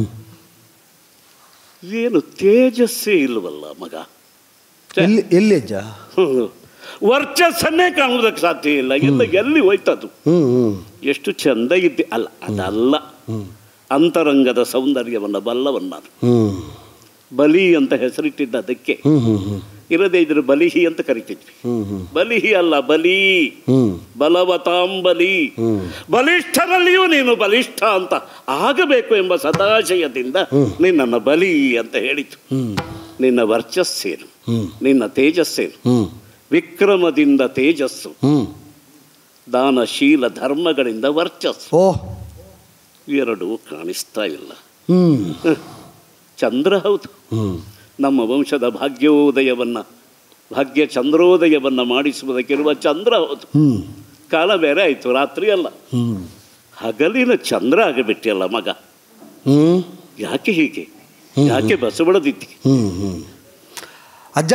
ಏನು ತೇಜಸ್ಸೇ ಇಲ್ಲವಲ್ಲ ಮಗ. ಎಲ್ಲಿ ಎಲ್ಲಿ ಅಜ್ಜ? ವರ್ಚಸ್ಸನ್ನೇ ಕಾಣುವುದಕ್ಕೆ ಸಾಧ್ಯ ಇಲ್ಲ. ಎಲ್ಲ ಎಲ್ಲಿ ಹೋಯ್ತದು? ಎಷ್ಟು ಚಂದ ಇದ್ದೆ ಅಲ್ಲ, ಅದಲ್ಲ. ಅಂತರಂಗದ ಸೌಂದರ್ಯವನ್ನ ಬಲ್ಲವನ್ನ ಬಲಿ ಅಂತ ಹೆಸರಿಟ್ಟಿದ್ದ ಅದಕ್ಕೆ. ಇರದೇ ಇದ್ರೆ ಬಲಿಹಿ ಅಂತ ಕರಿತಿದ್ವಿ. ಬಲಿಹಿ ಅಲ್ಲ, ಬಲಿ. ಬಲವತಾಂಬಲಿ. ಬಲಿಷ್ಠರಲ್ಲಿಯೂ ನೀನು ಬಲಿಷ್ಠ ಅಂತ ಆಗಬೇಕು ಎಂಬ ಸದಾಶಯದಿಂದ ನಿನ್ನನ್ನು ಬಲಿ ಅಂತ ಹೇಳಿತು. ನಿನ್ನ ವರ್ಚಸ್ಸೇನು, ನಿನ್ನ ತೇಜಸ್ಸೇನು? ವಿಕ್ರಮದಿಂದ ತೇಜಸ್ಸು, ದಾನಶೀಲ ಧರ್ಮಗಳಿಂದ ವರ್ಚಸ್ಸು. ಎರಡೂ ಕಾಣಿಸ್ತಾ ಇಲ್ಲ. ಚಂದ್ರ ಹೌದು, ನಮ್ಮ ವಂಶದ ಭಾಗ್ಯೋದಯವನ್ನ ಭಾಗ್ಯ ಚಂದ್ರೋದಯವನ್ನ ಮಾಡಿಸುವುದಕ್ಕಿರುವ ಚಂದ್ರ ಹೌದು. ಕಾಲ ಬೇರೆ ಆಯ್ತು, ರಾತ್ರಿ ಅಲ್ಲ. ಹಗಲಿನ ಚಂದ್ರ ಆಗಿಬಿಟ್ಟಿಯಲ್ಲ ಮಗ. ಯಾಕೆ ಹೀಗೆ? ಯಾಕೆ ಬಸವಳದಿತ್ತಿ? ಅಜ್ಜ,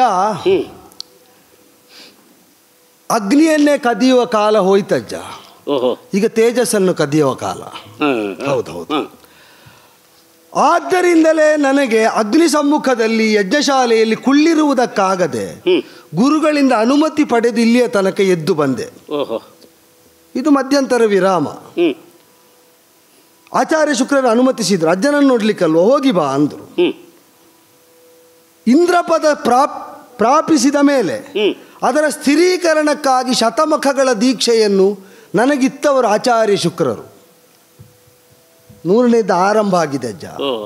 ಅಗ್ನಿಯನ್ನೇ ಕದಿಯುವ ಕಾಲ ಹೋಯ್ತಜ್ಜ. ಓಹೋ, ಈಗ ತೇಜಸ್ಸನ್ನು ಕದಿಯುವ ಕಾಲ. ಹೌದೌದು. ಆದ್ದರಿಂದಲೇ ನನಗೆ ಅಗ್ನಿ ಸಮ್ಮುಖದಲ್ಲಿ ಯಜ್ಞಶಾಲೆಯಲ್ಲಿ ಕುಳ್ಳಿರುವುದಕ್ಕಾಗದೆ ಗುರುಗಳಿಂದ ಅನುಮತಿ ಪಡೆದು ಇಲ್ಲಿಯ ತನಕ ಎದ್ದು ಬಂದೆ. ಇದು ಮಧ್ಯಂತರ ವಿರಾಮ. ಆಚಾರ್ಯ ಶುಕ್ರರು ಅನುಮತಿಸಿದ್ರು. ಅಜ್ಜನನ್ನು ನೋಡ್ಲಿಕ್ಕಲ್ವ, ಹೋಗಿ ಬಾ ಅಂದರು. ಇಂದ್ರಪದ ಪ್ರಾಪ್ ಪ್ರಾಪಿಸಿದ ಮೇಲೆ ಅದರ ಸ್ಥಿರೀಕರಣಕ್ಕಾಗಿ ಶತಮಖಗಳ ದೀಕ್ಷೆಯನ್ನು ನನಗಿತ್ತವರು ಆಚಾರ್ಯ ಶುಕ್ರರು. ನೂರನೇದು ಆರಂಭ ಆಗಿದೆ ಅಜ್ಜ.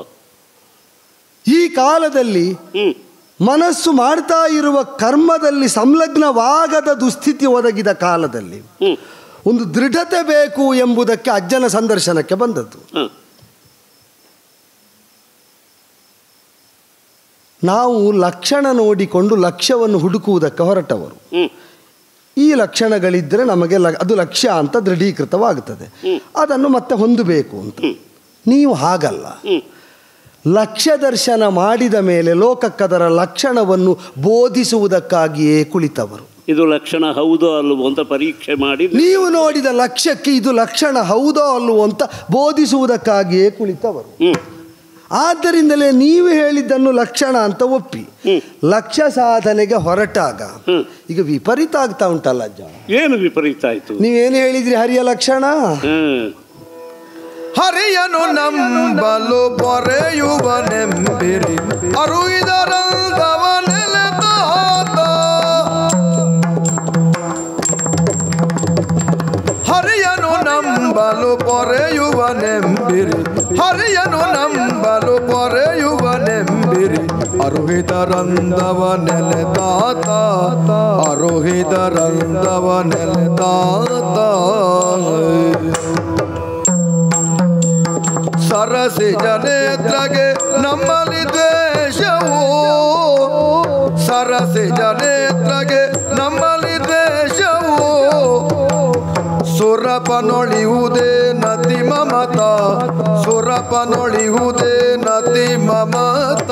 ಈ ಕಾಲದಲ್ಲಿ ಮನಸ್ಸು ಮಾಡ್ತಾ ಇರುವ ಕರ್ಮದಲ್ಲಿ ಸಂಲಗ್ನವಾಗದ ದುಸ್ಥಿತಿ ಒದಗಿದ ಕಾಲದಲ್ಲಿ ಒಂದು ದೃಢತೆ ಬೇಕು ಎಂಬುದಕ್ಕೆ ಅಜ್ಜನ ಸಂದರ್ಶನಕ್ಕೆ ಬಂದದ್ದು. ನಾವು ಲಕ್ಷಣ ನೋಡಿಕೊಂಡು ಲಕ್ಷ್ಯವನ್ನು ಹುಡುಕುವುದಕ್ಕೆ ಹೊರಟವರು. ಈ ಲಕ್ಷಣಗಳಿದ್ದರೆ ನಮಗೆ ಲ ಅದು ಲಕ್ಷ್ಯ ಅಂತ ದೃಢೀಕೃತವಾಗುತ್ತದೆ. ಅದನ್ನು ಮತ್ತೆ ಹೊಂದಬೇಕು ಅಂತ. ನೀವು ಹಾಗಲ್ಲ. ಲಕ್ಷ್ಯ ದರ್ಶನ ಮಾಡಿದ ಮೇಲೆ ಲೋಕಕ್ಕದರ ಲಕ್ಷಣವನ್ನು ಬೋಧಿಸುವುದಕ್ಕಾಗಿಯೇ ಕುಳಿತವರು. ಇದು ಲಕ್ಷಣ ಹೌದೋ ಅಲ್ಲವೋ ಅಂತ ಪರೀಕ್ಷೆ ಮಾಡಿ ನೀವು ನೋಡಿದ ಲಕ್ಷ್ಯಕ್ಕೆ ಇದು ಲಕ್ಷಣ ಹೌದೋ ಅಲ್ಲವೋ ಅಂತ ಬೋಧಿಸುವುದಕ್ಕಾಗಿಯೇ ಕುಳಿತವರು. ಆದ್ದರಿಂದಲೇ ನೀವು ಹೇಳಿದ್ದನ್ನು ಲಕ್ಷಣ ಅಂತ ಒಪ್ಪಿ ಲಕ್ಷ್ಯ ಸಾಧನೆಗೆ ಹೊರಟಾಗ ಈಗ ವಿಪರೀತ ಆಗ್ತಾ ಉಂಟಲ್ಲ ಅಜ್ಜ. ಏನು ವಿಪರೀತ ಆಯ್ತು? ನೀವೇನು ಹೇಳಿದ್ರಿ? ಹರಿಯ ಲಕ್ಷಣ. ಹರಿಯನು ನಂಬಲು ಪೊರೆಯುವನೆಂಬಿರಿ ಅರುಯಿದರಂದವನೆಲೆದಾತ. ಹರಿಯನು ನಂಬಲು ಪೊರೆಯುವನೆಂಬಿರಿ ಹರಿಯನು ನಂಬಲು ಪೊರೆಯುವನೆಂಬಿರಿ ಅರುಹಿದರಂದವನೆಲೆದಾತ. ಅರುಹಿದರಂದವನೆಲೆದಾತ. ಸರಸಿಜ ನೇತ್ರಗೆ ನಮ್ಮಲ್ಲಿ ದ್ವೇಷವು. ಸರಸಿಜ ನೇತ್ರಗೆ ನಮ್ಮಲ್ಲಿ ದ್ವೇಷವು. ಸುರಪನೊಳಿಯುವುದೇ ನತಿ ಮಮತ. ಸುರಪನೊಳಿಯುವುದೇ ನತಿ ಮಮತ.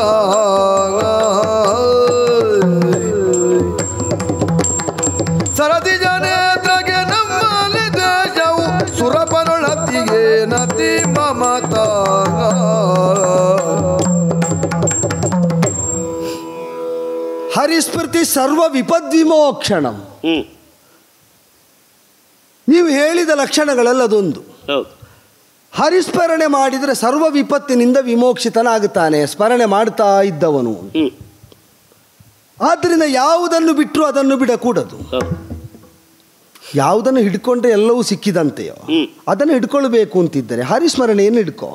ಸರಸಿಜ ನೇತ್ರಗೆ ನಮ್ಮಲ್ಲಿ ದ್ವೇಷವು. ಸುರಪನೊಳತಿಗೆ ನತಿ ಮಮತ. ಹರಿಸ್ಮೃತಿ ಸರ್ವ ವಿಪದ್ವಿಮೋಕ್ಷಣಂ. ನೀವು ಹೇಳಿದ ಲಕ್ಷಣಗಳಲ್ಲದೊಂದು. ಹರಿಸ್ಮರಣೆ ಮಾಡಿದರೆ ಸರ್ವ ವಿಪತ್ತಿನಿಂದ ವಿಮೋಕ್ಷಿತನಾಗುತ್ತಾನೆ ಸ್ಮರಣೆ ಮಾಡ್ತಾ ಇದ್ದವನು. ಆದ್ದರಿಂದ ಯಾವುದನ್ನು ಬಿಟ್ಟರು ಅದನ್ನು ಬಿಡಕೂಡದು. ಯಾವುದನ್ನು ಹಿಡ್ಕೊಂಡ್ರೆ ಎಲ್ಲವೂ ಸಿಕ್ಕಿದಂತೆಯೋ ಅದನ್ನು ಹಿಡ್ಕೊಳ್ಬೇಕು ಅಂತಿದ್ದರೆ ಹರಿಸ್ಮರಣೆಯನ್ನು ಹಿಡ್ಕೋ.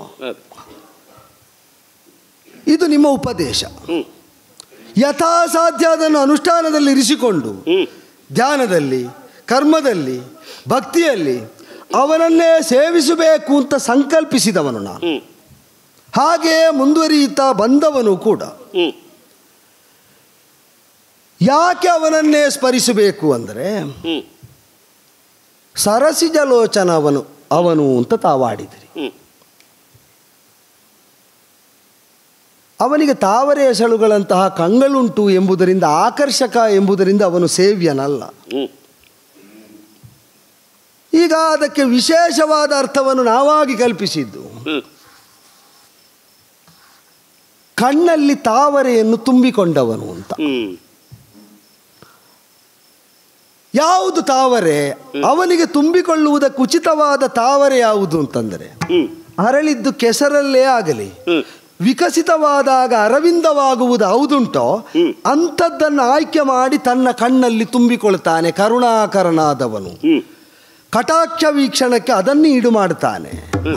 ಇದು ನಿಮ್ಮ ಉಪದೇಶ. ಯಥಾಸಾಧ್ಯ ಅದನ್ನು ಅನುಷ್ಠಾನದಲ್ಲಿ ಇರಿಸಿಕೊಂಡು ಧ್ಯಾನದಲ್ಲಿ, ಕರ್ಮದಲ್ಲಿ, ಭಕ್ತಿಯಲ್ಲಿ ಅವನನ್ನೇ ಸೇವಿಸಬೇಕು ಅಂತ ಸಂಕಲ್ಪಿಸಿದವನು ನಾನು. ಹಾಗೆಯೇ ಮುಂದುವರಿಯುತ್ತಾ ಬಂದವನು ಕೂಡ ಹ್ಮ್ ಯಾಕೆ ಅವನನ್ನೇ ಸ್ಮರಿಸಬೇಕು ಅಂದರೆ ಹ್ಮ್ ಸರಸಿಜಲೋಚನ ಅವನು ಅವನು ಅಂತ ತಾವಾಡಿದಿರಿ. ಹ್ಮ್ ಅವನಿಗೆ ತಾವರೆ ಎಸಳುಗಳಂತಹ ಕಂಗಳುಂಟು ಎಂಬುದರಿಂದ, ಆಕರ್ಷಕ ಎಂಬುದರಿಂದ ಅವನು ಸೇವ್ಯನಲ್ಲ. ಹ್ಮ್ ಈಗ ಅದಕ್ಕೆ ವಿಶೇಷವಾದ ಅರ್ಥವನ್ನು ನಾವಾಗಿ ಕಲ್ಪಿಸಿದ್ದು. ಹ್ಮ್ ಕಣ್ಣಲ್ಲಿ ತಾವರೆಯನ್ನು ತುಂಬಿಕೊಂಡವನು ಅಂತ. ಹ್ಮ್ ಯಾವುದು ತಾವರೆ? ಅವನಿಗೆ ತುಂಬಿಕೊಳ್ಳುವುದಕ್ಕೆ ಉಚಿತವಾದ ತಾವರೆ ಯಾವುದು ಅಂತಂದರೆ, ಹ್ಮ್ ಅರಳಿದ್ದು ಕೆಸರಲ್ಲೇ ಆಗಲಿ, ಹ್ಮ್ ವಿಕಸಿತವಾದಾಗ ಅರವಿಂದವಾಗುವುದು ಯಾವುದುಂಟೋ ಅಂಥದ್ದನ್ನು ಆಯ್ಕೆ ಮಾಡಿ ತನ್ನ ಕಣ್ಣಲ್ಲಿ ತುಂಬಿಕೊಳ್ತಾನೆ ಕರುಣಾಕರನಾದವನು. ಹ್ಮ್ ಕಟಾಕ್ಷ ವೀಕ್ಷಣಕ್ಕೆ ಅದನ್ನು ಈಡು ಮಾಡ್ತಾನೆ.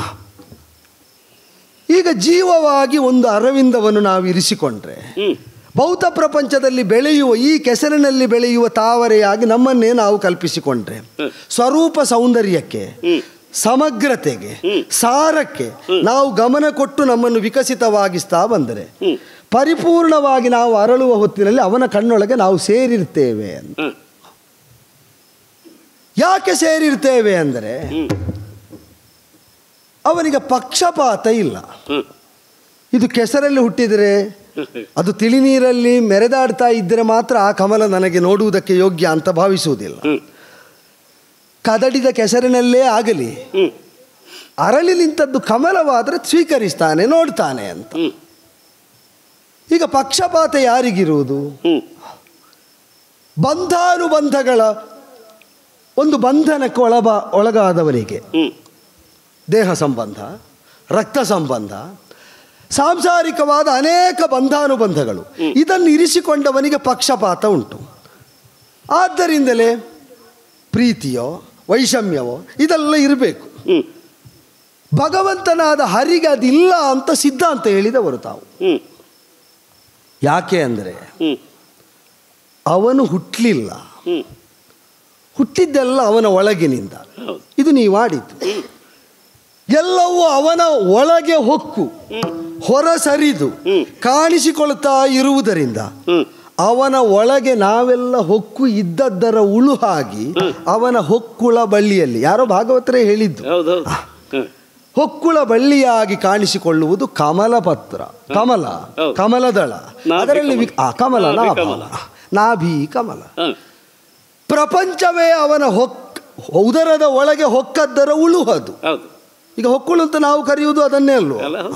ಈಗ ಜೀವವಾಗಿ ಒಂದು ಅರವಿಂದವನ್ನು ನಾವು ಇರಿಸಿಕೊಂಡ್ರೆ, ಹ್ಮ್ ಭೌತ ಪ್ರಪಂಚದಲ್ಲಿ ಬೆಳೆಯುವ ಈ ಕೆಸರಿನಲ್ಲಿ ಬೆಳೆಯುವ ತಾವರೆಯಾಗಿ ನಮ್ಮನ್ನೇ ನಾವು ಕಲ್ಪಿಸಿಕೊಂಡ್ರೆ, ಸ್ವರೂಪ ಸೌಂದರ್ಯಕ್ಕೆ, ಸಮಗ್ರತೆಗೆ, ಸಾರಕ್ಕೆ ನಾವು ಗಮನ ಕೊಟ್ಟು ನಮ್ಮನ್ನು ವಿಕಸಿತವಾಗಿಸ್ತಾ ಬಂದರೆ, ಪರಿಪೂರ್ಣವಾಗಿ ನಾವು ಅರಳುವ ಹೊತ್ತಿನಲ್ಲಿ ಅವನ ಕಣ್ಣೊಳಗೆ ನಾವು ಸೇರಿರ್ತೇವೆ ಅಂತ. ಯಾಕೆ ಸೇರಿರ್ತೇವೆ ಅಂದರೆ ಅವನಿಗೆ ಪಕ್ಷಪಾತ ಇಲ್ಲ. ಇದು ಕೆಸರಲ್ಲಿ ಹುಟ್ಟಿದರೆ, ಅದು ತಿಳಿ ನೀರಲ್ಲಿ ಮೆರೆದಾಡ್ತಾ ಇದ್ದರೆ ಮಾತ್ರ ಆ ಕಮಲ ನನಗೆ ನೋಡುವುದಕ್ಕೆ ಯೋಗ್ಯ ಅಂತ ಭಾವಿಸುವುದಿಲ್ಲ. ಕದಡಿದ ಕೆಸರಿನಲ್ಲೇ ಆಗಲಿ, ಅರಳಿ ನಿಂತದ್ದು ಕಮಲವಾದರೆ ಸ್ವೀಕರಿಸ್ತಾನೆ, ನೋಡ್ತಾನೆ ಅಂತ. ಈಗ ಪಕ್ಷಪಾತ ಯಾರಿಗಿರುವುದು? ಬಂಧಾನುಬಂಧಗಳ ಒಂದು ಬಂಧನಕ್ಕೆ ಒಳಬ ಒಳಗಾದವನಿಗೆ ದೇಹ ಸಂಬಂಧ, ರಕ್ತ ಸಂಬಂಧ, ಸಾಂಸಾರಿಕವಾದ ಅನೇಕ ಬಂಧಾನುಬಂಧಗಳು, ಇದನ್ನು ಇರಿಸಿಕೊಂಡವನಿಗೆ ಪಕ್ಷಪಾತ ಉಂಟು. ಆದ್ದರಿಂದಲೇ ಪ್ರೀತಿಯೋ ವೈಷಮ್ಯವೋ ಇದೆಲ್ಲ ಇರಬೇಕು. ಭಗವಂತನಾದ ಹರಿಗೆ ಅದಿಲ್ಲ ಅಂತ ಸಿದ್ಧಾಂತ ಹೇಳಿದವರು ತಾವು. ಯಾಕೆ ಅಂದರೆ ಅವನು ಹುಟ್ಟಲಿಲ್ಲ, ಹುಟ್ಟಿದ್ದೆಲ್ಲ ಅವನ ಒಳಗಿನಿಂದ. ಇದು ನೀವಾಡಿದ್ದು ಎಲ್ಲವೂ ಅವನ ಒಳಗೆ ಹೊಕ್ಕು ಹೊರಸರಿದು ಕಾಣಿಸಿಕೊಳ್ತಾ ಇರುವುದರಿಂದ ಅವನ ಒಳಗೆ ನಾವೆಲ್ಲ ಹೊಕ್ಕು ಇದ್ದದ್ದರ ಉಳುಹಾಗಿ ಅವನ ಹೊಕ್ಕುಳ ಬಳ್ಳಿಯಲ್ಲಿ, ಯಾರೋ ಭಾಗವತರೇ ಹೇಳಿದ್ದು, ಹೊಕ್ಕುಳ ಬಳ್ಳಿಯಾಗಿ ಕಾಣಿಸಿಕೊಳ್ಳುವುದು ಕಮಲಪತ್ರ, ಕಮಲ, ಕಮಲದಳ, ಅದರಲ್ಲಿ ಆ ಕಮಲ ನಾಭ, ನಾಭಿ ಕಮಲ. ಪ್ರಪಂಚವೇ ಅವನ ಹೊಕ್ ಉದರದ ಒಳಗೆ ಹೊಕ್ಕದ್ದರ ಉಳುಹದು. ಈಗ ಹೊಕ್ಕುಳು ಅಂತ ನಾವು ಕರೆಯುವುದು ಅದನ್ನೇ ಅಲ್ವ?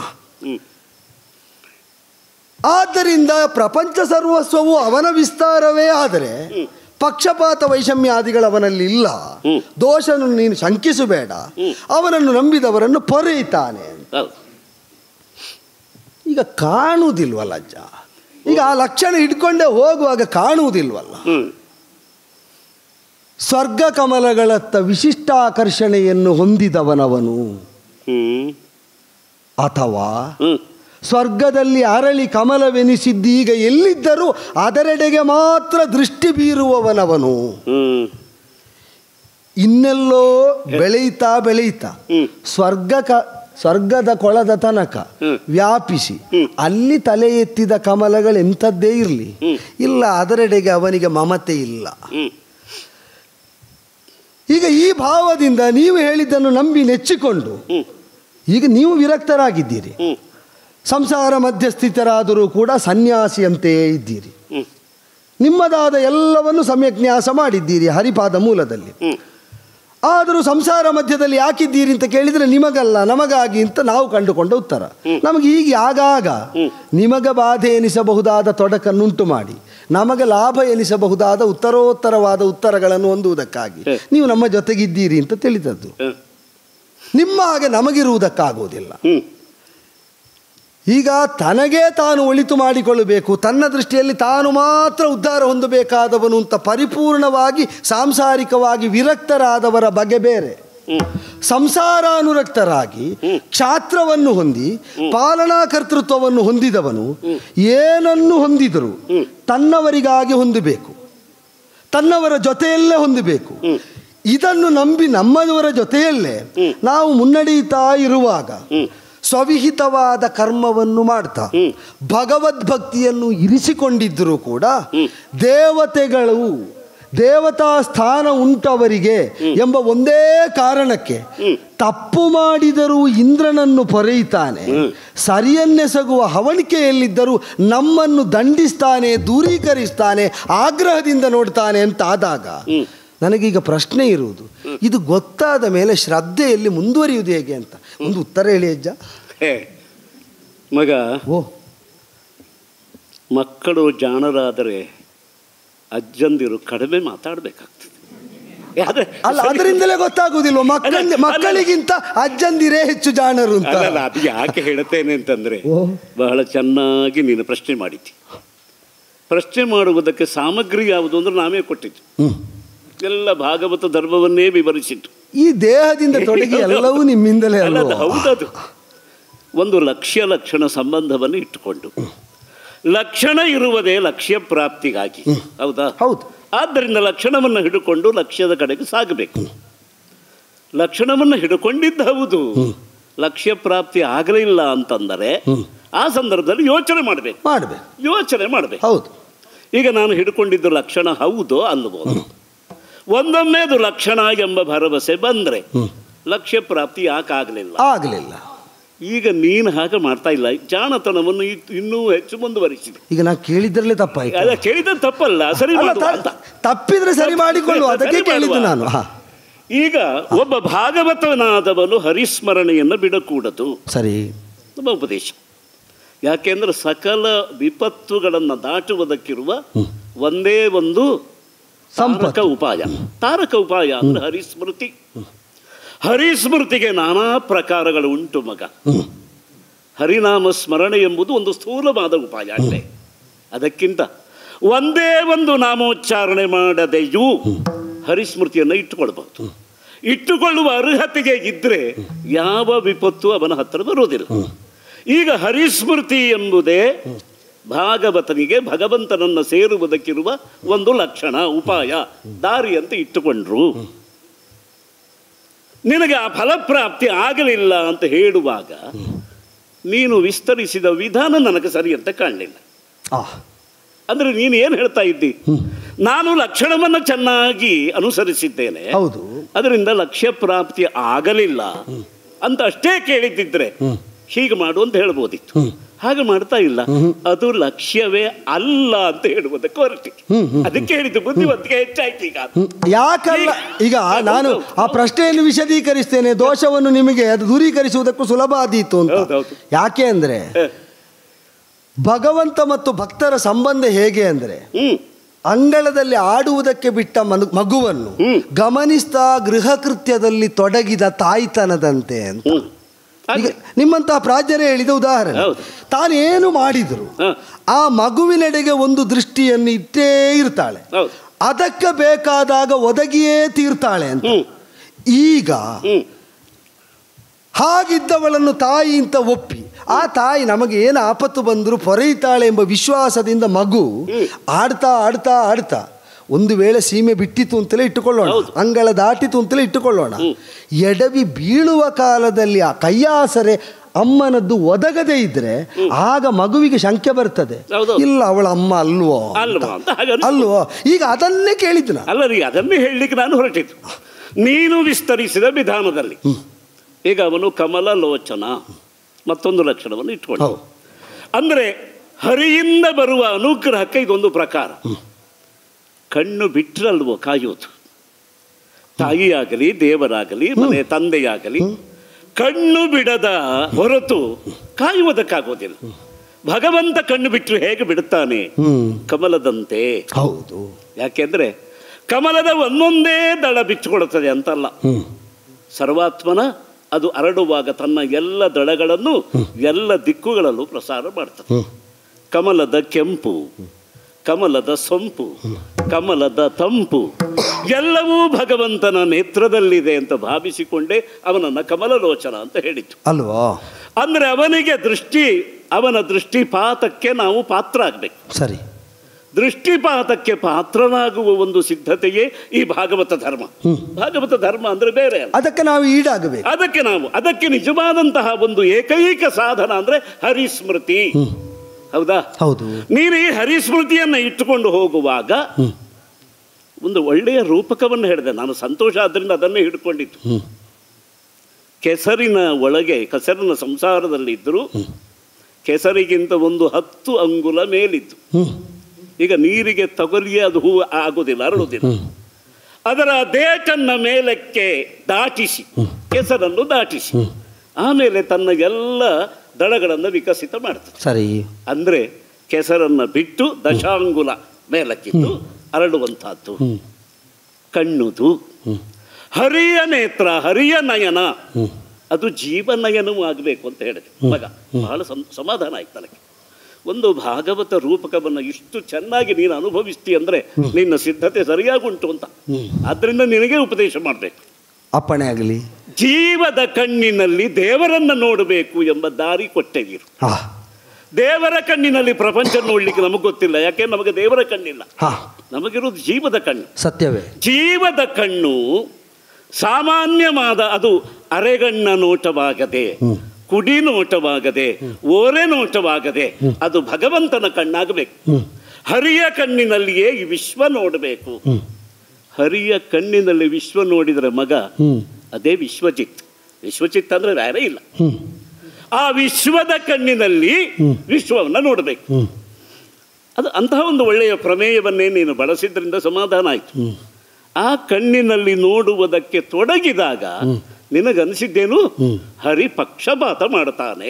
ಆದ್ದರಿಂದ ಪ್ರಪಂಚ ಸರ್ವಸ್ವವು ಅವನ ವಿಸ್ತಾರವೇ ಆದರೆ ಪಕ್ಷಪಾತ ವೈಷಮ್ಯಾದಿಗಳು ಅವನಲ್ಲಿ ಇಲ್ಲ. ದೋಷನು ನೀನು ಶಂಕಿಸಬೇಡ, ಅವನನ್ನು ನಂಬಿದವರನ್ನು ಪೊರೆಯುತ್ತಾನೆ. ಈಗ ಕಾಣುವುದಿಲ್ವಲ್ಲ ಅಜ್ಜ, ಈಗ ಆ ಲಕ್ಷಣ ಹಿಡ್ಕೊಂಡೇ ಹೋಗುವಾಗ ಕಾಣುವುದಿಲ್ವಲ್ಲ. ಸ್ವರ್ಗ ಕಮಲಗಳತ್ತ ವಿಶಿಷ್ಟಾಕರ್ಷಣೆಯನ್ನು ಹೊಂದಿದವನವನು, ಅಥವಾ ಸ್ವರ್ಗದಲ್ಲಿ ಅರಳಿ ಕಮಲವೆನಿಸಿದ್ದೀಗ ಎಲ್ಲಿದ್ದರೂ ಅದರೆಡೆಗೆ ಮಾತ್ರ ದೃಷ್ಟಿ ಬೀರುವವನವನು. ಇನ್ನೆಲ್ಲೋ ಬೆಳೆಯುತ್ತಾ ಬೆಳೆಯುತ್ತಾ ಸ್ವರ್ಗ ಕ ಸ್ವರ್ಗದ ಕೊಳದ ತನಕ ವ್ಯಾಪಿಸಿ ಅಲ್ಲಿ ತಲೆ ಎತ್ತಿದ ಕಮಲಗಳು ಎಂಥದ್ದೇ ಇರಲಿ, ಇಲ್ಲ ಅದರೆಡೆಗೆ ಅವನಿಗೆ ಮಮತೆ ಇಲ್ಲ. ಈಗ ಈ ಭಾವದಿಂದ ನೀವು ಹೇಳಿದ್ದನ್ನು ನಂಬಿ ನೆಚ್ಚಿಕೊಂಡು ಈಗ ನೀವು ವಿರಕ್ತರಾಗಿದ್ದೀರಿ. ಸಂಸಾರ ಮಧ್ಯಸ್ಥಿತರಾದರೂ ಕೂಡ ಸನ್ಯಾಸಿಯಂತೆಯೇ ಇದ್ದೀರಿ. ನಿಮ್ಮದಾದ ಎಲ್ಲವನ್ನು ಸಮ್ಯಜ್ಞಾಸ ಮಾಡಿದ್ದೀರಿ ಹರಿಪಾದ ಮೂಲದಲ್ಲಿ. ಆದರೂ ಸಂಸಾರ ಮಧ್ಯದಲ್ಲಿ ಯಾಕಿದ್ದೀರಿ ಅಂತ ಕೇಳಿದರೆ ನಿಮಗಲ್ಲ ನಮಗಾಗಿ ಅಂತ ನಾವು ಕಂಡುಕೊಂಡ ಉತ್ತರ. ನಮಗೆ ಈಗ ಆಗಾಗ ನಿಮಗೆ ಬಾಧೆ ಎನಿಸಬಹುದಾದ ತೊಡಕನ್ನುಂಟು ಮಾಡಿ ನಮಗೆ ಲಾಭ ಎನಿಸಬಹುದಾದ ಉತ್ತರೋತ್ತರವಾದ ಉತ್ತರಗಳನ್ನು ಹೊಂದುವುದಕ್ಕಾಗಿ ನೀವು ನಮ್ಮ ಜೊತೆಗಿದ್ದೀರಿ ಅಂತ ತಿಳಿದದ್ದು. ನಿಮ್ಮ ಹಾಗೆ ನಮಗಿರುವುದಕ್ಕಾಗುವುದಿಲ್ಲ. ಈಗ ತನಗೇ ತಾನು ಒಳಿತು ಮಾಡಿಕೊಳ್ಳಬೇಕು, ತನ್ನ ದೃಷ್ಟಿಯಲ್ಲಿ ತಾನು ಮಾತ್ರ ಉದ್ಧಾರ ಹೊಂದಬೇಕಾದವನು ಅಂತ ಪರಿಪೂರ್ಣವಾಗಿ ಸಾಂಸಾರಿಕವಾಗಿ ವಿರಕ್ತರಾದವರ ಬಗೆ ಬೇರೆ. ಸಂಸಾರಾನುರಕ್ತರಾಗಿ ಕ್ಷಾತ್ರವನ್ನು ಹೊಂದಿ ಪಾಲನಾ ಕರ್ತೃತ್ವವನ್ನು ಹೊಂದಿದವನು ಏನನ್ನು ಹೊಂದಿದರೂ ತನ್ನವರಿಗಾಗಿ ಹೊಂದಬೇಕು, ತನ್ನವರ ಜೊತೆಯಲ್ಲೇ ಹೊಂದಬೇಕು. ಇದನ್ನು ನಂಬಿ ನಮ್ಮವರ ಜೊತೆಯಲ್ಲೇ ನಾವು ಮುನ್ನಡೆಯುತ್ತಾ ಇರುವಾಗ ಸ್ವವಿಹಿತವಾದ ಕರ್ಮವನ್ನು ಮಾಡ್ತಾ ಭಗವದ್ಭಕ್ತಿಯನ್ನು ಇರಿಸಿಕೊಂಡಿದ್ದರೂ ಕೂಡ ದೇವತೆಗಳು ದೇವತಾ ಸ್ಥಾನ ಉಂಟವರಿಗೆ ಎಂಬ ಒಂದೇ ಕಾರಣಕ್ಕೆ ತಪ್ಪು ಮಾಡಿದರೂ ಇಂದ್ರನನ್ನು ಪೊರೆಯುತ್ತಾನೆ, ಸರಿಯನ್ನೆಸಗುವ ಹವಣಿಕೆಯಲ್ಲಿದ್ದರೂ ನಮ್ಮನ್ನು ದಂಡಿಸ್ತಾನೆ, ದೂರೀಕರಿಸ್ತಾನೆ, ಆಗ್ರಹದಿಂದ ನೋಡ್ತಾನೆ ಅಂತ ಆದಾಗ ನನಗೀಗ ಪ್ರಶ್ನೆ ಇರುವುದು, ಇದು ಗೊತ್ತಾದ ಮೇಲೆ ಶ್ರದ್ಧೆಯಲ್ಲಿ ಮುಂದುವರಿಯುವುದು ಹೇಗೆ ಅಂತ ಒಂದು ಉತ್ತರ ಹೇಳಿ ಅಜ್ಜ. ಮಗ, ಓ ಮಕ್ಕಳು ಜಾಣರಾದರೆ ಅಜ್ಜಂದಿರು ಕಡಿಮೆ ಮಾತಾಡಬೇಕಾಗ್ತದೆ. ಅಲ್ಲ, ಅದರಿಂದಲೇ ಗೊತ್ತಾಗುವುದಿಲ್ಲ ಮಕ್ಕಳ ಮಕ್ಕಳಿಗಿಂತ ಅಜ್ಜಂದಿರೇ ಹೆಚ್ಚು ಜಾಣರು ಅಂತ. ಅಲ್ಲ, ಅದು ಯಾಕೆ ಹೇಳ್ತೇನೆ ಅಂತಂದ್ರೆ, ಬಹಳ ಚೆನ್ನಾಗಿ ನೀನು ಪ್ರಶ್ನೆ ಮಾಡಿದ್ದಿ. ಪ್ರಶ್ನೆ ಮಾಡುವುದಕ್ಕೆ ಸಾಮಗ್ರಿ ಯಾವುದು ಅಂದ್ರೆ ನಾವೇ ಕೊಟ್ಟಿದ್ದು. ಎಲ್ಲ ಭಾಗವತ ಧರ್ಮವನ್ನೇ ವಿವರಿಸಿದ್ದು. ಈ ದೇಹದಿಂದ ತೊಡಗಿ ಎಲ್ಲವೂ ನಿಮ್ಮಿಂದಲೇ ಅಲ್ಲ. ಹೌದದು. ಒಂದು ಲಕ್ಷ್ಯ ಲಕ್ಷಣ ಸಂಬಂಧವನ್ನು ಇಟ್ಟುಕೊಂಡು, ಲಕ್ಷಣ ಇರುವುದೇ ಲಕ್ಷ್ಯ ಪ್ರಾಪ್ತಿಗಾಗಿ. ಹೌದಾ? ಹೌದು. ಆದ್ದರಿಂದ ಲಕ್ಷಣವನ್ನು ಹಿಡ್ಕೊಂಡು ಲಕ್ಷ್ಯದ ಕಡೆಗೆ ಸಾಗಬೇಕು. ಲಕ್ಷಣವನ್ನು ಹಿಡ್ಕೊಂಡಿದ್ದ ಹೌದು, ಲಕ್ಷ್ಯ ಪ್ರಾಪ್ತಿ ಆಗಲಿಲ್ಲ ಅಂತಂದರೆ ಆ ಸಂದರ್ಭದಲ್ಲಿ ಯೋಚನೆ ಮಾಡಬೇಕು ಮಾಡಬೇಕು ಯೋಚನೆ ಮಾಡಬೇಕು. ಹೌದು. ಈಗ ನಾನು ಹಿಡ್ಕೊಂಡಿದ್ದು ಲಕ್ಷಣ ಹೌದೋ ಅಲ್ವೋ? ಒಂದೊಮ್ಮೆ ಅದು ಲಕ್ಷಣ ಎಂಬ ಭರವಸೆ ಬಂದರೆ ಲಕ್ಷ್ಯ ಪ್ರಾಪ್ತಿ ಯಾಕಾಗಲಿಲ್ಲ ಆಗಲಿಲ್ಲ. ಈಗ ನೀನು ಹಾಗೆ ಮಾಡ್ತಾ ಇಲ್ಲ, ಜಾಣತನವನ್ನು ಇನ್ನೂ ಹೆಚ್ಚು ಮುಂದುವರಿಸಿದೆ. ಈಗ ನಾ ಕೇಳಿದ್ರಲ್ಲೇ ತಪ್ಪಾಯ್ತು. ಅಲ್ಲ, ಕೇಳಿದ ತಪ್ಪಲ್ಲ, ಸರಿ ತಪ್ಪಿದ್ರೆ ಸರಿ ಮಾಡಿಕೊಳ್ಳು, ಅದಕ್ಕೆ ಕೇಳಿದ್ದು ನಾನು. ಈಗ ಒಬ್ಬ ಭಾಗವತನಾದವನು ಹರಿಸ್ಮರಣೆಯನ್ನು ಬಿಡಕೂಡದು, ಸರಿ ನಮ್ಮ ಉಪದೇಶ. ಯಾಕೆಂದ್ರೆ ಸಕಲ ವಿಪತ್ತುಗಳನ್ನು ದಾಟುವುದಕ್ಕಿರುವ ಒಂದೇ ಒಂದು ತಾರಕ ಉಪಾಯ. ತಾರಕ ಉಪಾಯ ಅಂದ್ರೆ ಹರಿಸ್ಮೃತಿ. ಹರಿಸ್ಮೃತಿಗೆ ನಾನಾ ಪ್ರಕಾರಗಳು ಉಂಟು ಮಗ. ಹರಿನಾಮ ಸ್ಮರಣೆ ಎಂಬುದು ಒಂದು ಸ್ಥೂಲವಾದ ಉಪಾಯ ಅಷ್ಟೇ. ಅದಕ್ಕಿಂತ ಒಂದೇ ಒಂದು ನಾಮೋಚ್ಚಾರಣೆ ಮಾಡದೆಯೂ ಹರಿಸ್ಮೃತಿಯನ್ನು ಇಟ್ಟುಕೊಳ್ಬಹುದು. ಇಟ್ಟುಕೊಳ್ಳುವ ಅರ್ಹತೆಗೆ ಇದ್ದರೆ ಯಾವ ವಿಪತ್ತು ಅವನ ಹತ್ತಿರ ಬರುವುದಿಲ್ಲ. ಈಗ ಹರಿಸ್ಮೃತಿ ಎಂಬುದೇ ಭಾಗವತನಿಗೆ ಭಗವಂತನನ್ನು ಸೇರುವುದಕ್ಕಿರುವ ಒಂದು ಲಕ್ಷಣ, ಉಪಾಯ, ದಾರಿ ಅಂತ ಇಟ್ಟುಕೊಂಡ್ರು. ನಿನಗೆ ಆ ಫಲಪ್ರಾಪ್ತಿ ಆಗಲಿಲ್ಲ ಅಂತ ಹೇಳುವಾಗ ನೀನು ವಿಸ್ತರಿಸಿದ ವಿಧಾನ ನನಗೆ ಸರಿ ಅಂತ ಕಾಣಲಿಲ್ಲ. ಅಂದ್ರೆ ನೀನು ಏನು ಹೇಳ್ತಾ ಇದ್ದಿ? ನಾನು ಲಕ್ಷಣವನ್ನು ಚೆನ್ನಾಗಿ ಅನುಸರಿಸಿದ್ದೇನೆ, ಹೌದು, ಅದರಿಂದ ಲಕ್ಷ್ಯ ಪ್ರಾಪ್ತಿ ಆಗಲಿಲ್ಲ ಅಂತ ಅಷ್ಟೇ ಕೇಳಿದ್ದಿದ್ರೆ ಹೀಗೆ ಮಾಡು ಅಂತ ಹೇಳ್ಬೋದಿತ್ತು. ಹಾಗೆ ಮಾಡ್ತಾ ಇಲ್ಲ, ಅದು ಲಕ್ಷ್ಯವೇ ಅಲ್ಲ ಅಂತ ಹೇಳುವುದಕ್ಕೆ ಹೊರಟಿ. ಅದಕ್ಕೆ ಹೇಳಿದ್ದು ಬುದ್ಧಿವಂತಿಕೆ ಹೆಚ್ಚಾಯ್ತು. ಈಗ ಯಾಕಲ್ಲ, ಈಗ ನಾನು ಆ ಪ್ರಶ್ನೆಯನ್ನು ವಿಶದೀಕರಿಸ್ತೇನೆ, ದೋಷವನ್ನು ನಿಮಗೆ ಅದು ದೂರೀಕರಿಸುವುದಕ್ಕೂ ಸುಲಭ ಆದೀತು ಅಂತ. ಯಾಕೆ ಅಂದ್ರೆ ಭಗವಂತ ಮತ್ತು ಭಕ್ತರ ಸಂಬಂಧ ಹೇಗೆ ಅಂದ್ರೆ, ಅಂಗಳದಲ್ಲಿ ಆಡುವುದಕ್ಕೆ ಬಿಟ್ಟ ಮನು ಮಗುವನ್ನು ಗಮನಿಸ್ತಾ ಗೃಹ ಕೃತ್ಯದಲ್ಲಿ ತೊಡಗಿದ ತಾಯ್ತನದಂತೆ ಅಂತ ನಿಮ್ಮಂತಹ ಪ್ರಾಜ್ಞರೇ ಹೇಳಿದ ಉದಾಹರಣೆ. ತಾನೇನು ಮಾಡಿದ್ರು ಆ ಮಗುವಿನೆಡೆಗೆ ಒಂದು ದೃಷ್ಟಿಯನ್ನು ಇಟ್ಟೇ ಇರ್ತಾಳೆ, ಅದಕ್ಕೆ ಬೇಕಾದಾಗ ಒದಗಿಯೇ ತೀರ್ತಾಳೆ ಅಂತ. ಈಗ ಹಾಗಿದ್ದವಳನ್ನು ತಾಯಿ ಅಂತ ಒಪ್ಪಿ ಆ ತಾಯಿ ನಮಗೆ ಏನು ಆಪತ್ತು ಬಂದರೂ ಪೊರೆಯುತ್ತಾಳೆ ಎಂಬ ವಿಶ್ವಾಸದಿಂದ ಮಗು ಆಡ್ತಾ ಆಡ್ತಾ ಆಡ್ತಾ ಒಂದು ವೇಳೆ ಸೀಮೆ ಬಿಟ್ಟಿತು ಅಂತಲೇ ಇಟ್ಟುಕೊಳ್ಳೋಣ, ಅಂಗಳ ದಾಟಿತು ಅಂತಲೇ ಇಟ್ಟುಕೊಳ್ಳೋಣ, ಎಡವಿ ಬೀಳುವ ಕಾಲದಲ್ಲಿ ಆ ಕೈಯಾಸರೆ ಅಮ್ಮನದ್ದು ಒದಗದೇ ಇದ್ರೆ ಆಗ ಮಗುವಿಗೆ ಶಂಕೆ ಬರ್ತದೆ, ಇಲ್ಲ ಅವಳ ಅಮ್ಮ ಅಲ್ವೋ ಅಲ್ವೋ. ಈಗ ಅದನ್ನೇ ಕೇಳಿದ್ದು ನಾನು. ಅಲ್ಲ ರೀ, ಅದನ್ನೇ ಹೇಳಲಿಕ್ಕೆ ನಾನು ಹೊರಟಿದ್ದು ನೀನು ವಿಸ್ತರಿಸಿದ ವಿಧಾನದಲ್ಲಿ. ಈಗ ಅವನು ಕಮಲ ಲೋಚನ ಮತ್ತೊಂದು ಲಕ್ಷಣವನ್ನು ಇಟ್ಕೊಂಡು, ಅಂದರೆ ಹರಿಯಿಂದ ಬರುವ ಅನುಗ್ರಹಕ್ಕೆ ಇದೊಂದು ಪ್ರಕಾರ. ಕಣ್ಣು ಬಿಟ್ಟರಲ್ವೋ ಕಾಯೋದು, ತಾಯಿಯಾಗಲಿ ದೇವರಾಗಲಿ ಮನೆ ತಂದೆಯಾಗಲಿ ಕಣ್ಣು ಬಿಡದ ಹೊರತು ಕಾಯುವುದಕ್ಕಾಗೋದಿಲ್ಲ. ಭಗವಂತ ಕಣ್ಣು ಬಿಟ್ಟರು ಹೇಗೆ ಬಿಡುತ್ತಾನೆ? ಕಮಲದಂತೆ. ಹೌದು. ಯಾಕೆಂದ್ರೆ ಕಮಲದ ಒಂದೊಂದೇ ದಳ ಬಿಚ್ಚಿಕೊಳ್ಳುತ್ತದೆ ಅಂತಲ್ಲ, ಸರ್ವಾತ್ಮನ ಅದು ಹರಡುವಾಗ ತನ್ನ ಎಲ್ಲ ದಳಗಳನ್ನು ಎಲ್ಲ ದಿಕ್ಕುಗಳಲ್ಲೂ ಪ್ರಸಾರ ಮಾಡ್ತದೆ. ಕಮಲದ ಕೆಂಪು, ಕಮಲದ ಸೊಂಪು, ಕಮಲದ ತಂಪು ಎಲ್ಲವೂ ಭಗವಂತನ ನೇತ್ರದಲ್ಲಿದೆ ಅಂತ ಭಾವಿಸಿಕೊಂಡೇ ಅವನನ್ನು ಕಮಲಲೋಚನ ಅಂತ ಹೇಳಿತು ಅಲ್ವಾ. ಅಂದ್ರೆ ಅವನಿಗೆ ದೃಷ್ಟಿ, ಅವನ ದೃಷ್ಟಿಪಾತಕ್ಕೆ ನಾವು ಪಾತ್ರ ಆಗಬೇಕು. ಸರಿ. ದೃಷ್ಟಿಪಾತಕ್ಕೆ ಪಾತ್ರನಾಗುವ ಒಂದು ಸಿದ್ಧತೆಯೇ ಈ ಭಾಗವತ ಧರ್ಮ. ಭಾಗವತ ಧರ್ಮ ಅಂದ್ರೆ ಬೇರೆ ಅಲ್ಲ. ಅದಕ್ಕೆ ನಾವು ಈಡಾಗಬೇಕು. ಅದಕ್ಕೆ ನಾವು ಅದಕ್ಕೆ ನಿಜವಾದಂತಹ ಒಂದು ಏಕೈಕ ಸಾಧನ ಅಂದ್ರೆ ಹರಿಸ್ಮೃತಿ. ಹೌದಾ? ಹೌದು. ನೀನು ಈ ಹರಿಸ್ಮೃತಿಯನ್ನ ಇಟ್ಟುಕೊಂಡು ಹೋಗುವಾಗ ಒಂದು ಒಳ್ಳೆಯ ರೂಪಕವನ್ನು ಹೇಳಿದೆ ನಾನು. ಸಂತೋಷ ಆದ್ದರಿಂದ ಅದನ್ನೇ ಹಿಡ್ಕೊಂಡಿತ್ತು. ಕೆಸರಿನ ಒಳಗೆ ಕೆಸರಿನ ಸಂಸಾರದಲ್ಲಿದ್ದರೂ ಕೆಸರಿಗಿಂತ ಒಂದು ಹತ್ತು ಅಂಗುಲ ಮೇಲಿತ್ತು. ಈಗ ನೀರಿಗೆ ತಗುಲಿಯೇ ಅದು ಹೂವು ಆಗುವುದಿಲ್ಲ, ಅರಳುವುದಿಲ್ಲ. ಅದರ ದೇಟನ್ನ ಮೇಲಕ್ಕೆ ದಾಟಿಸಿ, ಕೆಸರನ್ನು ದಾಟಿಸಿ, ಆಮೇಲೆ ತನ್ನ ಎಲ್ಲ ದಳಗಳನ್ನು ವಿಕಸಿತ ಮಾಡ್ತದೆ. ಸರಿ. ಅಂದ್ರೆ ಕೆಸರನ್ನ ಬಿಟ್ಟು ದಶಾಂಗುಲ ಮೇಲಕ್ಕಿದ್ದು ಅರಳುವಂತಹದ್ದು. ಕಣ್ಣುದು ಹರಿಯ ನೇತ್ರ, ಹರಿಯ ನಯನ, ಅದು ಜೀವನಯನವೂ ಆಗಬೇಕು ಅಂತ ಹೇಳಿದೆ ಮಗ. ಬಹಳ ಸಮಾಧಾನ ಆಯ್ತು ನನಗೆ. ಒಂದು ಭಾಗವತ ರೂಪಕವನ್ನು ಇಷ್ಟು ಚೆನ್ನಾಗಿ ನೀನು ಅನುಭವಿಸ್ತಿ ಅಂದ್ರೆ ನಿನ್ನ ಸಿದ್ಧತೆ ಸರಿಯಾಗುಂಟು ಅಂತ. ಆದ್ರಿಂದ ನಿನಗೆ ಉಪದೇಶ ಮಾಡಬೇಕು. ಅಪ್ಪಣೆ ಆಗಲಿ. ಜೀವದ ಕಣ್ಣಿನಲ್ಲಿ ದೇವರನ್ನ ನೋಡಬೇಕು ಎಂಬ ದಾರಿ ಕೊಟ್ಟೆಗಿರು. ದೇವರ ಕಣ್ಣಿನಲ್ಲಿ ಪ್ರಪಂಚ ನೋಡ್ಲಿಕ್ಕೆ ನಮಗೆ ಗೊತ್ತಿಲ್ಲ, ಯಾಕೆ ನಮಗೆ ದೇವರ ಕಣ್ಣಿಲ್ಲ. ನಮಗಿರೋದು ಜೀವದ ಕಣ್ಣು. ಸತ್ಯವೇ. ಜೀವದ ಕಣ್ಣು ಸಾಮಾನ್ಯವಾದ ಅದು ಅರೆಗಣ್ಣ ನೋಟವಾಗದೆ, ಕುಡಿ ನೋಟವಾಗದೆ, ಓರೆ ನೋಟವಾಗದೆ ಅದು ಭಗವಂತನ ಕಣ್ಣಾಗಬೇಕು. ಹರಿಯ ಕಣ್ಣಿನಲ್ಲಿಯೇ ಈ ವಿಶ್ವ ನೋಡಬೇಕು. ಹರಿಯ ಕಣ್ಣಿನಲ್ಲಿ ವಿಶ್ವ ನೋಡಿದರೆ ಮಗ ಅದೇ ವಿಶ್ವಜಿತ್. ವಿಶ್ವಜಿತ್ ಅಂದ್ರೆ ಬೇರೆ ಇಲ್ಲ. ಆ ವಿಶ್ವದ ಕಣ್ಣಿನಲ್ಲಿ ವಿಶ್ವವನ್ನು ನೋಡಬೇಕು. ಅದು ಅಂತಹ ಒಂದು ಒಳ್ಳೆಯ ಪ್ರಮೇಯವನ್ನೇ ನೀನು ಬಳಸಿದ್ರಿಂದ ಸಮಾಧಾನ ಆಯಿತು. ಆ ಕಣ್ಣಿನಲ್ಲಿ ನೋಡುವುದಕ್ಕೆ ತೊಡಗಿದಾಗ ನಿನಗನಿಸಿದ್ದೇನು? ಹರಿ ಪಕ್ಷಪಾತ ಮಾಡ್ತಾನೆ.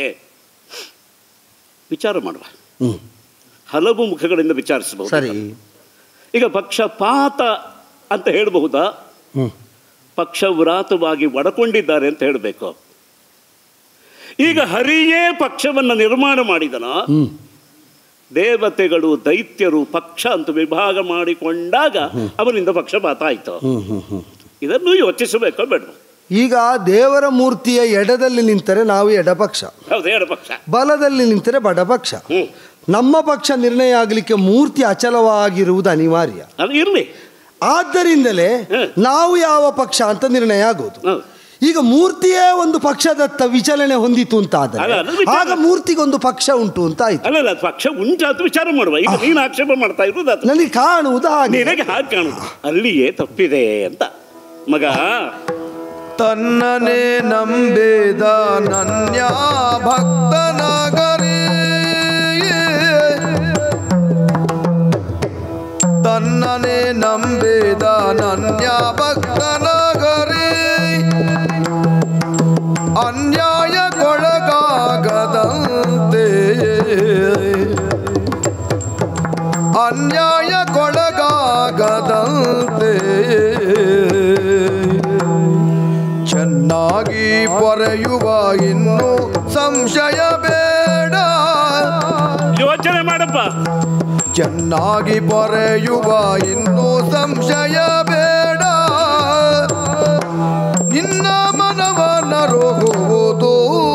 ವಿಚಾರ ಮಾಡುವ, ಹಲವು ಮುಖಗಳಿಂದ ವಿಚಾರಿಸಬಹುದು. ಸರಿ. ಈಗ ಪಕ್ಷಪಾತ ಅಂತ ಹೇಳಬಹುದಾ? ಪಕ್ಷವ್ರಾತವಾಗಿ ಒಡಕೊಂಡಿದ್ದಾರೆ ಅಂತ ಹೇಳಬೇಕು. ಈಗ ಹರಿಯೇ ಪಕ್ಷವನ್ನು ನಿರ್ಮಾಣ ಮಾಡಿದನ. ದೇವತೆಗಳು ದೈತ್ಯರು ಪಕ್ಷ ಅಂತ ವಿಭಾಗ ಮಾಡಿಕೊಂಡಾಗ ಅವನಿಂದ ಪಕ್ಷಪಾತ ಆಯಿತು. ಇದನ್ನು ಯೋಚಿಸಬೇಕೋ ಬೇಡ? ಈಗ ದೇವರ ಮೂರ್ತಿಯ ಎಡದಲ್ಲಿ ನಿಂತರೆ ನಾವು ಎಡಪಕ್ಷ, ಹೌದು ಎಡಪಕ್ಷ. ಬಲದಲ್ಲಿ ನಿಂತರೆ ಬಡಪಕ್ಷ. ನಮ್ಮ ಪಕ್ಷ ನಿರ್ಣಯ ಆಗಲಿಕ್ಕೆ ಮೂರ್ತಿ ಅಚಲವಾಗಿರುವುದು ಅನಿವಾರ್ಯ. ಅದು ಇರಲಿ. ಆದ್ದರಿಂದಲೇ ನಾವು ಯಾವ ಪಕ್ಷ ಅಂತ ನಿರ್ಣಯ ಆಗೋದು. ಈಗ ಮೂರ್ತಿಯೇ ಒಂದು ಪಕ್ಷದತ್ತ ವಿಚಲನೆ ಹೊಂದಿತು ಅಂತ ಆದರೆ ಆಗ ಮೂರ್ತಿಗೊಂದು ಪಕ್ಷ ಉಂಟು ಅಂತ ಆಯ್ತು. ಅಲ್ಲ, ಪಕ್ಷ ಉಂಟು ಅಂತ ವಿಚಾರ ಮಾಡುವ. ಈಗ ನೀನು ಆಕ್ಷೇಪ ಮಾಡ್ತಾ ಇರುವುದು ನನಗೆ ಕಾಣುವುದು ಹಾಗೆ, ನಿನಗೆ ಹಾಗೆ ಕಾಣುದು. ಅಲ್ಲಿಯೇ ತಪ್ಪಿದೆ ಅಂತ ಮಗ. ತನ್ನನೇ ನಂಬಿದ ನನ್ಯ ಭಕ್ತನಾಗರಿ, ತನ್ನನೇ ನಂಬಿದ ನನ್ಯ ಭಕ್ತನಾಗರಿ, ಅನ್ಯಾಯಕ್ಕೊಳಗಾಗದಂತೆ ಅನ್ಯಾಯಕ್ಕೊಳಗಾಗದಂತೆ ಚೆನ್ನಾಗಿ ಪೊರೆಯುವ ಇನ್ನು ಸಂಶಯ ಬೇಡ. ಯೋಚನೆ ಮಾಡಪ್ಪ. ಚೆನ್ನಾಗಿ ಪೊರೆಯುವ ಇನ್ನು ಸಂಶಯ ಬೇಡ, ನಿನ್ನ ಮನವನ ರೋಗುವುದು.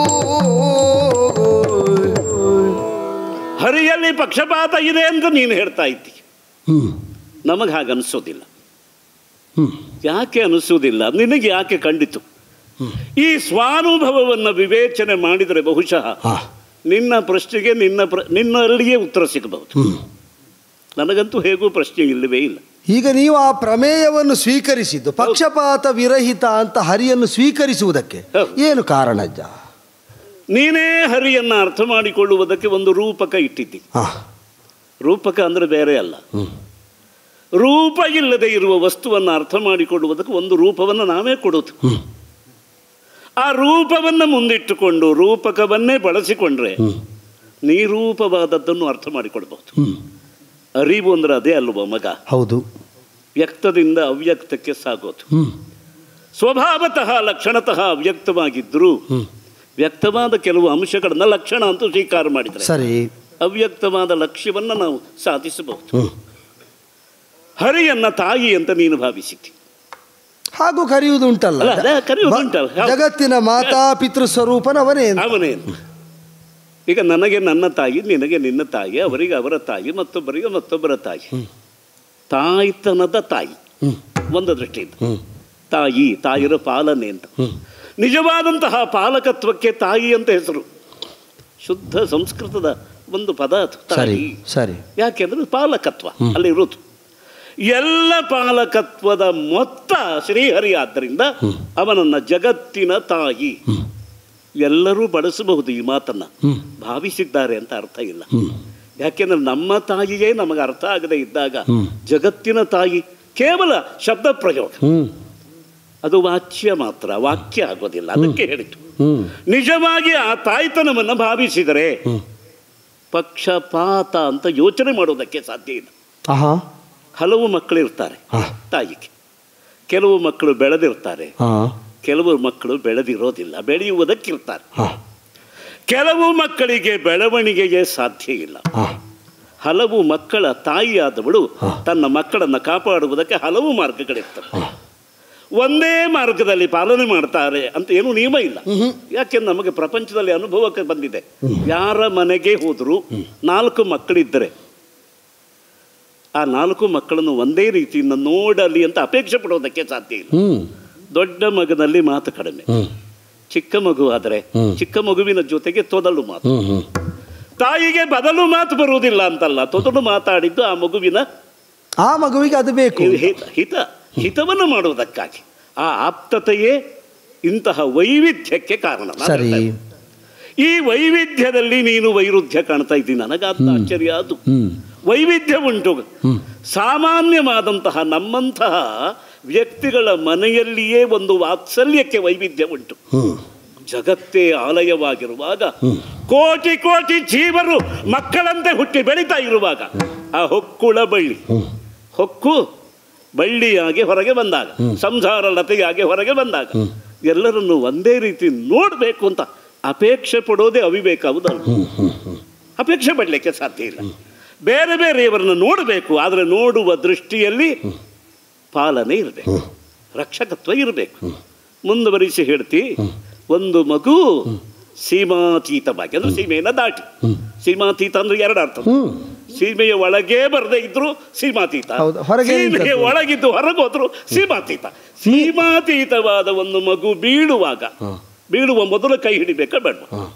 ಹರಿಯಲ್ಲಿ ಪಕ್ಷಪಾತ ಇದೆ ಅಂತ ನೀನು ಹೇಳ್ತಾ ಇದ್ದಿ. ನಮಗೆ ಹಾಗೆ ಅನಿಸೋದಿಲ್ಲ. ಯಾಕೆ ಅನಿಸುವುದಿಲ್ಲ? ನಿನಗೆ ಯಾಕೆ ಕಂಡಿತು? ಈ ಸ್ವಾನುಭವವನ್ನು ವಿವೇಚನೆ ಮಾಡಿದರೆ ಬಹುಶಃ ನಿನ್ನ ಪ್ರಶ್ನೆಗೆ ನಿನ್ನ ಪ್ರ ನಿನ್ನಲ್ಲಿಯೇ ಉತ್ತರ ಸಿಗಬಹುದು. ನನಗಂತೂ ಹೇಗೂ ಪ್ರಶ್ನೆ ಇಲ್ಲವೇ ಇಲ್ಲ. ಈಗ ನೀವು ಆ ಪ್ರಮೇಯವನ್ನು ಸ್ವೀಕರಿಸಿದ್ದು ಪಕ್ಷಪಾತ ವಿರಹಿತ ಅಂತ ಹರಿಯನ್ನು ಸ್ವೀಕರಿಸುವುದಕ್ಕೆ ಏನು ಕಾರಣಜ್ಜ? ನೀನೇ ಹರಿಯನ್ನು ಅರ್ಥ ಮಾಡಿಕೊಳ್ಳುವುದಕ್ಕೆ ಒಂದು ರೂಪಕ ಇಟ್ಟಿದ್ದಿ. ರೂಪಕ ಅಂದರೆ ಬೇರೆ ಅಲ್ಲ. ರೂಪ ಇಲ್ಲದೆ ಇರುವ ವಸ್ತುವನ್ನು ಅರ್ಥ ಮಾಡಿಕೊಳ್ಳುವುದಕ್ಕೆ ಒಂದು ರೂಪವನ್ನು ನಾವೇ ಕೊಡೋದು. ಆ ರೂಪವನ್ನು ಮುಂದಿಟ್ಟುಕೊಂಡು ರೂಪಕವನ್ನೇ ಬಳಸಿಕೊಂಡ್ರೆ ನಿರೂಪವಾದದ್ದನ್ನು ಅರ್ಥ ಮಾಡಿಕೊಳ್ಬಹುದು. ಅರಿವು ಅಂದ್ರೆ ಅದೇ ಅಲ್ವ ಮಗ? ಹೌದು. ವ್ಯಕ್ತದಿಂದ ಅವ್ಯಕ್ತಕ್ಕೆ ಸಾಗೋದು. ಸ್ವಭಾವತಃ ಲಕ್ಷಣತಃ ಅವ್ಯಕ್ತವಾಗಿದ್ದರೂ ವ್ಯಕ್ತವಾದ ಕೆಲವು ಅಂಶಗಳನ್ನ ಲಕ್ಷಣ ಅಂತೂ ಸ್ವೀಕಾರ ಮಾಡಿದರೆ ಸರಿ, ಅವ್ಯಕ್ತವಾದ ಲಕ್ಷ್ಯವನ್ನು ನಾವು ಸಾಧಿಸಬಹುದು. ಹರಿಯನ್ನ ತಾಯಿ ಅಂತ ನೀನು ಭಾವಿಸಿದ್ದಿ. ಹಾಗೂ ಕರೆಯುವುದುಂಟಲ್ಲ, ಕರೆಯುವುದುಂಟಲ್ಲ. ಜಗತ್ತಿನ ಮಾತಾ ಪಿತೃ ಸ್ವರೂಪನವನೇ ಅವನೇ. ಈಗ ನನಗೆ ನನ್ನ ತಾಯಿ, ನಿನಗೆ ನಿನ್ನ ತಾಯಿ, ಅವರಿಗೆ ಅವರ ತಾಯಿ, ಮತ್ತೊಬ್ಬರಿಗೆ ಮತ್ತೊಬ್ಬರ ತಾಯಿ. ತಾಯ್ತನದ ತಾಯಿ ಒಂದು ದೃಷ್ಟಿಯಿಂದ ತಾಯಿ, ತಾಯಿರ ಪಾಲನೆ ಅಂತ. ನಿಜವಾದಂತಹ ಪಾಲಕತ್ವಕ್ಕೆ ತಾಯಿ ಅಂತ ಹೆಸರು. ಶುದ್ಧ ಸಂಸ್ಕೃತದ ಒಂದು ಪದ ಅದು ತಾಯಿ. ಸರಿ. ಯಾಕೆಂದ್ರೆ ಪಾಲಕತ್ವ ಅಲ್ಲಿ ಇರುವುದು. ಎಲ್ಲ ಪಾಲಕತ್ವದ ಮೊತ್ತ ಶ್ರೀಹರಿ. ಆದ್ದರಿಂದ ಅವನನ್ನ ಜಗತ್ತಿನ ತಾಯಿ. ಎಲ್ಲರೂ ಬಳಸಬಹುದು ಈ ಮಾತನ್ನ, ಭಾವಿಸಿದ್ದಾರೆ ಅಂತ ಅರ್ಥ ಇಲ್ಲ. ಯಾಕೆಂದ್ರೆ ನಮ್ಮ ತಾಯಿಯೇ ನಮಗೆ ಅರ್ಥ ಆಗದೆ ಇದ್ದಾಗ ಜಗತ್ತಿನ ತಾಯಿ ಕೇವಲ ಶಬ್ದ ಪ್ರಯೋಗ, ಅದು ವಾಚ್ಯ ಮಾತ್ರ, ವಾಕ್ಯ ಆಗೋದಿಲ್ಲ. ಅದಕ್ಕೆ ಹೇಳಿತು ನಿಜವಾಗಿ ಆ ತಾಯ್ತನವನ್ನು ಭಾವಿಸಿದರೆ ಪಕ್ಷಪಾತ ಅಂತ ಯೋಚನೆ ಮಾಡೋದಕ್ಕೆ ಸಾಧ್ಯ ಇಲ್ಲ. ಹಲವು ಮಕ್ಕಳಿರ್ತಾರೆ ತಾಯಿಗೆ, ಕೆಲವು ಮಕ್ಕಳು ಬೆಳೆದಿರ್ತಾರೆ, ಕೆಲವು ಮಕ್ಕಳು ಬೆಳೆದಿರೋದಿಲ್ಲ, ಬೆಳೆಯುವುದಕ್ಕಿರ್ತಾರೆ. ಕೆಲವು ಮಕ್ಕಳಿಗೆ ಬೆಳವಣಿಗೆಗೆ ಸಾಧ್ಯ ಇಲ್ಲ. ಹಲವು ಮಕ್ಕಳ ತಾಯಿಯಾದವಳು ತನ್ನ ಮಕ್ಕಳನ್ನು ಕಾಪಾಡುವುದಕ್ಕೆ ಹಲವು ಮಾರ್ಗಗಳಿರ್ತವೆ. ಒಂದೇ ಮಾರ್ಗದಲ್ಲಿ ಪಾಲನೆ ಮಾಡ್ತಾರೆ ಅಂತ ಏನೂ ನಿಯಮ ಇಲ್ಲ. ಯಾಕೆಂದ್ರೆ ನಮಗೆ ಪ್ರಪಂಚದಲ್ಲಿ ಅನುಭವಕ್ಕೆ ಬಂದಿದೆ. ಯಾರ ಮನೆಗೆ ಹೋದರೂ ನಾಲ್ಕು ಮಕ್ಕಳಿದ್ದರೆ ಆ ನಾಲ್ಕು ಮಕ್ಕಳನ್ನು ಒಂದೇ ರೀತಿಯಿಂದ ನೋಡಲಿ ಅಂತ ಅಪೇಕ್ಷೆ ಪಡೋದಕ್ಕೆ ಸಾಧ್ಯ ಇಲ್ಲ. ದೊಡ್ಡ ಮಗನಲ್ಲಿ ಮಾತು ಕಡಿಮೆ, ಚಿಕ್ಕ ಮಗು ಆದರೆ ಚಿಕ್ಕ ಮಗುವಿನ ಜೊತೆಗೆ ತೊದಲು ಮಾತು. ತಾಯಿಗೆ ಬದಲು ಮಾತು ಬರುವುದಿಲ್ಲ ಅಂತಲ್ಲ, ತೊದಲು ಮಾತಾಡಿದ್ದು ಆ ಮಗುವಿನ ಆ ಮಗುವಿಗೆ ಅದು ಬೇಕು, ಹಿತ ಹಿತವನ್ನು ಮಾಡುವುದಕ್ಕಾಗಿ. ಆ ಆಪ್ತತೆಯೇ ಇಂತಹ ವೈವಿಧ್ಯಕ್ಕೆ ಕಾರಣ. ಈ ವೈವಿಧ್ಯದಲ್ಲಿ ನೀನು ವೈರುಧ್ಯ ಕಾಣ್ತಾ ಇದ್ದೀನಿ, ನನಗಾದ ಆಶ್ಚರ್ಯ. ಅದು ವೈವಿಧ್ಯ ಉಂಟು. ಸಾಮಾನ್ಯವಾದಂತಹ ನಮ್ಮಂತಹ ವ್ಯಕ್ತಿಗಳ ಮನೆಯಲ್ಲಿಯೇ ಒಂದು ವಾತ್ಸಲ್ಯಕ್ಕೆ ವೈವಿಧ್ಯ ಉಂಟು. ಜಗತ್ತೇ ಆಲಯವಾಗಿರುವಾಗ, ಕೋಟಿ ಕೋಟಿ ಜೀವರು ಮಕ್ಕಳಂತೆ ಹುಟ್ಟಿ ಬೆಳೀತಾ ಇರುವಾಗ, ಆ ಹೊಕ್ಕುಳ ಬಳ್ಳಿ ಹೊಕ್ಕು ಬಳ್ಳಿಯಾಗಿ ಹೊರಗೆ ಬಂದಾಗ, ಸಂಸಾರ ಲತೆಯಾಗಿ ಹೊರಗೆ ಬಂದಾಗ, ಎಲ್ಲರನ್ನು ಒಂದೇ ರೀತಿ ನೋಡಬೇಕು ಅಂತ ಅಪೇಕ್ಷೆ ಪಡೋದೇ ಅವಿವೇಕ. ಹೌದಲ್ಲ? ಅಪೇಕ್ಷೆ ಪಡಲಿಕ್ಕೆ ಸಾಧ್ಯ ಇಲ್ಲ. ಬೇರೆ ಬೇರೆಯವರನ್ನು ನೋಡಬೇಕು, ಆದರೆ ನೋಡುವ ದೃಷ್ಟಿಯಲ್ಲಿ ಪಾಲನೆ ಇರಬೇಕು, ರಕ್ಷಕತ್ವ ಇರಬೇಕು. ಮುಂದುವರಿಸಿ ಹೇಳ್ತಿ, ಒಂದು ಮಗು ಸೀಮಾತೀತವಾಗಿ ಅಂದ್ರೆ ಸೀಮೆಯನ್ನು ದಾಟಿ. ಸೀಮಾತೀತ ಅಂದ್ರೆ ಎರಡು ಅರ್ಥ. ಸೀಮೆಯ ಒಳಗೆ ಬರದೇ ಇದ್ರು ಸೀಮಾತೀತ, ಸೀಮೆಯ ಒಳಗಿದ್ದು ಹೊರಗೋದ್ರು ಸೀಮಾತೀತ. ಸೀಮಾತೀತವಾದ ಒಂದು ಮಗು ಬೀಳುವಾಗ ಬೀಳುವ ಮೊದಲು ಕೈ ಹಿಡಿಬೇಕಾ ಬೇಡ?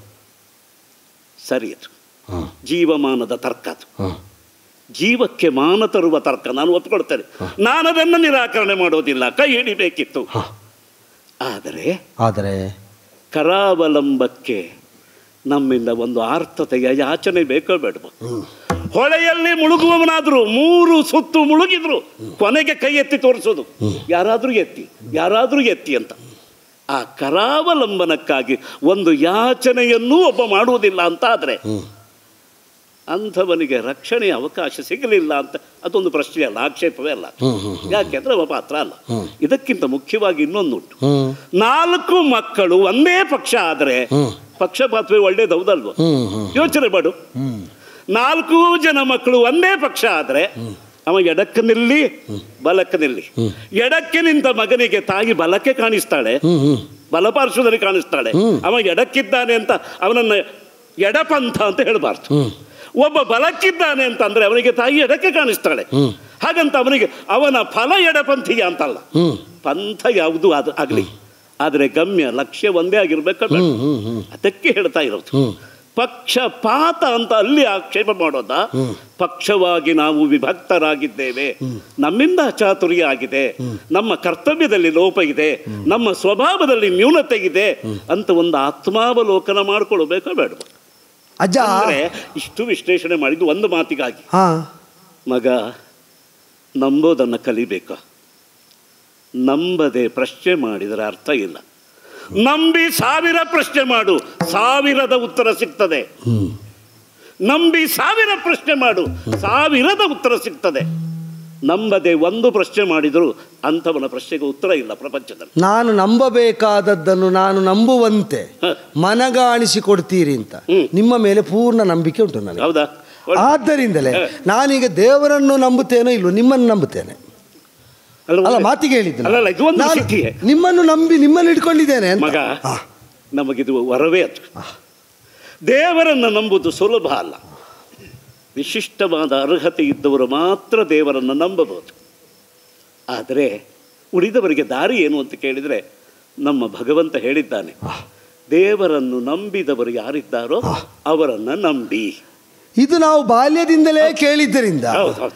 ಸರಿ, ಅದು ಜೀವಮಾನದ ತರ್ಕ. ಅದು ಜೀವಕ್ಕೆ ಮಾನ ತರುವ ತರ್ಕ, ನಾನು ಒಪ್ಪಿಕೊಡ್ತೇನೆ. ನಾನು ಅದನ್ನು ನಿರಾಕರಣೆ ಮಾಡೋದಿಲ್ಲ, ಕೈ ಹಿಡಿಬೇಕಿತ್ತು. ಆದರೆ ಆದರೆ ಕರಾವಲಂಬಕ್ಕೆ ನಮ್ಮಿಂದ ಒಂದು ಆರ್ತತೆಯ ಯಾಚನೆ ಬೇಕೋ ಬೇಡವ? ಹೊಳೆಯಲ್ಲಿ ಮುಳುಗುವವನಾದ್ರು ಮೂರು ಸುತ್ತು ಮುಳುಗಿದ್ರು ಕೊನೆಗೆ ಕೈ ಎತ್ತಿ ತೋರಿಸೋದು, ಯಾರಾದ್ರೂ ಎತ್ತಿ ಯಾರಾದ್ರೂ ಎತ್ತಿ ಅಂತ. ಆ ಕರಾವಲಂಬನಕ್ಕಾಗಿ ಒಂದು ಯಾಚನೆಯನ್ನೂ ಒಬ್ಬ ಮಾಡುವುದಿಲ್ಲ ಅಂತ ಆದರೆ ಅಂಥವನಿಗೆ ರಕ್ಷಣೆಯ ಅವಕಾಶ ಸಿಗಲಿಲ್ಲ ಅಂತ ಅದೊಂದು ಪ್ರಶ್ನೆ ಅಲ್ಲ, ಆಕ್ಷೇಪವೇ ಅಲ್ಲ. ಯಾಕೆಂದ್ರೆ ಅವ ಪಾತ್ರ ಅಲ್ಲ. ಇದಕ್ಕಿಂತ ಮುಖ್ಯವಾಗಿ ಇನ್ನೊಂದುಂಟು. ನಾಲ್ಕು ಮಕ್ಕಳು ಒಂದೇ ಪಕ್ಷ ಆದರೆ ಪಕ್ಷಪಾತವೇ ಒಳ್ಳೇದೌದಲ್ವ? ಯೋಚನೆ ಮಾಡು. ನಾಲ್ಕು ಜನ ಮಕ್ಕಳು ಒಂದೇ ಪಕ್ಷ ಆದರೆ ಅವ ಎಡಕ್ಕೆ ನಿಲ್ಲಿ ಬಲಕ್ಕೆ ನಿಲ್ಲಿ. ಎಡಕ್ಕೆ ನಿಂತ ಮಗನಿಗೆ ತಾಯಿ ಬಲಕ್ಕೆ ಕಾಣಿಸ್ತಾಳೆ, ಬಲಪಾರ್ಶ್ವದಲ್ಲಿ ಕಾಣಿಸ್ತಾಳೆ. ಅವ ಎಡಕ್ಕಿದ್ದಾನೆ ಅಂತ ಅವನನ್ನು ಎಡಪಂಥ ಅಂತ ಹೇಳಬಾರ್ದು. ಒಬ್ಬ ಬಲಕ್ಕಿದ್ದಾನೆ ಅಂತಂದ್ರೆ ಅವನಿಗೆ ತಾಯಿ ಎಡಕ್ಕೆ ಕಾಣಿಸ್ತಾಳೆ. ಹಾಗಂತ ಅವನಿಗೆ ಅವನ ಫಲ ಎಡಪಂಥೀಯ ಅಂತಲ್ಲ, ಪಂಥ ಯಾವುದು ಅದು ಆಗಲಿ, ಆದರೆ ಗಮ್ಯ ಲಕ್ಷ್ಯ ಒಂದೇ ಆಗಿರ್ಬೇಕಲ್ಲ. ಅದಕ್ಕೆ ಹೇಳ್ತಾ ಇರೋದು ಪಕ್ಷಪಾತ ಅಂತ ಅಲ್ಲಿ ಆಕ್ಷೇಪ ಮಾಡೋದ. ಪಕ್ಷವಾಗಿ ನಾವು ವಿಭಕ್ತರಾಗಿದ್ದೇವೆ, ನಮ್ಮಿಂದ ಅಚಾತುರ್ಯ ಆಗಿದೆ, ನಮ್ಮ ಕರ್ತವ್ಯದಲ್ಲಿ ಲೋಪ ಇದೆ, ನಮ್ಮ ಸ್ವಭಾವದಲ್ಲಿ ನ್ಯೂನತೆ ಇದೆ ಅಂತ ಒಂದು ಆತ್ಮಾವಲೋಕನ ಮಾಡ್ಕೊಳ್ಬೇಕಾ ಬೇಡ? ಅಜ್ಜ ಅಂದರೆ ಇಷ್ಟು ವಿಶ್ಲೇಷಣೆ ಮಾಡಿದ್ದು ಒಂದು ಮಾತಿಗಾಗಿ. ಮಗ, ನಂಬೋದನ್ನು ಕಲಿಬೇಕ, ನಂಬದೆ ಪ್ರಶ್ನೆ ಮಾಡಿದರೆ ಅರ್ಥ ಇಲ್ಲ. ನಂಬಿ ಸಾವಿರ ಪ್ರಶ್ನೆ ಮಾಡು, ಸಾವಿರದ ಉತ್ತರ ಸಿಗ್ತದೆ. ನಂಬಿ ಸಾವಿರ ಪ್ರಶ್ನೆ ಮಾಡು, ಸಾವಿರದ ಉತ್ತರ ಸಿಗ್ತದೆ. ನಂಬದೆ ಒಂದು ಪ್ರಶ್ನೆ ಮಾಡಿದರೂ ಅಂಥವನ ಪ್ರಶ್ನೆಗೆ ಉತ್ತರ ಇಲ್ಲ ಪ್ರಪಂಚದಲ್ಲಿ. ನಾನು ನಂಬಬೇಕಾದದ್ದನ್ನು ನಾನು ನಂಬುವಂತೆ ಮನಗಾಣಿಸಿಕೊಡ್ತೀರಿ ಅಂತ ನಿಮ್ಮ ಮೇಲೆ ಪೂರ್ಣ ನಂಬಿಕೆ ಉಂಟು ನನಗೆ. ಹೌದಾ? ಆದ್ದರಿಂದಲೇ ನಾನೀಗ ದೇವರನ್ನು ನಂಬುತ್ತೇನೋ ಇಲ್ಲೋ ನಿಮ್ಮನ್ನು ನಂಬುತ್ತೇನೆ. ಅಲ್ಲ, ಮಾತಿಗೆ ಹೇಳಿದ್ದೆ, ನಿಮ್ಮನ್ನು ನಂಬಿ ನಿಮ್ಮನ್ನು ಇಟ್ಕೊಂಡಿದ್ದೇನೆ ಮಗ. ನಮಗಿದು ವರವೇ ಅದು. ದೇವರನ್ನು ನಂಬುವುದು ಸುಲಭ ಅಲ್ಲ. ವಿಶಿಷ್ಟವಾದ ಅರ್ಹತೆ ಇದ್ದವರು ಮಾತ್ರ ದೇವರನ್ನು ನಂಬಬಹುದು. ಆದರೆ ಉಳಿದವರಿಗೆ ದಾರಿ ಏನು ಅಂತ ಕೇಳಿದರೆ ನಮ್ಮ ಭಗವಂತ ಹೇಳಿದ್ದಾನೆ, ದೇವರನ್ನು ನಂಬಿದವರು ಯಾರಿದ್ದಾರೋ ಅವರನ್ನು ನಂಬಿ. ಇದು ನಾವು ಬಾಲ್ಯದಿಂದಲೇ ಕೇಳಿದ್ದರಿಂದ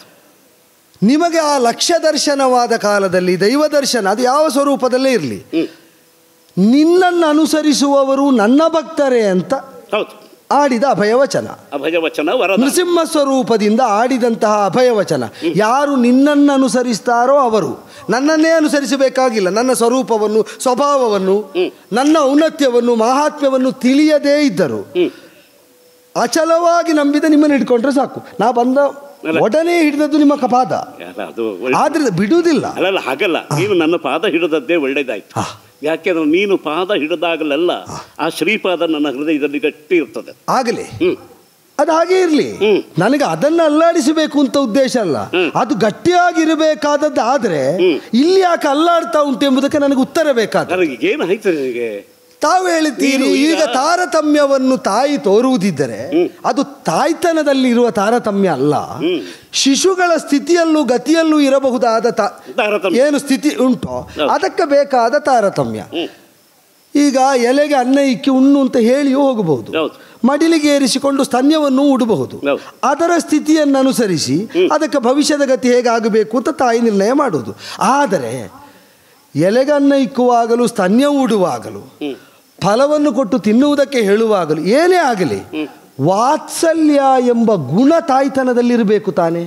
ನಿಮಗೆ ಆ ಲಕ್ಷ್ಯ ದರ್ಶನವಾದ ಕಾಲದಲ್ಲಿ ದೈವ ದರ್ಶನ ಅದು ಯಾವ ಸ್ವರೂಪದಲ್ಲೇ ಇರಲಿ, ನಿನ್ನನ್ನು ಅನುಸರಿಸುವವರು ನನ್ನ ಭಕ್ತರೇ ಅಂತ ಆಡಿದ ಅಭಯವಚನ. ಅಭಯವಚನ ನೃಸಿಂಹ ಸ್ವರೂಪದಿಂದ ಆಡಿದಂತಹ ಅಭಯವಚನ. ಯಾರು ನಿನ್ನನ್ನು ಅನುಸರಿಸ್ತಾರೋ ಅವರು ನನ್ನನ್ನೇ ಅನುಸರಿಸಬೇಕಾಗಿಲ್ಲ. ನನ್ನ ಸ್ವರೂಪವನ್ನು, ಸ್ವಭಾವವನ್ನು, ನನ್ನ ಔನ್ನತ್ಯವನ್ನು, ಮಹಾತ್ಮ್ಯವನ್ನು ತಿಳಿಯದೇ ಇದ್ದರು ಅಚಲವಾಗಿ ನಂಬಿದ ನಿಮ್ಮನ್ನು ಹಿಡ್ಕೊಂಡ್ರೆ ಸಾಕು. ನಾ ಬಂದ ಒಡನೆ ಹಿಡಿದದ್ದು ನಿಮ್ಮ ಪಾದ, ಆದ್ರೆ ಬಿಡುವುದಿಲ್ಲ. ಅಲ್ಲ, ಹಾಗಲ್ಲ. ನೀನು ನನ್ನ ಪಾದ ಹಿಡಿದದ್ದೇ ಒಳ್ಳೇದಾಯ್ತು. ಯಾಕೆಂದ್ರೆ ನೀನು ಪಾದ ಹಿಡಿದಾಗಲೆಲ್ಲ ಆ ಶ್ರೀಪಾದ ನನ್ನ ಹೃದಯದಲ್ಲಿ ಗಟ್ಟಿ ಇರ್ತದೆ. ಆಗಲಿ, ಅದು ಹಾಗೆ ಇರಲಿ. ನನಗೆ ಅದನ್ನು ಅಲ್ಲಾಡಿಸಬೇಕು ಅಂತ ಉದ್ದೇಶ ಅಲ್ಲ, ಅದು ಗಟ್ಟಿಯಾಗಿರಬೇಕಾದದ್ದು. ಆದ್ರೆ ಇಲ್ಲಿ ಯಾಕೆ ಅಲ್ಲಾಡ್ತಾ ಉಂಟು ಎಂಬುದಕ್ಕೆ ನನಗೆ ಉತ್ತರ ಬೇಕಾದ. ಏನಾಯ್ತು ನಿನಗೆ? ತಾವು ಹೇಳ್ತೀರಿ ಈಗ ತಾರತಮ್ಯವನ್ನು ತಾಯಿ ತೋರುವುದಿದ್ದರೆ ಅದು ತಾಯ್ತನದಲ್ಲಿ ಇರುವ ತಾರತಮ್ಯ ಅಲ್ಲ, ಶಿಶುಗಳ ಸ್ಥಿತಿಯಲ್ಲೂ ಗತಿಯಲ್ಲೂ ಇರಬಹುದಾದ ಏನು ಸ್ಥಿತಿ ಉಂಟೋ ಅದಕ್ಕೆ ಬೇಕಾದ ತಾರತಮ್ಯ. ಈಗ ಎಲೆಗೆ ಅನ್ನ ಇಕ್ಕಿ ಉಣ್ಣು ಅಂತ ಹೇಳಿಯೂ ಹೋಗಬಹುದು, ಮಡಿಲಿಗೆ ಏರಿಸಿಕೊಂಡು ಸ್ತನ್ಯವನ್ನು ಉಡಬಹುದು. ಅದರ ಸ್ಥಿತಿಯನ್ನು ಅನುಸರಿಸಿ ಅದಕ್ಕೆ ಭವಿಷ್ಯದ ಗತಿ ಹೇಗಾಗಬೇಕು ಅಂತ ತಾಯಿ ನಿರ್ಣಯ ಮಾಡುವುದು. ಆದರೆ ಎಲೆಗೆ ಅನ್ನ ಇಕ್ಕುವಾಗಲೂ ಸ್ತನ್ಯ ಉಡುವಾಗಲೂ ಫಲವನ್ನು ಕೊಟ್ಟು ತಿನ್ನುವುದಕ್ಕೆ ಹೇಳುವಾಗಲೂ ಏನೇ ಆಗಲಿ ವಾತ್ಸಲ್ಯ ಎಂಬ ಗುಣ ತಾಯ್ತನದಲ್ಲಿರಬೇಕು ತಾನೆ.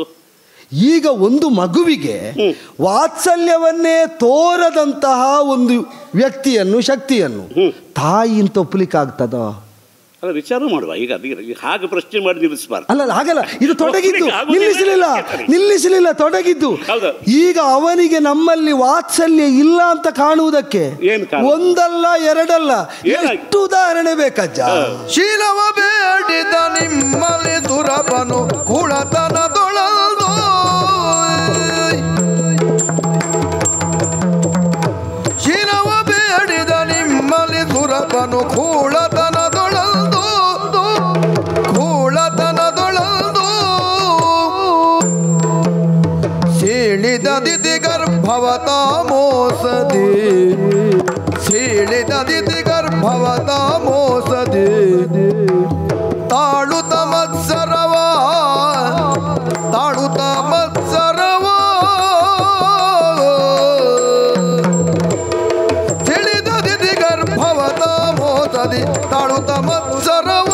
ಈಗ ಒಂದು ಮಗುವಿಗೆ ವಾತ್ಸಲ್ಯವನ್ನೇ ತೋರದಂತಹ ಒಂದು ವ್ಯಕ್ತಿಯನ್ನು, ಶಕ್ತಿಯನ್ನು ತಾಯಿ ಅಂತ ಒಪ್ಪಲಿಕ್ಕಾಗ್ತದ? ಅಲ್ಲ, ವಿಚಾರ ಮಾಡುವ. ಈಗ ಹಾಗೆ ಪ್ರಶ್ನೆ ಮಾಡಿ ನಿಲ್ಲಿಸಬಾರ್ದು. ಅಲ್ಲ, ಹಾಗಲ್ಲ. ಇದು ತೊಡಗಿದ್ದು, ನಿಲ್ಲಿಸಲಿಲ್ಲ ನಿಲ್ಲಿಸಲಿಲ್ಲ ತೊಡಗಿದ್ದು. ಈಗ ಅವನಿಗೆ ನಮ್ಮಲ್ಲಿ ವಾತ್ಸಲ್ಯ ಇಲ್ಲ ಅಂತ ಕಾಣುವುದಕ್ಕೆ ಒಂದಲ್ಲ ಎರಡಲ್ಲ ಎಷ್ಟು ಉದಾಹರಣೆ ಬೇಕಜ್ಜ. ಶೀಲವ ಬೇಡಿದ ನಿಮ್ಮಲ್ಲಿ ದುರಬನು ಕುಳತನದೊಳಲ್ದು, ಶೀಲವ ಬೇಡಿದ ನಿಮ್ಮಲ್ಲಿ ದುರಬನು ಕೂಳತನದೊಳಲ್ದು, ಕೂಳತನದೊಳಲ್ದು ಸೀಳಿದ ದಿತಿ ಗರ್ಭವತ ಮೋಸದಿ, ಸೀಳಿದ ದಿತಿ ಗರ್ಭವತ ಮೋಸದಿ ತಾಳುತ ಮತ್ಸರವ, ತಾಳುತ ಮತ್ಸರವ ಸಿಳಿದ ದಿತಿ ಗರ್ಭವತ ಮೋಸದಿ ತಾಳುತ ಮತ್ಸರವ.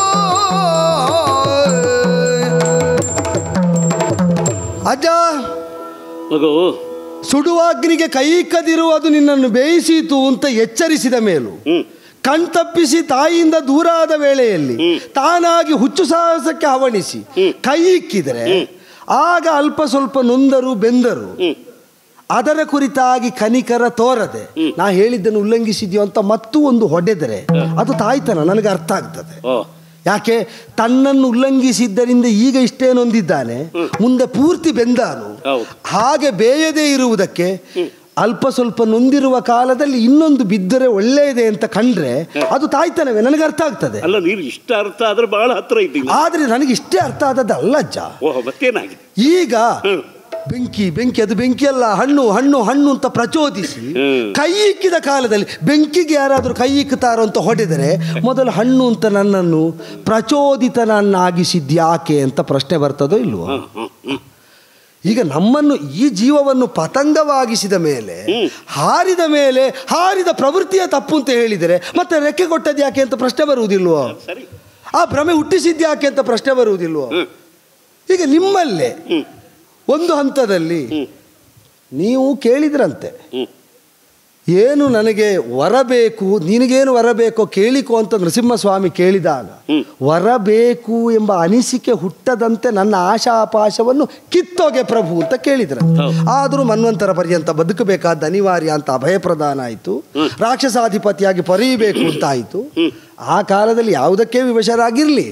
ಅಜ್ಜ, ಮಗು ಸುಡುವಾಗ್ನಿಗೆ ಕೈ ಕದಿರುವುದು ನಿನ್ನನ್ನು ಬೇಯಿಸಿತು ಅಂತ ಎಚ್ಚರಿಸಿದ ಮೇಲೂ ಕಣ್ತಪ್ಪಿಸಿ ತಾಯಿಯಿಂದ ದೂರ ಆದ ವೇಳೆಯಲ್ಲಿ ತಾನಾಗಿ ಹುಚ್ಚು ಸಾಹಸಕ್ಕೆ ಹವಣಿಸಿ ಕೈ ಇಕ್ಕಿದರೆ ಆಗ ಅಲ್ಪ ಸ್ವಲ್ಪ ನೊಂದರು ಬೆಂದರು. ಅದರ ಕುರಿತಾಗಿ ಕನಿಕರ ತೋರದೆ ನಾ ಹೇಳಿದ್ದನ್ನು ಉಲ್ಲಂಘಿಸಿದ್ಯೋ ಅಂತ ಮತ್ತೂ ಒಂದು ಹೊಡೆದರೆ ಅದು ತಾಯ್ತನ, ನನಗೆ ಅರ್ಥ ಆಗ್ತದೆ. ಯಾಕೆ ತನ್ನನ್ನು ಉಲ್ಲಂಘಿಸಿದ್ದರಿಂದ ಈಗ ಇಷ್ಟೇನೊಂದಿದ್ದಾನೆ, ಮುಂದೆ ಪೂರ್ತಿ ಬೆಂದಾನು. ಹಾಗೆ ಬೇಯದೇ ಇರುವುದಕ್ಕೆ ಅಲ್ಪ ಸ್ವಲ್ಪ ನೊಂದಿರುವ ಕಾಲದಲ್ಲಿ ಇನ್ನೊಂದು ಬಿದ್ದರೆ ಒಳ್ಳೆಯದೇ ಅಂತ ಕಂಡ್ರೆ ಅದು ತಾಯ್ತನವೇ, ನನಗೆ ಅರ್ಥ ಆಗ್ತದೆ. ಅಲ್ಲ, ನೀನು ಇಷ್ಟ ಅರ್ಥ ಆದ್ರೆ ಬಹಳ ಹತ್ರ ಇದ್ದೀನಿ. ಆದ್ರೆ ನನಗೆ ಇಷ್ಟೇ ಅರ್ಥ ಆದದ್ದಲ್ಲ ಅಜ್ಜ. ಮತ್ತೇನಾಗಿದೆ ಈಗ ಬೆಂಕಿ ಬೆಂಕಿ ಅದು ಬೆಂಕಿ ಅಲ್ಲ, ಹಣ್ಣು ಹಣ್ಣು ಹಣ್ಣು ಅಂತ ಪ್ರಚೋದಿಸಿ ಕೈ ಇಕ್ಕಿದ ಕಾಲದಲ್ಲಿ ಬೆಂಕಿಗೆ ಯಾರಾದರೂ ಕೈ ಇಕ್ಕುತ್ತಾರೋ ಅಂತ ಹೊಡೆದರೆ ಮೊದಲು ಹಣ್ಣು ಅಂತ ನನ್ನನ್ನು ಪ್ರಚೋದಿತನನ್ನಾಗಿಸಿದ್ಯಾಕೆ ಅಂತ ಪ್ರಶ್ನೆ ಬರ್ತದೋ ಇಲ್ವೋ? ಈಗ ನಮ್ಮನ್ನು ಈ ಜೀವವನ್ನು ಪತಂಗವಾಗಿಸಿದ ಮೇಲೆ, ಹಾರಿದ ಮೇಲೆ ಹಾರಿದ ಪ್ರವೃತ್ತಿಯ ತಪ್ಪು ಅಂತ ಹೇಳಿದರೆ ಮತ್ತೆ ರೆಕ್ಕೆ ಕೊಟ್ಟದ್ದು ಯಾಕೆ ಅಂತ ಪ್ರಶ್ನೆ ಬರುವುದಿಲ್ವೋ? ಆ ಭ್ರಮೆ ಹುಟ್ಟಿಸಿದ್ಯಾಕೆ ಅಂತ ಪ್ರಶ್ನೆ ಬರುವುದಿಲ್ವೋ? ಈಗ ನಿಮ್ಮಲ್ಲೇ ಒಂದು ಹಂತದಲ್ಲಿ ನೀವು ಕೇಳಿದ್ರಂತೆ, ಏನು ನನಗೆ ವರ ಬೇಕು, ನಿನಗೇನು ವರ ಬೇಕೋ ಕೇಳಿಕೋ ಅಂತ ನರಸಿಂಹಸ್ವಾಮಿ ಕೇಳಿದಾಗ ವರ ಬೇಕು ಎಂಬ ಅನಿಸಿಕೆ ಹುಟ್ಟದಂತೆ ನನ್ನ ಆಶಾಪಾಶವನ್ನು ಕಿತ್ತೋಗೆ ಪ್ರಭು ಅಂತ ಕೇಳಿದ್ರಂತೆ. ಆದರೂ ಮನ್ವಂತರ ಪರ್ಯಂತ ಬದುಕಬೇಕಾದ ಅನಿವಾರ್ಯ ಅಂತ ಅಭಯ ಪ್ರದಾನ ಆಯಿತು, ರಾಕ್ಷಸಾಧಿಪತಿಯಾಗಿ ಪರೀಬೇಕು ಅಂತ ಆಯಿತು. ಆ ಕಾಲದಲ್ಲಿ ಯಾವುದಕ್ಕೆ ವಿವಶರಾಗಿರಲಿ,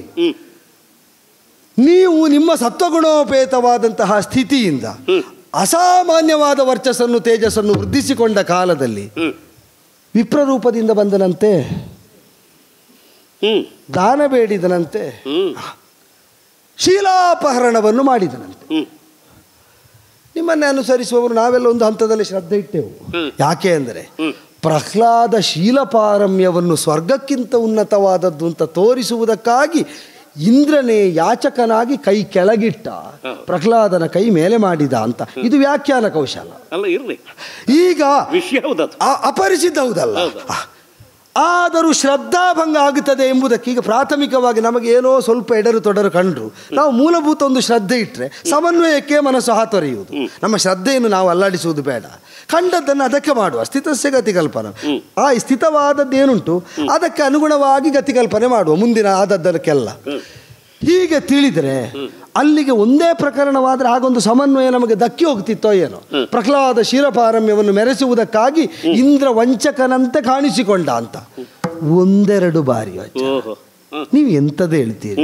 ನೀವು ನಿಮ್ಮ ಸತ್ವಗುಣೋಪೇತವಾದಂತಹ ಸ್ಥಿತಿಯಿಂದ ಅಸಾಮಾನ್ಯವಾದ ವರ್ಚಸ್ಸನ್ನು ತೇಜಸ್ಸನ್ನು ವೃದ್ಧಿಸಿಕೊಂಡ ಕಾಲದಲ್ಲಿ ವಿಪ್ರರೂಪದಿಂದ ಬಂದನಂತೆ. ದಾನ ಬೇಡಿದನಂತೆ, ಶೀಲಾಪಹರಣವನ್ನು ಮಾಡಿದನಂತೆ. ನಿಮ್ಮನ್ನೇ ಅನುಸರಿಸುವವರು ನಾವೆಲ್ಲ ಒಂದು ಹಂತದಲ್ಲಿ ಶ್ರದ್ಧೆ ಇಟ್ಟೆವು. ಯಾಕೆ ಅಂದರೆ ಪ್ರಹ್ಲಾದ ಶೀಲಪಾರಮ್ಯವನ್ನು ಸ್ವರ್ಗಕ್ಕಿಂತ ಉನ್ನತವಾದದ್ದು ಅಂತ ತೋರಿಸುವುದಕ್ಕಾಗಿ ಇಂದ್ರನೇ ಯಾಚಕನಾಗಿ ಕೈ ಕೆಳಗಿಟ್ಟ, ಪ್ರಹ್ಲಾದನ ಕೈ ಮೇಲೆ ಮಾಡಿದ ಅಂತ. ಇದು ವ್ಯಾಖ್ಯಾನ ಕೌಶಲ ಅಲ್ಲ, ಇರಲಿ. ಈಗ ವಿಷಯ ಅಪರಿಚಿತ ಹೌದಲ್ಲ, ಆದರೂ ಶ್ರದ್ಧಾಭಂಗ ಆಗುತ್ತದೆ ಎಂಬುದಕ್ಕೆ ಈಗ ಪ್ರಾಥಮಿಕವಾಗಿ ನಮಗೆ ಏನೋ ಸ್ವಲ್ಪ ಎಡರು ತೊಡರು ಕಂಡ್ರು ನಾವು ಮೂಲಭೂತ ಒಂದು ಶ್ರದ್ಧೆ ಇಟ್ಟರೆ ಸಮನ್ವಯಕ್ಕೆ ಮನಸ್ಸು ಹಾತೊರೆಯುವುದು. ನಮ್ಮ ಶ್ರದ್ಧೆಯನ್ನು ನಾವು ಅಲ್ಲಾಡಿಸುವುದು ಬೇಡ, ಕಂಡದ್ದನ್ನು ಅದಕ್ಕೆ ಮಾಡುವ. ಸ್ಥಿತಸ್ಯ ಗತಿಕಲ್ಪನೆ, ಆ ಸ್ಥಿತವಾದದ್ದೇನುಂಟು ಅದಕ್ಕೆ ಅನುಗುಣವಾಗಿ ಗತಿಕಲ್ಪನೆ ಮಾಡುವ, ಮುಂದಿನ ಆದದ್ದಕ್ಕೆಲ್ಲ. ಹೀಗೆ ತಿಳಿದರೆ ಅಲ್ಲಿಗೆ ಒಂದೇ ಪ್ರಕರಣವಾದರೆ ಆಗೊಂದು ಸಮನ್ವಯ ನಮಗೆ ದಕ್ಕಿ ಹೋಗ್ತಿತ್ತೋ ಏನೋ. ಪ್ರಹ್ಲಾದ ಶೀಲಪಾರಮ್ಯವನ್ನು ಮೆರೆಸುವುದಕ್ಕಾಗಿ ಇಂದ್ರ ವಂಚಕನಂತೆ ಕಾಣಿಸಿಕೊಂಡ ಅಂತ ಒಂದೆರಡು ಬಾರಿ ನೀವು ಎಂಥದ್ದು ಹೇಳ್ತೀರಿ.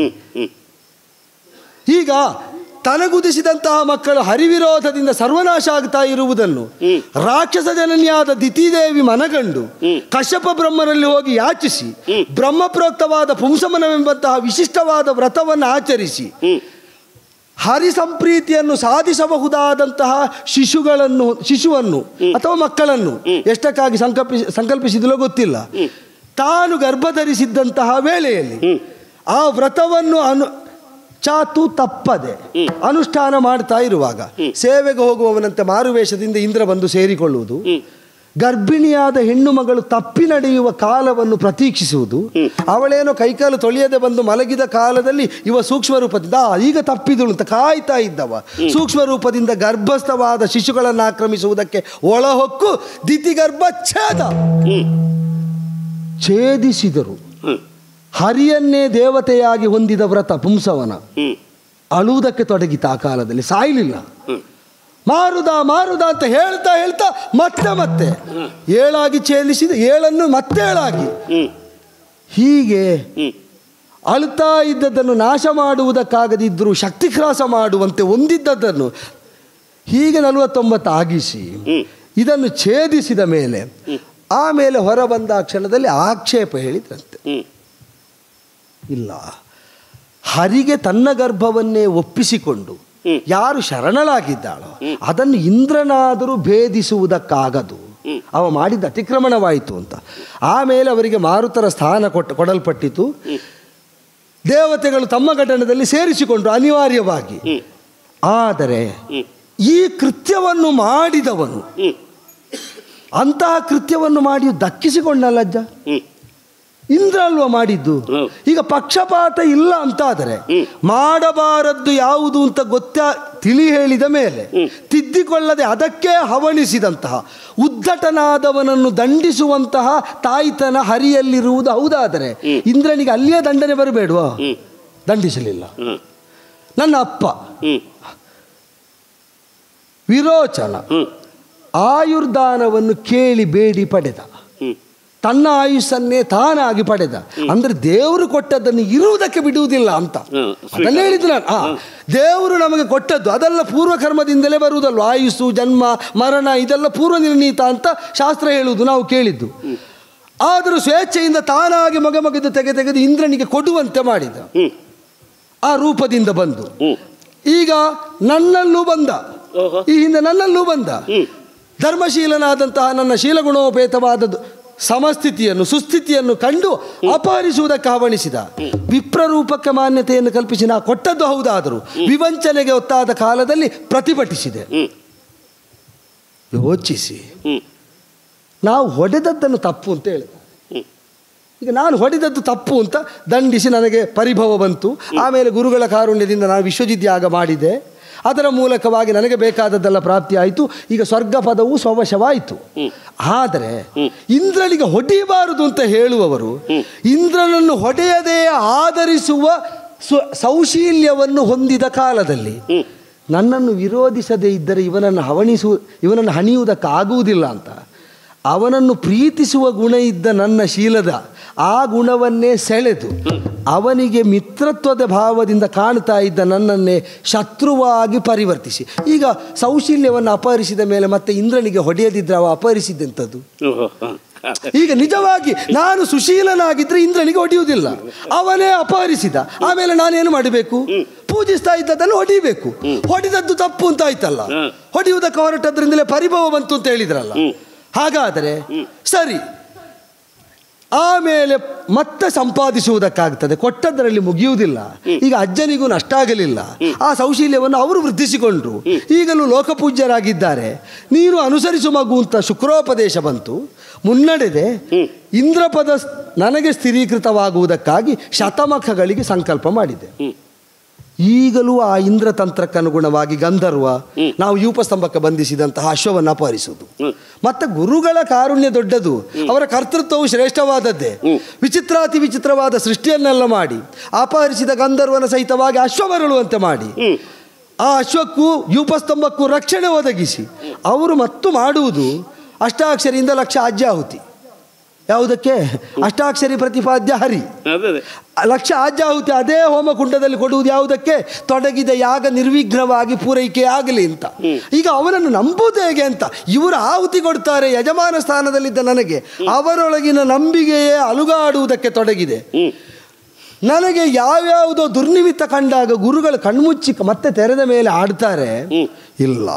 ಈಗ ತನಗುದಿಸಿದಂತಹ ಮಕ್ಕಳು ಹರಿವಿರೋಧದಿಂದ ಸರ್ವನಾಶ ಆಗ್ತಾ ಇರುವುದನ್ನು ರಾಕ್ಷಸ ಜನನಿಯಾದ ದಿತಿದೇವಿ ಮನಗಂಡು ಕಶ್ಯಪ ಬ್ರಹ್ಮನಲ್ಲಿ ಹೋಗಿ ಯಾಚಿಸಿ ಬ್ರಹ್ಮಪ್ರೋಕ್ತವಾದ ಪುಂಸಮನವೆಂಬಂತಹ ವಿಶಿಷ್ಟವಾದ ವ್ರತವನ್ನು ಆಚರಿಸಿ ಹರಿಸಂಪ್ರೀತಿಯನ್ನು ಸಾಧಿಸಬಹುದಾದಂತಹ ಶಿಶುಗಳನ್ನು ಶಿಶುವನ್ನು ಅಥವಾ ಮಕ್ಕಳನ್ನು ಎಷ್ಟಕ್ಕಾಗಿ ಸಂಕಲ್ಪಿಸಿ ಸಂಕಲ್ಪಿಸಿದಲೋ ಗೊತ್ತಿಲ್ಲ, ತಾನು ಗರ್ಭಧರಿಸಿದ್ದಂತಹ ವೇಳೆಯಲ್ಲಿ ಆ ವ್ರತವನ್ನು ಅನು ಚಾತು ತಪ್ಪದೆ ಅನುಷ್ಠಾನ ಮಾಡ್ತಾ ಇರುವಾಗ ಸೇವೆಗೆ ಹೋಗುವವನಂತೆ ಮಾರುವೇಷದಿಂದ ಇಂದ್ರ ಬಂದು ಸೇರಿಕೊಳ್ಳುವುದು, ಗರ್ಭಿಣಿಯಾದ ಹೆಣ್ಣು ಮಗಳು ತಪ್ಪಿ ನಡೆಯುವ ಕಾಲವನ್ನು ಪ್ರತೀಕ್ಷಿಸುವುದು, ಅವಳೇನೋ ಕೈಕಾಲು ತೊಳೆಯದೆ ಬಂದು ಮಲಗಿದ ಕಾಲದಲ್ಲಿ ಇವ ಸೂಕ್ಷ್ಮ ರೂಪದಿಂದ ಈಗ ತಪ್ಪಿದಳು ಅಂತ ಕಾಯ್ತಾ ಇದ್ದವ ಸೂಕ್ಷ್ಮ ರೂಪದಿಂದ ಗರ್ಭಸ್ಥವಾದ ಶಿಶುಗಳನ್ನು ಆಕ್ರಮಿಸುವುದಕ್ಕೆ ಒಳಹೊಕ್ಕು ದಿತಿಗರ್ಭ ಛೇದ ಛೇದಿಸಿದರು. ಹರಿಯನ್ನೇ ದೇವತೆಯಾಗಿ ಹೊಂದಿದ ವ್ರತ ಪುಂಸವನ ಅಳುವುದಕ್ಕೆ ತೊಡಗಿತ. ಆ ಕಾಲದಲ್ಲಿ ಸಾಯಲಿಲ್ಲ. ಮಾರುದ ಮಾರುದ ಅಂತ ಹೇಳ್ತಾ ಹೇಳ್ತಾ ಮತ್ತೆ ಮತ್ತೆ ಏಳಾಗಿ ಛೇದಿಸಿದ, ಏಳನ್ನು ಮತ್ತೆ ಏಳಾಗಿ ಹೀಗೆ ಅಳುತ್ತಾ ಇದ್ದದ್ದನ್ನು ನಾಶ ಮಾಡುವುದಕ್ಕಾಗದಿದ್ದರೂ ಶಕ್ತಿಕ್ರಾಸ ಮಾಡುವಂತೆ ಹೊಂದಿದ್ದದ್ದನ್ನು ಹೀಗೆ ನಲವತ್ತೊಂಬತ್ತು ಆಗಿಸಿ ಇದನ್ನು ಛೇದಿಸಿದ ಮೇಲೆ ಆಮೇಲೆ ಹೊರಬಂದ ಕ್ಷಣದಲ್ಲಿ ಆಕ್ಷೇಪ ಹೇಳಿದ್ರಂತೆ. ಇಲ್ಲ, ಹರಿಗೆ ತನ್ನ ಗರ್ಭವನ್ನೇ ಒಪ್ಪಿಸಿಕೊಂಡು ಯಾರು ಶರಣಳಾಗಿದ್ದಾಳೋ ಅದನ್ನು ಇಂದ್ರನಾದರೂ ಭೇದಿಸುವುದಕ್ಕಾಗದು, ಅವ ಮಾಡಿದ ಅತಿಕ್ರಮಣವಾಯಿತು ಅಂತ. ಆಮೇಲೆ ಅವರಿಗೆ ಮಾರುತರ ಸ್ಥಾನ ಕೊಟ್ಟ ಕೊಡಲ್ಪಟ್ಟಿತು. ದೇವತೆಗಳು ತಮ್ಮ ಘಟನದಲ್ಲಿ ಸೇರಿಸಿಕೊಂಡ್ರು ಅನಿವಾರ್ಯವಾಗಿ. ಆದರೆ ಈ ಕೃತ್ಯವನ್ನು ಮಾಡಿದವನು ಅಂತಹ ಕೃತ್ಯವನ್ನು ಮಾಡಿ ದಕ್ಕಿಸಿಕೊಂಡಲ್ಲಜ್ಜ, ಇಂದ್ರ ಅಲ್ವ ಮಾಡಿದ್ದು. ಈಗ ಪಕ್ಷಪಾತ ಇಲ್ಲ ಅಂತಾದರೆ ಮಾಡಬಾರದ್ದು ಯಾವುದು ಅಂತ ಗೊತ್ತಾ ತಿಳಿ ಹೇಳಿದ ಮೇಲೆ ತಿದ್ದಿಕೊಳ್ಳದೆ ಅದಕ್ಕೆ ಹವಣಿಸಿದಂತಹ ಉದ್ದಟನಾದವನನ್ನು ದಂಡಿಸುವಂತಹ ತಾಯ್ತನ ಹರಿಯಲ್ಲಿರುವುದು ಹೌದಾದರೆ ಇಂದ್ರನಿಗೆ ಅಲ್ಲಿಯೇ ದಂಡನೆ ಬರಬೇಡುವ? ದಂಡಿಸಲಿಲ್ಲ. ನನ್ನ ಅಪ್ಪ ವಿರೋಚನ ಆಯುರ್ದಾನವನ್ನು ಕೇಳಿ ಬೇಡಿ ಪಡೆದ, ತನ್ನ ಆಯುಷನ್ನೇ ತಾನಾಗಿ ಪಡೆದ. ಅಂದ್ರೆ ದೇವರು ಕೊಟ್ಟದ್ದನ್ನು ಇರುವುದಕ್ಕೆ ಬಿಡುವುದಿಲ್ಲ ಅಂತ ಅದನ್ನು ಹೇಳಿದ್ದು ನಾನು. ಆ ದೇವರು ನಮಗೆ ಕೊಟ್ಟದ್ದು ಅದೆಲ್ಲ ಪೂರ್ವಕರ್ಮದಿಂದಲೇ ಬರುವುದಲ್ವ. ಆಯುಸ್ಸು, ಜನ್ಮ, ಮರಣ ಇದೆಲ್ಲ ಪೂರ್ವ ನಿರ್ಣೀತ ಅಂತ ಶಾಸ್ತ್ರ ಹೇಳುವುದು ನಾವು ಕೇಳಿದ್ದು. ಆದರೂ ಸ್ವೇಚ್ಛೆಯಿಂದ ತಾನಾಗಿ ಮಗ ಮಗದು ತೆಗೆ ತೆಗೆದು ಇಂದ್ರನಿಗೆ ಕೊಡುವಂತೆ ಮಾಡಿದ. ಆ ರೂಪದಿಂದ ಬಂದು ಈಗ ನನ್ನಲ್ಲೂ ಬಂದ, ಈ ಹಿಂದೆ ನನ್ನಲ್ಲೂ ಬಂದ. ಧರ್ಮಶೀಲನಾದಂತಹ ನನ್ನ ಶೀಲಗುಣೋಪೇತವಾದದ್ದು ಸಮಸ್ಥಿತಿಯನ್ನು ಸುಸ್ಥಿತಿಯನ್ನು ಕಂಡು ಅಪಹರಿಸುವುದಕ್ಕೆ ಆವಣಿಸಿದ. ವಿಪ್ರರೂಪಕ್ಕೆ ಮಾನ್ಯತೆಯನ್ನು ಕಲ್ಪಿಸಿ ನಾ ಕೊಟ್ಟದ್ದು ಹೌದಾದರೂ ವಿವಂಚನೆಗೆ ಒತ್ತಾದ ಕಾಲದಲ್ಲಿ ಪ್ರತಿಭಟಿಸಿದೆ. ಯೋಚಿಸಿ, ನಾವು ಹೊಡೆದದ್ದನ್ನು ತಪ್ಪು ಅಂತ ಹೇಳಿದ. ಈಗ ನಾನು ಹೊಡೆದದ್ದು ತಪ್ಪು ಅಂತ ದಂಡಿಸಿ ನನಗೆ ಪರಿಭವ ಬಂತು. ಆಮೇಲೆ ಗುರುಗಳ ಕಾರುಣ್ಯದಿಂದ ನಾನು ವಿಶ್ವಜಿದ್ಯಾಗ ಮಾಡಿದೆ. ಅದರ ಮೂಲಕವಾಗಿ ನನಗೆ ಬೇಕಾದದ್ದೆಲ್ಲ ಪ್ರಾಪ್ತಿ ಆಯಿತು. ಈಗ ಸ್ವರ್ಗ ಪದವು ಸ್ವವಶವಾಯಿತು. ಆದರೆ ಇಂದ್ರನಿಗೆ ಹೊಡೆಯಬಾರದು ಅಂತ ಹೇಳುವವರು ಇಂದ್ರನನ್ನು ಹೊಡೆಯದೇ ಆಧರಿಸುವ ಸೌಶೀಲ್ಯವನ್ನು ಹೊಂದಿದ ಕಾಲದಲ್ಲಿ ನನ್ನನ್ನು ವಿರೋಧಿಸದೇ ಇದ್ದರೆ ಇವನನ್ನು ಹವಣಿಸು ಇವನನ್ನು ಹಣಿಯುವುದಕ್ಕಾಗುವುದಿಲ್ಲ ಅಂತ ಅವನನ್ನು ಪ್ರೀತಿಸುವ ಗುಣ ಇದ್ದ ನನ್ನ ಶೀಲದ ಆ ಗುಣವನ್ನೇ ಸೆಳೆದು ಅವನಿಗೆ ಮಿತ್ರತ್ವದ ಭಾವದಿಂದ ಕಾಣ್ತಾ ಇದ್ದ ನನ್ನನ್ನೇ ಶತ್ರುವಾಗಿ ಪರಿವರ್ತಿಸಿ, ಈಗ ಸೌಶೀಲ್ಯವನ್ನು ಅಪಹರಿಸಿದ ಮೇಲೆ ಮತ್ತೆ ಇಂದ್ರನಿಗೆ ಹೊಡೆಯದಿದ್ರೆ ಅವ ಅಪಹರಿಸಿದ್ದೆಂಥದ್ದು. ಈಗ ನಿಜವಾಗಿ ನಾನು ಸುಶೀಲನಾಗಿದ್ರೆ ಇಂದ್ರನಿಗೆ ಹೊಡೆಯುವುದಿಲ್ಲ, ಅವನೇ ಅಪಹರಿಸಿದ. ಆಮೇಲೆ ನಾನೇನು ಮಾಡಬೇಕು? ಪೂಜಿಸ್ತಾ ಇದ್ದದನ್ನು ಹೊಡಿಬೇಕು. ಹೊಡೆದದ್ದು ತಪ್ಪು ಅಂತ ಆಯ್ತಲ್ಲ, ಹೊಡೆಯುವುದಕ್ಕೆ ಹೊರಟದ್ರಿಂದಲೇ ಪರಿಭವ ಬಂತು ಅಂತ ಹೇಳಿದ್ರಲ್ಲ. ಹಾಗಾದರೆ ಸರಿ, ಆಮೇಲೆ ಮತ್ತೆ ಸಂಪಾದಿಸುವುದಕ್ಕಾಗ್ತದೆ, ಕೊಟ್ಟದ್ದರಲ್ಲಿ ಮುಗಿಯುವುದಿಲ್ಲ. ಈಗ ಅಜ್ಜನಿಗೂ ನಷ್ಟ ಆಗಲಿಲ್ಲ, ಆ ಸೌಶೀಲ್ಯವನ್ನು ಅವರು ವೃದ್ಧಿಸಿಕೊಂಡ್ರು, ಈಗಲೂ ಲೋಕಪೂಜ್ಯರಾಗಿದ್ದಾರೆ. ನೀನು ಅನುಸರಿಸು ಮಗು ಅಂತ ಶುಕ್ರೋಪದೇಶ ಬಂತು, ಮುನ್ನಡೆದೆ. ಇಂದ್ರಪದ ನನಗೆ ಸ್ಥಿರೀಕೃತವಾಗುವುದಕ್ಕಾಗಿ ಶತಮಖಗಳಿಗೆ ಸಂಕಲ್ಪ ಮಾಡಿದೆ. ಈಗಲೂ ಆ ಇಂದ್ರ ತಂತ್ರಕ್ಕನುಗುಣವಾಗಿ ಗಂಧರ್ವ ನಾವು ಯೂಪಸ್ತಂಭಕ್ಕೆ ಬಂಧಿಸಿದಂತಹ ಅಶ್ವವನ್ನು ಅಪಹರಿಸುವುದು. ಮತ್ತೆ ಗುರುಗಳ ಕಾರುಣ್ಯ ದೊಡ್ಡದು, ಅವರ ಕರ್ತೃತ್ವವು ಶ್ರೇಷ್ಠವಾದದ್ದೇ. ವಿಚಿತ್ರಾತಿ ವಿಚಿತ್ರವಾದ ಸೃಷ್ಟಿಯನ್ನೆಲ್ಲ ಮಾಡಿ ಅಪಹರಿಸಿದ ಗಂಧರ್ವನ ಸಹಿತವಾಗಿ ಅಶ್ವ ಮರಳುವಂತೆ ಮಾಡಿ ಆ ಅಶ್ವಕ್ಕೂ ಯೂಪಸ್ತಂಭಕ್ಕೂ ರಕ್ಷಣೆ ಒದಗಿಸಿ ಅವರು ಮತ್ತು ಮಾಡುವುದು ಅಷ್ಟಾಕ್ಷರಿಯಿಂದ ಲಕ್ಷ ಆಜ್ಯಾಹುತಿ. ಯಾವುದಕ್ಕೆ? ಅಷ್ಟಾಕ್ಷರಿ ಪ್ರತಿಪಾದ್ಯ ಹರಿ. ಲಕ್ಷ ಆಜ್ಯಾಹುತಿ ಅದೇ ಹೋಮಕುಂಡದಲ್ಲಿ ಕೊಡುವುದು ಯಾವುದಕ್ಕೆ? ತೊಡಗಿದ ಯಾಗ ನಿರ್ವಿಘ್ನವಾಗಿ ಪೂರೈಕೆ ಆಗಲಿ ಅಂತ. ಈಗ ಅವನನ್ನು ನಂಬುವುದು ಹೇಗೆ ಅಂತ ಇವರು ಆಹುತಿ ಕೊಡ್ತಾರೆ. ಯಜಮಾನ ಸ್ಥಾನದಲ್ಲಿದ್ದ ನನಗೆ ಅವರೊಳಗಿನ ನಂಬಿಕೆಯೇ ಅಲುಗಾಡುವುದಕ್ಕೆ ತೊಡಗಿದೆ. ನನಗೆ ಯಾವ್ಯಾವುದೋ ದುರ್ನಿಮಿತ್ತ ಕಂಡಾಗ ಗುರುಗಳು ಕಣ್ಮುಚ್ಚಿ ಮತ್ತೆ ತೆರೆದ ಮೇಲೆ ಆಡ್ತಾರೆ. ಇಲ್ಲ,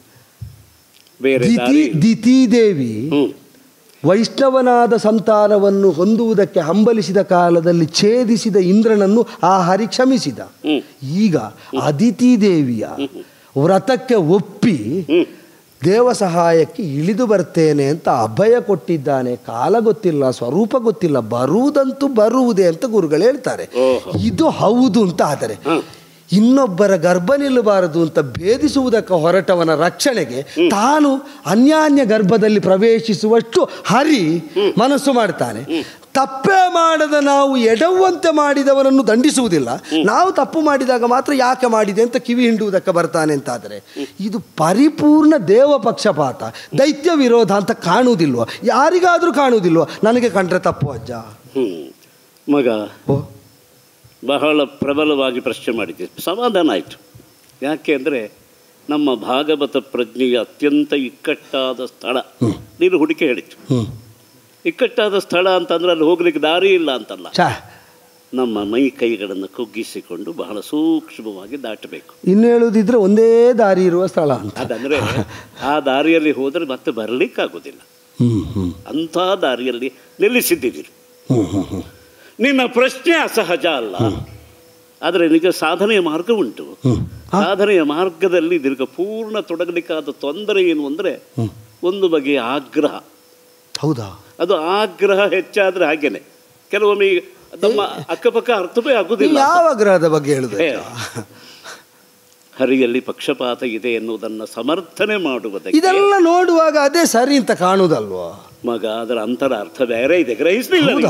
ದಿತಿದೇವಿ ವೈಷ್ಣವನಾದ ಸಂತಾನವನ್ನು ಹೊಂದುವುದಕ್ಕೆ ಹಂಬಲಿಸಿದ ಕಾಲದಲ್ಲಿ ಛೇದಿಸಿದ ಇಂದ್ರನನ್ನು ಆ ಹರಿ ಕ್ಷಮಿಸಿದ. ಈಗ ಅದಿತಿ ದೇವಿಯ ವ್ರತಕ್ಕೆ ಒಪ್ಪಿ ದೇವ ಸಹಾಯಕ್ಕೆ ಇಳಿದು ಬರ್ತೇನೆ ಅಂತ ಅಭಯ ಕೊಟ್ಟಿದ್ದಾನೆ. ಕಾಲ ಗೊತ್ತಿಲ್ಲ, ಸ್ವರೂಪ ಗೊತ್ತಿಲ್ಲ, ಬರುವುದಂತೂ ಬರುವುದೇ ಅಂತ ಗುರುಗಳು ಹೇಳ್ತಾರೆ. ಇದು ಹೌದು ಅಂತ ಆದರೆ ಇನ್ನೊಬ್ಬರ ಗರ್ಭ ನಿಲ್ಲಬಾರದು ಅಂತ ಭೇದಿಸುವುದಕ್ಕೆ ಹೊರಟವನ ರಕ್ಷಣೆಗೆ ತಾನು ಅನ್ಯಾನ್ಯ ಗರ್ಭದಲ್ಲಿ ಪ್ರವೇಶಿಸುವಷ್ಟು ಹರಿ ಮನಸ್ಸು ಮಾಡ್ತಾನೆ. ತಪ್ಪೇ ಮಾಡದ ನಾವು ಎಡವಂತೆ ಮಾಡಿದವನನ್ನು ದಂಡಿಸುವುದಿಲ್ಲ, ನಾವು ತಪ್ಪು ಮಾಡಿದಾಗ ಮಾತ್ರ ಯಾಕೆ ಮಾಡಿದೆ ಅಂತ ಕಿವಿ ಹಿಂಡುವುದಕ್ಕೆ ಬರ್ತಾನೆ ಅಂತಾದರೆ ಇದು ಪರಿಪೂರ್ಣ ದೇವ ಪಕ್ಷಪಾತ, ದೈತ್ಯ ವಿರೋಧ ಅಂತ ಕಾಣುವುದಿಲ್ವ? ಯಾರಿಗಾದರೂ ಕಾಣುವುದಿಲ್ವ? ನನಗೆ ಕಂಡ್ರೆ ತಪ್ಪು ಅಜ್ಜ. ಮಗ ಬಹಳ ಪ್ರಬಲವಾಗಿ ಪ್ರಶ್ನೆ ಮಾಡಿದ್ದೆ, ಸಮಾಧಾನ ಆಯಿತು. ಯಾಕೆ ಅಂದರೆ ನಮ್ಮ ಭಾಗವತ ಪ್ರಜ್ಞೆಯ ಅತ್ಯಂತ ಇಕ್ಕಟ್ಟಾದ ಸ್ಥಳ ನೀನು ಹುಡುಕಿ ಹೇಳಿತು. ಇಕ್ಕಟ್ಟಾದ ಸ್ಥಳ ಅಂತಂದ್ರೆ ಅಲ್ಲಿ ಹೋಗ್ಲಿಕ್ಕೆ ದಾರಿ ಇಲ್ಲ ಅಂತಲ್ಲ, ನಮ್ಮ ಮೈ ಕೈಗಳನ್ನು ಕುಗ್ಗಿಸಿಕೊಂಡು ಬಹಳ ಸೂಕ್ಷ್ಮವಾಗಿ ದಾಟಬೇಕು. ಇನ್ನು ಹೇಳುವುದಿದ್ರೆ ಒಂದೇ ದಾರಿ ಇರುವ ಸ್ಥಳ ಅಂತ. ಅದಂದರೆ ಆ ದಾರಿಯಲ್ಲಿ ಹೋದರೆ ಮತ್ತೆ ಬರಲಿಕ್ಕಾಗೋದಿಲ್ಲ, ಅಂಥ ದಾರಿಯಲ್ಲಿ ನಿಲ್ಲಿಸಿದ್ದೀರಿ. ನಿನ್ನ ಪ್ರಶ್ನೆ ಅಸಹಜ ಅಲ್ಲ, ಆದರೆ ನಿಜ ಸಾಧನೆಯ ಮಾರ್ಗ ಉಂಟು. ಸಾಧನೆಯ ಮಾರ್ಗದಲ್ಲಿ ದೀರ್ಘ ಪೂರ್ಣ ತೊಡಗಲಿಕ್ಕಾದ ತೊಂದರೆ ಏನು ಅಂದರೆ ಒಂದು ಬಗೆಯ ಆಗ್ರಹ. ಹೌದಾ? ಅದು ಆಗ್ರಹ ಹೆಚ್ಚಾದರೆ ಹಾಗೇನೆ ಕೆಲವೊಮ್ಮೆ ತಮ್ಮ ಅಕ್ಕಪಕ್ಕ ಅರ್ಥವೇ ಆಗುವುದಿಲ್ಲ. ಯಾವ ಆಗ್ರಹದ ಬಗ್ಗೆ ಹೇಳಿದೆ? ಹರಿಯಲ್ಲಿ ಪಕ್ಷಪಾತ ಇದೆ ಎನ್ನುವುದನ್ನು ಸಮರ್ಥನೆ ಮಾಡುವುದಕ್ಕೆ ಇದೆಲ್ಲ ನೋಡುವಾಗ ಅದೇ ಸರಿ ಅಂತ ಕಾಣುವುದಲ್ವಾ ಮಗ? ಅದರ ಅಂತರ ಅರ್ಥ ಬೇರೆ ಇದೆ, ಗ್ರಹಿಸಲಿಲ್ಲ.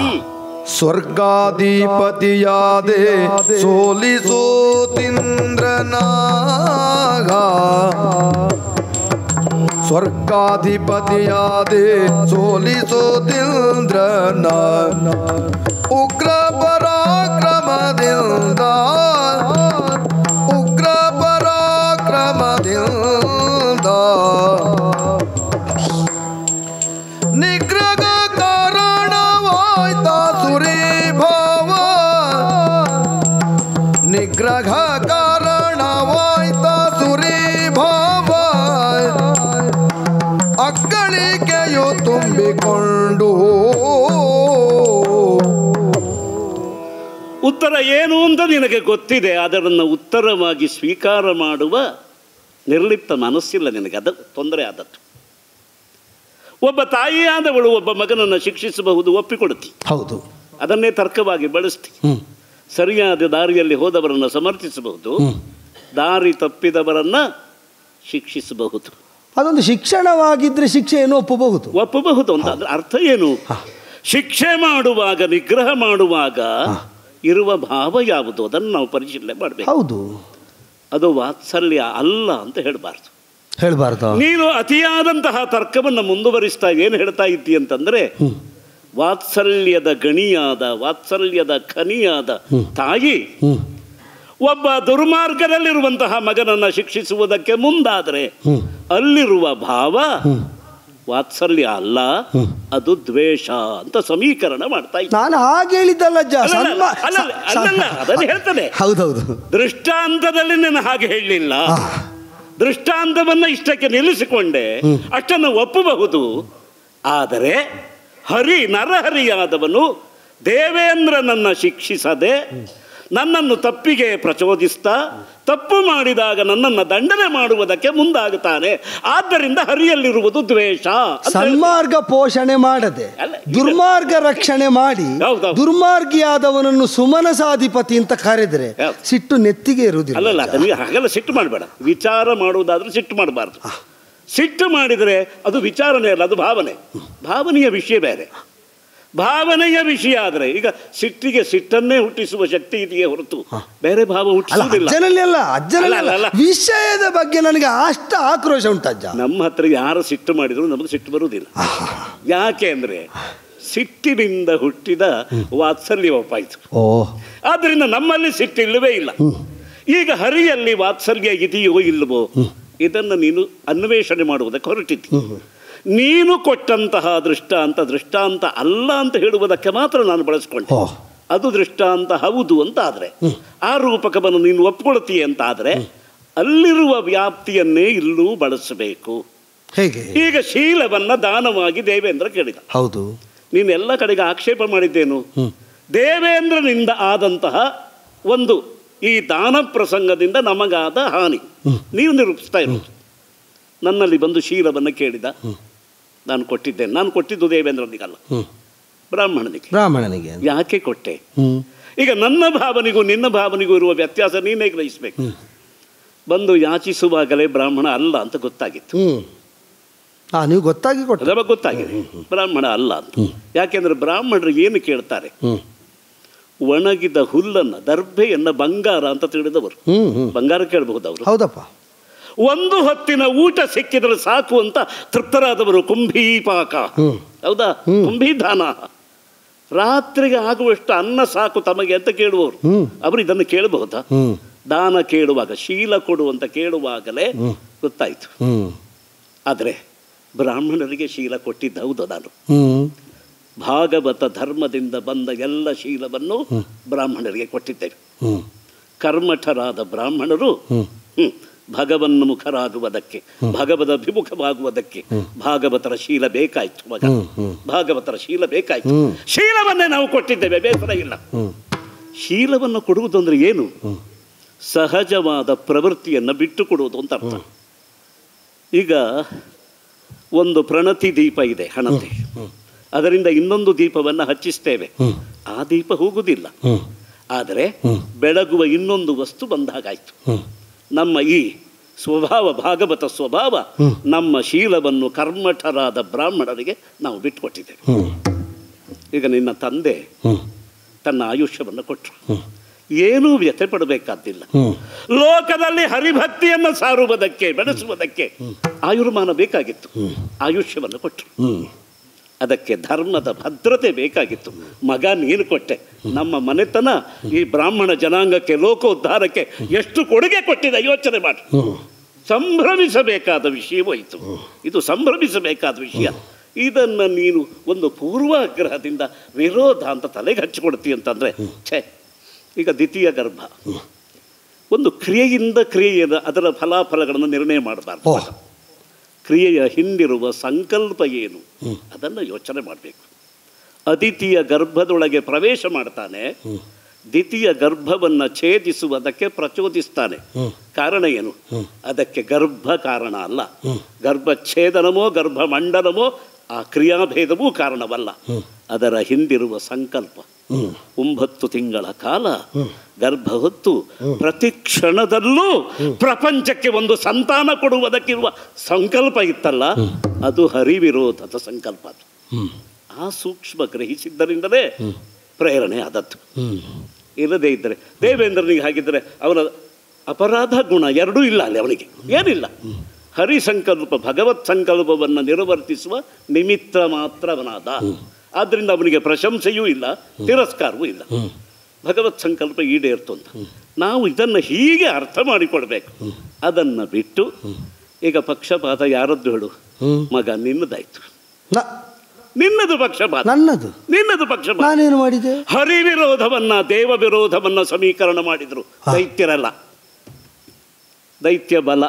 ಸ್ವರ್ಗಾಧಿಪತಿಯಾದೆ ಸೋಲಿಸೋತಿಂದ್ರನಾಗ, ಸ್ವರ್ಗಾಧಿಪತಿಯಾದೆ ಸೋಲಿಸೋತಿಂದ್ರನ ಉಗ್ರ ಪರಾಕ್ರಮದಿಂದ, ಉಗ್ರ ಪರಾಕ್ರಮದಿಂದ ನಿಗ್ರಹ ಕಾರಣವಾಯ್ತಾ ಸುರೀಭಾವ, ನಿಗ್ರಹ ಕಾರಣವಾಯ್ತಾ ಸುರೀಭಾವ, ಅಕ್ಕಳಿಕೆಯು ತುಂಬಿಕೊಂಡು. ಉತ್ತರ ಏನು ಅಂತ ನಿನಗೆ ಗೊತ್ತಿದೆ, ಅದನ್ನು ಉತ್ತರವಾಗಿ ಸ್ವೀಕಾರ ಮಾಡುವ ನಿರ್ಲಿಪ್ತ ಮನಸ್ಸಿಲ್ಲ ನಿನಗೆ, ಅದು ತೊಂದರೆ ಆದದ್ದು. ಒಬ್ಬ ತಾಯಿಯಾದವಳು ಒಬ್ಬ ಮಗನನ್ನು ಶಿಕ್ಷಿಸಬಹುದು, ಒಪ್ಪಿಕೊಡುತ್ತಿ. ಹೌದು, ಅದನ್ನೇ ತರ್ಕವಾಗಿ ಬಳಸ್ತಿ. ಸರಿಯಾದ ದಾರಿಯಲ್ಲಿ ಹೋದವರನ್ನು ಸಮರ್ಥಿಸಬಹುದು, ದಾರಿ ತಪ್ಪಿದವರನ್ನ ಶಿಕ್ಷಿಸಬಹುದು. ಅದೊಂದು ಶಿಕ್ಷಣವಾಗಿದ್ರೆ ಶಿಕ್ಷೆಯನ್ನು ಒಪ್ಪಬಹುದು ಒಪ್ಪಬಹುದು ಅಂತ ಅಂದ್ರೆ ಅರ್ಥ ಏನು? ಶಿಕ್ಷೆ ಮಾಡುವಾಗ, ನಿಗ್ರಹ ಮಾಡುವಾಗ ಇರುವ ಭಾವ ಯಾವುದು ಅದನ್ನು ನಾವು ಪರಿಶೀಲನೆ ಮಾಡಬೇಕು. ಹೌದು, ಅದು ವಾತ್ಸಲ್ಯ ಅಲ್ಲ ಅಂತ ಹೇಳಬಾರ್ದು. ಹೇಳ್ಬಾರ್ದು. ನೀನು ಅತಿಯಾದಂತಹ ತರ್ಕವನ್ನು ಮುಂದುವರಿಸ್ತಾ ಏನು ಹೇಳ್ತಾ ಇದ್ದಿ ಅಂತಂದ್ರೆ, ವಾತ್ಸಲ್ಯದ ಗಣಿಯಾದ ವಾತ್ಸಲ್ಯದ ಖನಿಯಾದ ತಾಯಿ ಒಬ್ಬ ದುರ್ಮಾರ್ಗದಲ್ಲಿರುವಂತಹ ಮಗನನ್ನ ಶಿಕ್ಷಿಸುವುದಕ್ಕೆ ಮುಂದಾದರೆ ಅಲ್ಲಿರುವ ಭಾವ ವಾತ್ಸಲ್ಯ ಅಲ್ಲ, ಅದು ದ್ವೇಷ ಅಂತ ಸಮೀಕರಣ ಮಾಡ್ತಾ ಇದ್ದ. ನಾನು ಹಾಗೆ ಹೇಳಿದ್ದಲ್ಲ ಅಜ್ಜ. ಅಲ್ಲಲ್ಲ, ಅದನ್ನು ಹೇಳ್ತದೆ. ಹೌದೌದು, ದೃಷ್ಟಾಂತದಲ್ಲಿ ನಾನು ಹಾಗೆ ಹೇಳಲಿಲ್ಲ. ದೃಷ್ಟಾಂತವನ್ನ ಇಷ್ಟಕ್ಕೆ ನಿಲ್ಲಿಸಿಕೊಂಡೆ, ಅಷ್ಟನ್ನು ಒಪ್ಪಬಹುದು. ಆದರೆ ಹರಿ ನರಹರಿಯಾದವನು ದೇವೇಂದ್ರನನ್ನ ಶಿಕ್ಷಿಸದೆ ನನ್ನನ್ನು ತಪ್ಪಿಗೆ ಪ್ರಚೋದಿಸ್ತಾ ತಪ್ಪು ಮಾಡಿದಾಗ ನನ್ನನ್ನು ದಂಡನೆ ಮಾಡುವುದಕ್ಕೆ ಮುಂದಾಗುತ್ತಾನೆ. ಆದ್ದರಿಂದ ಹರಿಯಲ್ಲಿರುವುದು ದ್ವೇಷ. ಸನ್ಮಾರ್ಗ ಪೋಷಣೆ ಮಾಡದೆ ದುರ್ಮಾರ್ಗ ರಕ್ಷಣೆ ಮಾಡಿ ದುರ್ಮಾರ್ಗಿಯಾದವನನ್ನು ಸುಮನಸಾಧಿಪತಿ ಅಂತ ಕರೆದ್ರೆ ಸಿಟ್ಟು ನೆತ್ತಿಗೆ ಇರುವುದಿಲ್ಲ. ಅಲ್ಲಲ್ಲ, ಅದನ್ನು ಹಾಗೆಲ್ಲ ಸಿಟ್ಟು ಮಾಡಬೇಡ. ವಿಚಾರ ಮಾಡುವುದಾದ್ರೆ ಸಿಟ್ಟು ಮಾಡಬಾರ್ದು. ಸಿಟ್ಟು ಮಾಡಿದರೆ ಅದು ವಿಚಾರಣೆ ಅಲ್ಲ, ಅದು ಭಾವನೆ. ಭಾವನೆಯ ವಿಷಯ ಬೇರೆ, ಭಾವನೆಯ ವಿಷಯ. ಆದರೆ ಈಗ ಸಿಟ್ಟಿಗೆ ಸಿಟ್ಟನ್ನೇ ಹುಟ್ಟಿಸುವ ಶಕ್ತಿ ಇದೆಯೇ ಹೊರತು ಬೇರೆ ಭಾವ ಹುಟ್ಟಿಸುವುದಿಲ್ಲ. ವಿಷಯದ ಬಗ್ಗೆ ನನಗೆ ಅಷ್ಟು ಆಕ್ರೋಶ ಉಂಟಜ್ಜ. ನಮ್ಮ ಹತ್ರ ಯಾರು ಸಿಟ್ಟು ಮಾಡಿದ್ರು ನಮಗೆ ಸಿಟ್ಟು ಬರುವುದಿಲ್ಲ. ಯಾಕೆ ಅಂದ್ರೆ ಸಿಟ್ಟಿನಿಂದ ಹುಟ್ಟಿದ ವಾತ್ಸಲ್ಯ ಒಪ್ಪಾಯಿತು. ಆದ್ರಿಂದ ನಮ್ಮಲ್ಲಿ ಸಿಟ್ಟಿಲ್ಲವೇ ಇಲ್ಲ. ಈಗ ಹರಿಯಲ್ಲಿ ವಾತ್ಸಲ್ಯ ಇದೆಯೋ ಇಲ್ಲವೋ ಇದನ್ನು ನೀನು ಅನ್ವೇಷಣೆ ಮಾಡುವುದಕ್ಕೆ ಹೊರಟಿದ್ದಿ. ನೀನು ಕೊಟ್ಟಂತಹ ದೃಷ್ಟಾಂತ ದೃಷ್ಟಾಂತ ಅಲ್ಲ ಅಂತ ಹೇಳುವುದಕ್ಕೆ ಮಾತ್ರ ನಾನು ಬಳಸ್ಕೊಂಡೆ. ಅದು ದೃಷ್ಟಾಂತ ಹೌದು ಅಂತ ಆದರೆ, ಆ ರೂಪಕವನ್ನು ನೀನು ಒಪ್ಕೊಳ್ತೀಯ ಅಂತ ಆದರೆ ಅಲ್ಲಿರುವ ವ್ಯಾಪ್ತಿಯನ್ನೇ ಇಲ್ಲೂ ಬಳಸಬೇಕು. ಹೇಗೆ? ಈಗ ಶೀಲವನ್ನ ದಾನವಾಗಿ ದೇವೇಂದ್ರ ಕೇಳಿದ. ಹೌದು, ನೀನು ಎಲ್ಲ ಕಡೆಗೆ ಆಕ್ಷೇಪ ಮಾಡಿದ್ದೇನು? ದೇವೇಂದ್ರನಿಂದ ಆದಂತಹ ಒಂದು ಈ ದಾನ ಪ್ರಸಂಗದಿಂದ ನಮಗಾದ ಹಾನಿ ನೀವು ನಿರೂಪಿಸ್ತಾ ಇರೋದು. ನನ್ನಲ್ಲಿ ಬಂದು ಶೀಲವನ್ನು ಕೇಳಿದ, ನಾನು ಕೊಟ್ಟಿದ್ದೇನೆ. ನಾನು ಕೊಟ್ಟಿದ್ದು ದೇವೇಂದ್ರನಿಗಲ್ಲ, ಬ್ರಾಹ್ಮಣನಿಗೆ. ಬ್ರಾಹ್ಮಣನಿಗೆ ಯಾಕೆ ಕೊಟ್ಟೆ? ಈಗ ನನ್ನ ಭಾವನೆಗೂ ನಿನ್ನ ಭಾವನೆಗೂ ಇರುವ ವ್ಯತ್ಯಾಸ ನೀನೇ ಗ್ರಹಿಸಬೇಕು. ಬಂದು ಯಾಚಿಸುವಾಗಲೇ ಬ್ರಾಹ್ಮಣ ಅಲ್ಲ ಅಂತ ಗೊತ್ತಾಗಿತ್ತು. ನೀವು ಗೊತ್ತಾಗಿ ಕೊಟ್ಟ ಗೊತ್ತಾಗಿದೆ ಬ್ರಾಹ್ಮಣ ಅಲ್ಲ ಅಂತ. ಯಾಕೆಂದ್ರೆ ಬ್ರಾಹ್ಮಣರು ಏನು ಕೇಳ್ತಾರೆ? ಒಣಗಿದ ಹುಲ್ಲನ್ನ, ದರ್ಭೆಯನ್ನ ಬಂಗಾರ ಅಂತ ತಿಳಿದವರು. ಬಂಗಾರ ಕೇಳಬಹುದು ಅವರು. ಹೌದಪ್ಪ. ಒಂದು ಹೊತ್ತಿನ ಊಟ ಸಿಕ್ಕಿದ್ರೆ ಸಾಕು ಅಂತ ತೃಪ್ತರಾದವರು. ಕುಂಭೀಪಾಕ, ಹೌದಾ? ಕುಂಭೀದಾನ, ರಾತ್ರಿಗೆ ಆಗುವಷ್ಟು ಅನ್ನ ಸಾಕು ತಮಗೆ ಅಂತ ಕೇಳುವವರು. ಅವರು ಇದನ್ನು ಕೇಳಬಹುದಾ? ದಾನ ಕೇಳುವಾಗ, ಶೀಲ ಕೊಡುವಂತ ಕೇಳುವಾಗಲೇ ಗೊತ್ತಾಯ್ತು. ಆದರೆ ಬ್ರಾಹ್ಮಣರಿಗೆ ಶೀಲ ಕೊಟ್ಟಿದ್ದ ಹೌದು ನಾನು. ಭಾಗವತ ಧರ್ಮದಿಂದ ಬಂದ ಎಲ್ಲ ಶೀಲವನ್ನು ಬ್ರಾಹ್ಮಣರಿಗೆ ಕೊಟ್ಟಿದ್ದೇವೆ. ಕರ್ಮಠರಾದ ಬ್ರಾಹ್ಮಣರು ಭಗವನ್ಮುಖರಾಗುವುದಕ್ಕೆ, ಭಗವದ ಅಭಿಮುಖವಾಗುವುದಕ್ಕೆ ಭಾಗವತರ ಶೀಲ ಬೇಕಾಯ್ತು. ಮಗ ಭಾಗವತರ ಶೀಲ ಬೇಕಾಯ್ತು. ಶೀಲವನ್ನೇ ನಾವು ಕೊಟ್ಟಿದ್ದೇವೆ, ಬೇಸರ ಇಲ್ಲ. ಶೀಲವನ್ನು ಕೊಡುವುದು ಅಂದ್ರೆ ಏನು? ಸಹಜವಾದ ಪ್ರವೃತ್ತಿಯನ್ನು ಬಿಟ್ಟು ಕೊಡುವುದು ಅಂತ ಅರ್ಥ. ಈಗ ಒಂದು ಪ್ರಣತಿ ದೀಪ ಇದೆ, ಹಣತೆ. ಅದರಿಂದ ಇನ್ನೊಂದು ದೀಪವನ್ನು ಹಚ್ಚಿಸ್ತೇವೆ, ಆ ದೀಪ ಹೋಗುವುದಿಲ್ಲ. ಆದರೆ ಬೆಳಗುವ ಇನ್ನೊಂದು ವಸ್ತು ಬಂದಾಗಾಯ್ತು. ನಮ್ಮ ಈ ಸ್ವಭಾವ, ಭಾಗವತ ಸ್ವಭಾವ, ನಮ್ಮ ಶೀಲವನ್ನು ಕರ್ಮಠರಾದ ಬ್ರಾಹ್ಮಣರಿಗೆ ನಾವು ಬಿಟ್ಟುಕೊಟ್ಟಿದ್ದೇವೆ. ಈಗ ನಿನ್ನ ತಂದೆ ತನ್ನ ಆಯುಷ್ಯವನ್ನು ಕೊಟ್ಟರು, ಏನೂ ವ್ಯಥೆ ಪಡಬೇಕಾದ್ದಿಲ್ಲ. ಲೋಕದಲ್ಲಿ ಹರಿಭಕ್ತಿಯನ್ನು ಸಾರುವುದಕ್ಕೆ, ಬೆಳೆಸುವುದಕ್ಕೆ ಆಯುರ್ಮಾನ ಬೇಕಾಗಿತ್ತು. ಆಯುಷ್ಯವನ್ನು ಕೊಟ್ಟರು. ಅದಕ್ಕೆ ಧರ್ಮದ ಭದ್ರತೆ ಬೇಕಾಗಿತ್ತು. ಮಗ ನೀನು ಕೊಟ್ಟೆ. ನಮ್ಮ ಮನೆತನ ಈ ಬ್ರಾಹ್ಮಣ ಜನಾಂಗಕ್ಕೆ, ಲೋಕೋದ್ಧಾರಕ್ಕೆ ಎಷ್ಟು ಕೊಡುಗೆ ಕೊಟ್ಟಿದೆ ಯೋಚನೆ ಮಾಡಿ. ಸಂಭ್ರಮಿಸಬೇಕಾದ ವಿಷಯವಾಯಿತು ಇದು, ಸಂಭ್ರಮಿಸಬೇಕಾದ ವಿಷಯ. ಇದನ್ನು ನೀನು ಒಂದು ಪೂರ್ವಾಗ್ರಹದಿಂದ ವಿರೋಧ ಅಂತ ತಲೆಗೆ ಹಚ್ಚಿಕೊಡ್ತೀಯ ಅಂತಂದರೆ ಛೇ. ಈಗ ದ್ವಿತೀಯ ಗರ್ಭ ಒಂದು ಕ್ರಿಯೆಯಿಂದ ಕ್ರಿಯೆಯ ಅದರ ಫಲಾಫಲಗಳನ್ನು ನಿರ್ಣಯ ಮಾಡಬಾರ್ದು. ಕ್ರಿಯೆಯ ಹಿಂದಿರುವ ಸಂಕಲ್ಪ ಏನು ಅದನ್ನು ಯೋಚನೆ ಮಾಡಬೇಕು. ಅದಿತಿಯ ಗರ್ಭದೊಳಗೆ ಪ್ರವೇಶ ಮಾಡ್ತಾನೆ, ದ್ವಿತೀಯ ಗರ್ಭವನ್ನು ಛೇದಿಸುವುದಕ್ಕೆ ಪ್ರಚೋದಿಸ್ತಾನೆ. ಕಾರಣ ಏನು? ಅದಕ್ಕೆ ಗರ್ಭ ಕಾರಣ ಅಲ್ಲ. ಗರ್ಭಚ್ಛೇದನಮೋ ಗರ್ಭಮಂಡಲಮೋ ಆ ಕ್ರಿಯಾಭೇದವೂ ಕಾರಣವಲ್ಲ. ಅದರ ಹಿಂದಿರುವ ಸಂಕಲ್ಪ. ಒಂಬತ್ತು ತಿಂಗಳ ಕಾಲ ಗರ್ಭ ಹೊತ್ತು ಪ್ರತಿ ಕ್ಷಣದಲ್ಲೂ ಪ್ರಪಂಚಕ್ಕೆ ಒಂದು ಸಂತಾನ ಕೊಡುವುದಕ್ಕಿರುವ ಸಂಕಲ್ಪ ಇತ್ತಲ್ಲ, ಅದು ಹರಿವಿರೋಧದ ಸಂಕಲ್ಪ. ಅದು ಆ ಸೂಕ್ಷ್ಮ ಗ್ರಹಿಸಿದ್ದರಿಂದಲೇ ಪ್ರೇರಣೆ ಆದದ್ದು. ಇಲ್ಲದೇ ಇದ್ದರೆ ದೇವೇಂದ್ರನಿಗೆ ಹಾಗಿದ್ದರೆ ಅವನ ಅಪರಾಧ ಗುಣ ಎರಡೂ ಇಲ್ಲ ಅಲ್ಲಿ, ಅವನಿಗೆ ಏನಿಲ್ಲ. ಹರಿಸಂಕಲ್ಪ ಭಗವತ್ ಸಂಕಲ್ಪವನ್ನು ನಿರ್ವರ್ತಿಸುವ ನಿಮಿತ್ತ ಮಾತ್ರವನಾದ. ಆದ್ದರಿಂದ ಅವನಿಗೆ ಪ್ರಶಂಸೆಯೂ ಇಲ್ಲ, ತಿರಸ್ಕಾರವೂ ಇಲ್ಲ. ಭಗವತ್ ಸಂಕಲ್ಪ ಈಡೇರ್ತು ಅಂತ ನಾವು ಇದನ್ನು ಹೀಗೆ ಅರ್ಥ ಮಾಡಿಕೊಳ್ಬೇಕು. ಅದನ್ನು ಬಿಟ್ಟು ಈಗ ಪಕ್ಷಪಾತ ಯಾರದ್ದು ಹೇಳು? ಮಗ ನಿನ್ನದಾಯ್ತು, ನಿನ್ನದು ಪಕ್ಷಪಾತ, ನನ್ನದು ನಿನ್ನದು ಪಕ್ಷಪಾತ. ನಾನೇನು ಮಾಡಿದೆ? ಹರಿ ವಿರೋಧವನ್ನ ದೇವ ವಿರೋಧವನ್ನ ಸಮೀಕರಣ ಮಾಡಿದ್ರು ದೈತ್ಯರಲ್ಲ. ದೈತ್ಯ ಬಲ,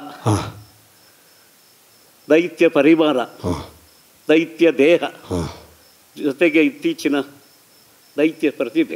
ದೈತ್ಯ ಪರಿವಾರ, ದೈತ್ಯ ದೇಹ, ಜೊತೆಗೆ ಇತ್ತೀಚಿನ ದೈತ್ಯ ಪ್ರತಿಭೆ,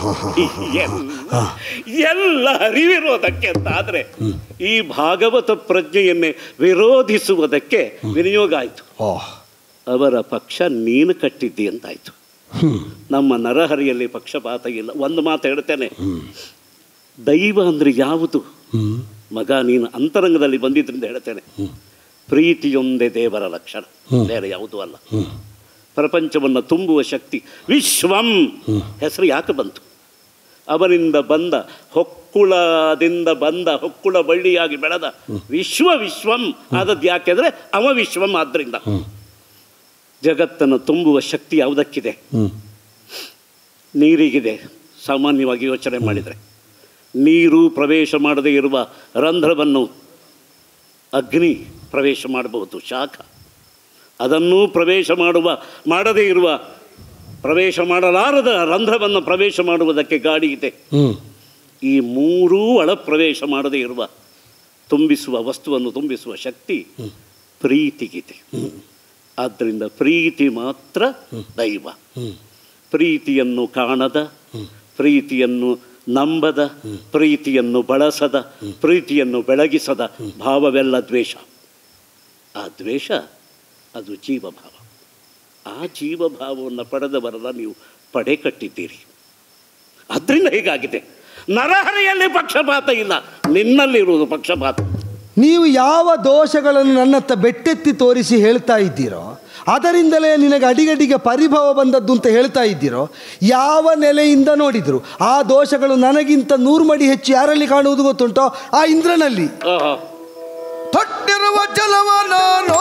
ಎಲ್ಲ ಹರಿವಿರೋದಕ್ಕೆ ಅಂತ ಆದರೆ ಈ ಭಾಗವತ ಪ್ರಜ್ಞೆಯನ್ನೇ ವಿರೋಧಿಸುವುದಕ್ಕೆ ವಿನಿಯೋಗ ಆಯಿತು. ಅವರ ಪಕ್ಷ ನೀನು ಕಟ್ಟಿದ್ದಿ ಅಂತಾಯ್ತು. ನಮ್ಮ ನರಹರಿಯಲ್ಲಿ ಪಕ್ಷಪಾತ ಇಲ್ಲ. ಒಂದು ಮಾತು ಹೇಳ್ತೇನೆ, ದೈವ ಅಂದರೆ ಯಾವುದು? ಮಗ ನೀನು ಅಂತರಂಗದಲ್ಲಿ ಬಂದಿದ್ದರಿಂದ ಹೇಳ್ತೇನೆ, ಪ್ರೀತಿಯೊಂದೇ ದೇವರ ಲಕ್ಷಣ, ಬೇರೆ ಯಾವುದೂ ಅಲ್ಲ. ಪ್ರಪಂಚವನ್ನು ತುಂಬುವ ಶಕ್ತಿ ವಿಶ್ವಂ ಹೆಸರು ಯಾಕೆ ಬಂತು? ಅವನಿಂದ ಬಂದ ಹೊಕ್ಕುಳದಿಂದ ಬಂದ ಹೊಕ್ಕುಳ ಬಳ್ಳಿಯಾಗಿ ಬೆಳೆದ ವಿಶ್ವ ವಿಶ್ವಂ ಆದದ್ದು ಯಾಕೆಂದರೆ ಅವ ವಿಶ್ವಂ. ಆದ್ದರಿಂದ ಜಗತ್ತನ್ನು ತುಂಬುವ ಶಕ್ತಿ ಯಾವುದಕ್ಕಿದೆ? ನೀರಿಗಿದೆ. ಸಾಮಾನ್ಯವಾಗಿ ಯೋಚನೆ ಮಾಡಿದರೆ ನೀರು ಪ್ರವೇಶ ಮಾಡದೇ ಇರುವ ರಂಧ್ರವನ್ನು ಅಗ್ನಿ ಪ್ರವೇಶ ಮಾಡಬಹುದು, ಶಾಖ. ಅದನ್ನೂ ಪ್ರವೇಶ ಮಾಡುವ ಮಾಡದೇ ಇರುವ ಪ್ರವೇಶ ಮಾಡಲಾರದ ರಂಧ್ರವನ್ನು ಪ್ರವೇಶ ಮಾಡುವುದಕ್ಕೆ ಗಾಡಿ ಇದೆ. ಈ ಮೂರೂ ಒಳ ಪ್ರವೇಶ ಮಾಡದೇ ಇರುವ ತುಂಬಿಸುವ ವಸ್ತುವನ್ನು ತುಂಬಿಸುವ ಶಕ್ತಿ ಪ್ರೀತಿಗಿದೆ. ಆದ್ದರಿಂದ ಪ್ರೀತಿ ಮಾತ್ರ ದೈವ. ಪ್ರೀತಿಯನ್ನು ಕಾಣದ, ಪ್ರೀತಿಯನ್ನು ನಂಬದ, ಪ್ರೀತಿಯನ್ನು ಬಳಸದ, ಪ್ರೀತಿಯನ್ನು ಬೆಳಗಿಸದ ಭಾವವೆಲ್ಲ ದ್ವೇಷ. ಆ ದ್ವೇಷ ಅದು ಜೀವಭಾವ. ಆ ಜೀವಭಾವವನ್ನು ಪಡೆದವರೆಲ್ಲ ನೀವು ಪಡೆ ಕಟ್ಟಿದ್ದೀರಿ. ಅದರಿಂದ ಹೀಗಾಗಿದೆ. ನರಹರಿಯಲ್ಲಿ ಪಕ್ಷಪಾತ ಇಲ್ಲ, ನಿನ್ನಲ್ಲಿರುವುದು ಪಕ್ಷಪಾತ. ನೀವು ಯಾವ ದೋಷಗಳನ್ನು ನನ್ನತ್ತ ಬೆಟ್ಟೆತ್ತಿ ತೋರಿಸಿ ಹೇಳ್ತಾ ಇದ್ದೀರೋ ಅದರಿಂದಲೇ ನಿನಗೆ ಅಡಿಗಡಿಗೆ ಪರಿಭವ ಬಂದದ್ದು ಅಂತ ಹೇಳ್ತಾ ಇದ್ದೀರೋ, ಯಾವ ನೆಲೆಯಿಂದ ನೋಡಿದ್ರು ಆ ದೋಷಗಳು ನನಗಿಂತ ನೂರು ಮಡಿ ಹೆಚ್ಚು ಯಾರಲ್ಲಿ ಕಾಣುವುದು ಗೊತ್ತುಂಟೋ? ಆ ಇಂದ್ರನಲ್ಲಿ. ತೊಟ್ಟಿರುವ ಜಲವ ನಾನು,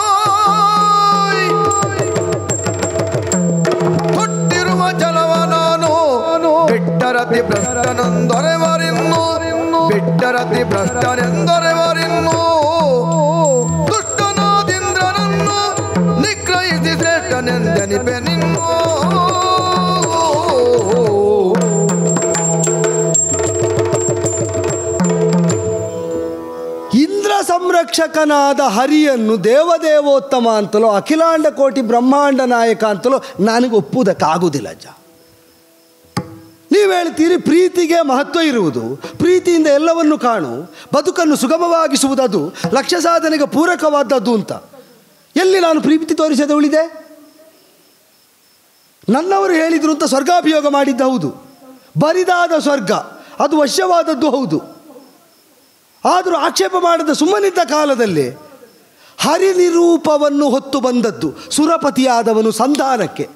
ತೊಟ್ಟಿರುವ ಜಲವ ನಾನು, ಬಿಟ್ಟರತಿ ಭ್ರಷ್ಟನೆಂದೊರೆವರಿನ್ನು, ಬಿಟ್ಟರತಿ ಭ್ರಷ್ಟನೆಂದೊರೆವರಿನ್ನು, ದುಷ್ಟನಾದಿಂದ್ರನನ್ನು ನಿಗ್ರಹಿಸಿ ಶ್ರೇಷ್ಠನೆಂದೆನಿಪೆ ನಿನ್ನು. ಇಂದ್ರ ಸಂರಕ್ಷಕನಾದ ಹರಿಯನ್ನು ದೇವದೇವೋತ್ತಮ ಅಂತಲೋ ಅಖಿಲಾಂಡ ಕೋಟಿ ಬ್ರಹ್ಮಾಂಡ ನಾಯಕ ಅಂತಲೋ ನನಗೆ ಒಪ್ಪುವುದಕ್ಕಾಗುವುದಿಲ್ಲ ಅಜ್ಜ. ನೀವು ಹೇಳ್ತೀರಿ ಪ್ರೀತಿಗೆ ಮಹತ್ವ ಇರುವುದು, ಪ್ರೀತಿಯಿಂದ ಎಲ್ಲವನ್ನು ಕಾಣು, ಬದುಕನ್ನು ಸುಗಮವಾಗಿಸುವುದದು ಲಕ್ಷ್ಯ ಸಾಧನೆಗೆ ಪೂರಕವಾದದ್ದು ಅಂತ. ಎಲ್ಲಿ ನಾನು ಪ್ರೀತಿ ತೋರಿಸದೆ ಉಳಿದೆ? ನನ್ನವರು ಹೇಳಿದರು ಅಂತ ಸ್ವರ್ಗಾಭಿಯೋಗ ಮಾಡಿದ್ದ ಹೌದು, ಬರಿದಾದ ಸ್ವರ್ಗ ಅದು ವಶ್ಯವಾದದ್ದು ಹೌದು. ಆದರೂ ಆಕ್ಷೇಪ ಮಾಡದ ಸುಮ್ಮನಿದ್ದ ಕಾಲದಲ್ಲಿ ಹರಿನಿರೂಪವನ್ನು ಹೊತ್ತು ಬಂದದ್ದು ಸುರಪತಿಯಾದವನು ಸಂಧಾನಕ್ಕೆ.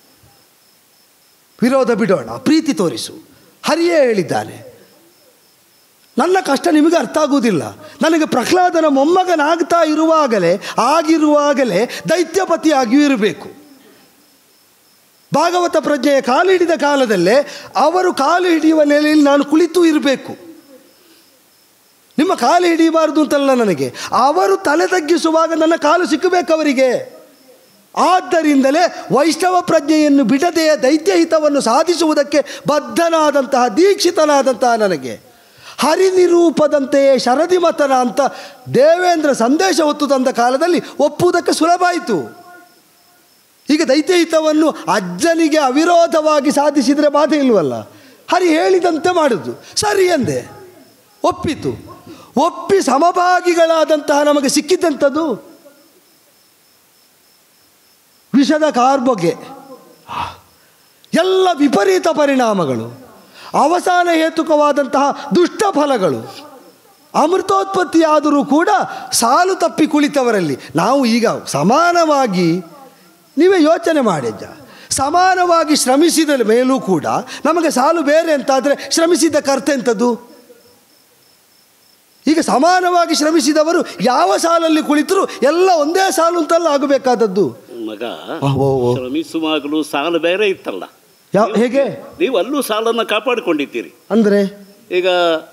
ವಿರೋಧ ಬಿಡೋಣ, ಪ್ರೀತಿ ತೋರಿಸು. ಹರಿಯೇ ಹೇಳಿದ್ದಾನೆ, ನನ್ನ ಕಷ್ಟ ನಿಮಗೆ ಅರ್ಥ ಆಗುವುದಿಲ್ಲ. ನನಗೆ ಪ್ರಹ್ಲಾದನ ಮೊಮ್ಮಗನಾಗ್ತಾ ಇರುವಾಗಲೇ ಆಗಿರುವಾಗಲೇ ದೈತ್ಯಪತಿಯಾಗಿಯೂ ಇರಬೇಕು. ಭಾಗವತ ಪ್ರಜ್ಞೆಯ ಕಾಲು ಹಿಡಿದ ಕಾಲದಲ್ಲೇ ಅವರು ಕಾಲು ಹಿಡಿಯುವ ನೆಲೆಯಲ್ಲಿ ನಾನು ಕುಳಿತೂ ಇರಬೇಕು. ನಿಮ್ಮ ಕಾಲು ಹಿಡಿಯಬಾರದು ಅಂತಲ್ಲ ನನಗೆ, ಅವರು ತಲೆ ತಗ್ಗಿಸುವಾಗ ನನ್ನ ಕಾಲು ಸಿಕ್ಕಬೇಕು ಅವರಿಗೆ. ಆದ್ದರಿಂದಲೇ ವೈಷ್ಣವ ಪ್ರಜ್ಞೆಯನ್ನು ಬಿಡದೆ ದೈತ್ಯಹಿತವನ್ನು ಸಾಧಿಸುವುದಕ್ಕೆ ಬದ್ಧನಾದಂತಹ ದೀಕ್ಷಿತನಾದಂತಹ ನನಗೆ ಹರಿನಿರೂಪದಂತೆಯೇ ಶರದಿಮತನ ಅಂತ ದೇವೇಂದ್ರ ಸಂದೇಶ ಹೊತ್ತು ತಂದ ಕಾಲದಲ್ಲಿ ಒಪ್ಪುವುದಕ್ಕೆ ಸುಲಭ ಆಯಿತು. ಈಗ ದೈತ್ಯಹಿತವನ್ನು ಅಜ್ಜನಿಗೆ ಅವಿರೋಧವಾಗಿ ಸಾಧಿಸಿದರೆ ಬಾಧೆ ಇಲ್ವಲ್ಲ. ಹರಿ ಹೇಳಿದಂತೆ ಮಾಡುದು ಸರಿ ಎಂದೆ, ಒಪ್ಪಿತು. ಒಪ್ಪಿ ಸಮಭಾಗಿಗಳಾದಂತಹ ನಮಗೆ ಸಿಕ್ಕಿದ್ದಂಥದ್ದು ವಿಷದ ಕಾರ್ಬೊಗೆ, ಎಲ್ಲ ವಿಪರೀತ ಪರಿಣಾಮಗಳು, ಅವಸಾನ ಹೇತುಕವಾದಂತಹ ದುಷ್ಟ ಫಲಗಳು, ಅಮೃತೋತ್ಪತ್ತಿಯಾದರೂ ಕೂಡ ಸಾಲು ತಪ್ಪಿ ಕುಳಿತವರಲ್ಲಿ ನಾವು ಈಗ ಸಮಾನವಾಗಿ, ನೀವೇ ಯೋಚನೆ ಮಾಡಿದ್ದ, ಸಮಾನವಾಗಿ ಶ್ರಮಿಸಿದ ಮೇಲೂ ಕೂಡ ನಮಗೆ ಸಾಲು ಬೇರೆ ಅಂತಾದರೆ ಶ್ರಮಿಸಿದ್ದ ಕರ್ತೆ ಎಂಥದ್ದು? ಈಗ ಸಮಾನವಾಗಿ ಶ್ರಮಿಸಿದವರು ಯಾವ ಸಾಲಲ್ಲಿ ಕುಳಿತರು ಎಲ್ಲ ಒಂದೇ ಸಾಲು ಅಂತಲ್ಲ ಆಗಬೇಕಾದದ್ದು. ಮಗ ಶ್ರಮಿಸುವಾಗಲೂ ಸಾಲು ಬೇರೆ ಇತ್ತಲ್ಲ. ಯಾವ ಹೇಗೆ? ನೀವು ಅಲ್ಲೂ ಸಾಲನ್ನು ಕಾಪಾಡಿಕೊಂಡಿದ್ದೀರಿ. ಅಂದರೆ ಈಗ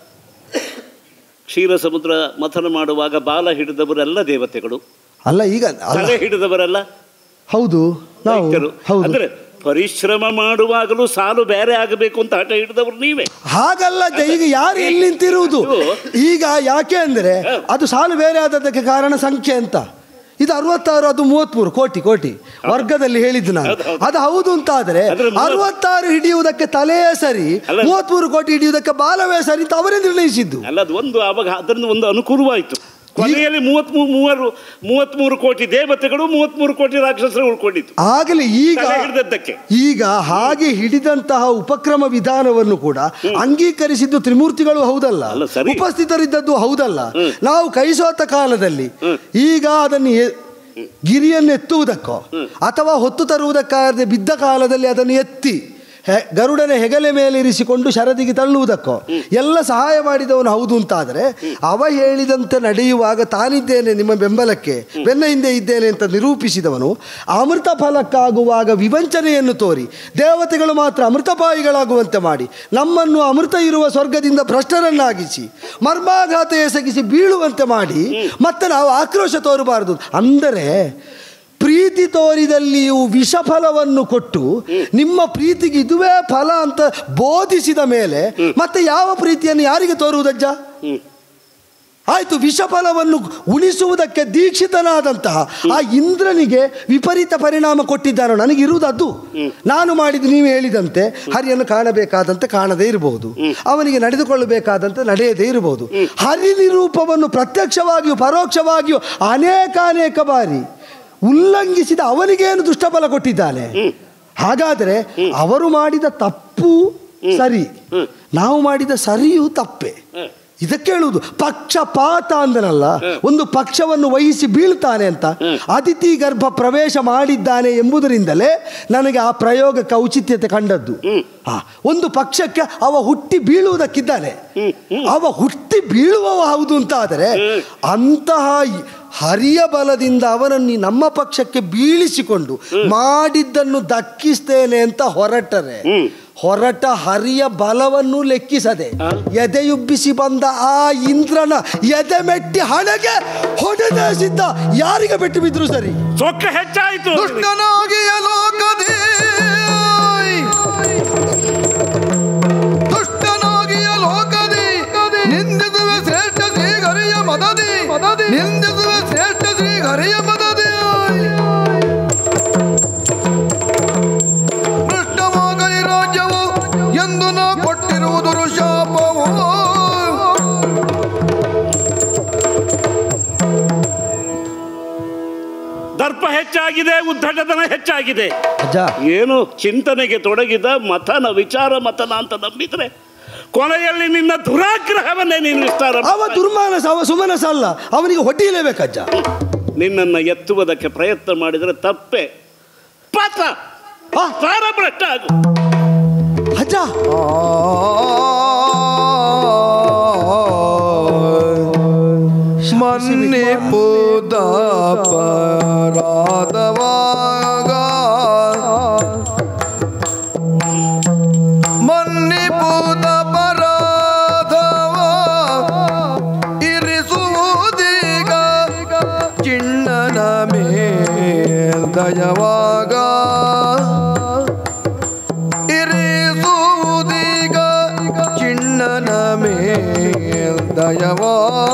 ಕ್ಷೀರ ಸಮುದ್ರ ಮಥನ ಮಾಡುವಾಗ ಬಾಲ ಹಿಡಿದವರೆಲ್ಲ ದೇವತೆಗಳು ಅಲ್ಲ, ಈಗ ತಲೆ ಹಿಡಿದವರೆಲ್ಲ ಹೌದು ನಾವು. ಅಂದ್ರೆ ಪರಿಶ್ರಮ ಮಾಡುವಾಗಲೂ ಸಾಲು ಬೇರೆ ಆಗಬೇಕು ಅಂತ ಹಠ ಹಿಡಿದವರು ನೀವೇ. ಹಾಗಲ್ಲ, ಈಗ ಯಾರು ಎಲ್ಲಿ ನಿಂತಿರುವುದು ಈಗ? ಯಾಕೆ ಅಂದರೆ ಅದು ಸಾಲು ಬೇರೆ ಆದದಕ್ಕೆ ಕಾರಣ ಸಂಖ್ಯೆ ಅಂತ. ಇದು ಅರವತ್ತಾರು, ಅದು ಮೂವತ್ಮೂರು ಕೋಟಿ ಕೋಟಿ ವರ್ಗದಲ್ಲಿ ಹೇಳಿದ್ದು ನಾನು. ಅದು ಹೌದು ಅಂತ ಆದರೆ ಅರವತ್ತಾರು ಹಿಡಿಯುವುದಕ್ಕೆ ತಲೆಯೇ ಸರಿ, ಮೂವತ್ಮೂರು ಕೋಟಿ ಹಿಡಿಯುವುದಕ್ಕೆ ಬಾಲವೇ ಸರಿ ಅಂತ ಅವರೇ ನಿರ್ಣಯಿಸಿದ್ದು. ಅಲ್ಲ, ಅದು ಒಂದು ಆವಾಗ ಅದರಿಂದ ಒಂದು ಅನುಕೂಲವಾಯಿತು. ಕೊನೆಯಲ್ಲಿ ಮೂವತ್ಮೂ ಮೂವರು ಮೂವತ್ಮೂರು ಕೋಟಿ ದೇವತೆಗಳು ಮೂವತ್ಮೂರು ಕೋಟಿ ರಾಕ್ಷಸರು ಉಳ್ಕೊಂಡಿತ್ತು. ಆಗಲೇ ಈಗ ಈಗ ಹಾಗೆ ಹಿಡಿದಂತಹ ಉಪಕ್ರಮ ವಿಧಾನವನ್ನು ಕೂಡ ಅಂಗೀಕರಿಸಿದ್ದು ತ್ರಿಮೂರ್ತಿಗಳು ಹೌದಲ್ಲ, ಉಪಸ್ಥಿತರಿದ್ದದ್ದು ಹೌದಲ್ಲ. ನಾವು ಕೈಸೋತ ಕಾಲದಲ್ಲಿ ಈಗ ಅದನ್ನು ಗಿರಿಯನ್ನು ಎತ್ತುವುದಕ್ಕೋ ಅಥವಾ ಹೊತ್ತು ತರುವುದಕ್ಕಾಗದೆ ಬಿದ್ದ ಕಾಲದಲ್ಲಿ ಅದನ್ನು ಎತ್ತಿ ಹೆ ಗರುಡನ ಹೆಗಲೆ ಮೇಲೆ ಇರಿಸಿಕೊಂಡು ಶರದಿಗೆ ತಳ್ಳುವುದಕ್ಕೋ ಎಲ್ಲ ಸಹಾಯ ಮಾಡಿದವನು ಹೌದು ಅಂತಾದರೆ, ಅವ ಹೇಳಿದಂತೆ ನಡೆಯುವಾಗ ತಾನಿದ್ದೇನೆ ನಿಮ್ಮ ಬೆಂಬಲಕ್ಕೆ, ಬೆನ್ನ ಹಿಂದೆ ಇದ್ದೇನೆ ಅಂತ ನಿರೂಪಿಸಿದವನು ಅಮೃತ ಫಲಕ್ಕಾಗುವಾಗ ವಿವಂಚನೆಯನ್ನು ತೋರಿ ದೇವತೆಗಳು ಮಾತ್ರ ಅಮೃತಪಾಯಿಗಳಾಗುವಂತೆ ಮಾಡಿ ನಮ್ಮನ್ನು ಅಮೃತ ಇರುವ ಸ್ವರ್ಗದಿಂದ ಭ್ರಷ್ಟರನ್ನಾಗಿಸಿ ಮರ್ಮಾಘಾತ ಎಸಗಿಸಿ ಬೀಳುವಂತೆ ಮಾಡಿ ಮತ್ತೆ ನಾವು ಆಕ್ರೋಶ ತೋರಬಾರದು. ಅಂದರೆ ಪ್ರೀತಿ ತೋರಿದಲ್ಲಿಯೂ ವಿಷಫಲವನ್ನು ಕೊಟ್ಟು ನಿಮ್ಮ ಪ್ರೀತಿಗೆ ಇದುವೇ ಫಲ ಅಂತ ಬೋಧಿಸಿದ ಮೇಲೆ ಮತ್ತೆ ಯಾವ ಪ್ರೀತಿಯನ್ನು ಯಾರಿಗೆ ತೋರುವುದಜ್ಜ? ಆಯಿತು, ವಿಷಫಲವನ್ನು ಉಳಿಸುವುದಕ್ಕೆ ದೀಕ್ಷಿತನಾದಂತಹ ಆ ಇಂದ್ರನಿಗೆ ವಿಪರೀತ ಪರಿಣಾಮ ಕೊಟ್ಟಿದ್ದಾನೋ ನನಗಿರುವುದು ಅದು. ನಾನು ಮಾಡಿದ್ದು ನೀವು ಹೇಳಿದಂತೆ ಹರಿಯನ್ನು ಕಾಣಬೇಕಾದಂತೆ ಕಾಣದೇ ಇರಬಹುದು, ಅವನಿಗೆ ನಡೆದುಕೊಳ್ಳಬೇಕಾದಂತೆ ನಡೆಯದೇ ಇರಬಹುದು. ಹರಿ ನಿರೂಪವನ್ನು ಪ್ರತ್ಯಕ್ಷವಾಗಿಯೂ ಪರೋಕ್ಷವಾಗಿಯೂ ಅನೇಕ ಅನೇಕ ಬಾರಿ ಉಲ್ಲಂಘಿಸಿದ ಅವನಿಗೇನು ದುಷ್ಟಫಲ ಕೊಟ್ಟಿದ್ದಾನೆ? ಹಾಗಾದರೆ ಅವರು ಮಾಡಿದ ತಪ್ಪು ಸರಿ, ನಾವು ಮಾಡಿದ ಸರಿಯೂ ತಪ್ಪೆ. ಇದಕ್ಕೆ ಹೇಳುವುದು ಪಕ್ಷಪಾತ ಅಂದನಲ್ಲ. ಒಂದು ಪಕ್ಷವನ್ನು ವಹಿಸಿ ಬೀಳ್ತಾನೆ ಅಂತ ಅತಿಥಿ ಗರ್ಭ ಪ್ರವೇಶ ಮಾಡಿದ್ದಾನೆ ಎಂಬುದರಿಂದಲೇ ನನಗೆ ಆ ಪ್ರಯೋಗಕ್ಕೆ ಔಚಿತ್ಯತೆ ಕಂಡದ್ದು. ಹಾ, ಒಂದು ಪಕ್ಷಕ್ಕೆ ಅವ ಹುಟ್ಟಿ ಬೀಳುವುದಕ್ಕಿದ್ದಾನೆ, ಅವ ಹುಟ್ಟಿ ಬೀಳುವವ ಹೌದು ಅಂತ ಆದರೆ ಅಂತಹ ಹರಿಯ ಬಲದಿಂದ ಅವನನ್ನು ನಮ್ಮ ಪಕ್ಷಕ್ಕೆ ಬೀಳಿಸಿಕೊಂಡು ಮಾಡಿದ್ದನ್ನು ದಕ್ಕಿಸ್ತೇನೆ ಅಂತ ಹೊರಟರೆ ಹೊರಟ ಹರಿಯ ಬಲವನ್ನು ಲೆಕ್ಕಿಸದೆ ಎದೆಯುಬ್ಬಿಸಿ ಬಂದ ಆ ಇಂದ್ರನ ಎದೆ ಮೆಟ್ಟಿ ಹಣೆಗೆ ಹೊಡೆದೇ ಸಿದ್ಧ ಯಾರಿಗೆ ಬೆಟ್ಟು ಬಿದ್ರು ಸರಿ. ಸೊಕ್ಕ ಹೆಚ್ಚಾಯಿತು. ದುಷ್ಟನಾಗಿಯ ಲೋಕದಿ ದುಷ್ಟನಾಗಿಯ ಲೋಕದಿ ನಿಂದಿಸುವೆ ಶ್ರೇಷ್ಠ ಶ್ರೀ ಹರಿಯ ಮದದಿ ನಿಂದಿಸುವೆ ಶ್ರೇಷ್ಠ ಶ್ರೀ ಹರಿಯ ಮದದಿ ಭ್ರಷ್ಟವಾಗಲಿ ರಾಜ್ಯವು ಎಂದು ನಾ ಕೊಟ್ಟಿರುವುದು ಶಾಪವು. ದರ್ಪ ಹೆಚ್ಚಾಗಿದೆ, ಉದ್ದಟತನ ಹೆಚ್ಚಾಗಿದೆ. ಏನು ಚಿಂತನೆಗೆ ತೊಡಗಿದ ಮಥನ ವಿಚಾರ ಮಥನ ಅಂತ ನಂಬಿದ್ರೆ ಕೊನೆಯಲ್ಲಿ ನಿನ್ನ ದುರಾಗ್ರಹವನ್ನೇ ನೀನು ವಿಸ್ತಾರ. ಅವ ದುರ್ಮಾನಸ, ಅವ ಸುಮನಸ ಅಲ್ಲ, ಅವನಿಗೆ ಹೊಟ್ಟಿಲೇಬೇಕಜ್ಜ. ನಿನ್ನನ್ನು ಎತ್ತುವುದಕ್ಕೆ ಪ್ರಯತ್ನ ಮಾಡಿದರೆ ತಪ್ಪೆ, ಪಾತ್ರ ಭ್ರಷ್ಟ ಆಗು ಅಜ್ಜ. ಮನ್ನಿಪುದ ಪರಾಧವಾಗ ಮನ್ನಿಪುದ ಪರಾಧವ ಇರಿಸುವುದೀಗ ಚಿಣ್ಣನ ಮೇಲ್ದಯವಾಗ ಇರಿಸುವುದೀಗ ಚಿಣ್ಣನ ಮೇಲ್ದಯವ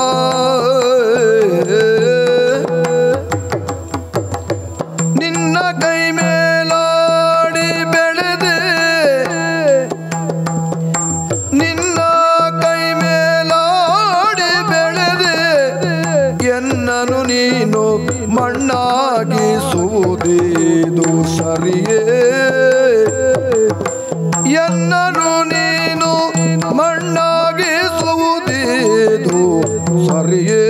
ನಿನ್ನ ಕೈ ಮೇಲಾಡಿ ಬೆಳೆದೆ ನಿನ್ನ ಕೈ ಮೇಲಾಡಿ ಬೆಳೆದೆ ಎನ್ನನು ನೀನು ಮಣ್ಣಾಗಿಸುವುದೇದು ಸರಿಯೇ ಎನ್ನನು ನೀನು ಮಣ್ಣಾಗಿಸುವುದೇದು ಸರಿಯೇ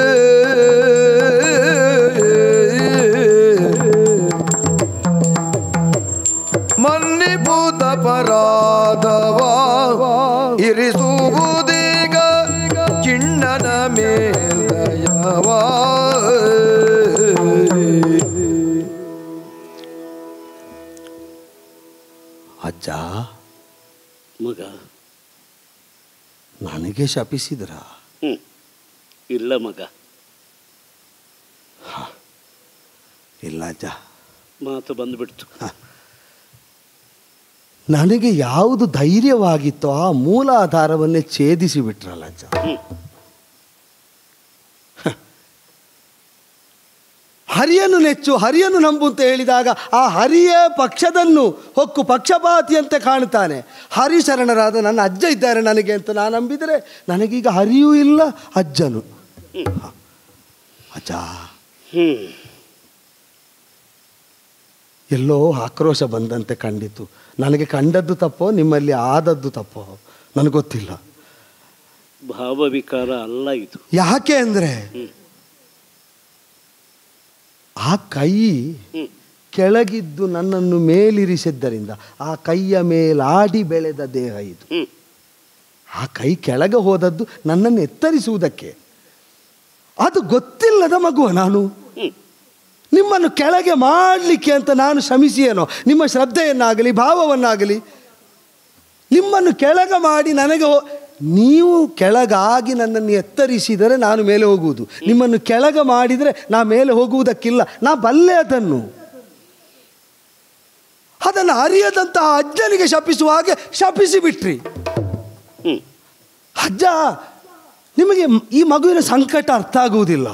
ಮನ್ನಿಭೂತ ಪರಾಧವ ಇರಿಸುವುದೀಗ ಚಿಣ್ಣನ ಮೇಲ್ದಯವ ಅಜ್ಜ ಮಗ ನನಗೆ ಶಪಿಸಿದ್ರ? ಹ್ಞೂ ಇಲ್ಲ ಮಗ, ಇಲ್ಲ ಅಜ್ಜ, ಮಾತು ಬಂದುಬಿಡ್ತು. ನನಗೆ ಯಾವುದು ಧೈರ್ಯವಾಗಿತ್ತೋ ಆ ಮೂಲಾಧಾರವನ್ನೇ ಛೇದಿಸಿ ಬಿಟ್ರಲ್ಲ ಅಜ್ಜ. ಹರಿಯನ್ನು ನೆಚ್ಚು, ಹರಿಯನ್ನು ನಂಬು ಅಂತ ಹೇಳಿದಾಗ ಆ ಹರಿಯ ಪಕ್ಷದನ್ನು ಹೊಕ್ಕು ಪಕ್ಷಪಾತಿಯಂತೆ ಕಾಣುತ್ತಾನೆ. ಹರಿಶರಣರಾದ ನನ್ನ ಅಜ್ಜ ಇದ್ದಾರೆ ನನಗೆ ಅಂತ ನಾನು ನಂಬಿದರೆ ನನಗೀಗ ಹರಿಯೂ ಇಲ್ಲ, ಅಜ್ಜನು. ಅಜ್ಜ, ಎಲ್ಲೋ ಆಕ್ರೋಶ ಬಂದಂತೆ ಕಂಡಿತು. ನನಗೆ ಕಂಡದ್ದು ತಪ್ಪೋ ನಿಮ್ಮಲ್ಲಿ ಆದದ್ದು ತಪ್ಪೋ ನನಗೆ ಗೊತ್ತಿಲ್ಲ. ಭಾವವಿಕಾರ ಅಲ್ಲ ಇದು. ಯಾಕೆ ಅಂದರೆ ಆ ಕೈ ಕೆಳಗಿದ್ದು ನನ್ನನ್ನು ಮೇಲಿರಿಸಿದ್ದರಿಂದ ಆ ಕೈಯ ಮೇಲಾಡಿ ಬೆಳೆದ ದೇಹ ಇದು. ಆ ಕೈ ಕೆಳಗೆ ಹೋದದ್ದು ನನ್ನನ್ನು ಎತ್ತರಿಸುವುದಕ್ಕೆ. ಅದು ಗೊತ್ತಿಲ್ಲದ ಮಗುವ ನಾನು. ನಿಮ್ಮನ್ನು ಕೆಳಗೆ ಮಾಡಲಿಕ್ಕೆ ಅಂತ ನಾನು ಶ್ರಮಿಸಿಯೇನೋ, ನಿಮ್ಮ ಶ್ರದ್ಧೆಯನ್ನಾಗಲಿ ಭಾವವನ್ನಾಗಲಿ ನಿಮ್ಮನ್ನು ಕೆಳಗೆ ಮಾಡಿ ನನಗೆ ಹೋ ನೀವು ಕೆಳಗಾಗಿ ನನ್ನನ್ನು ಎತ್ತರಿಸಿದರೆ ನಾನು ಮೇಲೆ ಹೋಗುವುದು. ನಿಮ್ಮನ್ನು ಕೆಳಗೆ ಮಾಡಿದರೆ ನಾ ಮೇಲೆ ಹೋಗುವುದಕ್ಕಿಲ್ಲ. ನಾ ಬಲ್ಲೆ ಅದನ್ನು. ಅದನ್ನು ಅರಿಯದಂತಹ ಅಜ್ಜನಿಗೆ ಶಪಿಸುವ ಹಾಗೆ ಶಪಿಸಿ ಬಿಟ್ರಿ. ಅಜ್ಜ, ನಿಮಗೆ ಈ ಮಗುವಿನ ಸಂಕಟ ಅರ್ಥ ಆಗುವುದಿಲ್ಲ.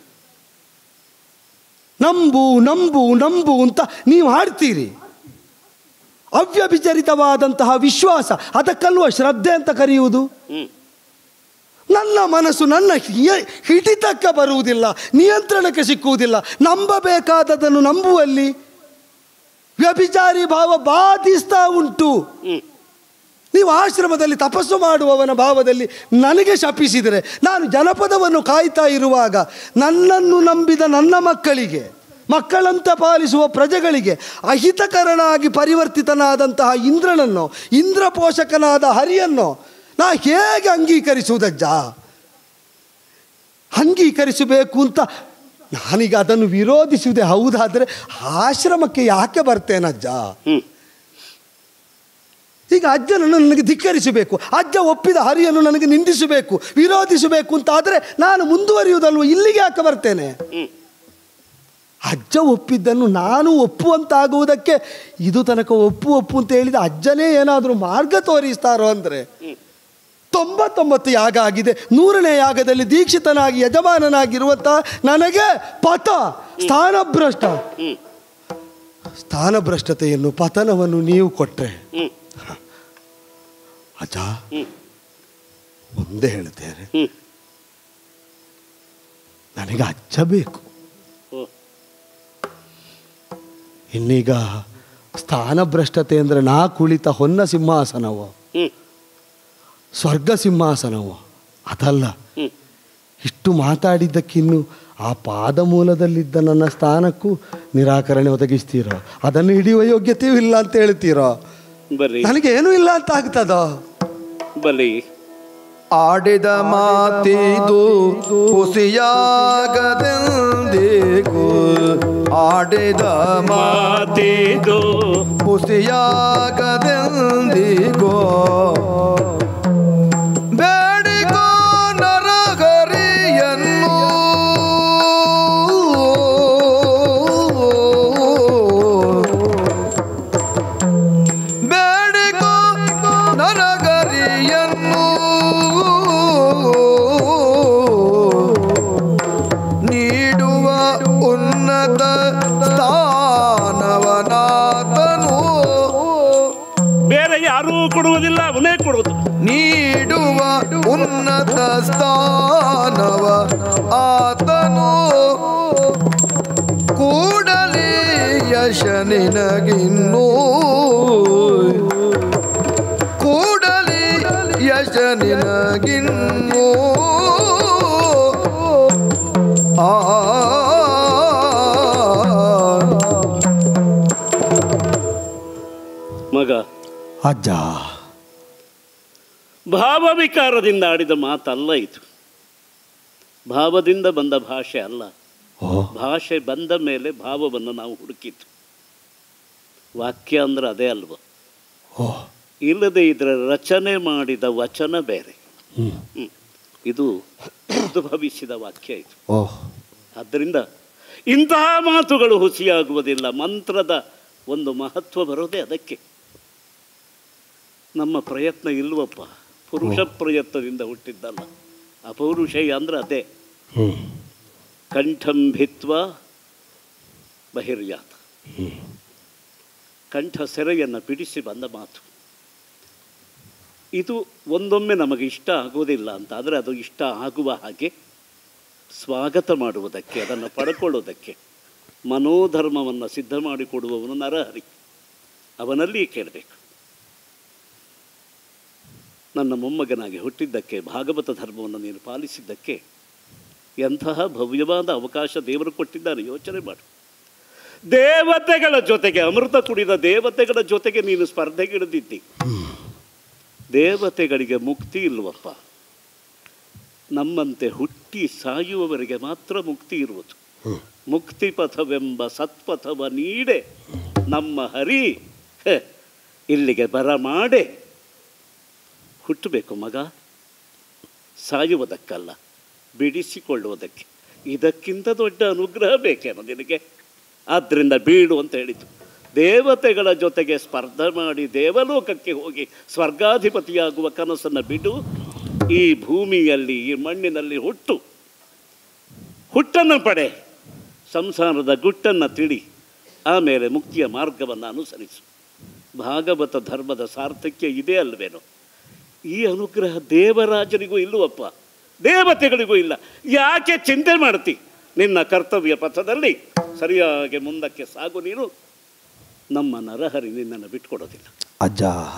ನಂಬು ನಂಬು ನಂಬು ಅಂತ ನೀವು ಹಾಡ್ತೀರಿ. ಅವ್ಯಭಿಚರಿತವಾದಂತಹ ವಿಶ್ವಾಸ, ಅದಕ್ಕಲ್ವ ಶ್ರದ್ಧೆ ಅಂತ ಕರೆಯುವುದು. ನನ್ನ ಮನಸ್ಸು ನನ್ನ ಹಿಡಿತಕ್ಕೆ ಬರುವುದಿಲ್ಲ, ನಿಯಂತ್ರಣಕ್ಕೆ ಸಿಕ್ಕುವುದಿಲ್ಲ. ನಂಬಬೇಕಾದದನ್ನು ನಂಬುವಲ್ಲಿ ವ್ಯಭಿಚಾರಿ ಭಾವ ಬಾಧಿಸ್ತಾ ಉಂಟು. ನೀವು ಆಶ್ರಮದಲ್ಲಿ ತಪಸ್ಸು ಮಾಡುವವನ ಭಾವದಲ್ಲಿ ನನಗೆ ಶಪಿಸಿದರೆ, ನಾನು ಜನಪದವನ್ನು ಕಾಯ್ತಾ ಇರುವಾಗ ನನ್ನನ್ನು ನಂಬಿದ ನನ್ನ ಮಕ್ಕಳಿಗೆ, ಮಕ್ಕಳಂತ ಪಾಲಿಸುವ ಪ್ರಜೆಗಳಿಗೆ ಅಹಿತಕರನಾಗಿ ಪರಿವರ್ತಿತನಾದಂತಹ ಇಂದ್ರನನ್ನು, ಇಂದ್ರ ಪೋಷಕನಾದ ಹರಿಯನ್ನು ನಾ ಹೇಗೆ ಅಂಗೀಕರಿಸುವುದಜ್ಜ? ಅಂಗೀಕರಿಸಬೇಕು ಅಂತ ನಾನೀಗ ಅದನ್ನು ವಿರೋಧಿಸುವುದೇ ಹೌದಾದರೆ ಆಶ್ರಮಕ್ಕೆ ಯಾಕೆ ಬರ್ತೇನಜ್ಜ? ಈಗ ಅಜ್ಜನನ್ನು ನನಗೆ ಧಿಕ್ಕರಿಸಬೇಕು, ಅಜ್ಜ ಒಪ್ಪಿದ ಹರಿಯನ್ನು ನನಗೆ ನಿಂದಿಸಬೇಕು, ವಿರೋಧಿಸಬೇಕು ಅಂತ ಆದರೆ ನಾನು ಮುಂದುವರಿಯುವುದಲ್ವ, ಇಲ್ಲಿಗೆ ಯಾಕೆ ಬರ್ತೇನೆ? ಅಜ್ಜ ಒಪ್ಪಿದ್ದನ್ನು ನಾನು ಒಪ್ಪುವಂತಾಗುವುದಕ್ಕೆ ಇದು ತನಕ ಒಪ್ಪು ಒಪ್ಪು ಅಂತ ಹೇಳಿದ ಅಜ್ಜನೇ ಏನಾದರೂ ಮಾರ್ಗ ತೋರಿಸ್ತಾರೋ ಅಂದರೆ, ತೊಂಬತ್ತೊಂಬತ್ತು ಯಾಗ ಆಗಿದೆ, ನೂರನೇ ಯಾಗದಲ್ಲಿ ದೀಕ್ಷಿತನಾಗಿ ಯಜಮಾನನಾಗಿರುವಂಥ ನನಗೆ ಪತ ಸ್ಥಾನಭ್ರಷ್ಟ ಸ್ಥಾನಭ್ರಷ್ಟತೆಯನ್ನು ಪತನವನ್ನು ನೀವು ಕೊಟ್ಟರೆ ಅಜ್ಜ ಒಂದೇ ಹೇಳ್ತೇನೆ, ನನಗೆ ಅಜ್ಜ ಬೇಕು. ಇನ್ನೀಗ ಸ್ಥಾನಭ್ರಷ್ಟತೆ ಅಂದರೆ ನಾ ಕುಳಿತ ಹೊನ್ನ ಸಿಂಹಾಸನವೋ ಸ್ವರ್ಗ ಸಿಂಹಾಸನವೋ ಅದಲ್ಲ. ಇಷ್ಟು ಮಾತಾಡಿದ್ದಕ್ಕಿನ್ನು ಆ ಪಾದ ಮೂಲದಲ್ಲಿದ್ದ ನನ್ನ ಸ್ಥಾನಕ್ಕೂ ನಿರಾಕರಣೆ ಒದಗಿಸ್ತೀರೋ, ಅದನ್ನು ಹಿಡಿಯುವ ಯೋಗ್ಯತೆಯೂ ಇಲ್ಲ ಅಂತ ಹೇಳ್ತೀರೋ, ನನಗೇನೂ ಇಲ್ಲ ಅಂತ ಆಗ್ತದೋ? ಬಲಿ ಆಡಿದ ಮಾತಿದು ಹುಸಿಯಾಗದೆಂದಿಗೂ, ಆಡಿದ ಮಾತಿದು ಹುಸಿಯಾಗದೆಂದಿಗೂ, ಬೇಡಿಕೋ ನರಹರಿಯನ್ನು ಬೇಡಿಕೋ ನರಹರಿಯನ್ನು ನೀಡುವ ಉನ್ನತ ಸ್ಥಾನವನಾತನು. ಬೇರೆ ಯಾರೂ ಕೊಡುವುದಿಲ್ಲ, ಅವನೇ ಕೊಡುವುದು. ನೀಡುವ ಉನ್ನತ ಸ್ಥಾನವ ಆತನು, ಕೂಡಲೇ ಯಶ ನಿನಗಿನ್ನೂ, ಕೂಡಲೇ ಯಶ ನಿನಗಿನ್ನೂ. ಆ ಮಗ, ಅಜ್ಜ, ಭಾವವಿಕಾರದಿಂದ ಆಡಿದ ಮಾತಲ್ಲ ಇದು. ಭಾವದಿಂದ ಬಂದ ಭಾಷೆ ಅಲ್ಲ. ಭಾಷೆ ಬಂದ ಮೇಲೆ ಭಾವವನ್ನು ನಾವು ಹುಡುಕಿತ್ತು. ವಾಕ್ಯ ಅಂದ್ರೆ ಅದೇ ಅಲ್ವ? ಇಲ್ಲದೆ ಇದರ ರಚನೆ ಮಾಡಿದ ವಚನ ಬೇರೆ. ಇದು ಉದ್ಭವಿಸಿದ ವಾಕ್ಯ ಇದು. ಆದ್ದರಿಂದ ಇಂತಹ ಮಾತುಗಳು ಹುಸಿಯಾಗುವುದಿಲ್ಲ. ಮಂತ್ರದ ಒಂದು ಮಹತ್ವ ಬರೋದೇ ಅದಕ್ಕೆ. ನಮ್ಮ ಪ್ರಯತ್ನ ಇಲ್ವಪ್ಪ, ಪುರುಷ ಪ್ರಯತ್ನದಿಂದ ಹುಟ್ಟಿದ್ದಲ್ಲ. ಅಪೌರುಷೇಯ ಅಂದ್ರೆ ಅದೇ. ಕಂಠಂಭಿತ್ವ ಬಹಿರ್ಯಾತ, ಕಂಠ ಸೆರೆಯನ್ನು ಬಿಡಿಸಿ ಬಂದ ಮಾತು. ಇದು ಒಂದೊಮ್ಮೆ ನಮಗೆ ಇಷ್ಟ ಆಗೋದಿಲ್ಲ ಅಂತ ಆದರೆ ಅದು ಇಷ್ಟ ಆಗುವ ಹಾಗೆ ಸ್ವಾಗತ ಮಾಡುವುದಕ್ಕೆ, ಅದನ್ನು ಪಡ್ಕೊಳ್ಳೋದಕ್ಕೆ ಮನೋಧರ್ಮವನ್ನು ಸಿದ್ಧ ಮಾಡಿಕೊಡುವವನು ನರಹರಿ. ಅವನಲ್ಲಿ ಕೇಳಬೇಕು. ನನ್ನ ಮೊಮ್ಮಗನಾಗಿ ಹುಟ್ಟಿದ್ದಕ್ಕೆ, ಭಾಗವತ ಧರ್ಮವನ್ನು ನೀನು ಪಾಲಿಸಿದ್ದಕ್ಕೆ ಎಂತಹ ಭವ್ಯವಾದ ಅವಕಾಶ ದೇವರು ಕೊಟ್ಟಿದ್ದಾನೆ. ಯೋಚನೆ ಮಾಡು. ದೇವತೆಗಳ ಜೊತೆಗೆ, ಅಮೃತ ಕುಡಿದ ದೇವತೆಗಳ ಜೊತೆಗೆ ನೀನು ಸ್ಪರ್ಧೆಗಿಳಿದಿದ್ದಿ. ದೇವತೆಗಳಿಗೆ ಮುಕ್ತಿ ಇಲ್ವಪ್ಪ. ನಮ್ಮಂತೆ ಹುಟ್ಟಿ ಸಾಯುವವರಿಗೆ ಮಾತ್ರ ಮುಕ್ತಿ ಇರುವುದು. ಮುಕ್ತಿ ಪಥವೆಂಬ ಸತ್ಪಥವ ನೀಡೆ ನಮ್ಮ ಹರಿ ಇಲ್ಲಿಗೆ ಬರಮಾಡೆ. ಹುಟ್ಟಬೇಕು ಮಗ, ಸಾಯುವುದಕ್ಕಲ್ಲ, ಬಿಡಿಸಿಕೊಳ್ಳುವುದಕ್ಕೆ. ಇದಕ್ಕಿಂತ ದೊಡ್ಡ ಅನುಗ್ರಹ ಬೇಕೇನೋ ನಿನಗೆ? ಆದ್ದರಿಂದ ಬೀಡು ಅಂತ ಹೇಳಿತು. ದೇವತೆಗಳ ಜೊತೆಗೆ ಸ್ಪರ್ಧೆ ಮಾಡಿ ದೇವಲೋಕಕ್ಕೆ ಹೋಗಿ ಸ್ವರ್ಗಾಧಿಪತಿಯಾಗುವ ಕನಸನ್ನು ಬಿಡು. ಈ ಭೂಮಿಯಲ್ಲಿ, ಈ ಮಣ್ಣಿನಲ್ಲಿ ಹುಟ್ಟು, ಹುಟ್ಟನ್ನು ಪಡೆ, ಸಂಸಾರದ ಗುಟ್ಟನ್ನು ತಿಳಿ, ಆಮೇಲೆ ಮುಕ್ತಿಯ ಮಾರ್ಗವನ್ನು ಅನುಸರಿಸು. ಭಾಗವತ ಧರ್ಮದ ಸಾರ್ಥಕ್ಯ ಇದೇ ಅಲ್ವೇನೋ? ಈ ಅನುಗ್ರಹ ದೇವರಾಜನಿಗೂ ಇಲ್ಲವಪ್ಪ, ದೇವತೆಗಳಿಗೂ ಇಲ್ಲ. ಯಾಕೆ ಚಿಂತೆ ಮಾಡ್ತಿ? ನಿನ್ನ ಕರ್ತವ್ಯ ಪಥದಲ್ಲಿ ಸರಿಯಾಗಿ ಮುಂದಕ್ಕೆ ಸಾಗು. ನೀನು ನಮ್ಮ ನರಹರಿ ನಿನ್ನನ್ನು ಬಿಟ್ಕೊಡೋದಿಲ್ಲ. ಅಜ್ಜ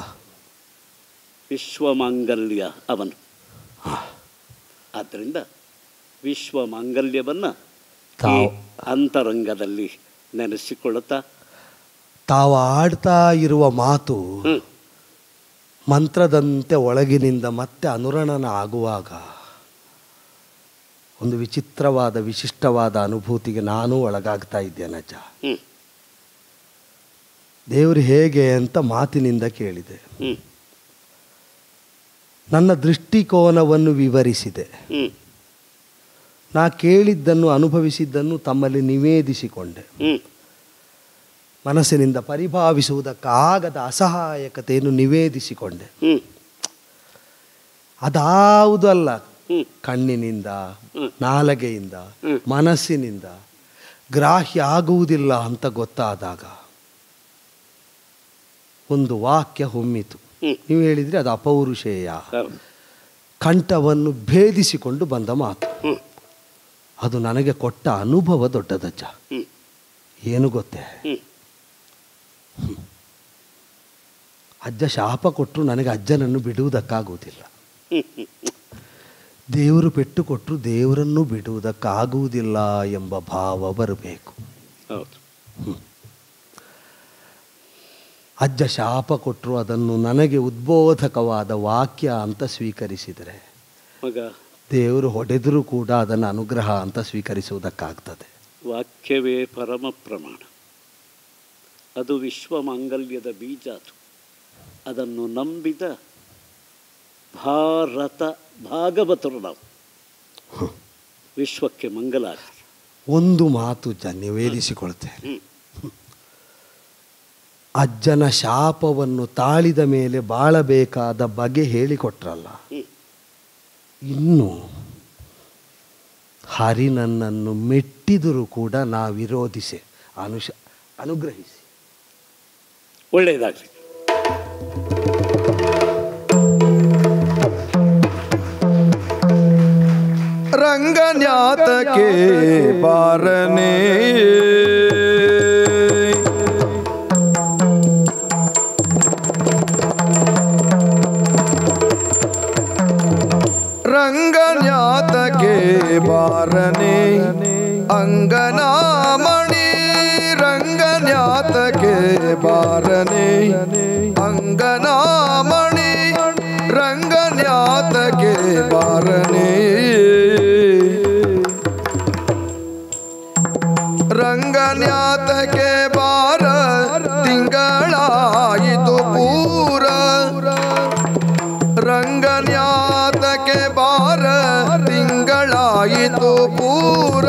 ವಿಶ್ವಮಾಂಗಲ್ಯ ಅವನು. ಆದ್ದರಿಂದ ವಿಶ್ವಮಾಂಗಲ್ಯವನ್ನು ಅಂತರಂಗದಲ್ಲಿ ನೆನೆಸಿಕೊಳ್ಳುತ್ತಾ ತಾವು ಆಡ್ತಾ ಇರುವ ಮಾತು ಮಂತ್ರದಂತೆ ಒಳಗಿನಿಂದ ಮತ್ತೆ ಅನುರಣನ ಆಗುವಾಗ ಒಂದು ವಿಚಿತ್ರವಾದ ವಿಶಿಷ್ಟವಾದ ಅನುಭೂತಿಗೆ ನಾನು ಒಳಗಾಗ್ತಾ ಇದ್ದೇನಜ್ಜ. ದೇವರು ಹೇಗೆ ಅಂತ ಮಾತಿನಿಂದ ಕೇಳಿದೆ. ನನ್ನ ದೃಷ್ಟಿಕೋನವನ್ನು ವಿವರಿಸಿದೆ. ನಾ ಕೇಳಿದ್ದನ್ನು ಅನುಭವಿಸಿದ್ದನ್ನು ತಮ್ಮಲ್ಲಿ ನಿವೇದಿಸಿಕೊಂಡೆ. ಮನಸ್ಸಿನಿಂದ ಪರಿಭಾವಿಸುವುದಕ್ಕಾಗದ ಅಸಹಾಯಕತೆಯನ್ನು ನಿವೇದಿಸಿಕೊಂಡೆ. ಅದಾವುದು ಅಲ್ಲ, ಕಣ್ಣಿನಿಂದ, ನಾಲಗೆಯಿಂದ, ಮನಸ್ಸಿನಿಂದ ಗ್ರಾಹ್ಯ ಆಗುವುದಿಲ್ಲ ಅಂತ ಗೊತ್ತಾದಾಗ ಒಂದು ವಾಕ್ಯ ಹೊಮ್ಮಿತು. ನೀವು ಹೇಳಿದರೆ ಅದು ಅಪೌರುಷೇಯ, ಕಂಠವನ್ನು ಭೇದಿಸಿಕೊಂಡು ಬಂದ ಮಾತು. ಅದು ನನಗೆ ಕೊಟ್ಟ ಅನುಭವ ದೊಡ್ಡದಜ್ಜ. ಏನು ಗೊತ್ತೇ, ಅಜ್ಜ ಶಾಪ ಕೊಟ್ಟರು ನನಗೆ ಅಜ್ಜನನ್ನು ಬಿಡುವುದಕ್ಕಾಗುವುದಿಲ್ಲ. ದೇವರು ಪೆಟ್ಟು ಕೊಟ್ಟರು ದೇವರನ್ನು ಬಿಡುವುದಕ್ಕಾಗುವುದಿಲ್ಲ ಎಂಬ ಭಾವ ಬರಬೇಕು. ಅಜ್ಜ ಶಾಪ ಕೊಟ್ಟರು ಅದನ್ನು ನನಗೆ ಉದ್ಬೋಧಕವಾದ ವಾಕ್ಯ ಅಂತ ಸ್ವೀಕರಿಸಿದರೆ, ದೇವರು ಹೊಡೆದರೂ ಕೂಡ ಅದನ್ನು ಅನುಗ್ರಹ ಅಂತ ಸ್ವೀಕರಿಸುವುದಕ್ಕಾಗ್ತದೆ. ವಾಕ್ಯವೇ ಪರಮ ಪ್ರಮಾಣ. ಅದು ವಿಶ್ವಮಾಂಗಲ್ಯದ ಬೀಜ. ಅದು ಅದನ್ನು ನಂಬಿದ ಭಾರತ ಭಾಗವತರು ನಾವು. ವಿಶ್ವಕ್ಕೆ ಮಂಗಲ. ಒಂದು ಮಾತು ಜ ನಿವೇದಿಸಿಕೊಳ್ತೇನೆ. ಅಜ್ಜನ ಶಾಪವನ್ನು ತಾಳಿದ ಮೇಲೆ ಬಾಳಬೇಕಾದ ಬಗೆ ಹೇಳಿಕೊಟ್ರಲ್ಲ, ಇನ್ನು ಹರಿ ನನ್ನನ್ನು ಮೆಟ್ಟಿದರೂ ಕೂಡ ನಾ ವಿರೋಧಿಸಿ ಅನುಶ ಅನುಗ್ರಹಿಸಿ. ಒಳ್ಳೆಯದಾಗಲಿ. ರಂಗನ್ಯಾತಕ್ಕೆ ಬಾರನೆ ರಂಗನ್ಯಾತಕ್ಕೆ ಬಾರನೆ ಅಂಗನಾಮಣಿ ರಂಗನ್ಯಾತಕ್ಕೆ ಬಾರನೆ ಅಂಗನಾಮಣಿ ರಂಗನ್ಯಾತಕ್ಕೆ ಬಾರನೆ ರಂಗನ್ಯಾತಕ್ಕೆ ಬಾರ ತಿಂಗಳಾಯಿತು ಪೂರ ರಂಗನ್ಯಾತಕ್ಕೆ ಬಾರ ತಿಂಗಳಾಯಿತು ಪೂರ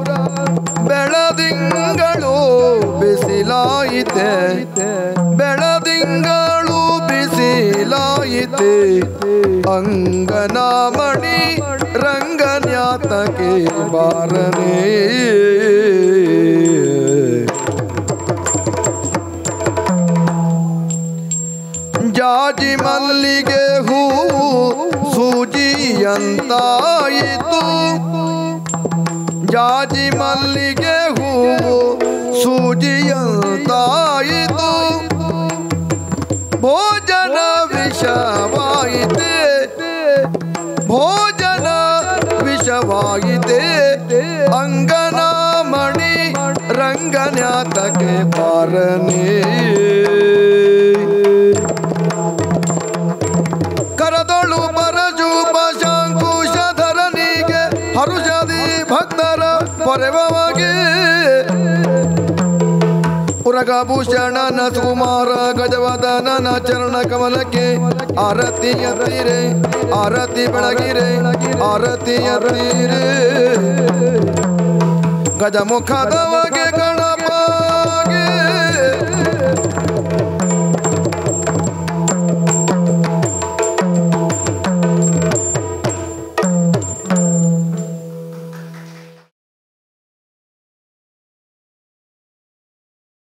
ಬೆಳದಿಂಗಳು ಬಿಸಿಲಾಯಿತೆ ಬೆಳದಿಂಗಳು ಬಿಸಿಲಾಯಿತೆ ಅಂಗನಮಣಿ ರಂಗನ್ಯಾತಕ್ಕೆ ಬಾರನೇ ಜಾಜಿ ಮಲ್ಲಿಗೆ ಹೂವು ಸೂಜಿಯಂತಾಯಿತು ಜಾಜಿ ಮಲ್ಲಿಗೆ ಹೂವು ಸೂಜಿಯಂತಾಯಿತು ಭೋಜನ ವಿಷವಾಯಿತೆ ಭೋಜನ ವಿಷವಾಯಿತೆ ಅಂಗನ ಮಣಿ ರಂಗನ್ಯಾತಕ್ಕೆ ಬಾರನೇ ಕರದೊಳು ಪರಜೂಪ ಶಾಂಕುಶಧರನಿಗೆ ಹರುಷದಿ ಭಕ್ತರ ಪೊರೆವವಾಗಿ ಉರಗಭೂಷಣನ ಸುಕುಮಾರ ಗಜವದನನ ಚರಣ ಕಮಲಕ್ಕೆ ಆರತಿ ಎತ್ತಿರೆ ಆರತಿ ಬೆಳಗಿರೆ ಆರತಿ ಎತ್ತಿರೆ ಗಜಮುಖದವಗೆ ಗಣ